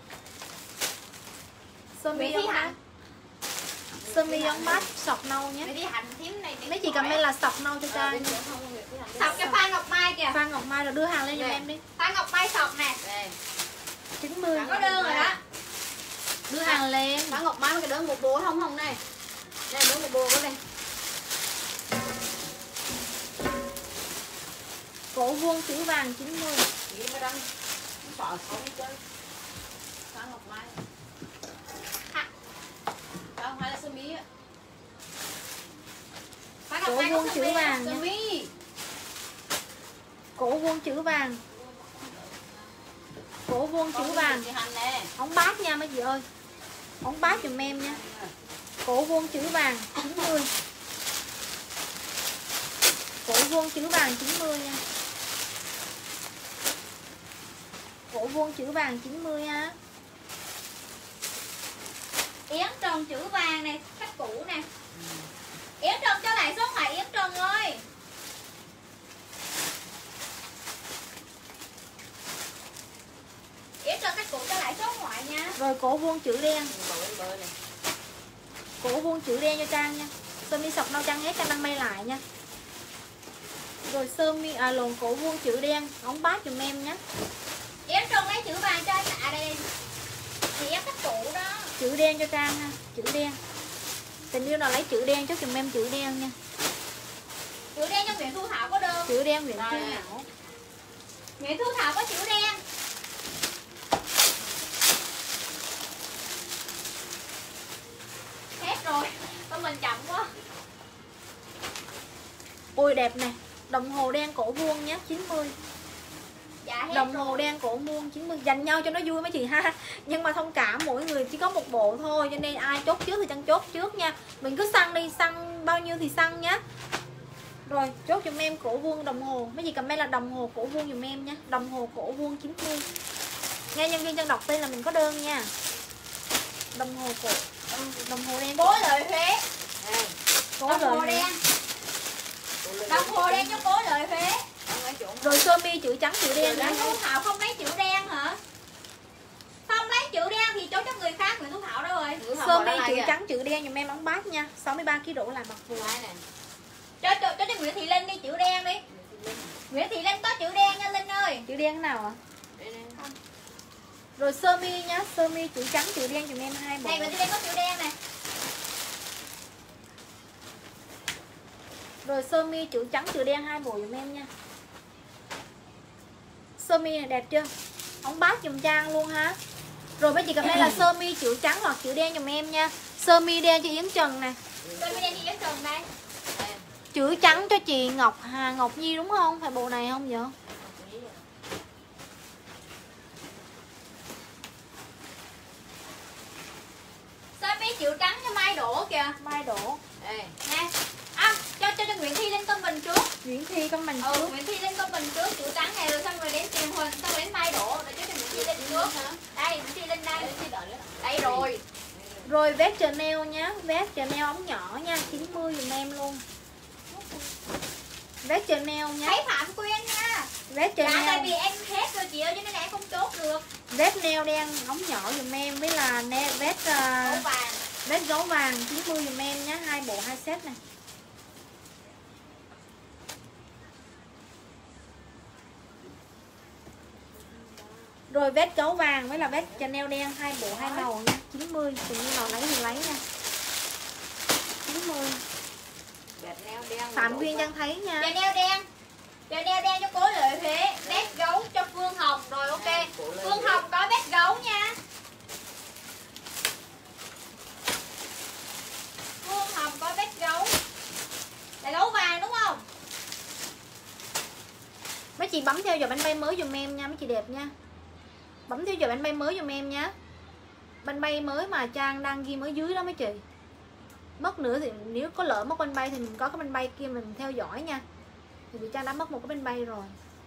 Sơ mi Nguyễn Thị ống bát. Hạnh. Sơ mi ống bát sọc nâu nhé. Mày đi hành thím này. Mấy chị comment là sọc nâu cho cha nha. Sọc cho Phan Ngọc Mai kìa. Phan Ngọc Mai rồi đưa hàng lên giùm Nè. em đi. Phan Ngọc Mai sọc nè. Đây. chín mươi. Có đơn rồi đó. Đưa hàng lên. Phan Ngọc Mai cái đơn một bộ không không này. Này đơn một bộ có đây. Cổ vuông chữ vàng chín mươi. Nghĩ mà đăng. Nó sợ không chơi. Phan Ngọc Mai. À. Phan Ngọc Mai là sơ mi á. Phan Ngọc Cổ Mai có vuông sơ chữ mi. vàng Sơ nha. mi. Cổ vuông chữ vàng. Cổ vuông chữ vàng. Chị Hành nè. Ống bát nha mấy chị ơi. Ống bát giùm em nha. Cổ vuông chữ vàng chín mươi. Cổ vuông chữ vàng chín mươi nha. Cổ vuông chữ vàng chín mươi nha. Yến Trần chữ vàng này, khách cũ nè. Yến Trần cho lại số thoại Yến Trần ơi. Yến Trần khách cũ cho lại số thoại nha. Rồi cổ vuông chữ đen. Bờ bờ này. Cổ vuông chữ đen cho Trang nha. Sơ mi sọc nâu Trang hết Trang đăng may lại nha. Rồi sơ mi à lồn cổ vuông chữ đen, ống bát giùm em nhé. Yến Trần lấy chữ vàng cho anh ạ đây. Chị em khách cũ đó. Chữ đen cho Trang ha, chữ đen. Tình yêu nào lấy chữ đen cho giùm em chữ đen nha. Chữ đen cho Nguyễn Thu Thảo có đơn. Chữ đen Nguyễn Đây Thu nè. Thảo. Nguyễn Thu Thảo có chữ đen. Hết rồi. Con mình chậm quá. Ôi đẹp nè. Đồng hồ đen cổ vuông nhé, chín mươi. Dạ hết Đồng rồi. hồ đen cổ vuông chín mươi. Dành nhau cho nó vui mấy chị ha. Nhưng mà thông cảm mỗi người chỉ có một bộ thôi, cho nên ai chốt trước thì Trang chốt trước nha. Mình cứ săn đi, săn bao nhiêu thì săn nhé. Rồi chốt giùm em cổ vuông đồng hồ. Mấy chị comment là đồng hồ cổ vuông giùm em nha. Đồng hồ cổ vuông chín mươi. Nghe nhân viên Trang đọc tên là mình có đơn nha. Đồng hồ cổ Đồng hồ đen. Cố lợi Huế. Đây. Cố Đồng hồ rồi. đen. Đồng hồ đen cho cố lợi Huế. Ăn ở chỗ. Rồi sơ mi chữ trắng chữ đen Nguyễn nha. Thu Thảo không lấy chữ đen hả? Không lấy chữ đen thì chốt cho người khác. Nguyễn Thu Thảo đâu rồi? Sơ mi chữ trắng chữ đen giùm em ống bát nha. sáu mươi ba ki lô gam là mặc vừa. Đây nè. Cho, cho, cho, cho Nguyễn Thị Linh đi chữ đen đi. Nguyễn Thị Linh có chữ đen nha Linh ơi. Chữ đen thế nào ạ? Đây nè. Rồi sơ mi nhá, sơ mi chữ trắng chữ đen giùm em hai bộ. Này Nguyễn Thị Linh có chữ đen này. Rồi sơ mi chữ trắng chữ đen hai bộ giùm em nha. Sơ mi này đẹp chưa? Ống bát giùm Trang luôn ha. Rồi mấy chị cầm đây là sơ mi chữ trắng hoặc chữ đen giùm em nha. Sơ mi đen cho Yến Trần nè. Tôi mới đen chị Yến Trần đây. Đây. Chữ trắng cho chị Ngọc Hà Ngọc Nhi đúng không? Phải bộ này không vậy? Sơ mi chữ trắng cho Mai Đỗ kìa. Mai Đỗ. Đây. Nè. À, cho cho cho Nguyễn Thị Linh công bình trước. Nguyễn Thi con mình Ừ, trước. Nguyễn Thị Linh công bình trước chữ trắng này rồi xong rồi đến tiền Huỳnh, xong rồi đến Mai Đỗ rồi cho cho Nguyễn Thị Linh trước. Đây, Nguyễn Thị Linh đây. Đây rồi. Rồi vest Chanel nhá, vest Chanel ống nhỏ nha, chín mươi giùm em luôn. Vest Chanel nhá. Thấy Phạm Quyên nha. Vest Dạ tại Chanel. vì em hết rồi chị ơi cho nên là em không chốt được. Vest nail đen ống nhỏ giùm em với là ne- vest Màu uh, vàng. vest gấu vàng chín mươi giùm em nhá, hai bộ hai set này. Rồi vest gấu vàng với là vest Chanel đen hai bộ hai màu nha, chín mươi, tự nhiên nào lấy thì lấy nha. chín mươi. Phạm Nguyên đang thấy nha. Chanel đen. Chanel đen cho cố lợi Huế. Vest gấu cho Phương Hồng. Rồi ok. Phương Hồng có vest gấu nha. Phương Hồng có vest gấu. Là gấu vàng đúng không? Mấy chị bấm theo dõi bánh bay mới giùm em nha, mấy chị đẹp nha. Bấm theo dõi bánh bay mới giùm em nhé. Bánh bay mới mà Trang đang ghi mới dưới đó mấy chị. Mất nữa thì nếu có lỡ mất bánh bay thì mình có cái bánh bay kia mình theo dõi nha. Thì Trang đã mất một cái bánh bay rồi.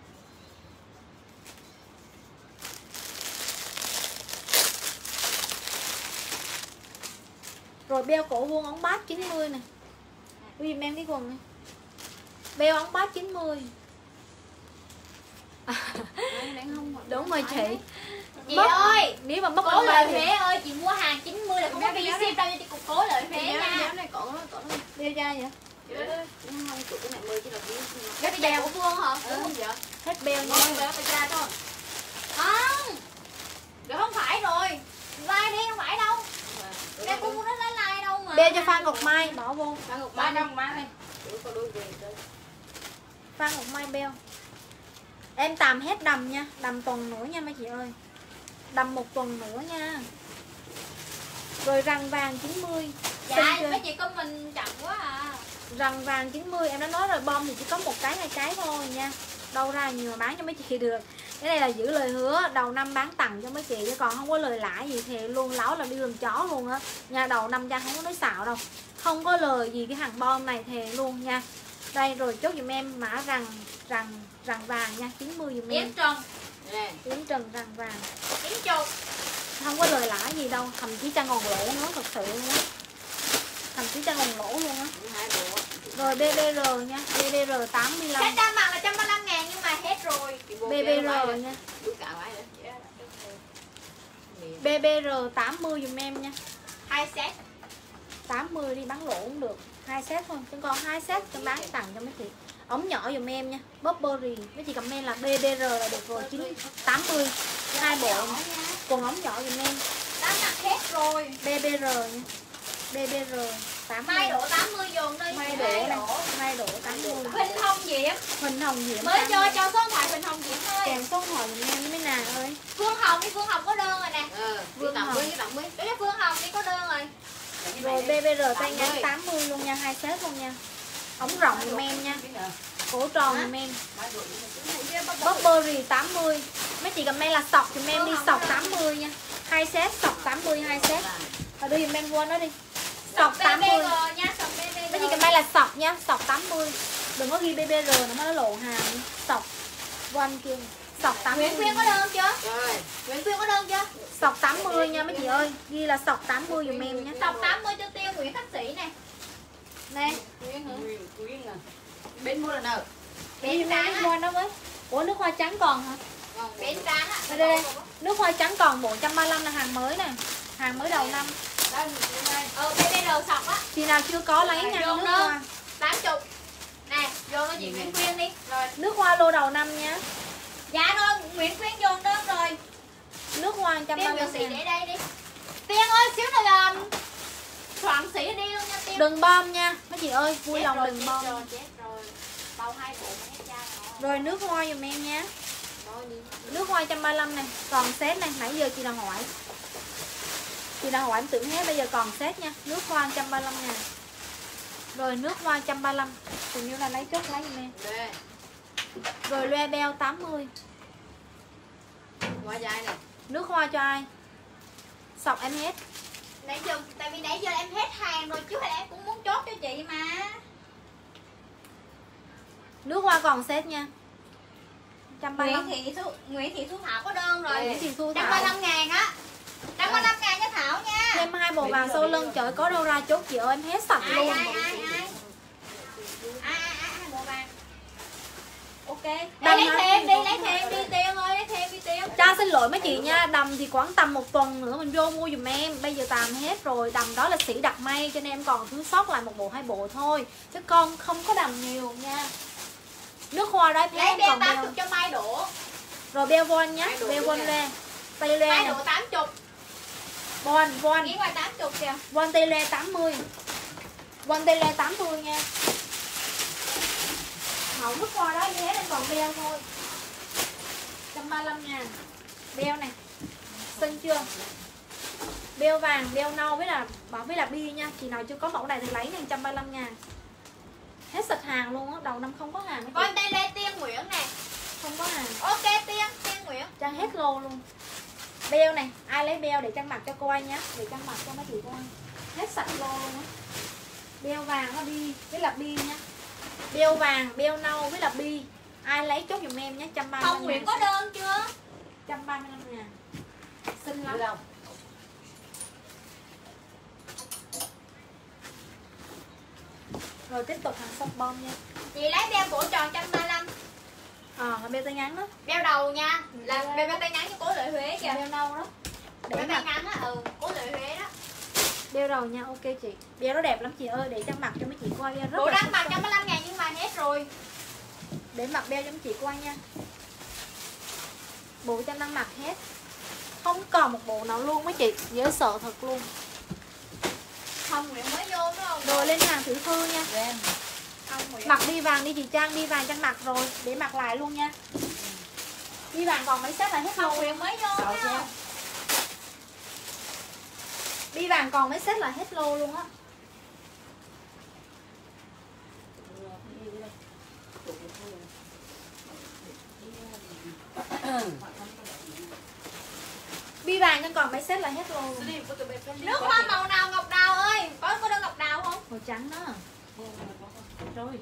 Rồi beo cổ vuông ống bát chín mươi nè. Đưa giùm em cái quần này. Beo ống bát chín mươi. Đúng rồi chị. Chị Mất- ơi. Nếu mà mất Cố bánh lợi bay Huế thì ơi, chị mua hàng chín mươi là không có phí ship đâu cho chị cục cố lợi Huế nha. này cổ nó cổ nó đeo ra vậy. Không chụp cái này mười chứ là biết. Cái bây giờ của Phương hả? Ừ, không vậy? Hết beo nha. Ngon phải ra thôi. Không. Được không phải rồi. Like đi không phải đâu. Cái cũng nó lấy like đâu mà. Beo cho Phan Ngọc Mai bỏ vô. Phan Ngọc Ba Mai năm má này. có đôi về tới. Phan Ngọc Mai beo. Em tạm hết đầm nha, đầm tuần nữa nha mấy chị ơi. Đầm một tuần nữa nha. Rồi răng vàng chín mươi. Dạ mấy chị comment chậm quá à. Răng vàng chín mươi em đã nói rồi, bom thì chỉ có một cái hai cái thôi nha. Đâu ra nhiều mà bán cho mấy chị được. Cái này là giữ lời hứa, đầu năm bán tặng cho mấy chị chứ còn không có lời lãi gì thì luôn láo là đi làm chó luôn á. Nha, đầu năm Trang không có nói xạo đâu. Không có lời gì cái hàng bom này thề luôn nha. Đây rồi chốt giùm em mã răng răng răng vàng nha, chín mươi giùm em. Yến Trần. Nè, Yến Trần răng vàng. Yến Trần. Không có lời lãi gì đâu, thậm chí Trang còn lỗ nữa, thật sự luôn á. Thậm chí Trang còn lỗ luôn á. hai bộ. Rồi bê bê rờ nha, bê bê rờ tám mươi lăm. Set đa mặt là một trăm ba mươi lăm ngàn nhưng mà hết rồi. bê bê rờ nha. Đúng cả máy nữa. bê bê rờ tám mươi giùm em nha. Hai set. tám mươi đi bán lỗ cũng được. Hai set thôi, chứ còn hai set cho bán tặng cho mấy chị. Ống nhỏ giùm em nha. Burberry, mấy chị comment là bê bê rờ là được rồi, chín tám mươi. Hai bộ. Quần ống nhỏ giùm em. Đa mặt hết rồi. bê bê rờ nha. bê bê rờ tám mươi. Mai độ tám mươi dồn đi. Mai độ này. Mai độ tám mươi. Huỳnh Hồng Diễm. Huỳnh Hồng Diễm Mới cho tám mươi. cho số điện thoại Huỳnh Hồng Diễm ơi. Kèm số hỏi giùm em mấy nàng ơi. Phương Hồng đi, Phương Hồng có đơn rồi nè. Ờ, Vương tặng Hồng. với cái tặng với. Đấy là Phương Hồng đi có đơn rồi. Rồi bê bê rờ tay tám mươi. ngắn tám mươi luôn nha, hai set luôn nha. Ống rộng giùm em nha. Cổ tròn giùm em. Burberry tám mươi. Mấy chị comment là sọc giùm em đi, sọc tám mươi nha. Hai set, sọc tám mươi hai set. Rồi đưa giùm em quên nó đi. Sọc tám mươi. nha, sọc bê bê rờ. Mấy chị comment là sọc nha, sọc tám mươi. Đừng có ghi bê bê rờ nữa nó lộ hàng. Sọc one kia. Sọc tám mươi. Nguyễn Khuyên có đơn chưa? Rồi. Nguyễn Khuyên có đơn chưa? Sọc tám mươi nha mấy chị ơi. Ghi là sọc tám mươi giùm em nha. Sọc tám mươi cho Tiêu Nguyễn Khách Sĩ nè. Nè. Quyên hả? Quyên à. Bên mua là nào? Bên trắng mua nó với. Ủa nước hoa trắng còn hả? Bên trắng á. Đây, đây, đây. Nước hoa trắng còn bộ một trăm ba mươi lăm là hàng mới nè. Hàng mới đầu năm. Đây, đây. Ờ bê bê rờ sọc á. Chị nào chưa có lấy nha Vô nước đơn. hoa. tám mươi. Nè, vô nó chị Nguyễn Khuyên đi. Rồi. Nước hoa lô đầu năm nha. Dạ rồi, Nguyễn Khuyên dồn đơn rồi. Nước hoa một trăm ba Tiên mươi nghệ sĩ lăm. để đây đi. Tiên ơi, xíu nữa là soạn sĩ đi luôn nha Tiên. Đừng bom nha. Mấy chị ơi, vui Chết lòng rồi, đừng chết bom. rồi, chết rồi. Bao hai bộ mà hết cha rồi. Rồi nước hoa giùm em nha. Nói đi. Nước hoa một trăm ba mươi lăm này, còn set này, nãy giờ chị nào hỏi. Chị nào hỏi em tưởng hết, bây giờ còn set nha. Nước hoa một trăm ba mươi lăm ngàn. Rồi nước hoa một trăm ba mươi lăm. Tình yêu là lấy chốt lấy giùm em. Đây. Rồi loe beo tám mươi. Hoa dài này. Nước hoa cho ai? Sọc em hết. Nãy giờ, tại vì nãy giờ em hết hàng rồi chứ em cũng muốn chốt cho chị mà. Nước hoa còn set nha. một trăm ba mươi lăm. Nguyễn Thị Thu, Nguyễn Thị Thu Thảo có đơn rồi. Nguyễn Thị Thu một trăm ba mươi Thảo. lăm ngàn á. một trăm ba mươi lăm ngàn cho Thảo nha. Thêm hai bộ vàng sau lưng trời có đâu ra chốt chị ơi, em hết sạch Ai luôn. ai ai ai. Ai ai ai ai bộ vàng. Ok. Đây, Đầm lấy hả? thêm đi, lấy thêm đi Tiên ơi, lấy thêm đi Tiên. Cha xin lỗi mấy chị nha, đầm thì khoảng tầm một tuần nữa mình vô mua dùm em. Bây giờ tạm hết rồi, đầm đó là sĩ đặt may cho nên em còn thứ sót lại một bộ hai bộ thôi. Chứ con không có đầm nhiều nha. Nước hoa đấy Lấy em beo còn tám beo. mươi cho Mai Đỗ. Rồi beo von nhá, Mai Đỗ beo von nữa lê. Tây lê Mai nè, Đỗ tám mươi. von, von, Nghĩ ngoài tám mươi kìa. von tây lê tám mươi. Von tây lê tám mươi nha. Mẫu nước hoa đó hết em còn beo thôi. một trăm ba mươi lăm ngàn. Beo này. Xinh chưa? Beo vàng, beo nâu với là bảo với là bi nha. Chị nào chưa có mẫu này thì lấy này một trăm ba mươi lăm ngàn. Hết sạch hàng luôn á, đầu năm không có hàng. Con đây Lê Tiên Nguyễn nè. Không có hàng. Ok Tiên, Tiên Nguyễn. Trang hết lô luôn. Beo này, ai lấy beo để Trang mặc cho cô ai nhá, để Trang mặc cho mấy chị coi. Hết sạch lô luôn á. Beo vàng nó bi với là bi nhá. Beo vàng, beo nâu với là bi. Ai lấy chốt giùm em nhé, một trăm ba mươi lăm Hồng Nguyễn ngàn. có đơn chưa? một trăm ba mươi lăm ngàn. Xinh lắm. Được không? Rồi tiếp tục hàng sông bom nha. Chị lấy beo cổ tròn một trăm ba mươi lăm. Ờ, à, beo tay ngắn đó. Beo đầu nha. Là beo beo tay ngắn như Cố Lệ Huế kìa. Beo nâu đó. Để Beo tay mặc. ngắn á, ừ, Cố Lệ Huế đó. Đeo rồi nha, ok chị. Đeo nó đẹp lắm chị ơi, để trang mặt cho mấy chị coi rất Bộ là đang xinh mặc xắn. năm mươi lăm ngàn nhưng mà hết rồi. Để mặc đeo cho mấy chị coi nha. Bộ trang đang mặc hết. Không còn một bộ nào luôn mấy chị, dễ sợ thật luôn. Hồng Nguyễn mới vô đúng không? Rồi lên hàng thử thư nha. Hồng Nguyễn. Mặc bi vàng đi chị Trang, bi vàng Trang mặc rồi, để mặc lại luôn nha. Bi vàng còn mấy set là hết Hồng luôn. Nguyễn mới vô đúng không? Bi vàng còn mấy set là hết lô luôn á. Bi vàng nhưng còn mấy set là hết lô luôn. Nước hoa màu nào ngọc đào ơi? Có có đơn ngọc đào không? Màu trắng đó. Rồi.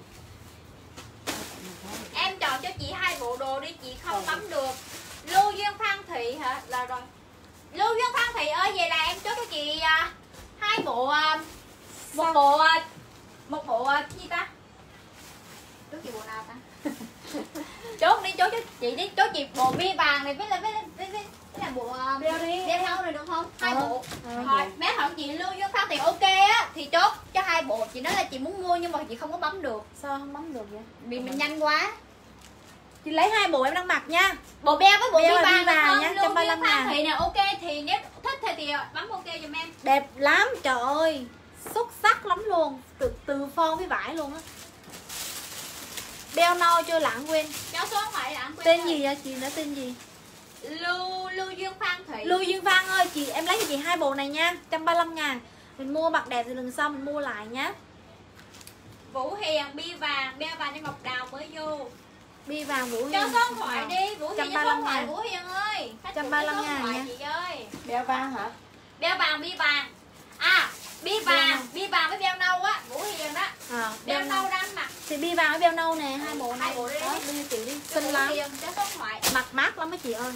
Em chọn cho chị hai bộ đồ đi, chị không bấm được. Lưu Duyên Phan Thị hả? Là rồi. Lưu Duyên Phan Thị ơi, vậy là em chốt cho chị à, hai bộ à, một Sao? bộ à, một bộ à, gì ta? Chốt chị bộ nào ta? Chốt đi, chốt cho chị đi, chốt chị bộ bi vàng này với là với với với, với là bộ à, Đeo đi. đeo nâu này được không? Hai Ờ. bộ. Ờ. Thôi, bé hỏi chị Lưu Duyên Phan Thị ok á thì chốt cho hai bộ. Chị nói là chị muốn mua nhưng mà chị không có bấm được. Sao không bấm được vậy? Vì mình nhanh quá. Chị lấy hai bộ em đang mặc nha. Bộ beo với bộ Beo bi là vàng bi vàng được nhá, không? một trăm Lưu ba mươi Duyên lăm Phan ngàn. Thị nè, ok thì nếu thích thì, thì bấm ok giùm em. Đẹp lắm, trời ơi. Xuất sắc lắm luôn. Từ từ phon với vải luôn á. Beo nâu chưa lãng quên. Cho số thoại là anh quên Tên rồi. gì vậy chị, đã tên gì? Lưu Lưu Duyên Phan Thị. Lưu Duyên Phan ơi, chị em lấy cho chị hai bộ này nha, một trăm ba mươi lăm ngàn. Mình mua mặt đẹp thì lần sau mình mua lại nhá. Vũ Hiền bi vàng, beo vàng cho Ngọc Đào mới vô. Bi vàng Vũ Hiền. Cho số thoại đi, Vũ Hiền cho số một trăm ba mươi lăm thoại ngàn. Vũ Hiền ơi. một trăm ba mươi lăm ngàn nha. Chị ơi. Đeo vàng hả? Beo vàng bi vàng. À, bi vàng, bi vàng với beo nâu á, Vũ Hiền đó. À, Beo nâu đang mặc. thì bi vàng với beo nâu nè, hai bộ này. Hai bộ đi. Đó, đưa chị đi. Cho Xinh Vũ lắm. Hiền, cho số thoại. Mặt mát lắm mấy chị ơi.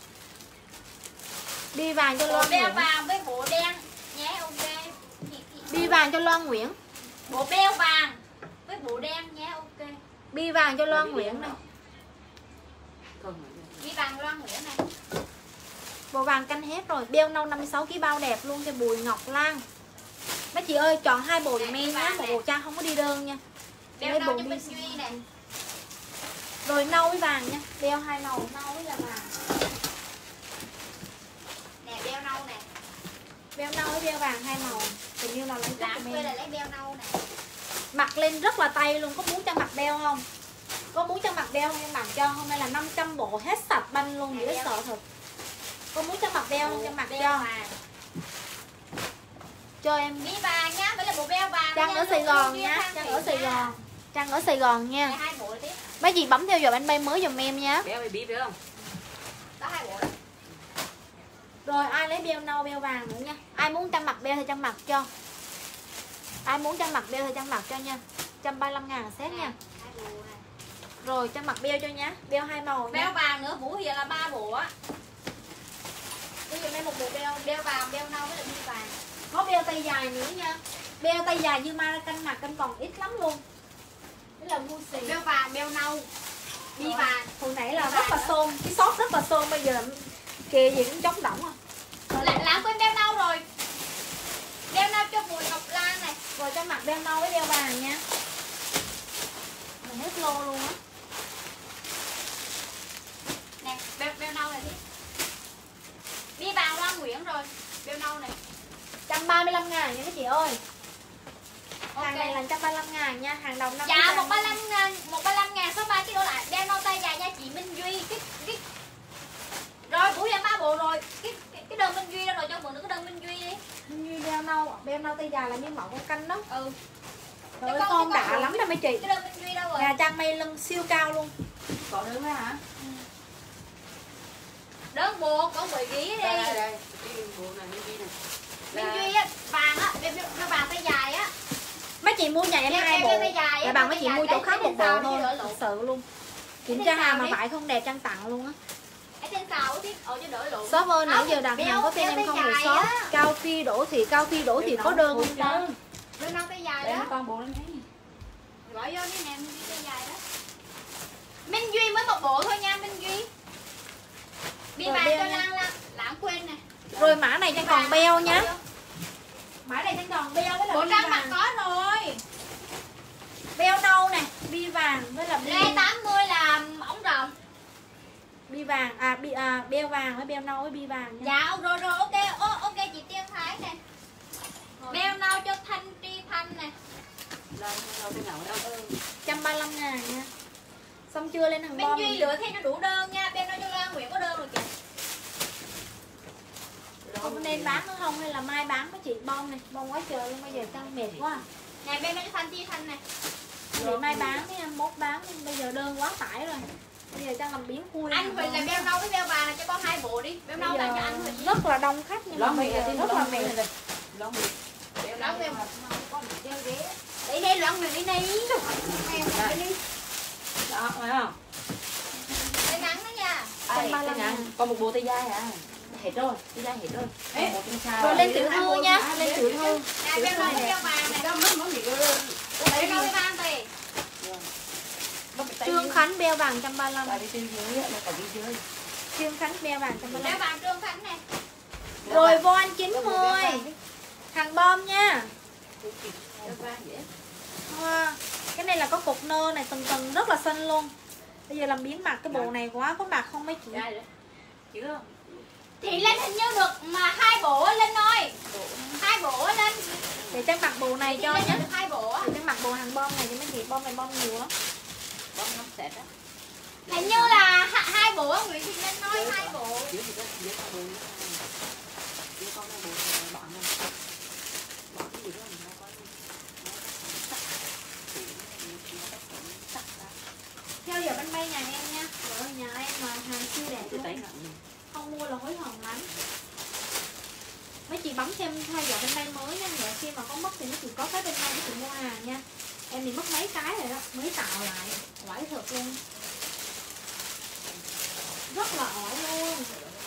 Bi vàng cho Bộ Loan beo Nguyễn. vàng với bộ đen nhé, ok. Bi vàng cho Loan Nguyễn. Bộ beo vàng với bộ đen nhé, ok. Bi vàng cho Loan Nguyễn này. Bi vàng Loan Nguyễn này. Bộ vàng canh hết rồi. Beo nâu năm mươi sáu ki lô gam bao đẹp luôn cho Bùi Ngọc Lan. Mấy chị ơi chọn hai bộ dùm em nhá. Một bộ trang không có đi đơn nha. Beo Lấy nâu bộ cho đi Minh xem. Duy này. Rồi nâu với vàng nha. Beo hai màu, nâu với là vàng. Nè beo nâu nè. Beo nâu với beo vàng hai màu. Tình yêu nào lấy chút Làm giùm quê là em. lấy beo nâu nè. Mặc lên rất là tay luôn. Có muốn cho mặc beo không? Có muốn cho mặc beo không em mặc cho. Hôm nay là năm trăm bộ hết sạch banh luôn. Dễ sợ thật. Có muốn cho mặc beo không? Cho mặc Beo cho. vàng. Cho em. Bí vàng nhá, với là bộ beo vàng. Trang nha, ở Sài luôn Gòn kia nha. Phan Trang Thị ở Sài nha. Gòn. Trang ở Sài Gòn nha. Này, hai bộ tiếp. Mấy chị bấm theo dõi bánh bay mới giùm em nha. Béo mày biết phải không? Đó hai bộ đó. Rồi ai lấy beo nâu beo vàng nữa nha. Ai muốn trang mặc beo thì trang mặc cho. Ai muốn trang mặc beo thì trang mặc cho nha. một trăm ba mươi lăm ngàn set nha. Hai bộ này. Rồi trang mặc beo cho nhá. Beo hai màu Beo nha. vàng nữa, Vũ Hiền là ba bộ á. Ví dụ em một bộ beo. Beo vàng, beo nâu với là bi vàng. Có beo tay dài nữa nha. Beo tay dài như ma canh mặc canh còn ít lắm luôn. Đấy là mua xì. Beo vàng, beo nâu. Bi Rồi. vàng. Hồi nãy là rất là xôn. Cái sốt rất là xôn. Bây giờ kìa gì cũng trống rỗng à. Là, lãng quên beo nâu rồi. Beo nâu cho Bùi Ngọc Lan này. Rồi trang mặc beo nâu với beo vàng nha. Mình hết lô luôn á. Nè, beo, beo nâu này đi. Bi vàng Loan Nguyễn rồi. Beo nâu này. một trăm ba mươi lăm ngàn nha mấy chị ơi. Hàng Ok. này là một trăm ba mươi lăm ngàn nha. Hàng đầu năm. Dạ, một trăm ba mươi lăm ngàn, một trăm ba mươi lăm ngàn, số ba ký đổ lại. Beo nâu tay dài nha chị Minh Duy. Cái, cái... Rồi, Vũ Hiền ba bộ rồi. Cái, cái, cái đơn Minh Duy đâu rồi, cho mượn nữa cái đơn Minh Duy đi. Như beo nâu, beo nâu tay dài là như mẫu con canh đó. Ừ. Trời ơi, Cái con- con cái đã con- lắm đó mấy chị. Cái đơn Minh Duy đâu rồi? Gà trang mây lưng siêu cao luôn. Có đơn đấy hả? Đơn bộ, con mười ký đi. Đây đây đây. Cái bộ này Minh Duy này. Minh Là- Duy á, vàng á, beo, beo, beo vàng tay dài á. Mấy chị mua nhà em Beo- hai beo- bộ. beo tay dài á, Là beo bằng mấy tay chị dài. mua chỗ Lấy- khác lấy một trên bộ sao thôi. đi đỡ lộn. Thật sự luôn. Kiểm trên tra hàng sao mà đi. vải không đẹp trang tặng luôn á. Ở trên xào tiếp, ở cho đỡ lộn. Shop ơi, nãy Không, giờ đặt beo- hàng có tên beo em tay không được dài shop. á. Cao Phi Đỗ Thị, Cao Phi Đỗ Thị có đơn không ta? Beo nâu tay dài Đây đó. nó con bộ lên thấy. Bỏ vô đi nè, Minh Duy tay dài đó. Minh Duy mới một bộ thôi nha, Minh Duy. Bi Rồi, vàng beo cho nha. Lan Lan, lãng quên nè. Rồi mã này trang còn beo nhá. Mã này thanh tròn beo với là Bộ bi trang mặt vàng. có rồi. Beo nâu nè, bi vàng với là bi Lê tám mươi là ống rộng. bi vàng à bi à beo vàng với beo nâu với bi vàng nha. Dạ rồi rồi ok. Ô, ok chị Tiên Thái nè. Beo nâu cho Thanh Tri Thanh nè. Lên đâu cái nào đâu. một trăm ba mươi lăm ngàn nha. Xong chưa lên hàng Minh bom. Duy lựa thêm cho đủ đơn nha. Beo nâu cho Lan Nguyễn có đơn rồi kìa. Không nên bán nữa không hay là mai bán với chị bom này, bom quá trời luôn bây giờ căng mệt quá. Này beo nâu cho Thanh Tri Thanh nè. Để mai bán đi em, mốt bán đi. Bây giờ đơn quá tải rồi. Bây giờ Trang làm biến khui. Anh Huỳnh là beo nâu với beo vàng là cho con hai bộ đi. Beo nâu tặng cho anh Huỳnh. rất là đông khách nhưng mà bây giờ rất là mệt. Lon Huyền. Lon Huyền có một đeo ghế. Đi đi Lon Huyền đi đi. Đi. Đó, phải không? Tay ngắn đó nha. Ai, cái ngắn. Còn một bộ tay dai à? Hết rồi, tay dai hết rồi. Ê, một trên sao. Rồi lên tiểu thư nha, lên tiểu thư. Này beo nâu với beo vàng này. Beo nâu với vàng thì. Trương Khánh beo vàng một trăm ba mươi lăm. Tại vì trên dưới á, nó còn bên dưới. Trương Khánh beo vàng một trăm ba mươi Beo lăm. vàng Trương Khánh nè. Rồi von chín mươi. Hàng bom nha. Hoa. Cái này là có cục nơ này, từng từng rất là xinh luôn. Bây giờ làm biến mặt cái bộ này quá, có bạc không mấy chị? Chưa. Thì lên hình như được mà hai bộ lên ơi. Hai bộ lên. Để Trang mặc bộ này cho lên nhé. được hai bộ. Để Trang mặc bộ hàng bom này cho mấy chị, bom này bom nhiều lắm. Bom nó sệt á. Hình như là ha- hai bộ Nguyễn Thị Linh nói hai bộ. Dưới thì cái dưới con bộ. Dưới con cái bộ bọn này. Bọn cái gì đó mình nó có. Theo giờ bên bay nhà em nha. Rồi nhà em mà hàng siêu đẹp luôn. Không mua là hối hận lắm. Mấy chị bấm xem theo dõi bên đây mới nha. Để khi mà có mất thì mấy chị có cái bên đây mấy chị mua hàng nha. Em thì mất mấy cái rồi đó, mới tạo lại. Quải thật luôn. Rất là ỏi luôn.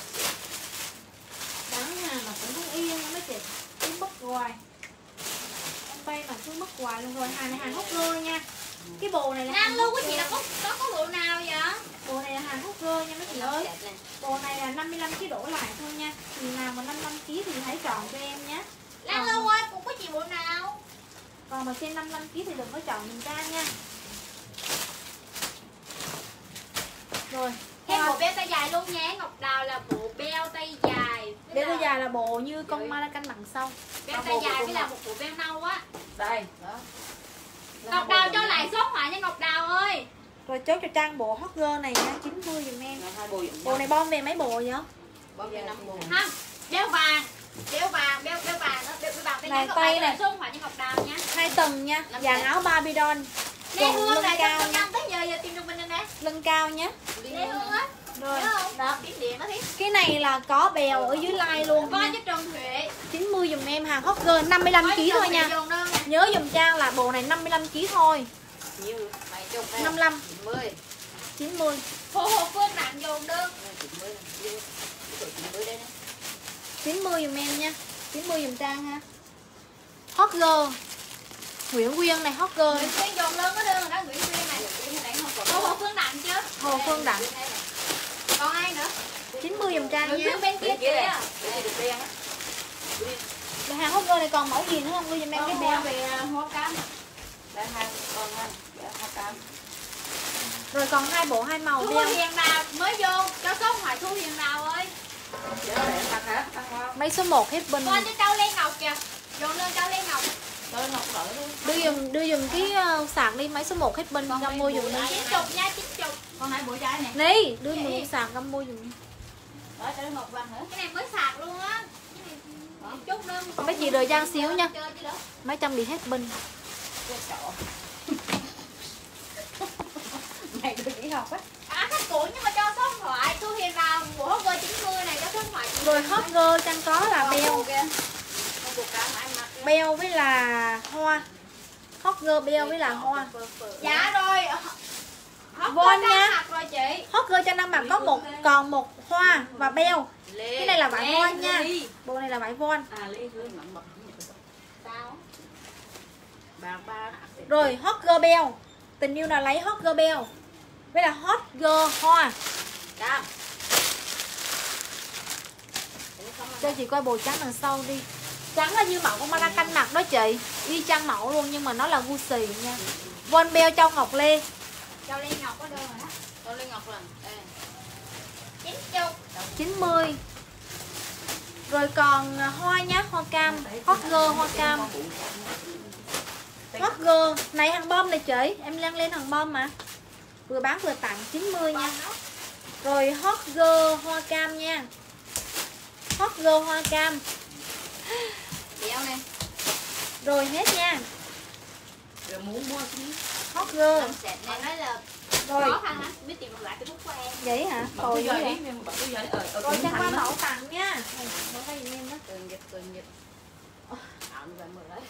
Bán hàng mà cũng không yên nha mấy chị. Cứ mất hoài. Bên bay mà cứ mất hoài luôn rồi. Hàng này hàng hot girl nha. Cái bộ này là Năng hàng lưu hot của chị girl. là có có có bộ nào vậy? Bộ này là hàng hot girl nha mấy chị ơi. Bộ này là năm mươi lăm ki lô gam đổ lại thôi nha. Thì nào mà năm mươi lăm ki lô gam thì hãy chọn cho em nhé. Năng lưu ơi, cũng có chị bộ nào? Còn mà trên năm mươi lăm ki lô gam thì đừng có chọn mình Trang nha. Rồi, Thêm bộ beo tay dài luôn nha. Ngọc Đào là bộ beo tay dài. beo tay dài là bộ như con Malacan đằng sau. Beo tay dài với là một bộ beo nâu á. Đây, đó. Ngọc Đào cho lại số hỏa nha Ngọc Đào ơi. Rồi chốt cho Trang bộ hot girl này nha, chín mươi giùm em. Hai bộ dụng. Bộ này bom về mấy bộ vậy? Bom về năm bộ. Không, beo vàng. Beo vàng, beo beo vàng đó, beo, beo vàng tay Này, ngắn Ngọc tay Đào này. cho lại số hỏa nha Ngọc Đào nha. Hai tầng nha, dàn áo Barbidon. Lê Quần Hương lưng này cao trong nha. năm tới giờ giờ tìm được mình rồi nè. Lưng cao nhé. Lê Hương á. Rồi, Nhớ không? đó. Điểm điện nó thiết. Cái này là có bèo ở dưới like luôn. Coi cho Trần Huệ. chín mươi giùm em, hàng hot girl năm mươi lăm ki lô gam thôi nha. Dồn đơn nè. Nhớ dùm Trang là bộ này năm mươi lăm ki lô gam thôi. Như mày chục đây. năm mươi lăm, chín mươi. chín mươi. Hồ Hồ Phương nặng dồn đơn. chín mươi. chín mươi đây nè. chín mươi giùm em nha. chín mươi giùm Trang ha. Hot girl. Nguyễn Quyên này hot girl. Nguyễn Quyên dồn đơn có đơn rồi đó Nguyễn Quyên này. Hồ Hồ Phương nặng chứ. Hồ Phương Đặng. Còn ai nữa? chín mươi giùm Trang Nguyễn nha. Quyên bên kia Kia kìa. này. Cái này được đen á. Là hàng hot girl này còn mẫu gì nữa không? Đưa giùm em cái bèo. về hoa cam. Đây hai con ha. Hai cam. Rồi còn hai bộ hai màu Thu bèo. Hiền Đào mới vô cho số hỏi Thu Hiền Đào ơi. Để để tăng hết, tăng không? Mấy số một hết bình. Con cho Châu Lê Ngọc kìa. Dồn đơn Châu Lê Ngọc. Tôi ngọc đỡ luôn. Đưa dùm đưa dùm cái uh, sạc đi, mấy số một hết bình găm mua dùm đi. Chín chục nha, chín chục. Con hai bộ trái nè. Đi, đưa một sạc găm mua dùm. Đó cho nó ngọc vàng hả? Cái này mới sạc luôn á. Chút đơn. Mấy chị đợi Giang xíu nha. Chơi chứ nữa. Mấy trăm bị hết bình. Mày được đi học á. À khách cũ nhưng mà cho số điện thoại. Thu Hiền Đào bộ hot girl chín mươi này cho số điện thoại. Rồi hot girl Trang có là beo. Beo với là hoa. Hot girl beo với là hoa. Dạ rồi. Hot Von girl nha. đang mặc rồi chị. Hot girl Trang đang mặc có một còn một hoa và beo. Cái này là vải von nha. Bộ này là vải von. À Lê Hương mặn mật. Sao? Bà ba. Rồi hot girl beo. Tình yêu là lấy hot girl beo. Với là hot girl hoa. Cam. Cho chị coi bộ trắng đằng sau đi. Trắng là như mẫu con Mara canh mặt đó chị. Y chang mẫu luôn nhưng mà nó là Gucci nha. Von Bell Châu Ngọc Lê. Châu Lê Ngọc có đơn rồi đó. Châu Lê Ngọc là chín chục. chín mươi. Rồi còn hoa nhá, hoa cam, hot girl hoa cam. Hot girl, này hàng bom này chị, em lên lên hàng bom mà. Vừa bán vừa tặng chín mươi nha. Rồi hot girl hoa cam nha. Hot girl hoa cam. đeo này. Rồi hết nha. Rồi muốn mua chứ. Hot girl. Làm sẹt này nói là Rồi. Khó khăn lắm, biết tìm lại cái bút của em. Vậy hả? Bảo Rồi tôi vậy. giờ đi, bảo tôi giờ đi ở ở Rồi Kim trang qua Thành đó. mẫu tặng nha. Mẫu tay giùm em đó. cường dịch cường dịch. Ảo về mở lấy.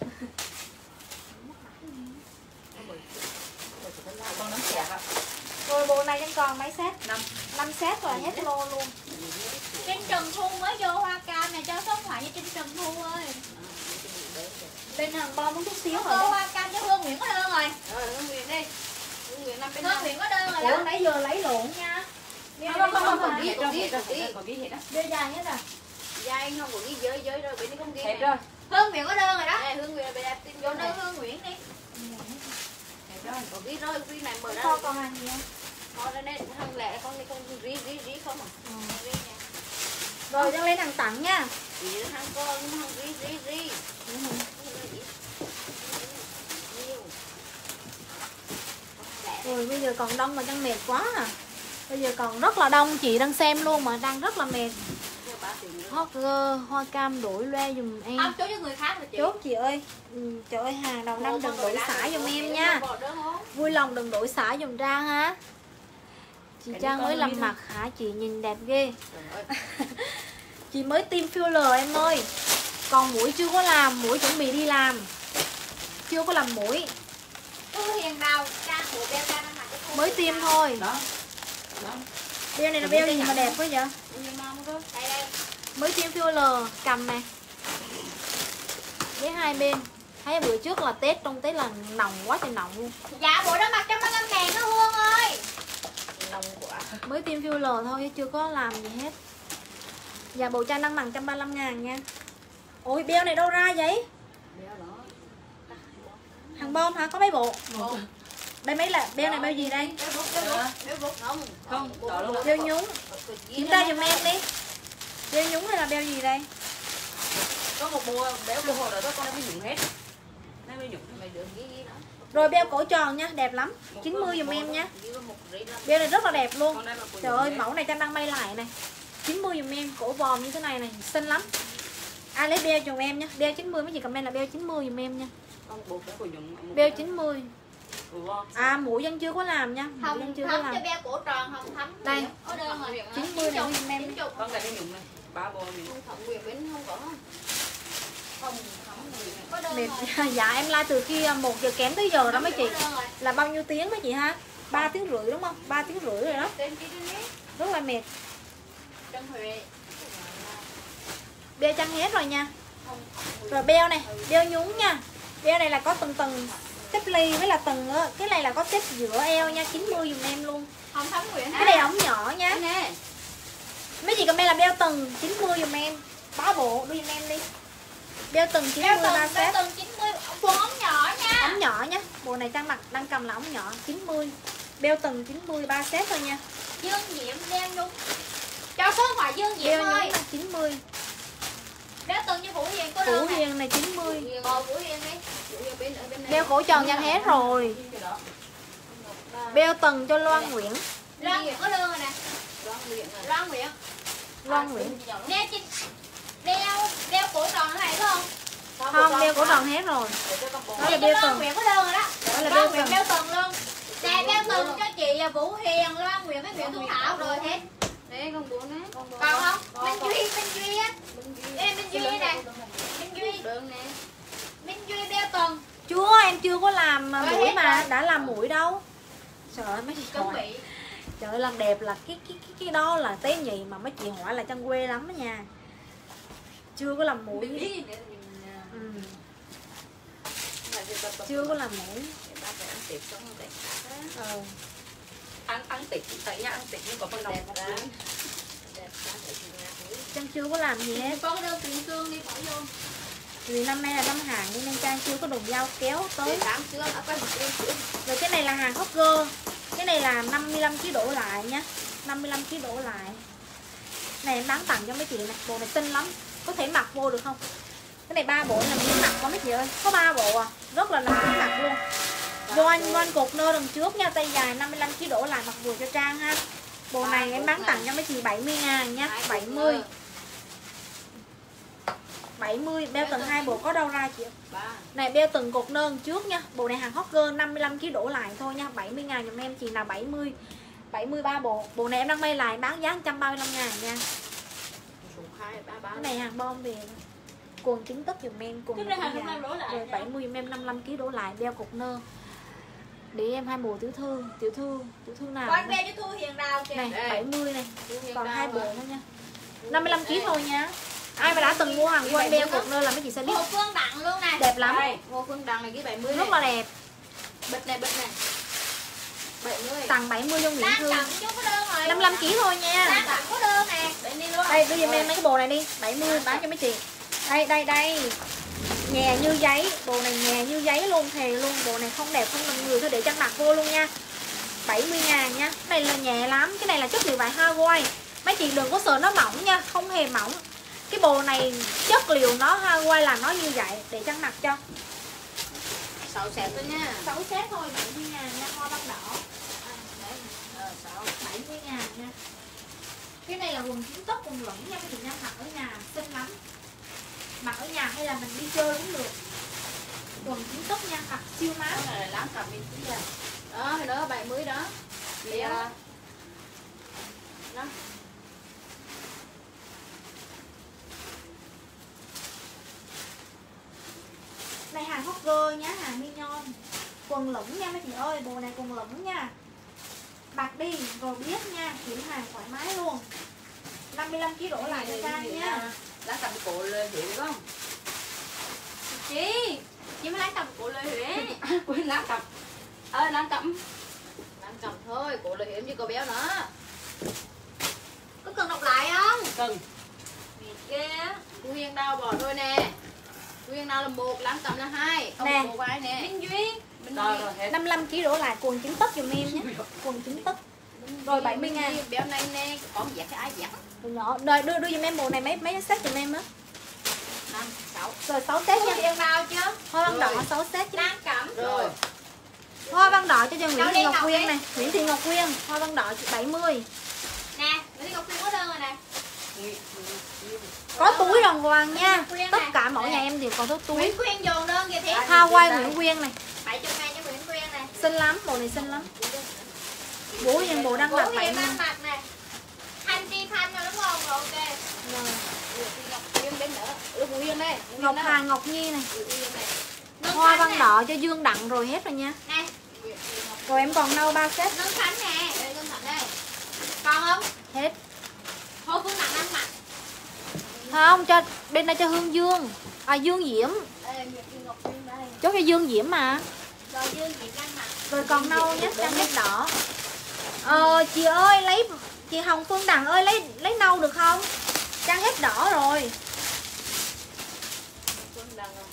Con nắm xẻ ạ. Rồi bộ này em còn mấy set? Năm. năm set rồi hết lô luôn. Trên Trần Thu mới vô hoa cam này cho số điện thoại với trên Trần Thu ơi. Bên hàng bom một chút xíu Có rồi cô đó. hoa cam với Hương Nguyễn có đơn rồi. Rồi Hương Nguyễn đi. Hương Nguyễn năm bên Hương năm. Nguyễn có đơn rồi Ủa đó. nãy giờ lấy lộn nha. Không không không, còn ghi, ghi còn hết ghi, rồi, còn ghi. còn ghi hết á. Đưa dài hết à. Gia anh không có ghi giới giới rồi bên đây không ghi. Hết này. rồi. Hương Nguyễn có đơn rồi đó. Đây Hương Nguyễn là bên đây tin Vô vô đơn này. Hương Nguyễn đi. Hết rồi. Có ghi rồi, ghi này mở ra. Kho còn hàng gì không? Con đây này thằng lẻ con này con rí rí rí không à. Rí nha. Rồi đang lên hàng tặng nha. Chỉ là thằng con nhưng mà thằng rí rí rí. Rồi bây giờ còn đông mà đang mệt quá à. Bây giờ còn rất là đông, chị đang xem luôn mà đang rất là mệt. Hot girl, hoa cam đổi loe dùm em. Không, chốt cho người khác rồi chị. Chốt chị ơi. Ừ, trời ơi hàng đầu năm đừng đổi xả dùm em nha. Vui lòng đừng đổi xả dùm ra ha. Chị Trang mới làm mặt hả? Chị nhìn đẹp ghê. Chị mới tiêm filler em ơi. Còn mũi chưa có làm, mũi chuẩn bị đi làm. Chưa có làm mũi. Thu Hiền Đào, trang của Beo Trang ăn mặc cái cô. Mới tiêm thôi. Đó. Đó. Beo này là beo gì mà đẹp quá vậy? Đây đây. Mới tiêm filler, cầm nè. Với hai bên. Thấy bữa trước là Tết, trong Tết là nồng quá trời nồng luôn. Dạ bộ đó mặc trăm ba mươi lăm ngàn đó Hương ơi. Nông quả. Mới tiêm filler thôi chứ chưa có làm gì hết. Dạ bộ trang đang bằng một trăm ba mươi lăm ngàn nha. Ôi beo này đâu ra vậy? Hàng bom hả? Có mấy bộ? Đây mấy là beo này bao gì đây? Không. Không, đó luôn. Beo nhúng. Kiểm tra giùm em đi. Beo nhúng hay là beo gì đây? Có một bộ béo bộ hồ đó thôi, con đã mới dùng hết. Nó mới dùng. Mày được ghi ghi đó. Rồi beo cổ tròn nha, đẹp lắm. chín mươi giùm em nha. Ghi có một rí đó. Beo này rất là đẹp luôn. Con đây mà Trời ơi, mẫu này Trang đang may lại này. chín mươi giùm em, cổ vòm như thế này này, xinh lắm. Ai lấy beo giùm em nha. Beo chín mươi mấy chị comment là beo chín mươi giùm em nha. con bộ béo của dùng. Beo chín mươi. Ừ, không? À mũi dân chưa có làm nha. Mũi Hồng dân chưa thấm có cho làm. Beo cổ tròn, hồng thấm. Đây. Có đơn rồi. chín mươi này giùm em. Con đây mới dùng này. Ba bộ mình. Thẩm quyền bên không có. Không thẩm quyền. Có đơn Mệt. rồi. Dạ em like từ khi một giờ kém tới giờ đó mấy chị. Có đơn rồi. Là bao nhiêu tiếng mấy chị ha? ba tiếng rưỡi đúng không? ba tiếng rưỡi rồi đó. Tên kia tên ấy. Rất là mệt. Trân Huệ. Beo chăn hết rồi nha. Rồi beo này, beo nhúng nha. Beo này là có từng từng tép ly với là từng á, cái này là có tép giữa eo nha, chín mươi giùm em luôn. Hồng thấm Nguyễn. Cái này ống nhỏ nha. Đây nè. Mấy chị comment là beo từng chín mươi giùm em. Bó bộ đưa giùm em đi. Beo từng chín Beo mươi ba từng, beo set. từng chín mươi. Quần ống nhỏ nha. Ống nhỏ nha. Bộ này Trang mặc đang cầm là ống nhỏ chín mươi. Beo từng chín mươi ba set thôi nha. Dương Diễm đeo nhúng. Cho số điện thoại Dương Diễm Beo ơi. nhúng là chín mươi. Beo từng như Vũ Hiền có Củ đơn này. hiền này chín mươi. Ờ Vũ Hiền đi. Bên ở bên này. Beo cổ tròn Trang hết rồi. Beo từng cho Loan Nguyễn. Loan Nguyễn có đơn rồi nè. Loan Nguyễn à. Loan Nguyễn. Loan Nguyễn. Đeo trên đeo đeo cổ tròn này phải không? Không, beo cổ tròn hết rồi. Đó là Chị beo Loan từng. Nguyễn có đơn rồi đó. Đó là beo Loan Nguyễn từng. đeo từng luôn. Nè đeo từng cho chị là Vũ Hiền, Loan Nguyễn với Nguyễn Thu Thảo rồi hết. Đấy con bố nè. Còn không? Minh Duy, Minh Duy á. Ê Minh Duy nè. Minh Duy, Đơn nè. Minh Duy đeo từng. Chưa, em chưa có làm mũi mà, đã làm mũi đâu. Trời ơi mấy chị Chuẩn hỏi. bị. Trời ơi làm đẹp là cái cái cái cái đó là tế nhị mà mấy chị hỏi là chân quê lắm đó nha. Chưa có làm mũi. Mình biết để mình Ừ. là việc tập tập. Chưa có làm mũi. Ba phải ăn tiệc xong rồi. Ừ. Ăn ăn tịt tại nhà ăn tịt nhưng có con nồng. Đẹp ra. Đẹp ra phải chừng nào. Chân chưa có làm gì hết. Có cái đơn tiền xương đi bỏ vô. Vì năm nay là năm hàng nên Trang chưa có đường dao kéo tới. Rồi cái này là hàng hot girl. Cái này là năm mươi lăm ki lô gam đổ lại nhá. năm mươi lăm ki lô gam đổ lại. Này em bán tặng cho mấy chị này. Bộ này xinh lắm. Có thể mặc vô được không? Cái này ba bộ là mình mặc có mấy chị ơi. Có ba bộ à. Rất là làm mình mặc luôn. Voan voan cột nơ đằng trước nha. Tay dài năm mươi lăm ki lô gam đổ lại mặc vừa cho Trang ha. Bộ này em bán tặng cho mấy chị bảy mươi ngàn nha. bảy mươi. bảy mươi, beo từng hai bộ có đâu ra chị? Này beo từng cột nơ trước nha. Bộ này hàng hot girl năm mươi lăm ki lô gam đổ lại thôi nha. bảy mươi ngàn giùm em chị là bảy mươi. bảy mươi ba bộ. Bộ này em đang may lại bán giá một trăm ba mươi lăm ngàn nha. Cái này hàng bom về. Quần chính tất giùm em, quần Cái này hàng năm đổ lại. rồi bảy mươi giùm em năm mươi lăm ki lô gam đổ lại, beo cột nơ. Để em hai bộ tiểu thư, tiểu thư, tiểu thư nào? Con beo cho Thu Hiền Đào kìa. Này bảy mươi này. Còn hai bộ nữa nha. năm mươi lăm ki lô gam thôi nha. Ai mà đã từng mua hàng quanh beo cột nơ là mấy chị sẽ biết. Hồ Phương Đặng luôn này. Đẹp lắm. Ngô Phương Đằng này cái bảy mươi Rất là đẹp. bịch này bịch này bảy mươi. Tặng bảy mươi cho Nguyễn Đang Thư. cầm chút có đơn rồi. năm mươi lăm ki lô gam thôi nha. Đang cầm có đơn nè. Để đi luôn. Đây, đưa giùm em mấy cái bộ này đi. bảy mươi bán cho mấy chị. Đây, đây, đây. Nhè như giấy. Bộ này nhè như giấy luôn, thề luôn. Bộ này không đẹp, không nằm người thôi để Trang mặc vô luôn nha. bảy mươi ngàn nha. Cái này là nhẹ lắm. Cái này là chất liệu vải Hawaii. Mấy chị đừng có sợ nó mỏng nha. Không hề mỏng. Cái bộ này chất liệu nó Hawaii là nó như vậy. Để Trang mặc cho. Sáu xẹp thôi nha. sáu set thôi, bảy mươi ngàn nha. Hoa băng đỏ. Ờ, sáu. bảy mươi ngàn nha. Cái này là quần chính tóc quần lửng nha. Các chị nha, mặc ở nhà xinh lắm. Mặc ở nhà hay là mình đi chơi cũng được. Quần chính tóc nha, mặc siêu mát. Cái này là láng cầm bên tí ra. Đó, cái đó bảy mươi đó. Thì à, đó. Này hàng hot girl nhá, hàng mignon. Quần lửng nha mấy chị ơi, bộ này quần lửng nha. Mặc đi rồi biết nha, chuyển hàng thoải mái luôn. năm mươi lăm ki lô gam đổ lại cho Trang nha. Láng cầm cổ lên hiểu được không? Chị Chị mới lấy cầm của Lê Huế. Quên láng cầm. Ơ láng cầm. Láng cầm thôi, cổ là hiểm chứ cô béo nữa. Có cần đọc lại không? Cần. Ghê. Thu Hiền Đào bỏ thôi nè. Thu Hiền Đào là một, láng cầm là hai. Ông Nè. bộ vai nè. Minh Duyên. Minh Duyên. năm mươi lăm ki lô gam đổ lại quần chính tấc giùm em nhé. Quần chính tấc. Rồi bảy mươi ngàn. Béo này nè, có dắt cái ai dắt. Đồ nhỏ. Rồi đưa đưa giùm em bộ này mấy mấy set giùm em á. năm, sáu. Rồi sáu set Thu nha. Hiền Đào chưa? Hoa băng đỏ Rồi. sáu set chứ. Đang cầm. Rồi. Hoa băng đỏ cho cho Nguyễn Đâu Thị đi Ngọc Ngọc Quyên đi. này. Nguyễn Thị Ngọc Quyên, hoa băng đỏ chị bảy mươi. Nè, Nguyễn Thị Ngọc Quyên có đơn rồi nè. Có túi đàng hoàng nha. Quyên Tất này. cả mỗi Nè. nhà em đều có túi. Nguyễn Quyên dồn đơn kìa Thiệt. Hawaii Nguyễn Quyên này. bảy mươi ngàn cho Nguyễn Quyên này. Xinh lắm, bộ này xinh lắm. Bố em bộ đang Bố mặc thì bảy em mươi. đang mặc nè. Thanh chi thanh rồi đúng không? Rồi ok. Rồi. Hiền bên nữa. Ừ, Thu Hiền đây. Thu Hiền Ngọc đây. Hà, Ngọc Nhi này. Ừ, Thu Hiền này. Ngân Hoa Khánh băng nè. đỏ cho Dương Đặng rồi hết rồi nha. Nè, Rồi em còn nâu ba set. Ngân Khánh nè. Đây, Ngân Khánh đây. Còn không? Hết. Hồ Phương Đặng đang mặc. Không, cho bên đây cho Hương Dương. À Dương Diễm. Đây, Nguyễn Thị Ngọc Quyên đây. Chốt cho Dương Diễm mà. Rồi Dương Diễm đang mặc. Rồi còn nâu nhé, trang hết đỏ. Ờ chị ơi lấy chị Hồng Phương Đặng ơi lấy lấy nâu được không? Trang hết đỏ rồi. Phương Đằng không?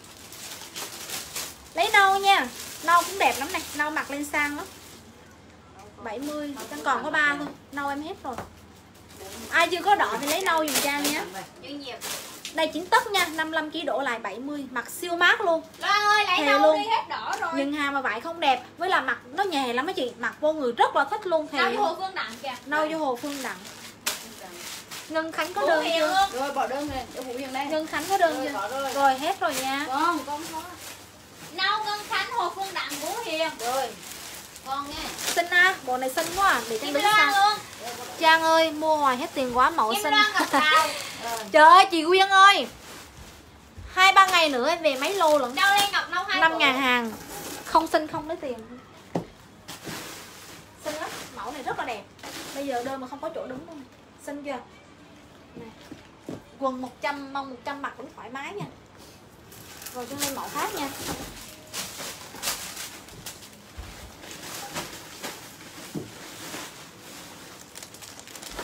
Lấy nâu nha. Nâu cũng đẹp lắm này, nâu mặc lên sang lắm. bảy mươi, Trang còn có ba thôi. Nâu em hết rồi. Ai chưa có đỏ thì lấy nâu giùm Trang nhé. Dương Diễm. Đây chính tấc nha, năm mươi lăm ki lô gam đổ lại bảy mươi, mặc siêu mát luôn. Loan ơi lấy Thề đâu luôn. đi hết đỏ rồi. Nhưng hàng mà vải không đẹp, với là mặc nó nhè lắm mấy chị, mặc vô người rất là thích luôn. Thề Đâu luôn. Hồ Phương Đặng kìa. Nâu cho Hồ Phương Đặng. Ngân Khánh có Bố đơn Hiền chưa? luôn. Rồi bỏ đơn này, cho Thu Hiền đây. Ngân Khánh có đơn Rồi, chưa? có rồi. Rồi hết rồi nha. Con, con có. Nâu Ngân Khánh, Hồ Phương Đặng, Vũ Hiền. Rồi. Con nghe. Xinh à, bộ này xinh quá à. Để Trang Kim đứng Loan xa. luôn. Trang ơi, mua hoài hết tiền quá, mẫu Kim xinh. Loan gặp Đào. Trời ơi, chị Quyên ơi. Hai ba ngày nữa em về mấy lô lận. Đâu Lê Ngọc Nâu hai năm bộ. ngàn hàng. Không xinh không lấy tiền. Xinh lắm, mẫu này rất là đẹp. Bây giờ đơn mà không có chỗ đứng luôn. Xinh chưa? Này. Quần một trăm, mong một trăm mặc cũng thoải mái nha. Rồi cho lên mẫu khác nha.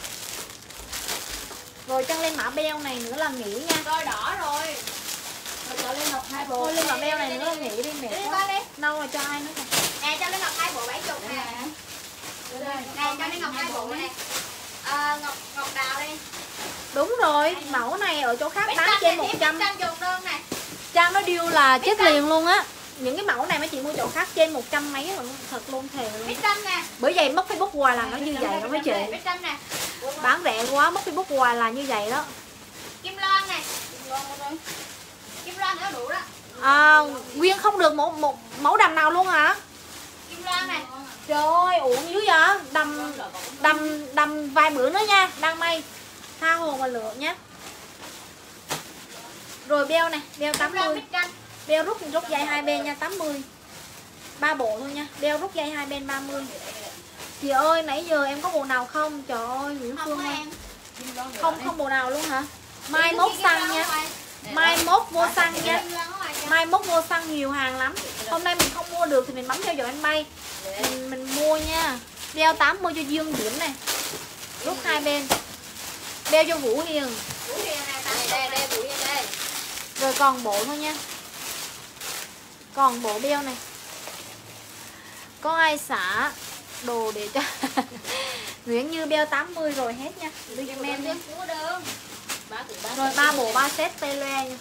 Rồi chân lên mã beo này nữa là nghỉ nha. Rồi đỏ rồi. Cho lên ngọc hai bộ. Thôi lên ngọc đeo này nữa nghỉ đi mệt Đi quá. coi đi. Đâu rồi cho ai nữa kìa. Nè cho lên ngọc hai bộ bảy chục nè. Nè cho lên ngọc hai bộ nè. Ờ, ngọc ngọc đào đi. Đúng rồi, mẫu này ở chỗ khác Bích bán Trâm trên này, một Bích trăm. Trâm dùng đơn này. Trang nó điêu là chết liền luôn á. Những cái mẫu này mấy chị mua chỗ khác trên một trăm mấy luôn, thật luôn thề luôn. Bích Trâm nè. Bởi vậy mất Facebook hoài là nó như vậy đó mấy chị. Bích Trâm nè. Bán rẻ quá mất Facebook hoài là như vậy đó. Kim Loan nè. Kim Loan nữa đủ đó. À, Nguyên không được một một mẫu đầm nào luôn hả? Kim Loan nè. Trời ơi, uổng dữ vậy. Đầm đầm đầm vài bữa nữa nha, đang may. Tha hồ mà lựa nhé. Rồi beo này, beo tám Kim Loan mươi. Bích Trâm. Beo rút rút dây hai bên nha, tám mươi. Ba bộ thôi nha, beo rút dây hai bên ba mươi. Chị ơi, nãy giờ em có bộ nào không? Trời ơi, Nguyễn Không Phương có ơi. em. Không không bộ nào luôn hả? Mai mốt xăng nha. Mai mốt vô xăng nha. Mai mốt vô xăng nhiều hàng lắm. Hôm nay mình không mua được thì mình bấm theo dõi anh May. Mình mình mua nha. Đeo tám mươi cho Dương Diễm này. Rút hai bên. Đeo cho Vũ Hiền. Vũ Hiền nè, tám Đây đây Vũ Hiền đây. Rồi còn bộ thôi nha. Còn bộ đeo này. Có ai xả đồ để cho Nguyễn Như beo tám mươi rồi hết nha. Đưa cho em đi. Mua đơn. Rồi ba bộ ba set tê loe nha.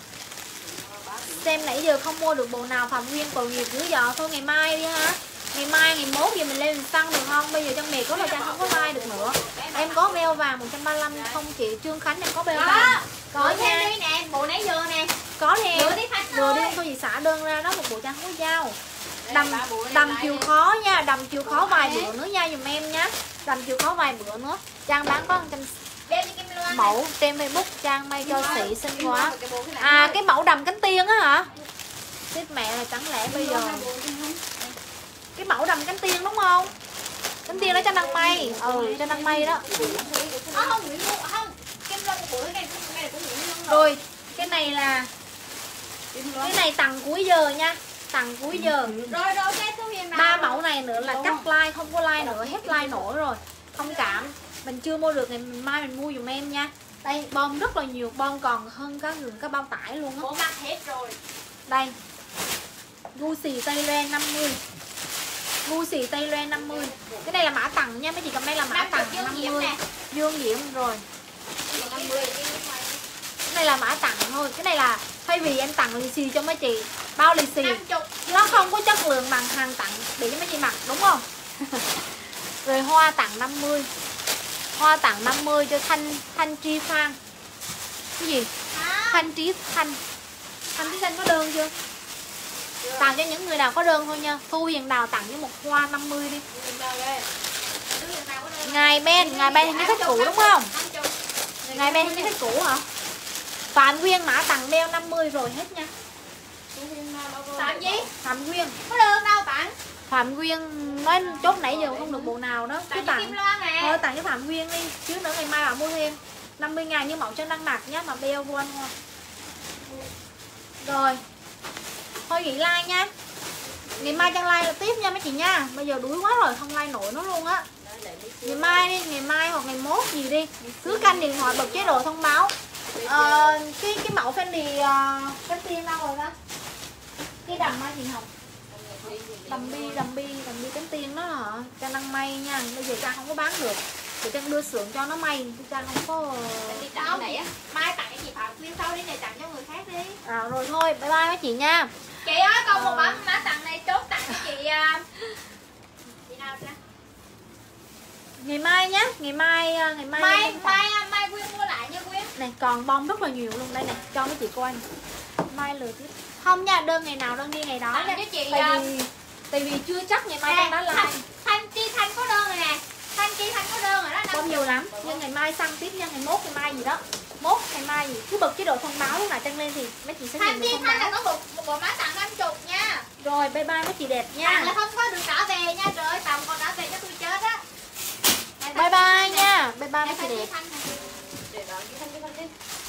Xem nãy giờ không mua được bộ nào Phạm Nguyên tội nghiệp dữ dọ. Thôi ngày mai đi ha. Ngày mai ngày mốt giờ mình lên mình săn được không? Bây giờ trong mệt có là Trang không có like được nữa. Em có beo vàng một trăm ba mươi lăm không chị? Trương Khánh em có beo vàng. Có Lựa thêm nha. đi nè, bộ nãy giờ nè. Có nè. Lựa đi khách Vừa đi ơi. thôi gì xả đơn ra đó một bộ Trang không có dao. Đầm đầm chiều khó nha, đầm chiều khó vài bữa nữa nha dùm em nhá. Đầm chiều khó vài bữa nữa. Trang bán có một trăm Đeo đi Kim Loan. mẫu trên Facebook. Trang may cho sĩ xinh quá. À cái mẫu đầm cánh tiên á hả? Tiếp mẹ là chẳng lẽ bây giờ cái mẫu đầm cánh tiên đúng không? Cánh tiên đó cho đăng may. Ừ cho đăng may đó. Ờ, không Nguyễn Lu, không. Kim Loan của cái này cũng cái này cũng Nguyễn Lu rồi. Rồi cái này là cái này tặng cuối giờ nha. Tặng cuối giờ. Rồi rồi cái số Hiền nào. Ba mẫu này nữa là cắt like, không có like nữa, hết like nổi rồi. Thông cảm. Mình chưa mua được ngày mai mình mua dùm em nha. Đây bom rất là nhiều, bom còn hơn cả gần cái bao tải luôn á. Bộ mặt hết rồi. Đây. Gucci Tây Loan năm mươi. Gucci Tây Loan năm mươi. Cái này là mã tặng nha, mấy chị cầm đây là mã tặng Dương năm Diễm mươi. nè. Dương Diễm rồi. năm mươi. Cái này là mã tặng thôi. Cái này là thay vì em tặng lì xì cho mấy chị, bao lì xì năm mươi. nó không có chất lượng bằng hàng tặng để cho mấy chị mặc đúng không? Rồi hoa tặng năm mươi. Hoa tặng năm mươi cho Thanh Thanh Tri Phan. Cái gì? Thanh Trí Thanh. Thanh Trí Thanh có đơn chưa? Tặng cho những người nào có đơn thôi nha. Thu Hiền Đào tặng với một hoa năm mươi đi. Ngài Ben, ngài Ben hình như thích cũ đúng không? Ngài Ben hình như thích cũ hả? Phạm Nguyên mã tặng đeo năm mươi rồi hết nha. Tặng gì? Phạm Nguyên. Có đơn đâu tặng. Phạm Nguyên nói chốt nãy giờ không được bộ nào đó. Cứ Tặng cho Kim tặng. Loan nè. Thôi tặng cho Phạm Nguyên đi. Chứ nữa ngày mai bảo mua thêm. năm mươi ngàn như mẫu chân đang mặc nhá. Mà beo vô anh hoa. Rồi. Thôi nghỉ like nha. Ngày mai Trang like là tiếp nha mấy chị nha. Bây giờ đuối quá rồi, không like nổi nó luôn á. Ngày mai đi, ngày mai hoặc ngày mốt gì đi. Cứ canh điện thoại bật chế độ thông báo. Ờ, cái cái mẫu Fendi uh, cái tiên đâu rồi đó. Cái đầm mai chị Hồng. Đầm bi, đầm bi, đầm bi cánh tiên đó hả? Trang đang may nha. Bây giờ Trang không có bán được. Để Trang đưa xưởng cho nó may. Trang không có. Đi đâu này á? Mai tặng cái gì Phạm Nguyên sau đi này tặng cho người khác đi. À, rồi thôi, bye bye mấy chị nha. Chị ơi còn một mã mã tặng này chốt tặng cho chị à. Chị nào ra? Ngày mai nhé, ngày mai ngày mai Mai mai mai Quyên mua lại nha Quyên. này còn bom rất là nhiều luôn đây này, cho mấy chị coi này. Mai lừa tiếp. Không nha, đơn ngày nào đơn đi ngày đó Tặng nha. cho chị Tại à. vì tại vì chưa chắc ngày mai Nè, Trang đã like. Thanh, Thanh Chi Thanh có đơn rồi nè. Thanh Chi Thanh có đơn rồi đó. Không nhiều lắm, nhưng ngày mai săn tiếp nha, ngày mốt ngày mai gì đó. Mốt ngày mai gì cứ bật chế độ thông báo lúc nào Trang lên thì mấy chị sẽ nhận Thanh được Chi thông Thanh là báo. có một một bộ má tặng năm mươi nha. Rồi bye bye mấy chị đẹp Tặng là nha. không có được trả về nha. Trời ơi tặng còn trả về cho tôi chết á. Bye bye nha, bye bye mấy chị Thanh Chi đẹp. Thanh nè. Để đó, đi thanh đi thanh đi.